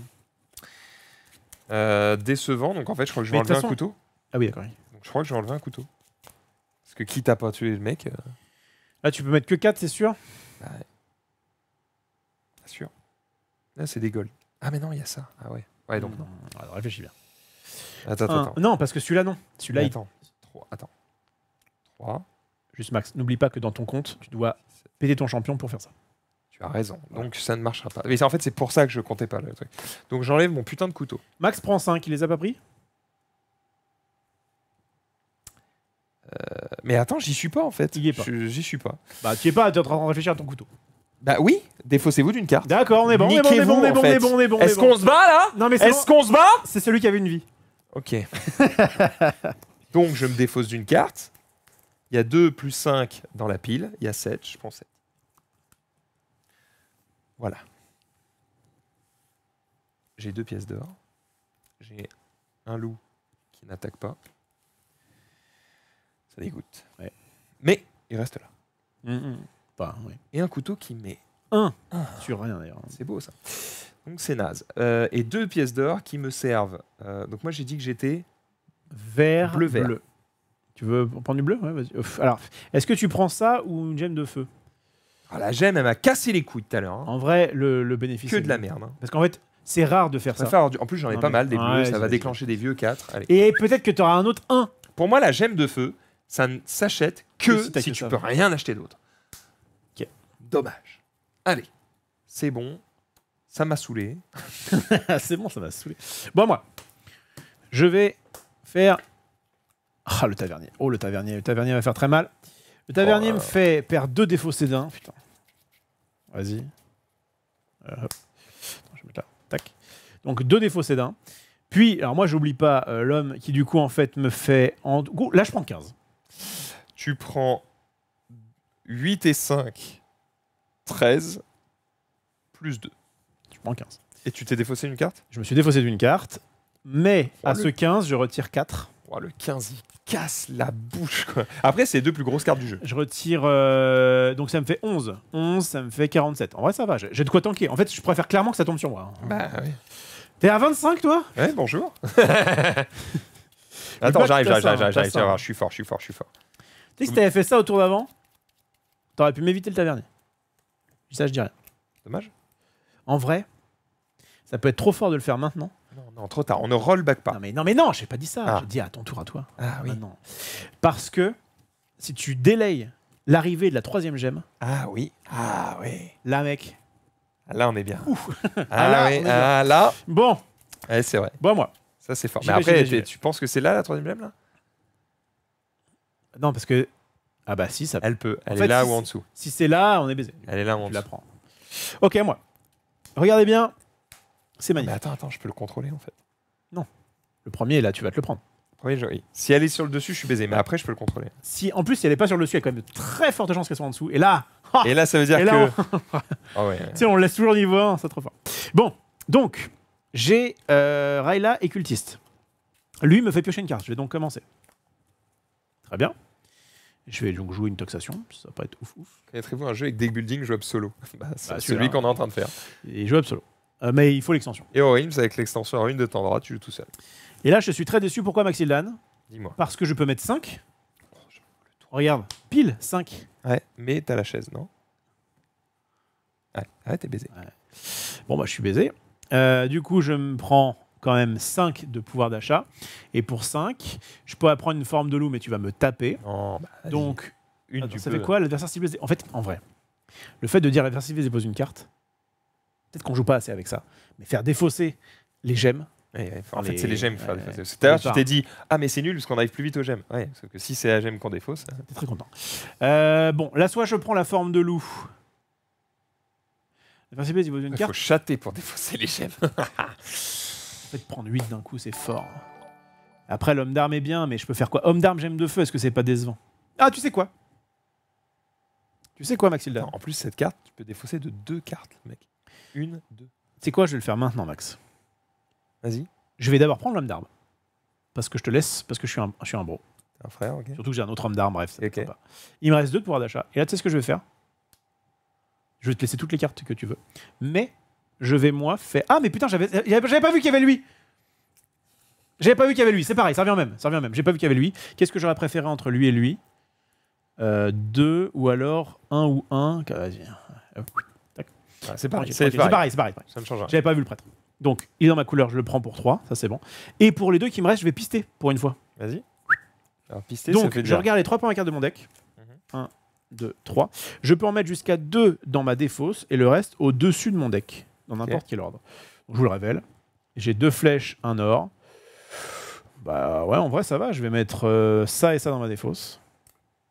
Décevant, donc en fait, je crois que je vais enlever un couteau. Ah oui, d'accord. Donc je crois que je vais enlever un couteau. Parce que quitte à pas tuer le mec... Là, tu peux mettre que 4, c'est sûr? Ouais. Bien sûr. Là, c'est des gold. Ah, mais non, il y a ça. Ah ouais. Ouais, donc non. Alors, réfléchis bien. Attends. Non, parce que celui-là, non. Celui-là, Attends. 3. Juste, Max, n'oublie pas que dans ton compte, tu dois péter ton champion pour faire ça. Tu as raison. Donc, ça ne marchera pas. Mais en fait, c'est pour ça que je comptais pas le truc. Donc, j'enlève mon putain de couteau. Max prend 5. Il les a pas pris? Mais attends, j'y suis pas en fait. Y est pas. J'y suis pas. Bah, tu es pas, tu es en train de réfléchir à ton couteau. Bah oui, défaussez-vous d'une carte. D'accord, on est bon, Niquez-vous, en fait. Est-ce qu'on se bat là? Non, mais est-ce qu'on se bat? C'est celui qui avait une vie. Ok. Donc je me défausse d'une carte. Il y a 2 plus 5 dans la pile. Il y a 7, je prends 7. Voilà. J'ai 2 pièces d'or. J'ai un loup qui n'attaque pas. Ça dégoûte. Ouais. Mais il reste là. Pas, oui. Et un couteau qui met 1 sur rien d'ailleurs. C'est beau ça. Donc c'est naze. Et 2 pièces d'or qui me servent. Donc moi j'ai dit que j'étais vert, bleu-vert. bleu. Tu veux prendre du bleu? Ouais, vas-y. Alors, est-ce que tu prends ça ou une gemme de feu? Ah, la gemme, elle m'a cassé les couilles tout à l'heure. Hein. En vrai, le bénéfice. Que de la merde. Hein. Parce qu'en fait, c'est rare de faire ça. En plus, j'en ai pas mal des bleus. Ça va déclencher des vieux 4. Allez. Et peut-être que tu auras un autre 1. Pour moi, la gemme de feu, ça ne s'achète que si tu peux rien acheter d'autre. Ok. Dommage. Allez. C'est bon. Ça m'a saoulé. C'est bon, ça m'a saoulé. Bon, moi, je vais faire... Ah, le tavernier. Oh, le tavernier. Le tavernier va faire très mal. Le tavernier me fait perdre 2 défaussés d'un. Putain. Vas-y. Hop. Attends, je vais mettre là. Tac. Donc, 2 défaussés d'un. Puis, alors moi, j'oublie pas l'homme qui, du coup, en fait, me fait... Là, je prends 15. Tu prends 8 et 5. 13. Plus 2. Je prends 15. Et tu t'es défaussé une carte? Je me suis défaussé d'une carte. Mais à ce 15, je retire 4. Oh, le 15, il casse la bouche, quoi. Après, c'est les 2 plus grosses cartes du jeu. Je retire... donc ça me fait 11. 11, ça me fait 47. En vrai, ça va. J'ai de quoi tanker. En fait, je préfère clairement que ça tombe sur moi. Bah oui. T'es à 25, toi? Ouais, bonjour. Attends, j'arrive. Je suis fort. Tu sais que si t'avais fait ça au tour d'avant, t'aurais pu m'éviter le tavernier. Ça, je dis rien. Dommage. En vrai, ça peut être trop fort de le faire maintenant. Non, trop tard. On ne rollback pas. Non, mais non, j'ai pas dit ça. J'ai dit à ton tour à toi. Ah oui. Maintenant. Parce que si tu délayes l'arrivée de la 3e gemme... Ah oui. Là, mec... Là, on est bien. Là. Bon. Ouais, c'est vrai. Bon, moi. Ça, c'est fort. Mais après, tu penses que c'est là, la 3e gemme, là? Non, parce que... Ah bah si, ça... Elle peut. Elle est là ou en dessous. Si c'est là, on est baisé. Elle est là ou en dessous. Tu la prends. Ok, moi. Regardez bien. C'est magnifique. Mais attends, je peux le contrôler, en fait. Non. Le premier, là, tu vas te le prendre. Oui, si elle est sur le dessus, je suis baisé. Mais après, je peux le contrôler. En plus, si elle est pas sur le dessus, il y a quand même de très fortes chances qu'elle soit en dessous. Et là... Et là, ça veut dire que... Oh, ouais. Tu sais, on le laisse toujours niveau 1, c'est trop fort. Bon, donc, j'ai Rayla et Cultiste. Lui me fait piocher une carte, je vais donc commencer. Très bien. Je vais donc jouer une taxation, ça va pas être ouf. Connaîtrez-vous un jeu avec deck building jouable solo? C'est celui qu'on est en train de faire. Et jouable solo. Mais il faut l'extension. Et Realms, avec l'extension en 1 de temps droit, tu joues tout seul. Et là, je suis très déçu. Pourquoi, Maxildan? Dis-moi. Parce que je peux mettre 5. Regarde, pile 5. Ouais, mais t'as la chaise, non? Ouais, t'es baisé. Ouais. Bon, bah, je suis baisé. Du coup, je me prends quand même 5 de pouvoir d'achat. Et pour 5, je pourrais prendre une forme de loup, mais tu vas me taper. Non, donc, ça peux... fait quoi? L'adversaire ciblé. En fait, en vrai, le fait de dire l'adversaire ciblé dépose une carte, peut-être qu'on joue pas assez avec ça. Mais faire défausser les gemmes. En fait, c'est les gemmes qu'il faut faire défausser. Tout à l'heure, tu t'es dit, ah, mais c'est nul parce qu'on arrive plus vite aux gemmes. Ouais, parce que si c'est la gemme qu'on défausse. T'es très content. Bon, là, soit je prends la forme de loup. L'adversaire ciblé dépose une carte. Il faut chatter pour défausser les gemmes. En fait, prendre 8 d'un coup, c'est fort. Après, l'homme d'arme est bien, mais je peux faire quoi? Homme d'arme, gemme de feu, est-ce que c'est pas décevant? Ah, tu sais quoi? Tu sais quoi, Maxilda? En plus, cette carte, tu peux défausser de 2 cartes, mec. 1, 2. Tu sais quoi? Je vais le faire maintenant, Max. Vas-y. Je vais d'abord prendre l'homme d'arme. Parce que je te laisse, parce que je suis un bro. T'es un frère, ok. Surtout que j'ai un autre homme d'arme, bref. Okay. Pas. Il me reste 2 de pouvoir d'achat. Et là, tu sais ce que je vais faire? Je vais te laisser toutes les cartes que tu veux. Mais je vais, moi, faire... Ah, mais putain, j'avais pas vu qu'il y avait lui. J'avais pas vu qu'il y avait lui. C'est pareil, ça revient même. J'ai pas vu qu'il y avait lui. Qu'est-ce que j'aurais préféré entre lui et lui? 2 ou alors 1 ou 1. Vas-y. C'est pareil. C'est pareil. Ça ne change rien. J'avais pas vu le prêtre. Donc, il est dans ma couleur, je le prends pour 3. Ça, c'est bon. Et pour les 2 qui me restent, je vais pister pour une fois. Vas-y. Alors, pister, donc, je regarde les 3 premières cartes de mon deck. 1, 2, 3. Je peux en mettre jusqu'à 2 dans ma défausse et le reste au-dessus de mon deck. Dans n'importe quel ordre. Donc, je vous le révèle. J'ai 2 flèches, 1 or. Bah ouais, en vrai, ça va. Je vais mettre ça et ça dans ma défausse.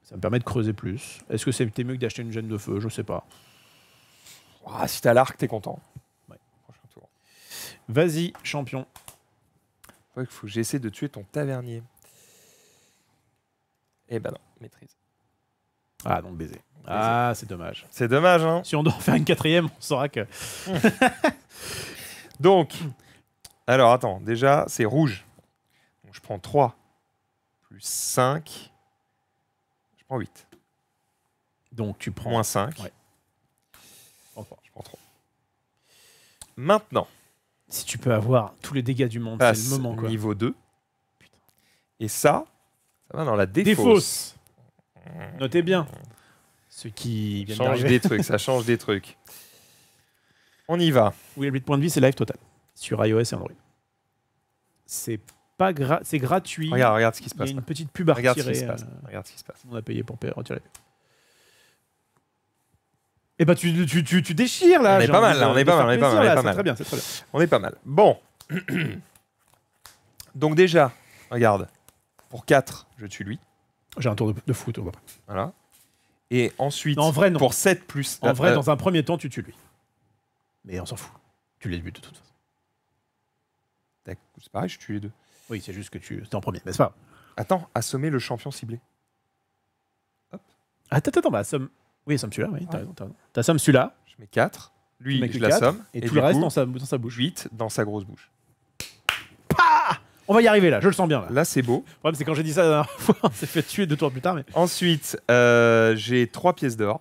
Ça me permet de creuser plus. Est-ce que c'était mieux que d'acheter une gêne de feu? Je sais pas. Si t'as l'arc, t'es content. Ouais. Prochain tour. Vas-y, champion. Il faut que j'essaie de tuer ton tavernier. Eh ben non, maîtrise. Ah, donc baiser. Ah, c'est dommage. C'est dommage, hein. Si on doit en faire une quatrième, on saura que... Donc, alors attends, déjà, c'est rouge. Donc, je prends 3 plus 5. Je prends 8. Donc tu prends... Moins 5. Ouais. Je prends 3. Maintenant, si tu peux avoir tous les dégâts du monde, c'est le moment, quoi. Niveau 2. Putain. Et ça va dans la défausse. Défausse. Notez bien. Ceux qui viennent change d'arriver. des trucs, ça change des trucs. On y va. Oui, le point de vie, c'est live total. Sur iOS et Android. C'est pas c'est gratuit. Regarde ce qui se Il passe. y a une petite pub à Regarde retirer. ce qui se passe. Regarde ce qui se passe. On a payé pour retirer. Eh bah tu déchires là. On est pas mal là, on est pas mal, C'est très bien, c'est très bien. On est pas mal. Bon. Donc déjà, regarde. Pour 4, je tue lui. J'ai un tour de foot. Voilà. Et ensuite, non, en vrai, non. pour 7 plus... En vrai, dans un premier temps, tu tues lui. Mais on s'en fout. Tu les butes de toute façon. C'est pareil, je tue les deux. Oui, c'est juste que c'était en premier. Mais c'est pas grave. Attends, assommer le champion ciblé. Hop. Attends, bah assomme... Oui, assomme celui-là, oui, t'as raison. T'assommes celui-là. Je mets 4. Lui, je 4, l'assomme. Et tout le reste dans sa bouche. 8 dans sa grosse bouche. Pah, on va y arriver là, je le sens bien là. Là, c'est beau. Le problème, c'est quand j'ai dit ça la dernière fois, on s'est fait tuer 2 tours plus tard. Mais... Ensuite, j'ai 3 pièces d'or.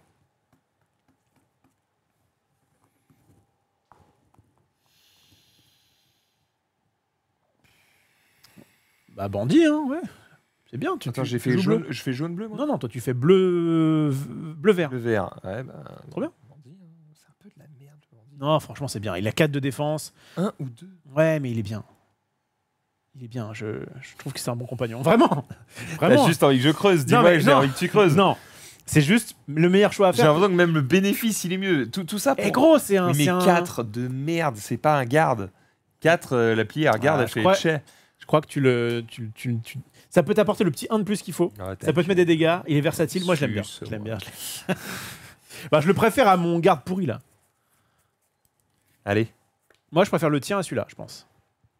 Bah, bandit, hein, ouais. C'est bien. Attends, j'ai fait jaune, je fais jaune-bleu, moi. Non, toi, tu fais bleu-vert. Bleu-vert, ouais, bah... Trop bien. C'est un peu de la merde, le bandit. Non, franchement, c'est bien. Il a 4 de défense. 1 ou 2. Ouais, mais il est bien. Il est bien. Je trouve que c'est un bon compagnon. Vraiment. Vraiment. T'as juste envie que je creuse. Dis-moi, j'ai envie que tu creuses. Non. C'est juste le meilleur choix à faire. J'ai l'impression que même le bénéfice, il est mieux. Tout ça pour... Et gros, c'est un... Mais 4 de merde, c'est pas un garde. 4, la pliée, regarde, elle fait le chais. Je crois que ça peut t'apporter le petit 1 de plus qu'il faut. Ça peut te mettre des dégâts. Il est versatile. Moi, je l'aime bien. Je l'aime bien. Bah, je le préfère à mon garde pourri, là. Allez. Moi, je préfère le tien à celui-là, je pense.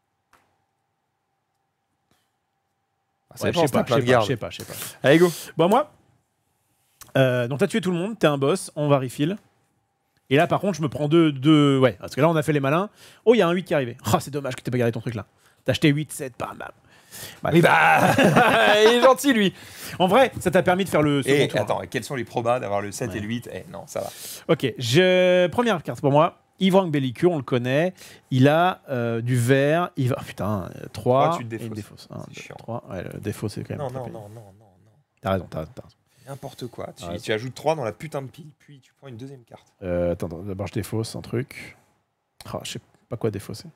Ouais, je sais pas. Allez, go. Bon, moi... donc, t'as tué tout le monde. T'es un boss. On va refill. Et là, par contre, je me prends deux... Ouais, parce que là, on a fait les malins. Oh, il y a un 8 qui est arrivé. Oh, c'est dommage que t'aies pas gardé ton truc, là. T'as acheté 8, 7, bam. Oui, bah... il est gentil, lui. En vrai, ça t'a permis de faire le second tour. Attends, quels sont les probas d'avoir le 7 et le 8? Non, ça va. Ok, première carte pour moi. Ivrangue Belliqueux, on le connaît. Il a du vert. Il va... Oh, putain, 3. Tu te défausses. Une défausse. 1, 2, chiant. 3. Ouais, le défaut, c'est quand même... Non. T'as raison. N'importe quoi. Tu ajoutes 3 dans la putain de pile, puis tu prends une deuxième carte. Attends, d'abord, je défausse un truc. Oh, je sais pas quoi défausser.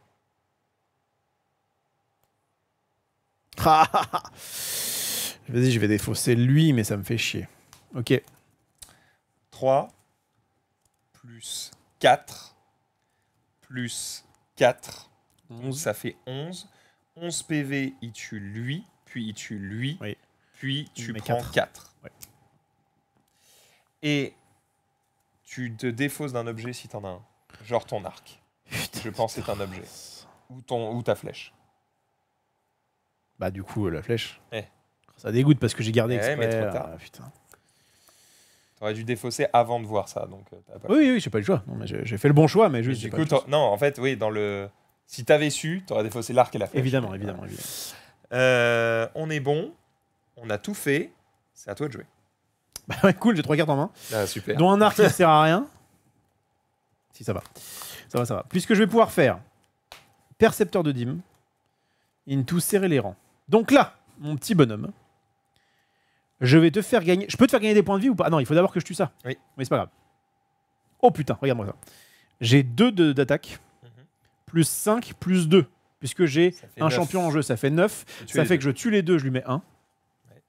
Vas-y, je vais défausser lui, mais ça me fait chier. Ok. 3 plus 4 plus 4. 11, ça fait 11. 11 PV, il tue lui, puis il tue lui, oui. Puis tu prends 4. Ouais. Et tu te défausses d'un objet si t'en as un. Genre ton arc. Je pense que c'est un objet. Ou ta flèche. Bah du coup, la flèche. Ça dégoûte parce que j'ai gardé exprès. Mais trop tard. Putain. T'aurais dû défausser avant de voir ça. Donc, oui, j'ai pas eu le choix. Non, mais j'ai fait le bon choix, mais juste... Du coup, non, en fait, oui, dans le... Si t'avais su, t'aurais défaussé l'arc et la flèche. Évidemment. On est bon. On a tout fait. C'est à toi de jouer. Bah cool, j'ai 3 cartes en main. Ah, super. Dont un arc qui ne sert à rien. Si, ça va. Ça va. Puisque je vais pouvoir faire Percepteur de dîmes, into serrer les rangs. Donc là, mon petit bonhomme, je vais te faire gagner... Je peux te faire gagner des points de vie ou pas? Ah non, il faut d'abord que je tue ça. Oui. Mais c'est pas grave. Oh putain, regarde-moi ça. J'ai 2 d'attaque, plus 5, plus 2. Puisque j'ai un 9. Champion en jeu, ça fait 9. Ça fait que je tue les 2, je lui mets 1. Ouais.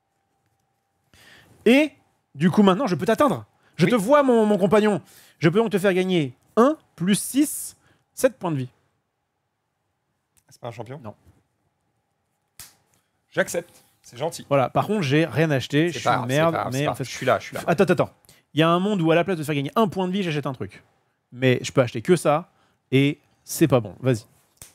Et du coup, maintenant, je peux t'atteindre. Je te vois, mon compagnon. Je peux donc te faire gagner 1, plus 6, 7 points de vie. C'est pas un champion? Non. J'accepte. C'est gentil. Voilà, par contre, j'ai rien acheté, je suis une merde, mais en fait... Je suis là. Attends. Il y a un monde où à la place de faire gagner 1 point de vie, j'achète un truc. Mais je peux acheter que ça, et c'est pas bon. Vas-y.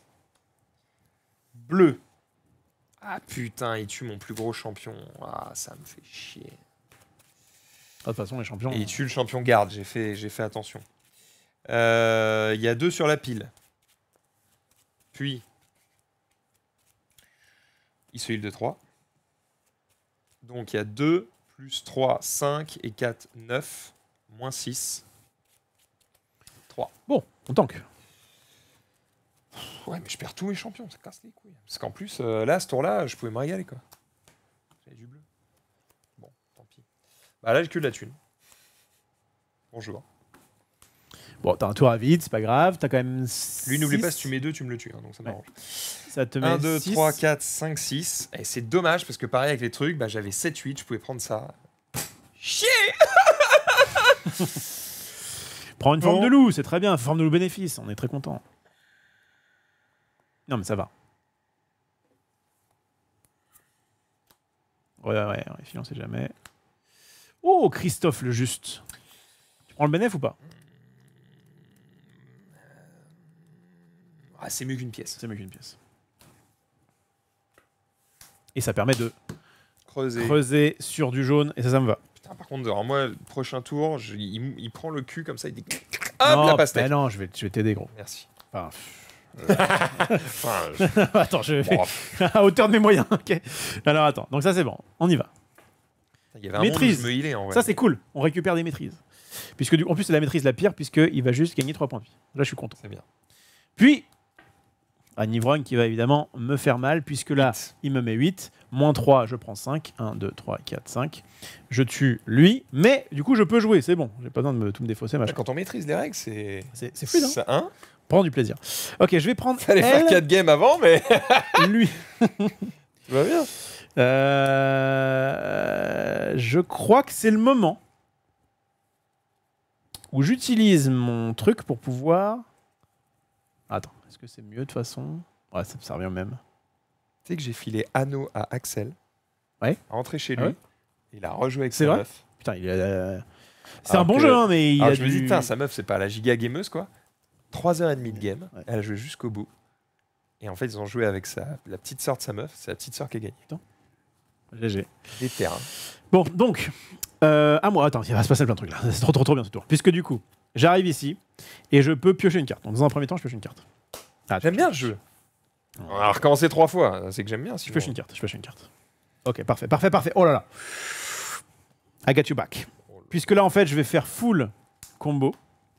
Bleu. Ah putain, il tue mon plus gros champion. Ah, ça me fait chier. De toute façon, les champions... Et il tue le champion garde, j'ai fait attention. Il y a 2 sur la pile. Puis, il se heal de 3. Donc il y a 2, plus 3, 5, et 4, 9, moins 6, 3. Bon, on tank. Ouais, mais je perds tous mes champions, ça casse les couilles. Parce qu'en plus, là, ce tour-là, je pouvais me régaler, quoi. J'avais du bleu. Bon, tant pis. Bah là, j'ai que de la thune. Bonjour. Bon, t'as un tour à vide, c'est pas grave. T'as quand même. Lui, n'oublie pas, si tu mets 2, tu me le tues, hein, donc ça m'arrange. Ça te met 1, 2, 6. 3, 4, 5, 6. Et c'est dommage parce que pareil avec les trucs, bah, j'avais 7, 8, je pouvais prendre ça. Chier. Prends une forme de loup, c'est très bien. Forme de loup bénéfice, on est très content. Non, mais ça va. Ouais, on sait jamais. Oh, Christophe le Juste. Tu prends le bénéf ou pas? Ah, c'est mieux qu'une pièce. C'est mieux qu'une pièce. Et ça permet de creuser sur du jaune, et ça me va. Putain, par contre, alors moi, le prochain tour, il prend le cul comme ça, il dit hop, la pastèque. Mais non, je vais t'aider, gros. Merci. Enfin, enfin, attends, je vais à hauteur de mes moyens. Ok. Alors attends, donc ça c'est bon, on y va. Il y avait un maîtrise. Monde où je me healais, en vrai. Ça c'est cool, on récupère des maîtrises. Puisque en plus c'est la maîtrise la pire, puisqu'il va juste gagner 3 points de vie. Là je suis content. C'est bien. Puis, un ivrogne qui va évidemment me faire mal, puisque là 8. il me met 8, moins 3, je prends 5. 1, 2, 3, 4, 5. Je tue lui, mais du coup je peux jouer, c'est bon. J'ai pas besoin de tout me défausser. Machin. Quand on maîtrise les règles, c'est fluide. Ça, hein. Prends du plaisir. Ok, je vais prendre. Fallait faire 4 games avant, mais. Lui. Tu vas bien. Je crois que c'est le moment où j'utilise mon truc pour pouvoir. Attends, est-ce que c'est mieux de toute façon? Ouais, ça revient même. Tu sais que j'ai filé Anno à Axel. Ouais. Rentré chez lui. Ouais. Il a rejoué avec C'est sa vrai meuf. Putain, c'est un bon jeu, hein, mais il a je me dis, putain, sa meuf, c'est pas la giga gameuse, quoi. 3h30 de game. Ouais. Elle a joué jusqu'au bout. Et en fait, ils ont joué avec la petite sœur de sa meuf. C'est la petite sœur qui a gagné. GG. Des terrains. Bon, donc, à moi. Attends, il va se passer plein de trucs là. C'est trop bien ce tour. Puisque du coup, j'arrive ici et je peux piocher une carte. Donc, dans un premier temps, je pioche une carte. Ah, j'aime bien le jeu. On va recommencer 3 fois. C'est que j'aime bien. Je pioche une carte. Ok, parfait. Oh là là. I got you back. Puisque là, en fait, je vais faire full combo.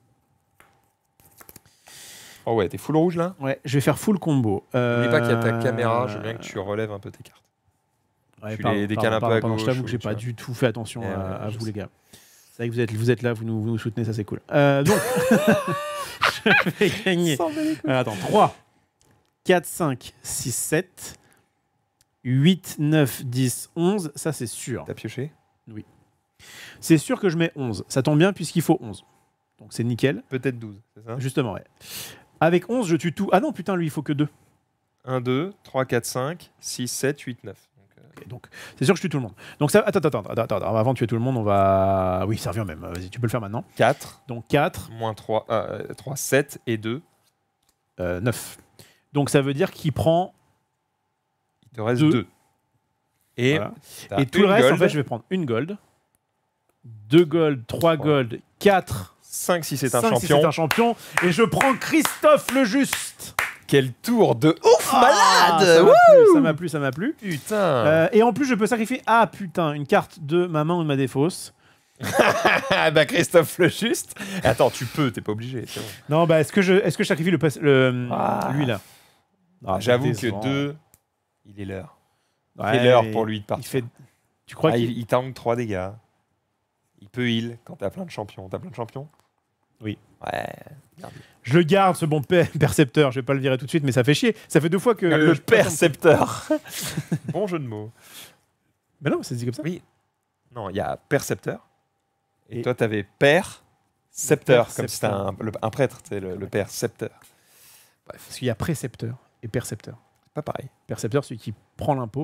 Oh ouais, t'es full rouge là? Ouais, je vais faire full combo. N'oublie pas qu'il y a ta caméra. Je veux bien que tu relèves un peu tes cartes. Ouais, tu les décales un peu à gauche. Je t'avoue que j'ai pas du tout fait attention à vous, les gars. C'est vrai que vous êtes là, vous nous soutenez, ça c'est cool. Donc, je vais gagner. Attends, 3, 4, 5, 6, 7, 8, 9, 10, 11. Ça, c'est sûr. T'as pioché? Oui. C'est sûr que je mets 11. Ça tombe bien puisqu'il faut 11. Donc, c'est nickel. Peut-être 12, c'est ça? Justement, ouais. Avec 11, je tue tout. Ah non, putain, lui, il faut que 2. 1, 2, 3, 4, 5, 6, 7, 8, 9. Donc, c'est sûr que je tue tout le monde. Donc, ça, attends. Avant de tuer tout le monde, on va. Oui, ça revient même. Vas-y, tu peux le faire maintenant. 4. Donc, 4. Moins 3, 7 et 2. 9. Donc, ça veut dire qu'il prend. Il te reste 2. Et, voilà. Et tout le reste, gold. En fait, je vais prendre une gold, 2 gold, 3 gold, 4. 5 si c'est un champion. Si c'est un champion. Et je prends Christophe le Juste. Quel tour de ouf, malade! Ça m'a plu. Putain! Et en plus, je peux sacrifier, une carte de ma main ou de ma défausse. Bah, Christophe le Juste. Attends, tu peux, t'es pas obligé. Bon. Non, bah, est-ce que je sacrifie lui là? J'avoue que 2, il est l'heure. Ouais, il est l'heure pour lui de partir. Tu crois il tank 3 dégâts. Il peut heal quand t'as plein de champions. T'as plein de champions? Oui. Ouais. Je le garde, ce bon percepteur. Je vais pas le virer tout de suite, mais ça fait chier. Ça fait 2 fois que... Le percepteur. Bon jeu de mots. Mais non, ça se dit comme ça. Oui. Non, il y a percepteur. Et toi, t'avais percepteur, comme si c'était un prêtre, c'est le percepteur. Bref. Parce qu'il y a précepteur et percepteur. C'est pas pareil. Percepteur, celui qui prend l'impôt. Le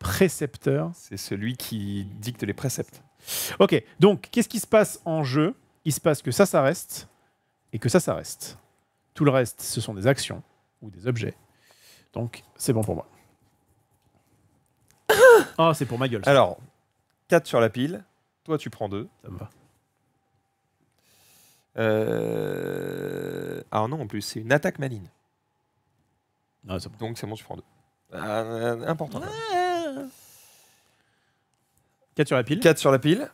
Précepteur. C'est celui qui dicte les préceptes. Ok, donc qu'est-ce qui se passe en jeu? Il se passe que ça reste et que ça reste. Tout le reste, ce sont des actions ou des objets. Donc, c'est bon pour moi. Ah, c'est pour ma gueule. Ça. Alors, 4 sur la pile. Toi, tu prends 2. Ça me va. Alors non, en plus, c'est une attaque maligne. Ah, c'est bon. Donc, c'est bon, tu prends 2. Important. 4 sur la pile. 4 sur la pile.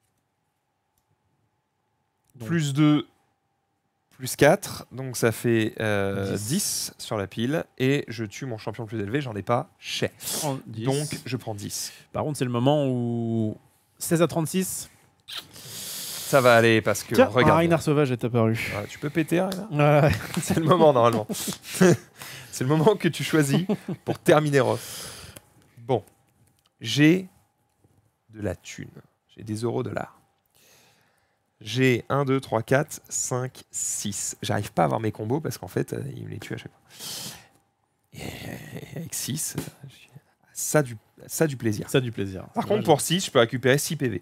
Donc. Plus 2, plus 4. Donc, ça fait 10 sur la pile. Et je tue mon champion le plus élevé. J'en ai pas. Chais. Donc, je prends 10. Par contre, c'est le moment où 16 à 36. Ça va aller parce que. Tiens, regarde. un Reinhard sauvage est apparu. Ouais, tu peux péter, Reinhard. Ouais. C'est le moment, normalement. C'est le moment que tu choisis pour terminer off. Bon. J'ai de la thune. J'ai des €. J'ai 1, 2, 3, 4, 5, 6. J'arrive pas à avoir mes combos parce qu'en fait, il me les tue à chaque fois. Et avec 6, ça du plaisir. Ça du plaisir. Par contre, pour 6, je peux récupérer 6 PV.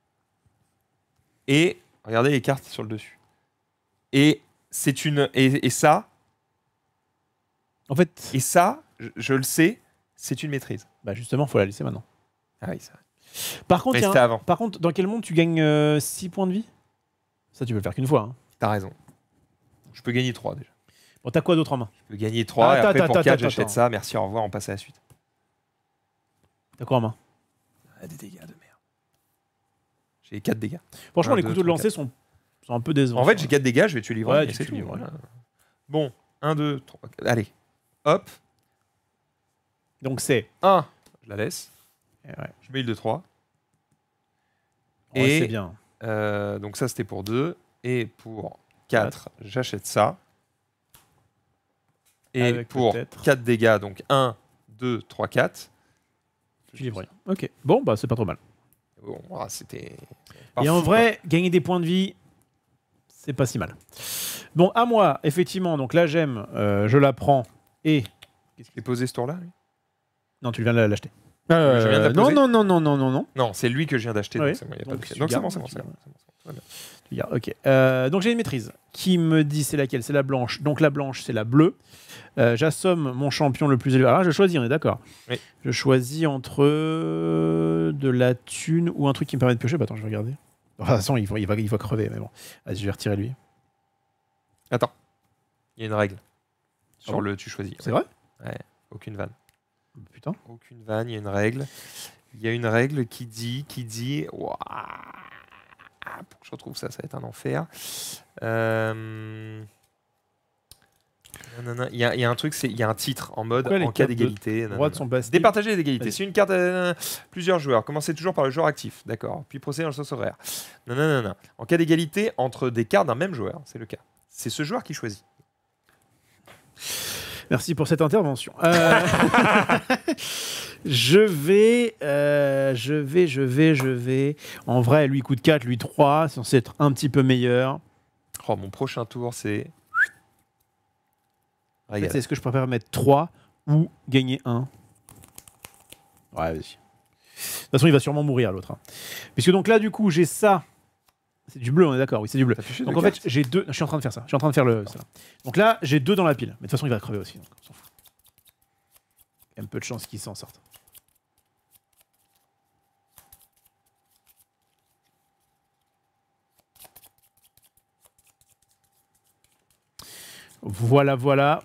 Et regardez les cartes sur le dessus. Et c'est une. Et ça. En fait. Et ça, je le sais, c'est une maîtrise. Bah justement, faut la laisser maintenant. Ah oui, c'est vrai. Par contre, avant. Par contre, dans quel monde tu gagnes 6 points de vie? Ça, tu peux le faire qu'une fois. Hein. T'as raison. Je peux gagner 3 déjà. Bon, t'as quoi d'autre en main? Je peux gagner 3 et après pour 4, j'achète ça. Merci, au revoir, on passe à la suite. T'as quoi en main? Des dégâts de merde. J'ai 4 dégâts. Franchement, les couteaux de lancer sont un peu décevants. En fait, j'ai 4 dégâts, je vais tuer l'ivrogne. Ouais, tu tues l'ivrogne. Bon, 1, 2, 3. Allez, hop. Donc c'est 1, je la laisse. Ouais. Je mets le 2-3. Et c'est bien. Donc ça, c'était pour 2. Et pour 4, j'achète ça. Et avec pour 4 dégâts, donc 1, 2, 3, 4. Tu livres rien. Ok. Bon, bah c'est pas trop mal. Bon, c'était... Et en vrai, gagner des points de vie, c'est pas si mal. Bon, à moi, effectivement. Donc la gemme, je la prends. Et... Qu'est-ce qui est posé ce tour-là, lui? Non, tu viens de l'acheter. Je viens de la poser. Non. Non, c'est lui que je viens d'acheter. Oui. Donc c'est bon, c'est bon. Ok. Donc j'ai une maîtrise qui me dit c'est laquelle? C'est la blanche. Donc la blanche, c'est la bleue. J'assomme mon champion le plus élevé. Alors là, je choisis, on est d'accord. Oui. Je choisis entre de la thune ou un truc qui me permet de piocher. Bah attends, je vais regarder. De toute façon, il va crever, mais bon. Vas-y, je vais retirer lui. Attends. Il y a une règle. Sur le tu choisis. C'est vrai? Ouais. Aucune vanne. Putain. Aucune vanne, il y a une règle. Il y a une règle qui dit... Pour que je retrouve ça, ça va être un enfer. Il y a un truc, il y a un titre en mode en cas d'égalité. Départager les égalités. C'est une carte plusieurs joueurs. Commencez toujours par le joueur actif, d'accord. Puis procédez dans le sens horaire. En cas d'égalité entre des cartes d'un même joueur, c'est le cas. C'est ce joueur qui choisit. Merci pour cette intervention. Je vais. En vrai, lui coûte 4, lui 3. C'est censé être un petit peu meilleur. Oh, mon prochain tour, c'est... En fait, est-ce que je préfère mettre 3 ou gagner 1? Ouais, vas-y. De toute façon, il va sûrement mourir, l'autre. Hein. Puisque donc là, du coup, j'ai ça. C'est du bleu, on est d'accord? Oui, c'est du bleu. Donc en fait, j'ai 2... Je suis en train de faire ça. Je suis en train de faire ça. Donc là, j'ai 2 dans la pile. Mais de toute façon, il va crever aussi. Donc on s'en fout. Il y a un peu de chance qu'il s'en sorte. Voilà.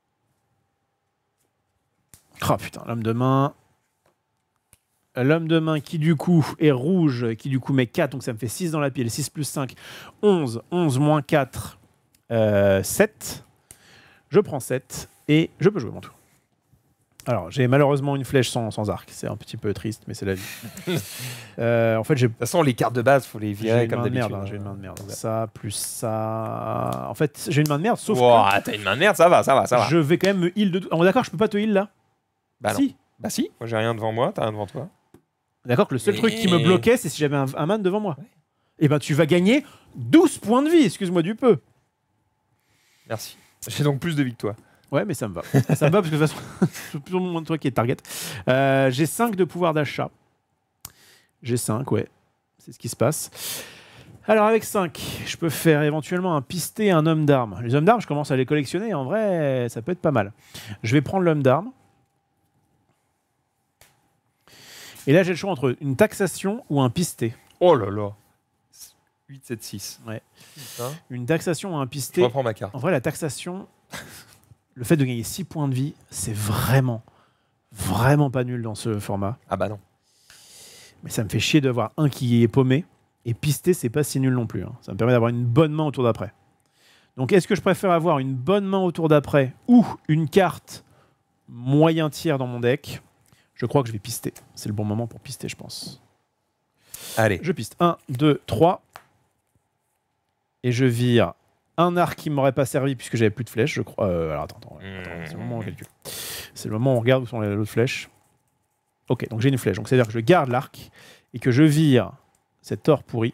Oh putain, l'homme de main. L'homme de main qui du coup est rouge, qui du coup met 4, donc ça me fait 6 dans la pile. 6 plus 5, 11. 11 moins 4, 7. Je prends 7 et je peux jouer mon tour. Alors, j'ai malheureusement une flèche sans arc. C'est un petit peu triste, mais c'est la vie. En fait, j'ai... De toute façon, les cartes de base, faut les virer comme d'habitude. J'ai une main de merde. Ça, plus ça... En fait, j'ai une main de merde, sauf que... T'as une main de merde, ça va. Je vais quand même me heal de... Oh, d'accord, je peux pas te heal, là? Bah si. Non. Bah si, moi j'ai rien devant moi, t'as rien devant toi. D'accord, que le seul truc qui me bloquait, c'est si j'avais un man devant moi. Ouais. Et ben tu vas gagner 12 points de vie, excuse-moi du peu. Merci. J'ai donc plus de vie que toi. Ouais, mais ça me va. Ça me va parce que de toute façon, c'est plus ou moins toi qui es target. J'ai 5 de pouvoir d'achat. J'ai 5, ouais. C'est ce qui se passe. Alors, avec 5, je peux faire éventuellement un pisté et un homme d'armes. Les hommes d'armes, je commence à les collectionner. En vrai, ça peut être pas mal. Je vais prendre l'homme d'armes. Et là, j'ai le choix entre une taxation ou un pisté. Oh là là. 8, 7, 6. Ouais. Putain. Une taxation ou un pisté. Je reprends ma carte. En vrai, la taxation, le fait de gagner 6 points de vie, c'est vraiment pas nul dans ce format. Ah bah non. Mais ça me fait chier de voir un qui est paumé. Et pisté, c'est pas si nul non plus. Hein. Ça me permet d'avoir une bonne main au tour d'après. Donc, est-ce que je préfère avoir une bonne main au tour d'après ou une carte moyen tiers dans mon deck? Je crois que je vais pister. C'est le bon moment pour pister, je pense. Allez. Je piste. 1, 2, 3. Et je vire un arc qui ne m'aurait pas servi puisque j'avais plus de flèches, je crois. Alors attends. C'est le moment où on calcule. C'est le moment où on regarde où sont les autres flèches. Ok, donc j'ai une flèche. Donc c'est-à-dire que je garde l'arc et que je vire cet or pourri.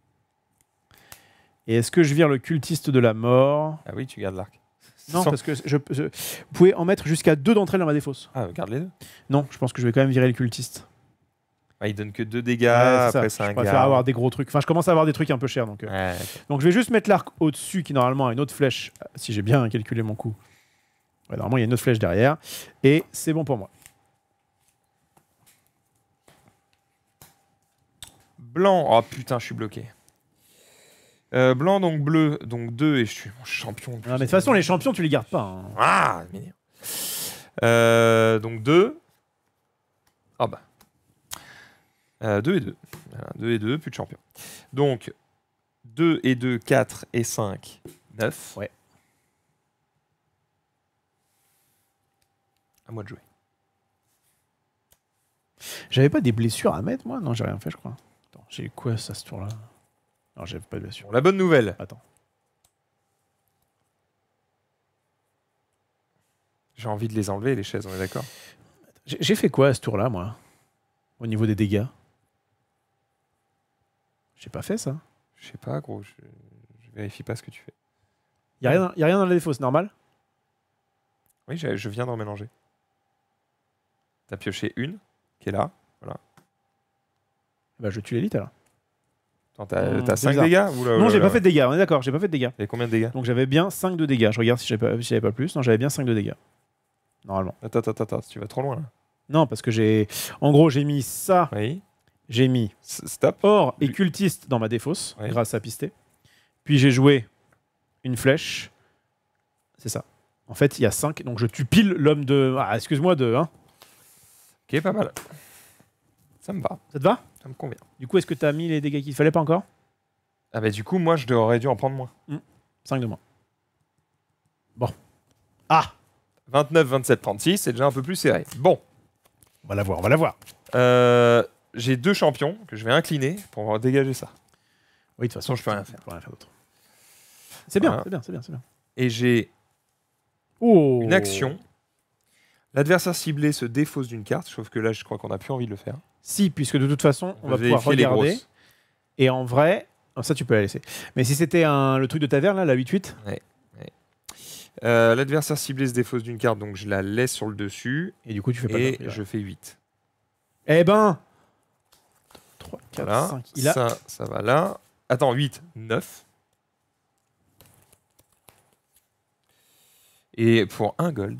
Et est-ce que je vire le cultiste de la mort? Ah oui, tu gardes l'arc. Non, parce que vous pouvez en mettre jusqu'à 2 d'entre elles dans ma défausse. Ah, garde les deux. Non, je pense que je vais quand même virer le cultiste. Ah, il donne que 2 dégâts, Ouais, après ça. c'est un Je préfère gars. avoir des gros trucs. Enfin, je commence à avoir des trucs un peu chers. Donc, Ouais, donc je vais juste mettre l'arc au-dessus qui normalement a une autre flèche. Si j'ai bien calculé mon coup. Ouais, normalement, il y a une autre flèche derrière. Et c'est bon pour moi. Blanc. Oh putain, je suis bloqué. Blanc, donc bleu, donc 2, et je suis mon champion. Non, mais de toute façon, les champions, tu les gardes pas. Hein. Ah, merde. Donc 2. Ah bah. 2 et 2. Voilà, 2 et 2, plus de champion. Donc 2 et 2, 4 et 5, 9. Ouais. À moi de jouer. J'avais pas des blessures à mettre, moi? Non, j'ai rien fait, je crois. Attends, j'ai quoi ça, ce tour-là? Non, j'avais pas de blessure. Bon, la bonne nouvelle. Attends. J'ai envie de les enlever, les chaises, on est d'accord? J'ai fait quoi à ce tour-là, moi? Au niveau des dégâts? J'ai pas fait ça. Je sais pas, gros. Je vérifie pas ce que tu fais. Y a rien dans la défausse, normal? Oui, je viens d'en mélanger. T'as pioché une, qui est là. Voilà. Bah, je tue l'élite alors. Attends, t'as 5 bizarre. dégâts? Oula, Non, j'ai oula, pas fait de dégâts, on est d'accord, j'ai pas fait de dégâts. Et combien de dégâts? Donc j'avais bien 5 de dégâts. Je regarde si j'avais pas plus. Non, j'avais bien 5 de dégâts. Normalement. Attends, tu vas trop loin là. Non, parce que j'ai. En gros, j'ai mis ça. Oui. J'ai mis Stop. or et cultiste dans ma défausse, Oui. grâce à pisté. Puis j'ai joué une flèche. C'est ça. En fait, il y a 5. Donc je tue pile l'homme de. Ah, excuse-moi de 1. Ok, pas mal. Ça me va. Ça te va? Ça me convient. Du coup, est-ce que t'as mis les dégâts qu'il fallait pas encore? Ah bah du coup, moi, je aurais dû en prendre moins. 5 de moins. Bon. Ah! 29, 27, 36, c'est déjà un peu plus serré. Bon. On va la voir, on va la voir. J'ai 2 champions que je vais incliner pour dégager ça. Oui, de toute façon, je peux rien faire. Je peux rien faire d'autre. C'est bien, Voilà. c'est bien. Et j'ai Oh! une action. L'adversaire ciblé se défausse d'une carte, sauf que là, je crois qu'on n'a plus envie de le faire. Si, puisque de toute façon, on va pouvoir vérifier les regarder. grosses. Et en vrai, ça tu peux la laisser. Mais si c'était le truc de taverne, là, la 8-8, L'adversaire ciblé se défausse d'une carte, donc je la laisse sur le dessus. et du coup tu fais pas Et de je fais 8. Eh ben 3, 4, Voilà. 5. Il a... Ça va là. Attends, 8, 9. Et pour 1 gold,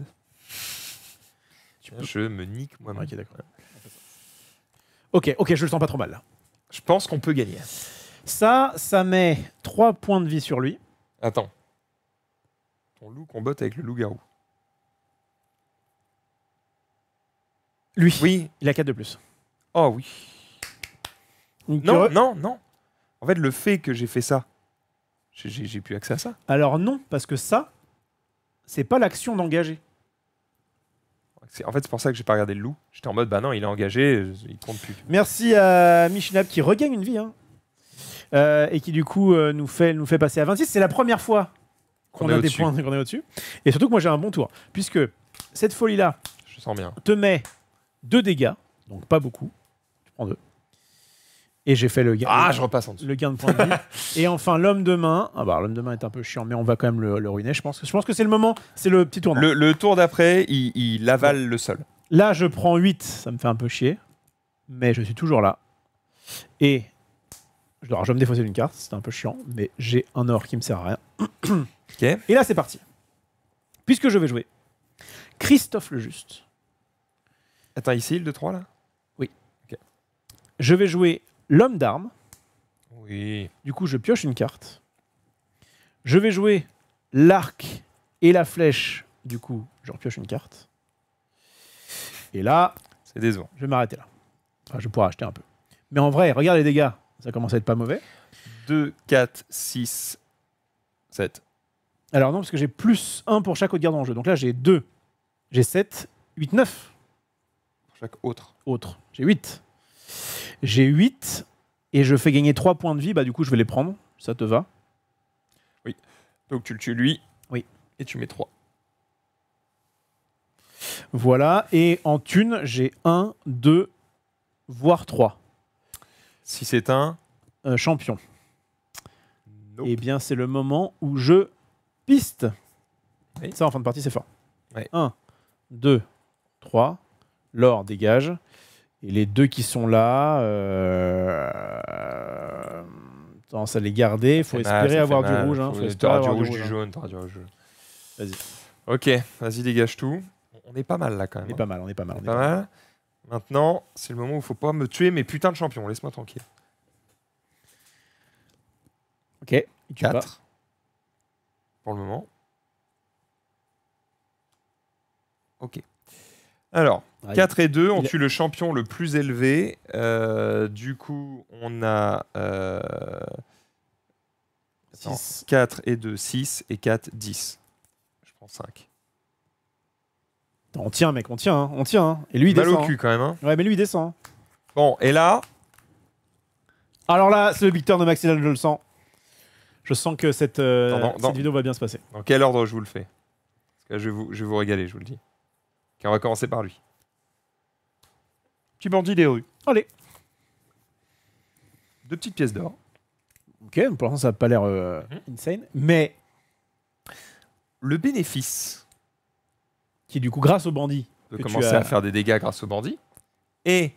je me nique moi-même. Ok, d'accord. Ok, je le sens pas trop mal là. Je pense qu'on peut gagner. Ça met 3 points de vie sur lui. Attends. Ton loup combatte avec le loup-garou. Lui, Oui. il a 4 de plus. Oh oui. Donc, Non. En fait, le fait que j'ai fait ça, j'ai plus accès à ça. Alors non, parce que ça, c'est pas l'action d'engager. En fait, c'est pour ça que j'ai pas regardé le loup. J'étais en mode, bah non, il est engagé, il compte plus. Merci à Michinab qui regagne une vie. Hein. Et qui du coup nous fait passer à 26. C'est la première fois qu'on a des points qu'on est au-dessus. Et surtout que moi j'ai un bon tour. Puisque cette folie-là Je sens bien. te met 2 dégâts. Donc pas beaucoup. Tu prends 2. Et j'ai fait le gain. Ah, je repasse en dessous. Le gain de points de vie. Et enfin, l'homme de main. Ah bah, l'homme de main est un peu chiant, mais on va quand même le ruiner. Je pense que c'est le moment. C'est le petit tournant. Le tour d'après, il avale le sol. Là, je prends 8. Ça me fait un peu chier. Mais je suis toujours là. Et je dois me défausser d'une carte. C'est un peu chiant. Mais j'ai un or qui me sert à rien. Ok. Et là, c'est parti. Puisque je vais jouer Christophe le Juste. Attends, ici, le 2-3 là? Oui. Okay. Je vais jouer l'homme d'armes. Oui. Du coup, je pioche une carte. Je vais jouer l'arc et la flèche. Du coup, je repioche une carte. Et là, c'est décevant. Je vais m'arrêter là. Enfin, je pourrais acheter un peu. Mais en vrai, regarde les dégâts. Ça commence à être pas mauvais. 2, 4, 6, 7. Alors non, parce que j'ai plus 1 pour chaque autre garde en jeu. Donc là, j'ai 2. J'ai 7, 8, 9. Pour chaque autre. Autre. J'ai 8. J'ai 8. Et je fais gagner 3 points de vie. Bah du coup, je vais les prendre. Ça te va? Oui. Donc tu le tues lui. Oui. Et tu mets 3. Voilà. Et en thune, j'ai 1, 2, voire 3. Si c'est un... champion. Nope. Eh bien, c'est le moment où je piste. Oui. Ça, en fin de partie, c'est fort. Oui. 1, 2, 3. L'or dégage. Et les deux qui sont là... tendance à les garder. Il faut espérer avoir du rouge. Hein. Faut espérer avoir du rouge, du jaune. Du rouge. Vas-y. Ok, vas-y, dégage tout. On est pas mal là quand même. On est pas mal, on est pas mal. On est pas mal. Maintenant, c'est le moment où il faut pas me tuer mes putains de champions. Laisse-moi tranquille. Ok, il tue 4. pas. Pour le moment. Ok. Alors, 4 et 2, on tue le champion le plus élevé. Du coup, on a 4 et 2, 6 et 4, 10. Je prends 5. On tient, mec, on tient. Hein. On tient. Hein. Et lui, il mal descend. Au cul, quand même. Hein. Ouais, mais lui, il descend. Bon, et là... Alors là, c'est le big turn de Maxilal, je le sens. Je sens que cette vidéo va bien se passer. Dans quel ordre je vous le fais? Parce que je vais vous régaler, je vous le dis. Okay, on va commencer par lui. Petit bandit des rues. Allez. 2 petites pièces d'or. Ok, pour l'instant, ça n'a pas l'air insane. Mais... Le bénéfice... Qui, du coup, grâce au bandit... peut commencer à faire des dégâts grâce au bandit. Et...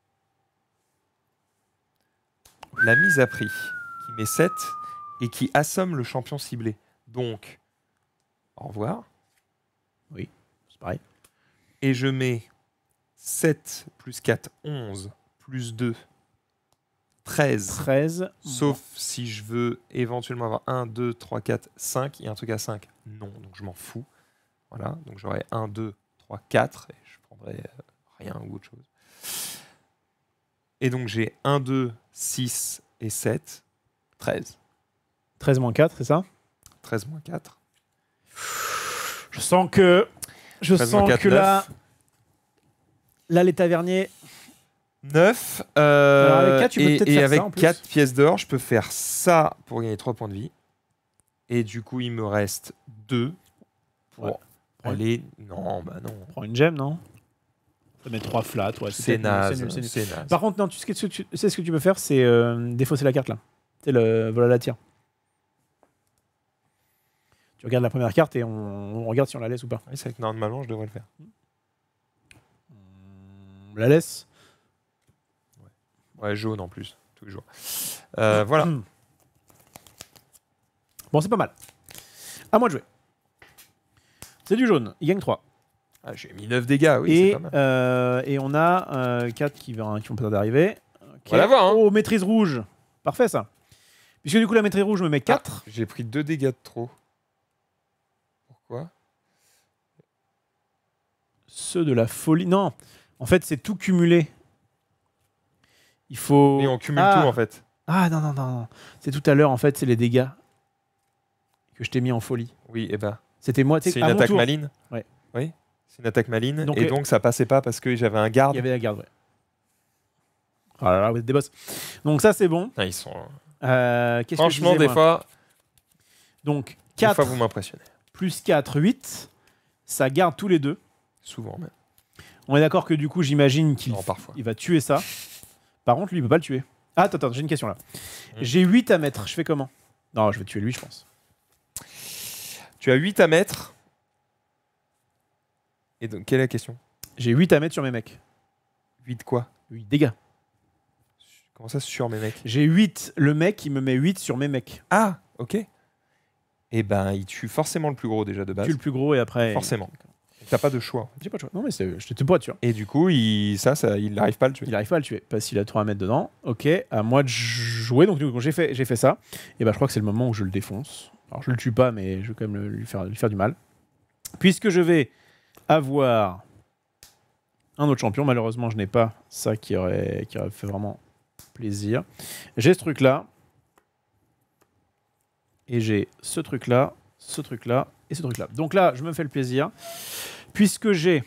la mise à prix, qui met 7 et qui assomme le champion ciblé. Donc, au revoir. Oui, c'est pareil. Et je mets 7 plus 4, 11, plus 2, 13. 13. Sauf si je veux éventuellement avoir 1, 2, 3, 4, 5. Il y a un truc à 5. Non, donc je m'en fous. Voilà, donc j'aurai 1, 2, 3, 4. Et je prendrai rien ou autre chose. Et donc j'ai 1, 2, 6 et 7. 13. 13 moins 4, c'est ça? 13 moins 4. Je sens que... Je sens 4, que 9. Là, les taverniers... 9. Alors avec 4, tu peux peut-être faire avec ça, en plus. 4 pièces d'or, je peux faire ça pour gagner 3 points de vie. Et du coup, il me reste 2 pour aller... Non, bah non. Prends une gemme, non? Ça met 3 flats. Ouais, c'est naze. C'est naze. Par contre, non, tu sais ce que tu peux faire, c'est défausser la carte, là. C'est le vol à la tire. Tu regardes la première carte et on regarde si on la laisse ou pas. Oui, c'est vrai que normalement, je devrais le faire. On la laisse. Ouais, jaune en plus, toujours. Voilà. Bon, c'est pas mal. À moi de jouer. C'est du jaune, il gagne 3. Ah, j'ai mis 9 dégâts, oui, c'est pas mal. Et on a 4 qui vont peut-être arriver. Okay. On va la voir, hein. Oh, maîtrise rouge. Parfait, ça. Puisque du coup, la maîtrise rouge me met 4. Ah, j'ai pris 2 dégâts de trop. Pourquoi? Ceux de la folie. Non, en fait, c'est tout cumulé. Il faut... Et on cumule tout, en fait. Ah, non. C'est tout à l'heure, en fait, c'est les dégâts que je t'ai mis en folie. Oui, et ben. C'était moi. C'est une attaque maligne. Ouais. Oui, c'est une attaque maligne. Donc, et donc, ça passait pas parce que j'avais un garde. Il y avait la garde, ouais. Oh là là, vous êtes des boss. Donc ça, c'est bon. Ah, ils sont... Franchement, que des fois... Donc, 4 des fois, vous m'impressionnez. Plus 4, 8. Ça garde tous les deux. Souvent, même. On est d'accord que du coup, j'imagine qu'il parfois. Il va tuer ça. Par contre, lui, il peut pas le tuer. Ah, attends, j'ai une question là. J'ai 8 à mettre, je fais comment? Non, je vais tuer lui, je pense. Tu as 8 à mettre. Et donc, quelle est la question? J'ai 8 à mettre sur mes mecs. 8 quoi? 8 dégâts. Comment ça sur mes mecs? J'ai 8, le mec, il me met 8 sur mes mecs. Ah, ok. Et ben, il tue forcément le plus gros déjà de base. Tu le plus gros et après... Forcément. T'as pas de choix. J'ai pas de choix. Non, mais je te pas sûr. Et du coup, il n'arrive pas à le tuer. Il n'arrive pas à le tuer parce qu'il a 3 à mettre dedans. Ok, à moi de jouer. Donc j'ai fait ça. Et ben je crois que c'est le moment où je le défonce. Alors je le tue pas, mais je vais quand même lui faire du mal. Puisque je vais avoir un autre champion. Malheureusement, je n'ai pas ça qui aurait fait vraiment plaisir. J'ai ce truc-là. Et j'ai ce truc-là, ce truc-là et ce truc-là. Donc là, je me fais le plaisir. Puisque j'ai...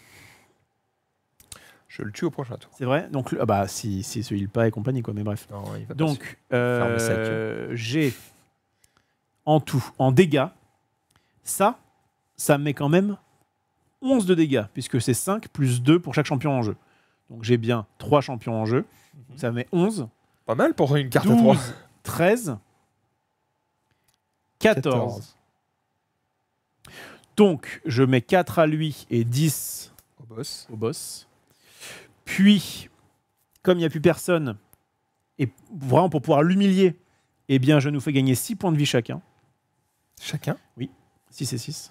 Je le tue au prochain tour. C'est vrai. Donc, ah bah, si ce heal pas et compagnie, quoi. Mais bref. Non, il va donc, j'ai en tout, en dégâts, ça me met quand même 11 de dégâts, puisque c'est 5 plus 2 pour chaque champion en jeu. Donc, j'ai bien 3 champions en jeu. Donc, ça me met 11. Pas mal pour une carte 12, à 3. 13, 14. Donc, je mets 4 à lui et 10 au boss. Puis, comme il n'y a plus personne, et vraiment pour pouvoir l'humilier, eh bien, je nous fais gagner 6 points de vie chacun. Chacun? Oui, 6 et 6.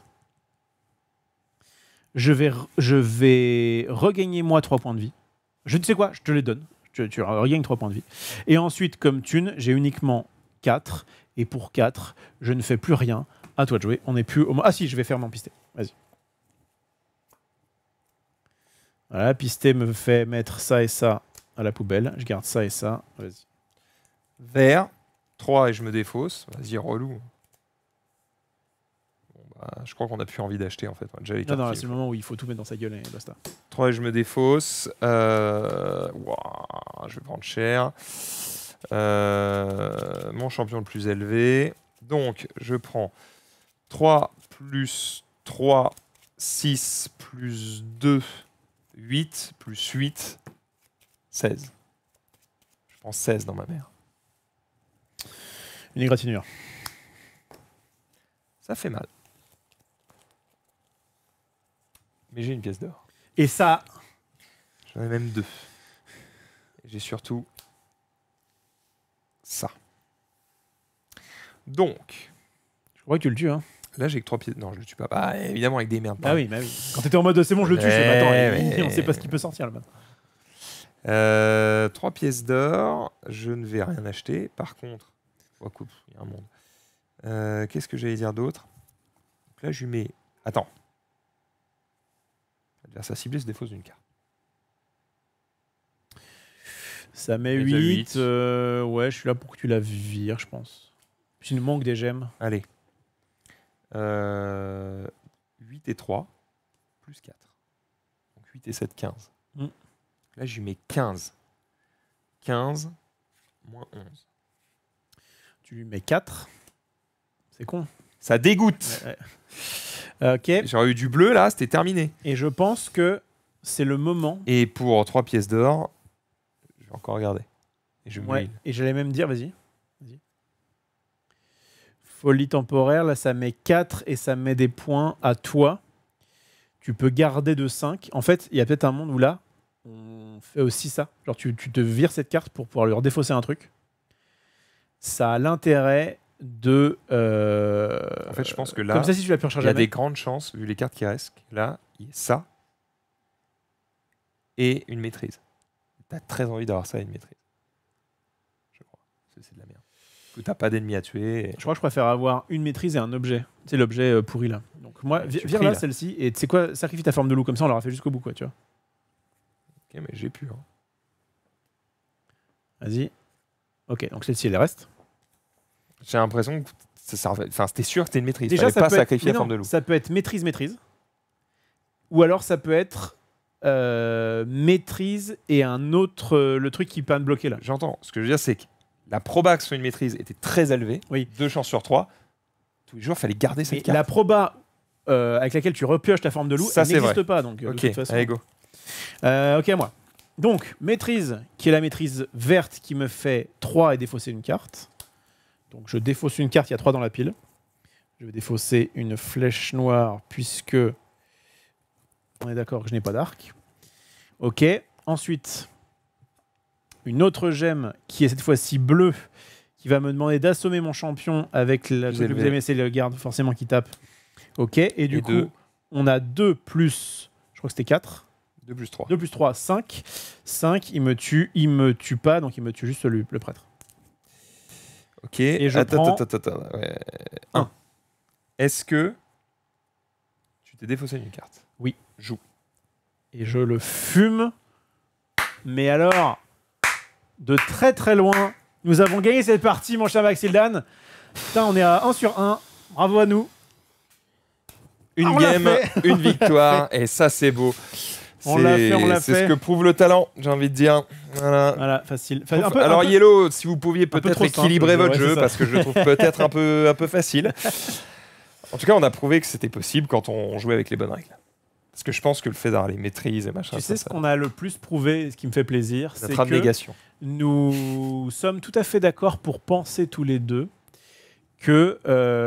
Je vais regagner moi 3 points de vie. Je ne sais quoi, je te les donne. Tu regagnes 3 points de vie. Et ensuite, comme thune, j'ai uniquement 4. Et pour 4, je ne fais plus rien. À toi de jouer. On n'est plus au... Ah si, je vais faire mon pisté. Vas-y. Voilà, pisté me fait mettre ça et ça à la poubelle. Je garde ça et ça. Vas-y. Vert. 3 et je me défausse. Vas-y, relou. Bon, bah, je crois qu'on n'a plus envie d'acheter en fait. On a déjà les cartes. Non, c'est le moment où il faut tout mettre dans sa gueule et basta. 3 et je me défausse. Wow, je vais prendre cher. Mon champion le plus élevé. Donc, je prends 3 plus 3, 6 plus 2, 8 plus 8, 16. Je prends 16 dans ma mère. Une égratignure. Ça fait mal. Mais j'ai une pièce d'or. Et ça... J'en ai même 2. Et j'ai surtout ça. Donc... Je crois que tu le tues, hein. Là, j'ai que 3 pièces. Non, je le tue pas. Bah, évidemment, avec des merdes. Ah oui, bah oui. Quand t'étais en mode c'est bon, je le tue, je fais, attends, on sait pas ce qui peut sortir là-bas. 3 pièces d'or. Je ne vais rien acheter. Par contre, oh, coupe, il y a un monde. Qu'est-ce que j'allais dire d'autre? Là, je lui mets. Attends. L'adversaire ciblé se défausse d'une carte. Ça met 8. Ouais, je suis là pour que tu la vires, je pense. Tu nous manques des gemmes. Allez. 8 et 3, plus 4. Donc 8 et 7, 15. Là, je lui mets 15. 15, moins 11. Tu lui mets 4. C'est con. Ça dégoûte. Ok. J'aurais eu du bleu, là, c'était terminé. Et je pense que c'est le moment... Et pour 3 pièces d'or, je vais encore regarder. Et je ouais. Et j'allais même dire, vas-y. Folie temporaire, là ça met 4 et ça met des points à toi. Tu peux garder de 5. En fait, il y a peut-être un monde où là, on fait aussi ça. Genre tu te vires cette carte pour pouvoir lui redéfausser un truc. Ça a l'intérêt de... en fait, je pense que là, comme ça, si tu la pioches il y a des grandes chances, vu les cartes qui restent, là, il y a ça et une maîtrise. T'as très envie d'avoir ça et une maîtrise. Je crois. C'est de la merde. Que t'as pas d'ennemis à tuer. Je crois que je préfère avoir une maîtrise et un objet. C'est l'objet pourri là. Donc moi, vire là celle-ci et tu sais quoi, sacrifie ta forme de loup, comme ça on l'aura fait jusqu'au bout, quoi, tu vois. Ok, mais j'ai pu. Hein. Vas-y. Ok, donc celle-ci elle reste. J'ai l'impression que c'était sûr que c'était une maîtrise. Déjà, ça pas sacrifier la forme de loup. Ça peut être maîtrise, ou alors ça peut être maîtrise et un autre, le truc qui peut me bloquer là. J'entends. Ce que je veux dire, c'est que la proba que ce soit une maîtrise était très élevée. Oui. 2 chances sur 3. Tous les jours, il fallait garder cette carte. La proba avec laquelle tu repioches ta forme de loup, ça, elle n'existe pas. Donc, ok, de toute façon. allez, go. Ok, à moi. Donc, maîtrise, qui est la maîtrise verte qui me fait 3 et défausser une carte. Donc, je défausse une carte, il y a 3 dans la pile. Je vais défausser une flèche noire puisque on est d'accord que je n'ai pas d'arc. Ok. Ensuite, une autre gemme qui est cette fois-ci bleue qui va me demander d'assommer mon champion avec le truc que vous aimez, c'est le garde forcément qui tape. Ok. Et du coup, on a 2 plus, je crois que c'était 4. 2 plus 3. 2 plus 3, 5. 5, il me tue pas, donc il me tue juste le prêtre. Ok. Et je prends... Ouais. 1. Est-ce que tu t'es défaussé une carte? Oui. Joue. Et je le fume. Mais alors, de très très loin, nous avons gagné cette partie, mon cher Maxildan. Putain, on est à 1 sur 1. Bravo à nous. Une game, une victoire, et ça c'est beau. On l'a fait. C'est ce que prouve le talent, j'ai envie de dire. Voilà, facile. Alors Yellow, si vous pouviez peut-être équilibrer votre jeu, parce que je le trouve peut-être un peu facile. En tout cas, on a prouvé que c'était possible quand on jouait avec les bonnes règles. Parce que je pense que le fait d'avoir les maîtrises et machin... Tu sais ce qu'on a le plus prouvé, ce qui me fait plaisir, c'est que abnégation. Nous sommes tout à fait d'accord pour penser tous les deux que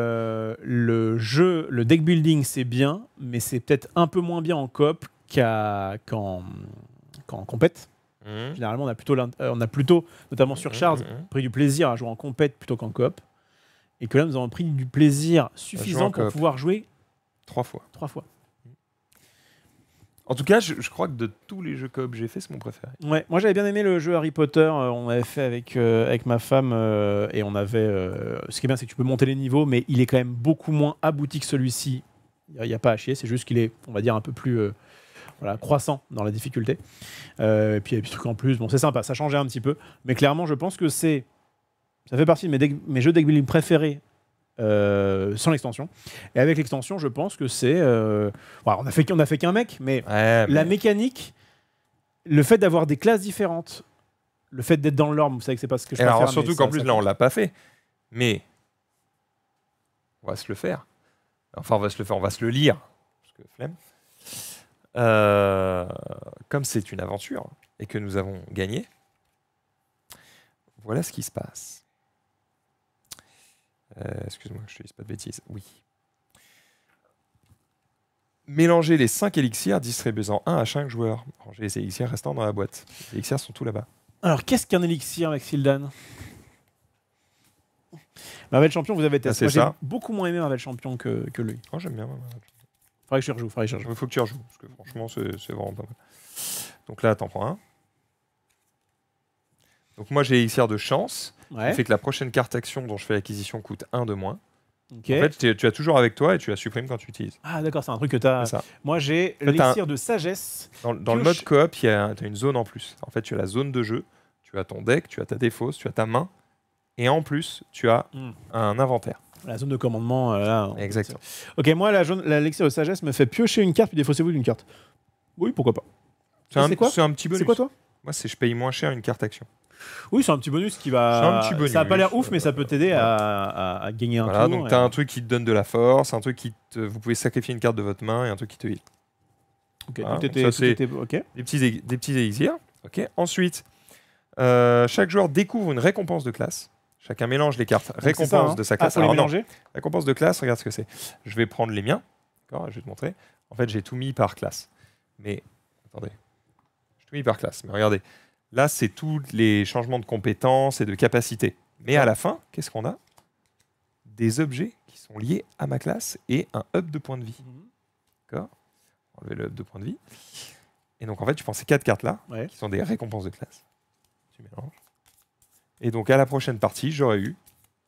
le deck building, c'est bien, mais c'est peut-être un peu moins bien en coop qu'en compète. Généralement, on a plutôt, notamment sur Shards, pris du plaisir à jouer en compète plutôt qu'en coop. Et que là, nous avons pris du plaisir suffisant pour pouvoir jouer 3 fois. 3 fois. En tout cas, je crois que de tous les jeux coop que j'ai fait, c'est mon préféré. Ouais, moi j'avais bien aimé le jeu Harry Potter. On avait fait avec ma femme et on avait. Ce qui est bien, c'est que tu peux monter les niveaux, mais il est quand même beaucoup moins abouti que celui-ci. Il n'y a pas à chier, c'est juste qu'il est, on va dire, un peu plus croissant dans la difficulté. Et puis il y a des petits trucs en plus. Bon, c'est sympa, ça changeait un petit peu. Mais clairement, je pense que ça fait partie de mes jeux deck building préférés. Sans l'extension. Et avec l'extension, je pense que c'est... on a fait qu'un mec, mais la mécanique, le fait d'avoir des classes différentes, le fait d'être dans l'orme, vous savez que c'est pas ce que je préfère. Alors surtout qu'en plus, là, on l'a pas fait. Mais on va se le faire. Enfin, on va se le lire. Parce que flemme. Comme c'est une aventure et que nous avons gagné, voilà ce qui se passe. Excuse-moi, je ne te dise pas de bêtises. Oui. Mélangez les 5 élixirs, distribuez-en 1 à chaque joueur. Rangez les élixirs restant dans la boîte. Les élixirs sont tous là-bas. Alors, qu'est-ce qu'un élixir, Maxildan? Marvel Champion, vous avez testé. Moi, j'ai beaucoup moins aimé Marvel Champion que lui. Oh, j'aime bien. Faudrait que je rejoue. Il faut que tu rejoues, parce que franchement, c'est vraiment pas mal. Donc là, t'en prends un. Donc moi, j'ai l'élixir de chance. Ouais. Ça fait que la prochaine carte action dont je fais l'acquisition coûte 1 de moins. Okay. En fait, tu as toujours avec toi et tu la supprimes quand tu utilises. Ah d'accord, c'est un truc que tu as... Moi, j'ai l'élixir de sagesse. Dans le mode coop, tu as une zone en plus. En fait, tu as la zone de jeu, tu as ton deck, tu as ta défausse, tu as ta main. Et en plus, tu as un inventaire. La zone de commandement, là... Exactement. Ok, moi, l'élixir de sagesse me fait piocher une carte puis défausser-vous d'une carte. Oui, pourquoi pas. C'est un petit bonus. C'est quoi, toi? Moi, je paye moins cher une carte action. Oui, c'est un petit bonus qui va... Ça n'a pas l'air ouf, mais ça peut t'aider à gagner un tour. Donc tu as un truc qui te donne de la force, un truc qui te... Vous pouvez sacrifier une carte de votre main et un truc qui te heal. Ok, voilà, tout était... Okay. Des petits élixirs. Okay. Ensuite, chaque joueur découvre une récompense de classe. Chacun mélange les cartes récompense de sa classe. Alors, mélanger. Récompense de classe, regarde ce que c'est. Je vais prendre les miens. Je vais te montrer. En fait, j'ai tout mis par classe. Mais, attendez. J'ai tout mis par classe. Mais regardez. Là, c'est tous les changements de compétences et de capacités. Mais à la fin, qu'est-ce qu'on a? Des objets qui sont liés à ma classe et un up de points de vie. D'accord? Enlever le up de points de vie. Et donc, en fait, tu prends ces 4 cartes-là, qui sont des récompenses de classe. Tu mélanges. Et donc, à la prochaine partie, j'aurais eu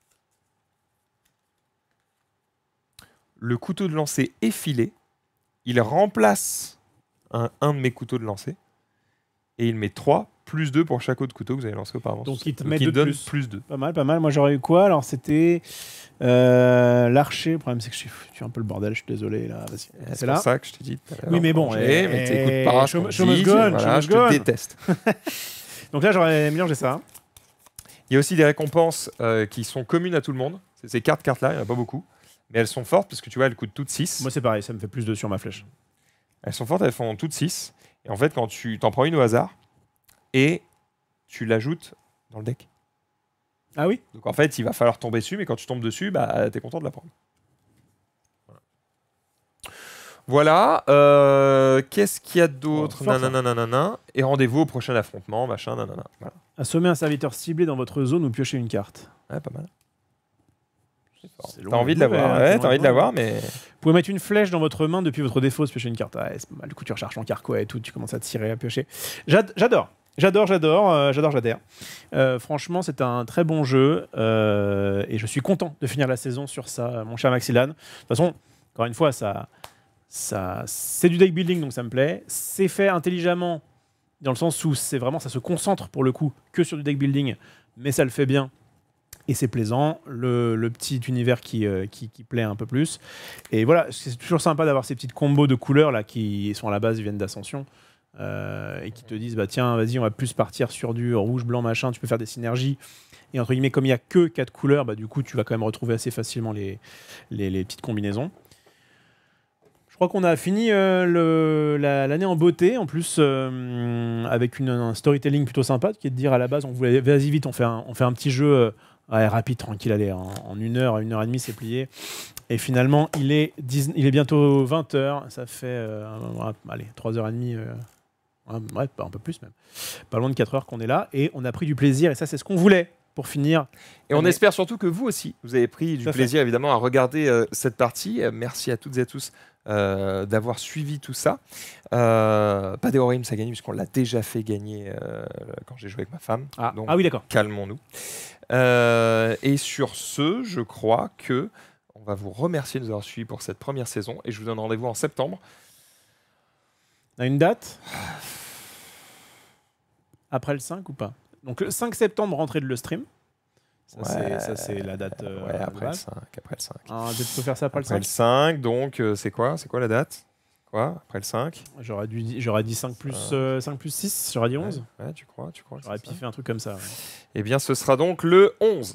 le couteau de lancer effilé. Il remplace un de mes couteaux de lancer. Et il met 3 plus 2 pour chaque autre couteau que vous avez lancé auparavant. Donc il te met 2 donne plus 2. Pas mal. Moi j'aurais eu quoi? Alors c'était l'archer. Le problème c'est que je suis un peu le bordel, je suis désolé. C'est pour ça que je t'ai dit. Oui mais bon. Mais t'écoutes pas. Je te déteste. Donc là j'aurais mélangé ça. Il y a aussi des récompenses qui sont communes à tout le monde. C'est ces 4 cartes-là, il n'y en a pas beaucoup. Mais elles sont fortes parce que tu vois, elles coûtent toutes 6. Moi c'est pareil, ça me fait plus 2 sur ma flèche. Elles sont fortes, elles font toutes 6. Et en fait, quand tu t'en prends une au hasard, et tu l'ajoutes dans le deck. Ah oui. Donc en fait, il va falloir tomber dessus, mais quand tu tombes dessus, bah, t'es content de la prendre. Voilà. Qu'est-ce qu'il y a d'autre? Et rendez-vous au prochain affrontement, machin, nanana. Voilà. Assommer un serviteur ciblé dans votre zone ou piocher une carte. Ouais, pas mal. T'as envie de l'avoir, ouais, t'as envie de l'avoir, mais... Vous pouvez mettre une flèche dans votre main depuis votre défaut, piocher une carte. Ouais, c'est pas mal. Du coup, tu recharges ton carquois et tout, tu commences à tirer, à piocher. J'adore. J'adhère. Franchement, c'est un très bon jeu et je suis content de finir la saison sur ça, mon cher Maxilan. De toute façon, encore une fois, c'est du deck building, donc ça me plaît. C'est fait intelligemment, dans le sens où c'est vraiment, ça se concentre pour le coup que sur du deck building, mais ça le fait bien. Et c'est plaisant, le petit univers qui plaît un peu plus. Et voilà, c'est toujours sympa d'avoir ces petites combos de couleurs là, qui sont à la base, viennent d'Ascension. Et qui te disent bah tiens vas-y on va plus partir sur du rouge blanc machin, tu peux faire des synergies et entre guillemets comme il n'y a que 4 couleurs bah du coup tu vas quand même retrouver assez facilement les petites combinaisons. Je crois qu'on a fini l'année en beauté en plus avec un storytelling plutôt sympa qui est de dire à la base on voulait vas-y vite on fait un petit jeu rapide tranquille allez en 1 heure à 1 heure et demie c'est plié. Et finalement, il est bientôt 20h, ça fait allez, 3h30, ouais, un peu plus même. Pas loin de 4 heures qu'on est là, et on a pris du plaisir, et ça c'est ce qu'on voulait pour finir. Et on espère surtout que vous aussi, vous avez pris du plaisir évidemment à regarder cette partie. Merci à toutes et à tous d'avoir suivi tout ça. Pas d'Eorim, ça a gagné puisqu'on l'a déjà fait gagner quand j'ai joué avec ma femme. Donc, oui d'accord. Calmons-nous. Et sur ce, je crois que on va vous remercier de nous avoir suivis pour cette première saison et je vous donne rendez-vous en septembre. On a une date? Après le 5 ou pas? Donc le 5 septembre, rentrée de le stream. Ça c'est la date. Ouais, après le 5. Peut-être faut faire ça après le 5. Après le 5, donc c'est quoi la date? Quoi? Après le 5? J'aurais dit 5 plus 6, j'aurais dit 11. Ouais, tu crois J'aurais piffé un truc comme ça. Ouais. Eh bien, ce sera donc le 11.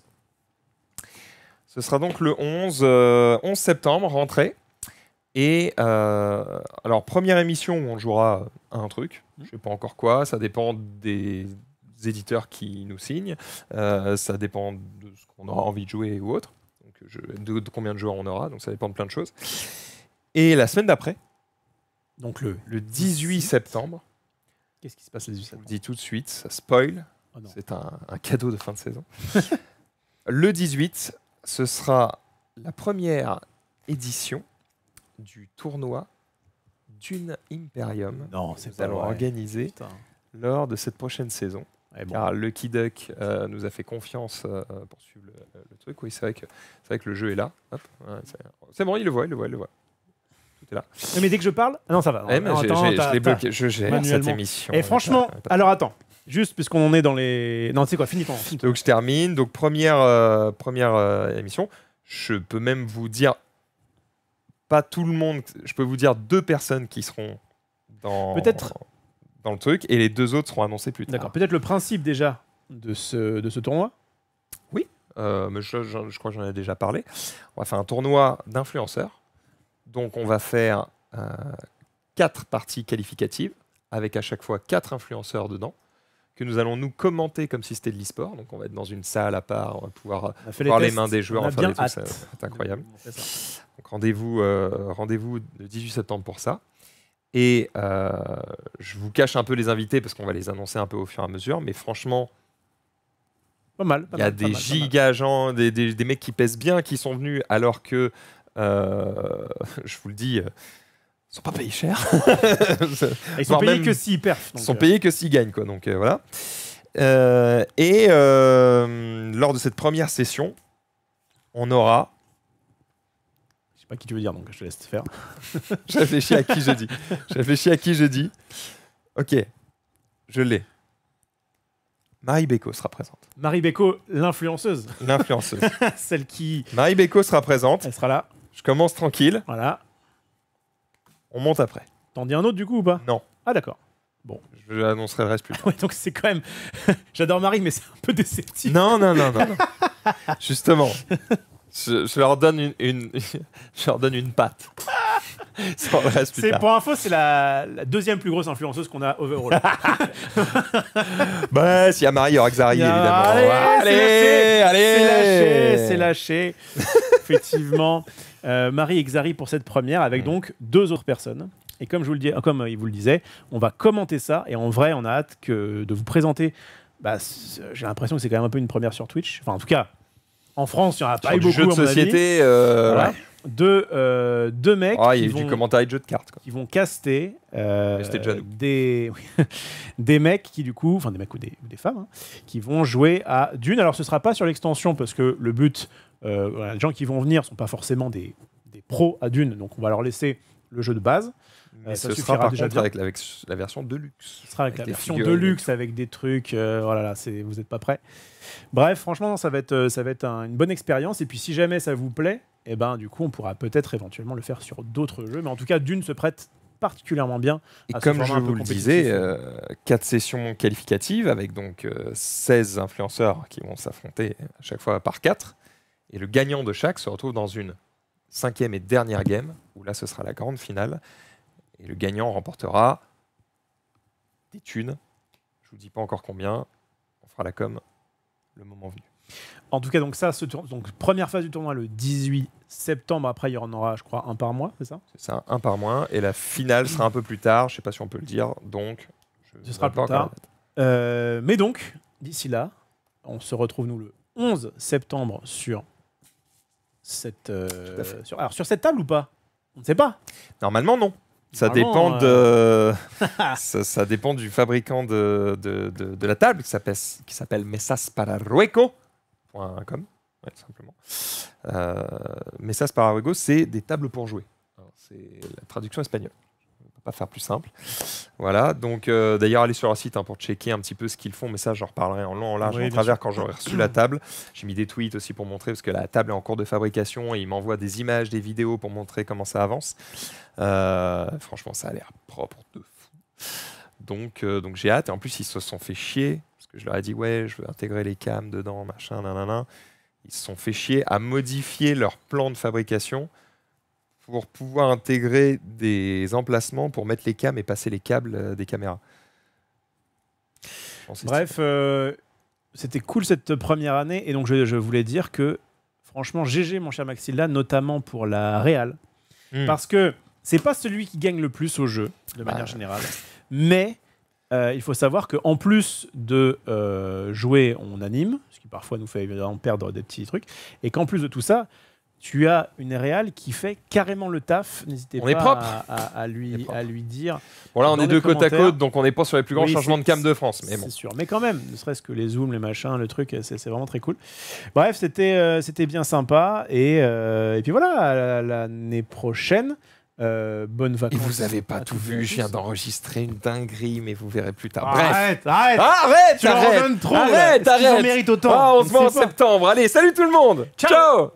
Ce sera donc le 11 septembre, rentrée. Et alors, première émission où on jouera à un truc. Je ne sais pas encore quoi. Ça dépend des éditeurs qui nous signent. Ça dépend de ce qu'on aura envie de jouer ou autre. Donc, de combien de joueurs on aura. Donc, ça dépend de plein de choses. Et la semaine d'après, donc le 18 septembre. Qu'est-ce qui se passe le 18 septembre? Je vous dis tout de suite, ça spoil. Oh c'est un cadeau de fin de saison. Le 18, ce sera la première édition du tournoi Dune Imperium que nous allons organiser lors de cette prochaine saison. Car Lucky Duck nous a fait confiance pour suivre le truc. Oui, c'est vrai que le jeu est là. Hop, c'est bon, il le voit. Tout est là. Mais dès que je parle... Ah non, ça va. Je l'ai bloqué. Je gère cette émission. Et franchement, alors attends. Juste puisqu'on en est dans les... Non, tu sais quoi, finis. Donc je termine. Donc première émission. Je peux même vous dire, pas tout le monde, je peux vous dire 2 personnes qui seront dans le truc et les 2 autres seront annoncés plus tard. D'accord. Peut-être le principe déjà de ce tournoi? Oui, mais je crois que j'en ai déjà parlé. On va faire un tournoi d'influenceurs. Donc on va faire 4 parties qualificatives avec à chaque fois 4 influenceurs dedans, que nous allons nous commenter comme si c'était de l'e-sport. Donc on va être dans une salle à part, on va pouvoir voir les mains des joueurs, on faire des trucs, c'est incroyable. Donc rendez-vous le 18 septembre pour ça. Et je vous cache un peu les invités parce qu'on va les annoncer un peu au fur et à mesure, mais franchement, il y a des giga-agents, des mecs qui pèsent bien, qui sont venus alors que, je vous le dis, sont pas payés cher. Ils sont payés que s'ils perfent. Ils sont payés que s'ils gagnent, quoi. Donc voilà. Et lors de cette première session, on aura... Je sais pas qui tu veux dire, donc je te laisse faire. Je réfléchis à qui je dis. Ok, je l'ai. Marie Beko sera présente. Marie Beko, l'influenceuse. L'influenceuse. Celle qui... Marie Beko sera présente. Elle sera là. Je commence tranquille. Voilà. On monte après. T'en dis un autre du coup ou pas? Non. Ah d'accord. Bon. Je l'annoncerai le reste plus tard. Ouais, donc c'est quand même... J'adore Marie, mais c'est un peu déceptif. Non. Justement. Je leur donne une patte. Ça en reste plus tard. Pour info, c'est la deuxième plus grosse influenceuse qu'on a overall. Bah, s'il y a Marie, il y aura Xari, évidemment. C'est lâché. Effectivement. Marie et Xari pour cette première, avec donc 2 autres personnes. Et comme il vous le disait, on va commenter ça. Et en vrai, on a hâte de vous présenter. Bah, j'ai l'impression que c'est quand même un peu une première sur Twitch. Enfin, en tout cas, en France, il n'y en a pas eu beaucoup. Jeux de société. Voilà. Deux mecs il y a eu du commentaire et de jeux de cartes. Qui vont caster des mecs qui, du coup, enfin des mecs ou des femmes, hein, qui vont jouer à Dune. Alors, ce ne sera pas sur l'extension parce que le but, les gens qui vont venir ne sont pas forcément des pros à Dune. Donc, on va leur laisser le jeu de base. Mais ça sera par contre avec la version Deluxe. Ce sera avec la version Deluxe avec des trucs. Voilà, vous n'êtes pas prêts. Bref, franchement, ça va être une bonne expérience. Et puis, si jamais ça vous plaît, eh ben, du coup, on pourra peut-être éventuellement le faire sur d'autres jeux. Mais en tout cas, Dune se prête particulièrement bien. Et comme je vous le disais, 4 sessions qualificatives avec donc 16 influenceurs qui vont s'affronter à chaque fois par 4. Et le gagnant de chaque se retrouve dans une 5e et dernière game, où là, ce sera la grande finale. Et le gagnant remportera des thunes. Je vous dis pas encore combien. On fera la com le moment venu. En tout cas, donc première phase du tournoi le 18 septembre. Après, il y en aura, je crois, un par mois, c'est ça ? C'est ça, un par mois. Et la finale sera un peu plus tard. Je sais pas si on peut le dire. Donc, ce sera plus tard. Mais donc, d'ici là, on se retrouve nous le 11 septembre sur cette table ou pas ? On ne sait pas. Normalement, non. Ça dépend ça dépend du fabricant de la table qui s'appelle mesaspararrueco.com, simplement. Mesaspararrueco, c'est des tables pour jouer. C'est la traduction espagnole. On ne peut pas faire plus simple. Voilà. Donc, d'ailleurs, allez sur leur site pour checker un petit peu ce qu'ils font. Mais ça, j'en reparlerai en long, en large, en travers quand j'aurai reçu la table. J'ai mis des tweets aussi pour montrer parce que la table est en cours de fabrication et ils m'envoient des images, des vidéos pour montrer comment ça avance. Franchement, ça a l'air propre de fou. Donc j'ai hâte. Et en plus, ils se sont fait chier parce que je leur ai dit ouais, je veux intégrer les cams dedans, machin, nanana. Ils se sont fait chier à modifier leur plan de fabrication pour pouvoir intégrer des emplacements pour mettre les cams et passer les câbles des caméras. Bref, c'était cool cette première année et donc je voulais dire que franchement, GG mon cher Maxilla, notamment pour la réal, parce que c'est pas celui qui gagne le plus au jeu de manière générale, mais il faut savoir qu'en plus de jouer, on anime, ce qui parfois nous fait évidemment perdre des petits trucs, et qu'en plus de tout ça, tu as une réal qui fait carrément le taf. N'hésitez pas à lui dire. Bon, là, on est deux côte à côte, donc on n'est pas sur les plus grands changements de cam de France. Mais bon. C'est sûr. Mais quand même, ne serait-ce que les zooms, les machins, le truc, c'est vraiment très cool. Bref, c'était bien sympa. Et puis voilà, l'année prochaine. Bonnes vacances. Et vous n'avez pas tout vu, je viens d'enregistrer une dinguerie, mais vous verrez plus tard. Arrête. Tu leur donnes trop. Arrête. Ils en méritent autant. On se voit en septembre. Allez, salut tout le monde. Ciao.